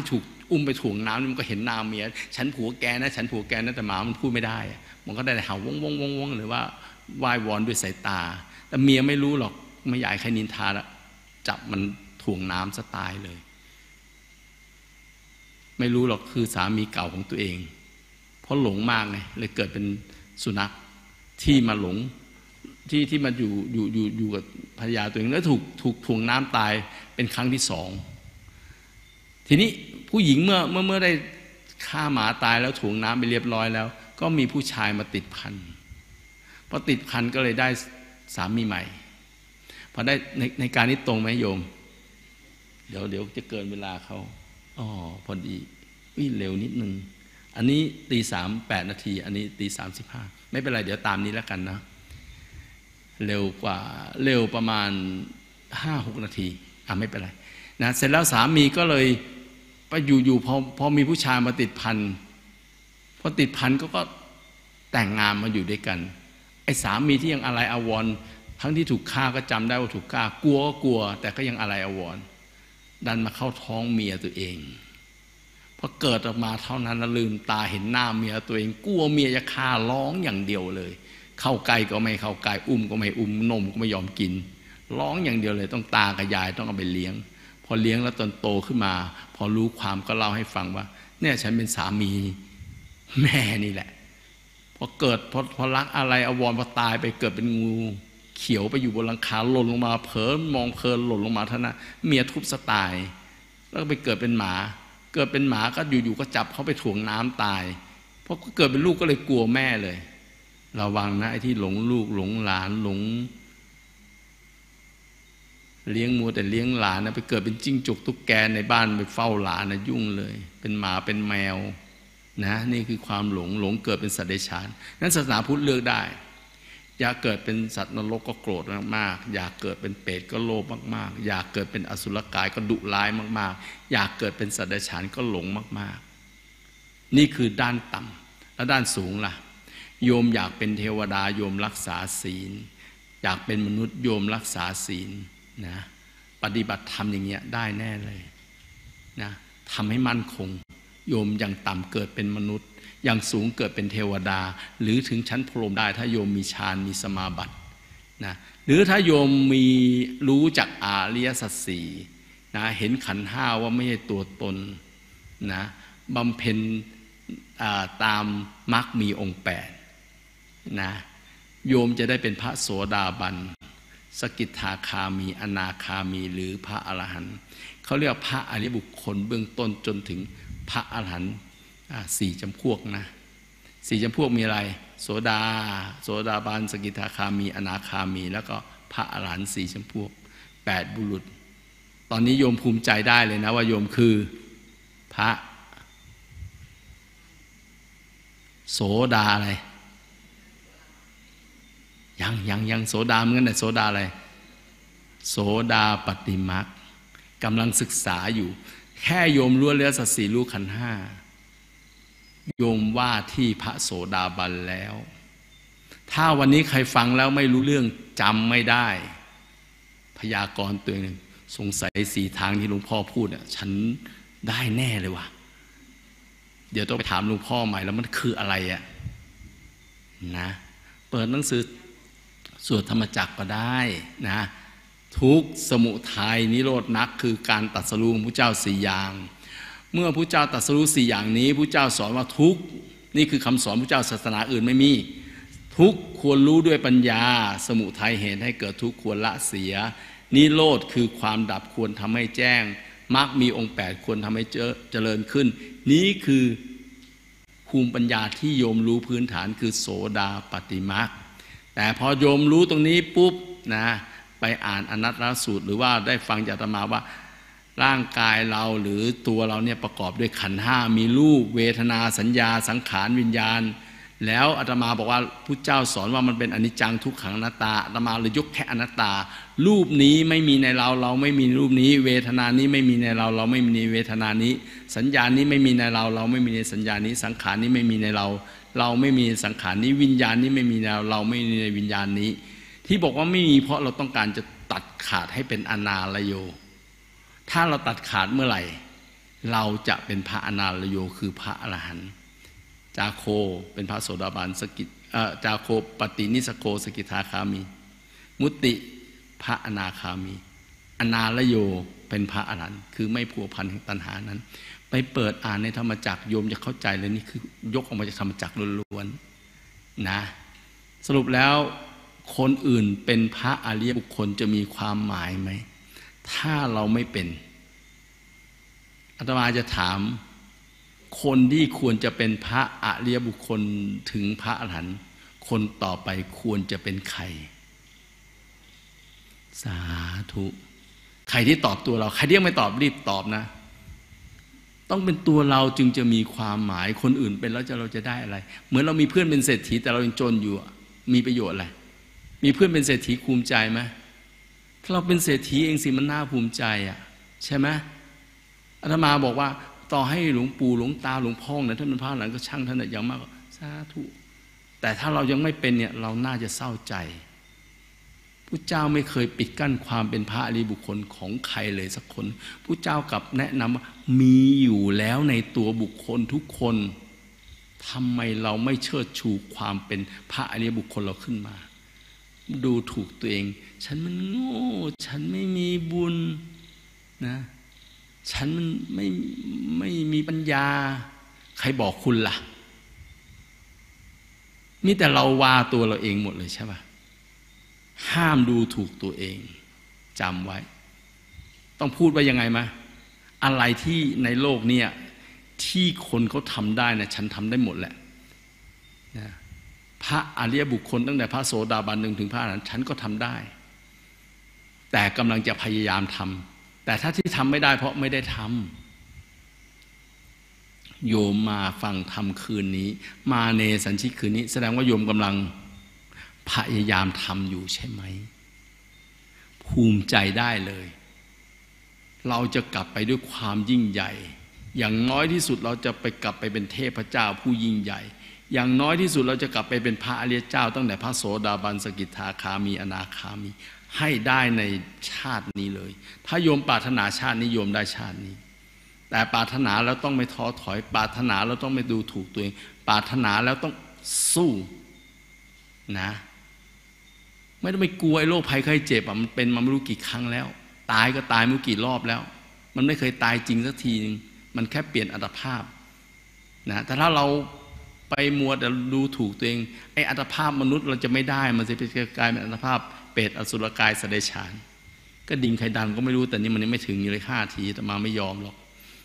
อุ้มไปถ่วงน้ำมันก็เห็นหน้าเมียฉันผัวแกนะฉันผัวแกนะแต่หมามันพูดไม่ได้มันก็ได้แต่เห่าวงวงวงวงหรือว่าไหว้วอนด้วยสายตาแต่เมียไม่รู้หรอกไม่อยากให้ใครนินทาละจับมันถ่วงน้ำซะตายเลยไม่รู้หรอกคือสามีเก่าของตัวเองเพราะหลงมากไงเลยเกิดเป็นสุนัขที่มาหลงที่ที่มาอยู่อยู่อยู่อยู่กับภรรยาตัวเองแล้วถูกถูกถ่วงน้ำตายเป็นครั้งที่สองทีนี้ผู้หญิงเมื่อเมื่อเมื่อได้ฆ่าหมาตายแล้วถ่วงน้ำไปเรียบร้อยแล้วก็มีผู้ชายมาติดพันพอติดพันก็เลยได้สามีใหม่พอได้ในในการนี้ตรงไหมโยมเดี๋ยวเดี๋ยวจะเกินเวลาเขาอ๋อพอดีวิ่งเร็วนิดนึงอันนี้ตีสามแปดนาทีอันนี้ตีสามสิบห้าไม่เป็นไรเดี๋ยวตามนี้แล้วกันนะเร็วกว่าเร็วประมาณห้าหกนาทีอ่ะไม่เป็นไรนะเสร็จแล้วสามีก็เลยไปอยู่อยู่พอพอมีผู้ชายมาติดพันพอติดพันก็ก็แต่งงานมาอยู่ด้วยกันไอ้สามีที่ยังอะไรอาวรณ์ทั้งที่ถูกฆ่าก็จำได้ว่าถูกฆ่ากลัวก็กลัวแต่ก็ยังอะไรอาวรณ์ดันมาเข้าท้องเมียตัวเองพอเกิดออกมาเท่านั้นลืมตาเห็นหน้าเมียตัวเองกลัวเมียจะฆ่าร้องอย่างเดียวเลยเข้าใกล้ก็ไม่เข้าใกล้อุ้มก็ไม่อุ้มนมก็ไม่ยอมกินร้องอย่างเดียวเลยต้องตากับยายต้องเอาไปเลี้ยงพอเลี้ยงแล้วตอนโตขึ้นมาพอรู้ความก็เล่าให้ฟังว่าเนี่ยฉันเป็นสามีแม่นี่แหละพอเกิดพอพอรักอะไรอวรพอตายไปเกิดเป็นงูเขียวไปอยู่บนหลังคาหล่นลงมาเผลอมองเพลินหล่นลงมาเท่านั้นเมียทุบสตายแล้วก็ไปเกิดเป็นหมาเกิดเป็นหมาก็อยู่ๆก็จับเขาไปถ่วงน้ำตายเพราะเกิดเป็นลูกก็เลยกลัวแม่เลยระวังนะไอ้ที่หลงลูกหลงหลานหลงเลี้ยงมัวแต่เลี้ยงหลานนะไปเกิดเป็นจิ้งจกตุ๊กแกในบ้านไปเฝ้าหลานนะยุ่งเลยเป็นหมาเป็นแมวนะนี่คือความหลงหลงเกิดเป็นสัตว์เดรัจฉานนั้นศาสนาพุทธเลือกได้อยากเกิดเป็นสัตว์นรกก็โกรธมากๆอยากเกิดเป็นเปรตก็โลภมากๆอยากเกิดเป็นอสุรกายก็ดุร้ายมากๆอยากเกิดเป็นสัตว์เดรัจฉานก็หลงมากๆนี่คือด้านต่ำแล้วด้านสูงล่ะโยมอยากเป็นเทวดาโยมรักษาศีลอยากเป็นมนุษย์โยมรักษาศีลนะปฏิบัติธรรมอย่างเงี้ยได้แน่เลยนะทำให้มั่นคงโยมอย่างต่ำเกิดเป็นมนุษย์อย่างสูงเกิดเป็นเทวดาหรือถึงชั้นพรหมได้ถ้าโยมมีฌานมีสมาบัตินะหรือถ้าโยมมีรู้จักอริยสัจสี่นะเห็นขันธ์ห้าว่าไม่ใช่ตัวตนนะบำเพ็ญตามมรรคมีองค์แปดนะโยมจะได้เป็นพระโสดาบันสกิทาคามีอนาคามีหรือพระอรหันต์เขาเรียกพระอริยบุคคลเบื้องต้นจนถึงพระอรหันต์สี่จำพวกนะสี่จำพวกมีอะไรโสดาโสดาบันสกิทาคามีอนาคามีแล้วก็พระอรหันต์สี่จำพวกแปดบุรุษตอนนี้โยมภูมิใจได้เลยนะว่าโยมคือพระโสดาอะไรยังยังยังโสดาเหมือนกันแต่โสดาอะไรโสดาปฏิมรรคกำลังศึกษาอยู่แค่โยมรู้อริยสัจสี่รู้ขันธ์ห้าโยมว่าที่พระโสดาบันแล้วถ้าวันนี้ใครฟังแล้วไม่รู้เรื่องจำไม่ได้พยากรณ์ตัวเองสงสัยสี่ทางที่หลวงพ่อพูดอ่ะฉันได้แน่เลยว่ะเดี๋ยวต้องไปถามหลวงพ่อใหม่แล้วมันคืออะไรอ่ะนะเปิดหนังสือสวดธรรมจักรก็ได้นะทุกข์สมุทัยนิโรธมรรคคือการตรัสรู้ของพระเจ้าสี่อย่างเมื่อพระเจ้าตรัสรู้สี่อย่างนี้พระเจ้าสอนว่าทุกข์นี่คือคำสอนพระเจ้าศาสนาอื่นไม่มีทุกข์ควรรู้ด้วยปัญญาสมุทัยเหตุให้เกิดทุกข์ควรละเสียนิโรธคือความดับควรทำให้แจ้งมรรคมีองค์แปดควรทำให้เจริญขึ้นนี้คือภูมิปัญญาที่โยมรู้พื้นฐานคือโสดาปฏิมรรคแต่พอโยมรู้ตรงนี้ปุ๊บนะไปอ่านอนัตตสูตรหรือว่าได้ฟังจากอาตมาว่าร่างกายเราหรือตัวเราเนี่ยประกอบด้วยขันธ์ห้ามีรูปเวทนาสัญญาสังขารวิญญาณแล้วอาตมาบอกว่าพุทธเจ้าสอนว่ามันเป็นอนิจจังทุกขังอนัตตาอาตมาเลยยกแค่อนัตตารูปนี้ไม่มีในเราเราไม่มีรูปนี้เวทนานี้ไม่มีในเราเราไม่มีในเวทนานี้สัญญานี้ไม่มีในเราเราไม่มีในสัญญานี้สังขารนี้ไม่มีในเราเราไม่มีสังขารนี้วิญญาณนี้ไม่มีในเราเราไม่มีในวิญญาณนี้ที่บอกว่าไม่มีเพราะเราต้องการจะตัดขาดให้เป็นอนาลโยถ้าเราตัดขาดเมื่อไหร่เราจะเป็นพระอนาลโยคือพระอรหันต์จาโคเป็นพระโสดาบันสกิเอ่อจาโคปฏินิสโกสกิทาคามีมุตติพระอนาคามีอนาลโยเป็นพระอรหันต์คือไม่ผัวพันแห่งตัณหานั้นไปเปิดอ่านในธรรมจักรโยมจะเข้าใจเลยนี่คือยกออกมาจากธรรมจักรล้วนๆนะสรุปแล้วคนอื่นเป็นพระอริยบุคคลจะมีความหมายไหมถ้าเราไม่เป็นอาตมาจะถามคนที่ควรจะเป็นพระอริยบุคคลถึงพระอรหันต์คนต่อไปควรจะเป็นใครสาธุใครที่ตอบตัวเราใครที่ยังไม่ตอบรีบตอบนะต้องเป็นตัวเราจึงจะมีความหมายคนอื่นเป็นแล้วจะเราจะได้อะไรเหมือนเรามีเพื่อนเป็นเศรษฐีแต่เรายังจนอยู่มีประโยชน์อะไรมีเพื่อนเป็นเศรษฐีภูมิใจไหมถ้าเราเป็นเศรษฐีเองสิมันน่าภูมิใจอ่ะใช่ไหมอาตมาบอกว่าต่อให้หลวงปู่หลวงตาหลวงพ่อนะท่านเป็นพระหลังก็ช่างท่านนะอย่างมากสาธุแต่ถ้าเรายังไม่เป็นเนี่ยเราน่าจะเศร้าใจพุทธเจ้าไม่เคยปิดกั้นความเป็นพระอริยบุคคลของใครเลยสักคนพุทธเจ้ากลับแนะนำว่ามีอยู่แล้วในตัวบุคคลทุกคนทำไมเราไม่เชิดชูความเป็นพระอริยบุคคลเราขึ้นมาดูถูกตัวเองฉันมันโง่ฉันไม่มีบุญนะฉันมันไม่ไม่มีปัญญาใครบอกคุณล่ะมีแต่เราว่าตัวเราเองหมดเลยใช่ป่ะห้ามดูถูกตัวเองจำไว้ต้องพูดว่ายังไงมาอะไรที่ในโลกเนี่ยที่คนเขาทำได้นะฉันทำได้หมดแหละนะพระอริยบุคคลตั้งแต่พระโสดาบันหนึ่งถึงพระอรหันต์ฉันก็ทำได้แต่กำลังจะพยายามทำแต่ถ้าที่ทำไม่ได้เพราะไม่ได้ทำโยมมาฟังธรรมคืนนี้มาเนสัญชิกคืนนี้แสดงว่าโยมกำลังพยายามทำอยู่ใช่ไหมภูมิใจได้เลยเราจะกลับไปด้วยความยิ่งใหญ่อย่างน้อยที่สุดเราจะไปกลับไปเป็นเทพเจ้าผู้ยิ่งใหญ่อย่างน้อยที่สุดเราจะกลับไปเป็นพระอริยเจ้าตั้งแต่พระโสดาบันสกิทาคามีอนาคามีให้ได้ในชาตินี้เลยถ้าโยมปรารถนาชาตินี้โยมได้ชาตินี้แต่ปรารถนาแล้วต้องไม่ท้อถอยปรารถนาแล้วต้องไม่ดูถูกตัวเองปรารถนาแล้วต้องสู้นะไม่ต้องไปกลัวไอ้โรคภัยไข้เจ็บอ่ะมันเป็นมาไม่รู้กี่ครั้งแล้วตายก็ตายไม่รู้กี่รอบแล้วมันไม่เคยตายจริงสักทีนึงมันแค่เปลี่ยนอัตภาพนะแต่ถ้าเราไปมัวแต่ดูถูกตัวเองไอ้อัตภาพมนุษย์เราจะไม่ได้มันจะไปกลายเป็นอัตภาพเปรตอสุรกายสัตว์เดรัจฉานก็ดิ่งไขดันก็ไม่รู้แต่นี่มันยังไม่ถึงอยู่เลยห้าทีแต่มาไม่ยอมหรอก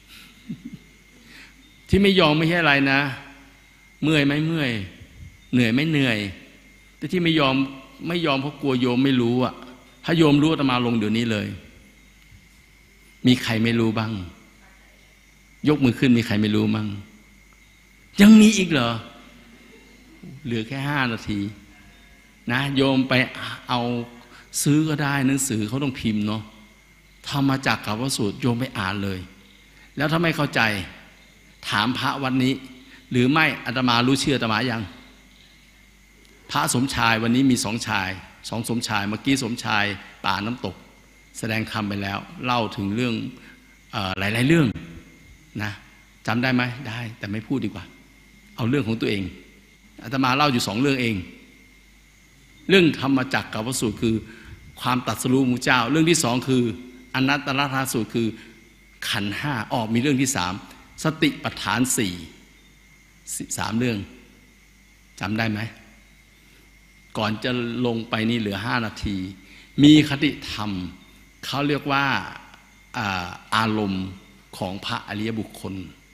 ที่ไม่ยอมไม่ใช่อะไรนะเมื่อยไหมเมื่อยเหนื่อยไม่เหนื่อยแต่ที่ไม่ยอมไม่ยอมเพราะกลัวโยมไม่รู้อ่ะถ้าโยมรู้อาตมาลงเดี๋ยวนี้เลยมีใครไม่รู้บ้างยกมือขึ้นมีใครไม่รู้บ้างยังมีอีกเหรอเหลือแค่ห้านาทีนะโยมไปเอาซื้อก็ได้หนังสือเขาต้องพิมพ์เนาะธรรมจักรกับวสูตรโยมไปอ่านเลยแล้วถ้าไม่เข้าใจถามพระวันนี้หรือไม่อาตมารู้ชื่ออาตมายังพระสมชายวันนี้มีสองชายสองสมชายเมื่อกี้สมชายป่าน้ำตกแสดงธรรมไปแล้วเล่าถึงเรื่องหลายๆเรื่องนะจำได้ไหมได้แต่ไม่พูดดีกว่าเอาเรื่องของตัวเองอาตมาเล่าอยู่สองเรื่องเองเรื่องธรรมจักรกับวสูตรคือความตรัสรู้ของพระเจ้าเรื่องที่สองคืออนัตตลกถาสูตรคือขันธ์ห้าออกมีเรื่องที่สามสติปัฏฐานสี่สามเรื่องจำได้ไหมก่อนจะลงไปนี่เหลือห้านาทีมีคติธรรมเขาเรียกว่าอาอารมณ์ของพระอริยบุคคล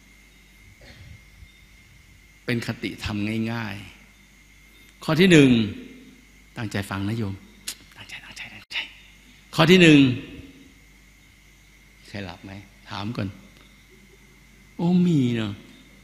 เป็นคติธรรมง่ายๆข้อที่หนึ่งตั้งใจฟังนะโยมตั้งใจตั้งใจตั้งใจข้อที่หนึ่งใครหลับไหมถามก่อนโอ้มีเนาะ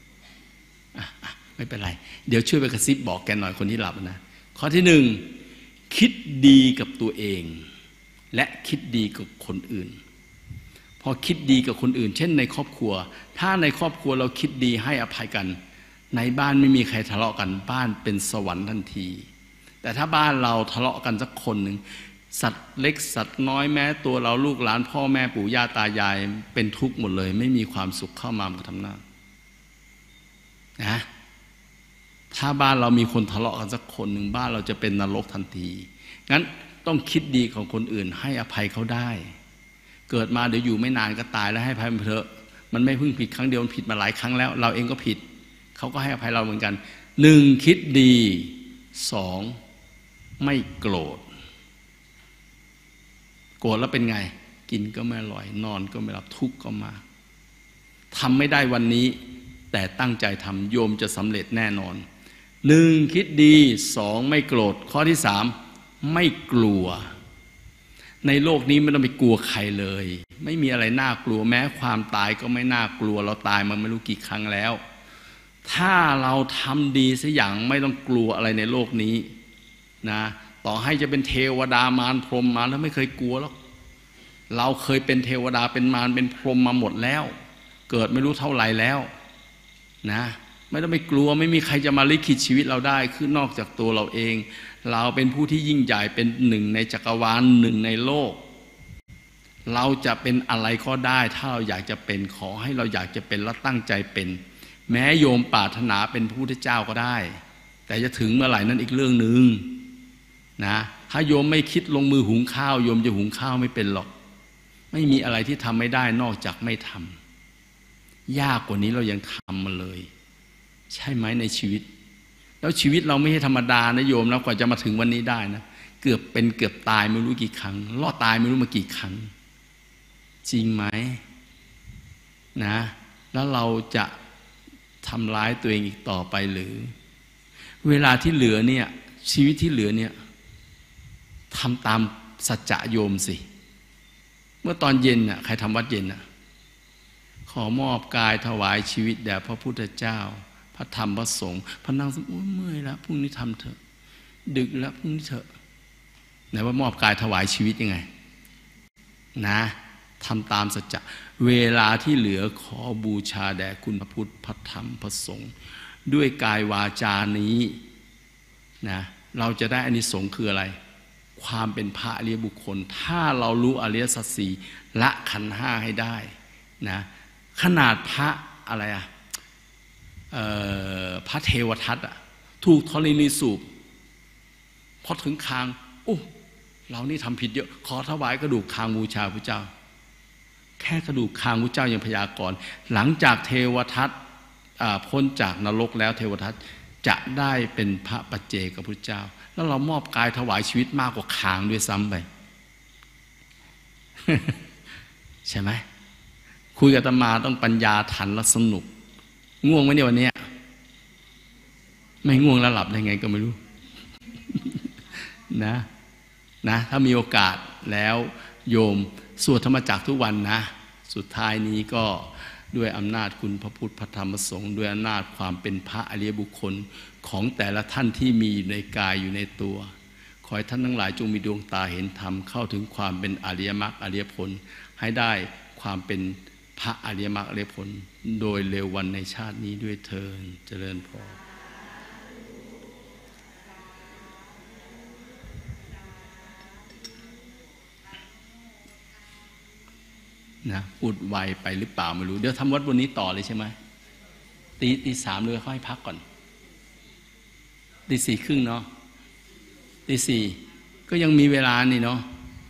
ไม่เป็นไรเดี๋ยวช่วยไปกระซิบบอกแกหน่อยคนที่หลับนะข้อที่หนึ่งคิดดีกับตัวเองและคิดดีกับคนอื่นพอคิดดีกับคนอื่นเช่นในครอบครัวถ้าในครอบครัวเราคิดดีให้อภัยกันในบ้านไม่มีใครทะเลาะกันบ้านเป็นสวรรค์ทันทีแต่ถ้าบ้านเราทะเลาะกันสักคนหนึ่งสัตว์เล็กสัตว์น้อยแม้ตัวเราลูกหลานพ่อแม่ปู่ย่าตายายเป็นทุกข์หมดเลยไม่มีความสุขเข้ามาทำหน้านะถ้าบ้านเรามีคนทะเลาะกันสักคนหนึ่งบ้านเราจะเป็นนรกทันทีงั้นต้องคิดดีของคนอื่นให้อภัยเขาได้เกิดมาเดี๋ยวอยู่ไม่นานก็ตายแล้วให้อภัยมันเถอะมันไม่เพิ่งผิดครั้งเดียวมันผิดมาหลายครั้งแล้วเราเองก็ผิดเขาก็ให้อภัยเราเหมือนกันหนึ่งคิดดีสองไม่โกรธโกรธแล้วเป็นไงกินก็ไม่อร่อยนอนก็ไม่หลับทุกข์ก็มาทำไม่ได้วันนี้แต่ตั้งใจทำโยมจะสำเร็จแน่นอนหนึ่งคิดดีสองไม่โกรธข้อที่สามไม่กลัวในโลกนี้ไม่ต้องไปกลัวใครเลยไม่มีอะไรน่ากลัวแม้ความตายก็ไม่น่ากลัวเราตายมาไม่รู้กี่ครั้งแล้วถ้าเราทำดีสักอย่างไม่ต้องกลัวอะไรในโลกนี้นะต่อให้จะเป็นเทวดามารพรหมมาแล้วไม่เคยกลัวหรอกเราเคยเป็นเทวดาเป็นมารเป็นพรหมมาหมดแล้วเกิดไม่รู้เท่าไหร่แล้วนะไม่ต้องไปกลัวไม่มีใครจะมาลิขิตชีวิตเราได้คือนอกจากตัวเราเองเราเป็นผู้ที่ยิ่งใหญ่เป็นหนึ่งในจักรวาลหนึ่งในโลกเราจะเป็นอะไรก็ได้ถ้าเราอยากจะเป็นขอให้เราอยากจะเป็นและตั้งใจเป็นแม้โยมปรารถนาเป็นพระพุทธเจ้าก็ได้แต่จะถึงเมื่อไหร่นั้นอีกเรื่องหนึ่งนะถ้าโยมไม่คิดลงมือหุงข้าวโยมจะหุงข้าวไม่เป็นหรอกไม่มีอะไรที่ทำไม่ได้นอกจากไม่ทำยากกว่านี้เรายังทำมาเลยใช่ไหมในชีวิตแล้วชีวิตเราไม่ใช่ธรรมดานะโยมแล้วกว่าจะมาถึงวันนี้ได้นะเกือบเป็นเกือบตายไม่รู้กี่ครั้งรอดตายไม่รู้มากี่ครั้งจริงไหมนะแล้วเราจะทำร้ายตัวเองอีกต่อไปหรือเวลาที่เหลือเนี่ยชีวิตที่เหลือเนี่ยทำตามสัจจะโยมสิเมื่อตอนเย็นน่ะใครทำวัดเย็นน่ะขอมอบกายถวายชีวิตแด่พระพุทธเจ้าพระธรรมพระสงฆ์พระนางสมโอ้เมื่อยแล้วพรุ่งนี้ทำเถอะดึกแล้วพรุ่งนี้เถอะไหนว่ามอบกายถวายชีวิตยังไงนะทำตามสัจจะเวลาที่เหลือขอบูชาแด่คุณพระพุทธพระธรรมพระสงฆ์ด้วยกายวาจานี้นะเราจะได้อานิสงส์คืออะไรความเป็นพระอริยบุคคลถ้าเรารู้อริยสัจสี่ละขันธ์ห้าให้ได้นะขนาดพระอะไรอะพระเทวทัตอะถูกธรณีสูบพอถึงคางโอ้เรานี่ทำผิดเยอะขอถวายกระดูกคางบูชาพระเจ้าแค่กระดูกคางพระเจ้ายังพยากรณ์หลังจากเทวทัตพ้นจากนรกแล้วเทวทัตจะได้เป็นพระปัจเจกพระเจ้าแล้วเรามอบกายถวายชีวิตมากกว่าคางด้วยซ้ำไป ใช่ไหมคุยกับอาตมาต้องปัญญาทันและสนุกง่วงไหมเนี่ยวันนี้ไม่ง่วงแล้วหลับได้ไงก็ไม่รู้ นะนะถ้ามีโอกาสแล้วโยมสวดธรรมจักรทุกวันนะสุดท้ายนี้ก็ด้วยอำนาจคุณพระพุทธพระธรรมพระสงฆ์ด้วยอำนาจความเป็นพระอริยบุคคลของแต่ละท่านที่มีอยู่ในกายอยู่ในตัวขอให้ท่านทั้งหลายจงมีดวงตาเห็นธรรมเข้าถึงความเป็นอริยมรรคอริยผลให้ได้ความเป็นพระอริยมรรคอริยผลโดยเร็ววันในชาตินี้ด้วยเถิดเจริญพรนะพูดไวไปหรือเปล่าไม่รู้เดี๋ยวทำวัดบนนี้ต่อเลยใช่ไหมตีตีสามเลยค่อยพักก่อนตีสี่ครึ่งเนาะตีสี่ก็ยังมีเวลานี่เนาะ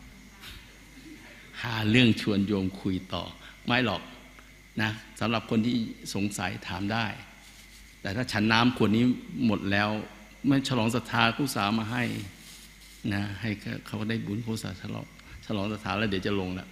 หาเรื่องชวนโยมคุยต่อไม่หรอกนะสำหรับคนที่สงสัยถามได้แต่ถ้าฉันน้ำขวดนี้หมดแล้วไม่ฉลองศรัทธาผู้สาวมาให้นะให้เขาได้บุญผู้สาวฉลองฉลองศรัทธาแล้วเดี๋ยวจะลงแล้ว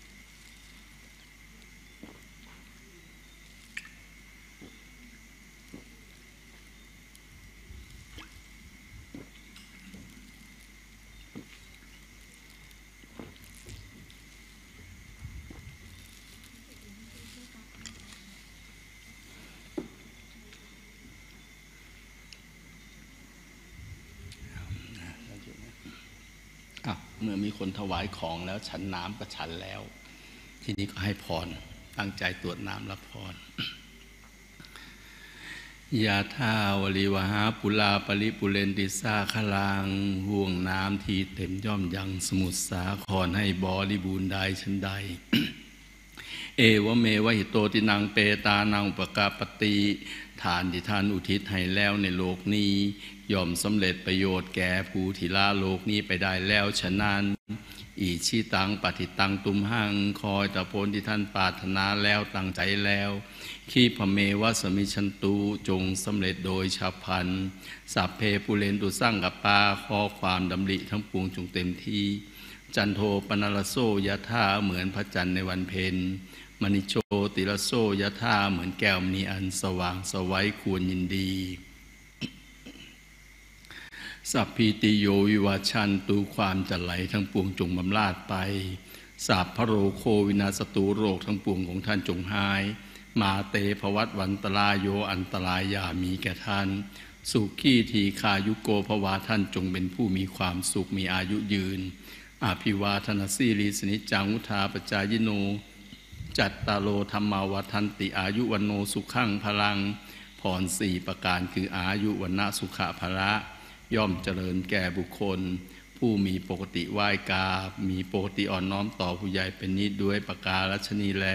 เมื่อมีคนถวายของแล้วฉันน้ำก็ฉันแล้วทีนี้ก็ให้พรตั้งใจตรวจน้ำรับพรยะถาวริวหาปุลาปริปุเรนติสาคลังห่วงน้ำที่เต็มย่อมยังสมุทรสาครให้บริบูรณ์ได้ฉันใด เอวเมวะหิโตตินังเปตานังอุปกาปติทานที่ท่านอุทิศให้แล้วในโลกนี้ย่อมสำเร็จประโยชน์แก่ผู้ที่ละโลกนี้ไปได้แล้วฉะนั้นอิชิตังปฏิตังตุมหังคอยแต่ผลที่ท่านปรารถนาแล้วตั้งใจแล้วขีพเมวะสมิชันตุจงสำเร็จโดยฉับพลันสัพเพปุเรนตุสร้างกับปาขอความดำริทั้งปวงจงเต็มที่จันโทปนรโสยะธาเหมือนพระจันทร์ในวันเพ็ญมณิโชติรโสยะธาเหมือนแก้วมณีอันสว่างสวัยควรยินดีสัพพิติโยวิวัชชันตุความจันไหลทั้งปวงจงบำราดไปสัพพโรโควินาศตูโรคทั้งปวงของท่านจงหายมาเตภวัตวันตรายโยอันตรายอย่ามีแก่ท่านสุขีทีคายุโกภวาท่านจงเป็นผู้มีความสุขมีอายุยืนอาภิวาทนาสีลีสนิจังวุธาปจายโนจัตตาโลธรรมาวัฏันติอายุวันโนสุขังพลังพรสี่ประการคืออายุวันนะสุขะภละย่อมเจริญแก่บุคคลผู้มีปกติไหว้กามีปกติอ่อนน้อมต่อผู้ใหญ่เป็นนิดด้วยประการฉนีแล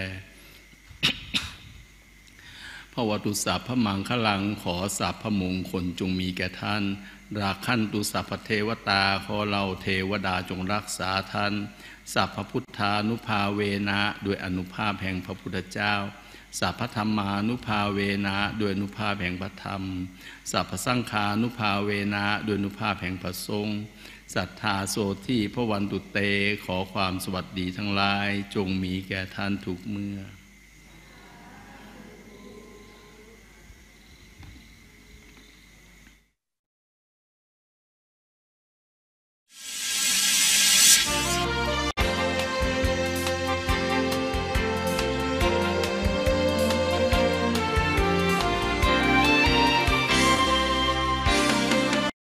พระวตุสัพพมังคลังขอสัพพมงคลจงมีแก่ท่านราคันตุสัพพเทวตาขอเราเทวดาจงรักษาท่านสัพพพุทธานุภาเวนะด้วยอนุภาพแห่งพระพุทธเจ้าสัพพธรรมานุภาเวนะด้วยอนุภาพแห่งพระธรรมสัพพสังฆานุภาเวนะด้วยอนุภาพแห่งพระสงฆ์ศรัทธาโสที่พระวันตุเตขอความสวัสดีทั้งหลายจงมีแก่ท่านทุกเมื่อ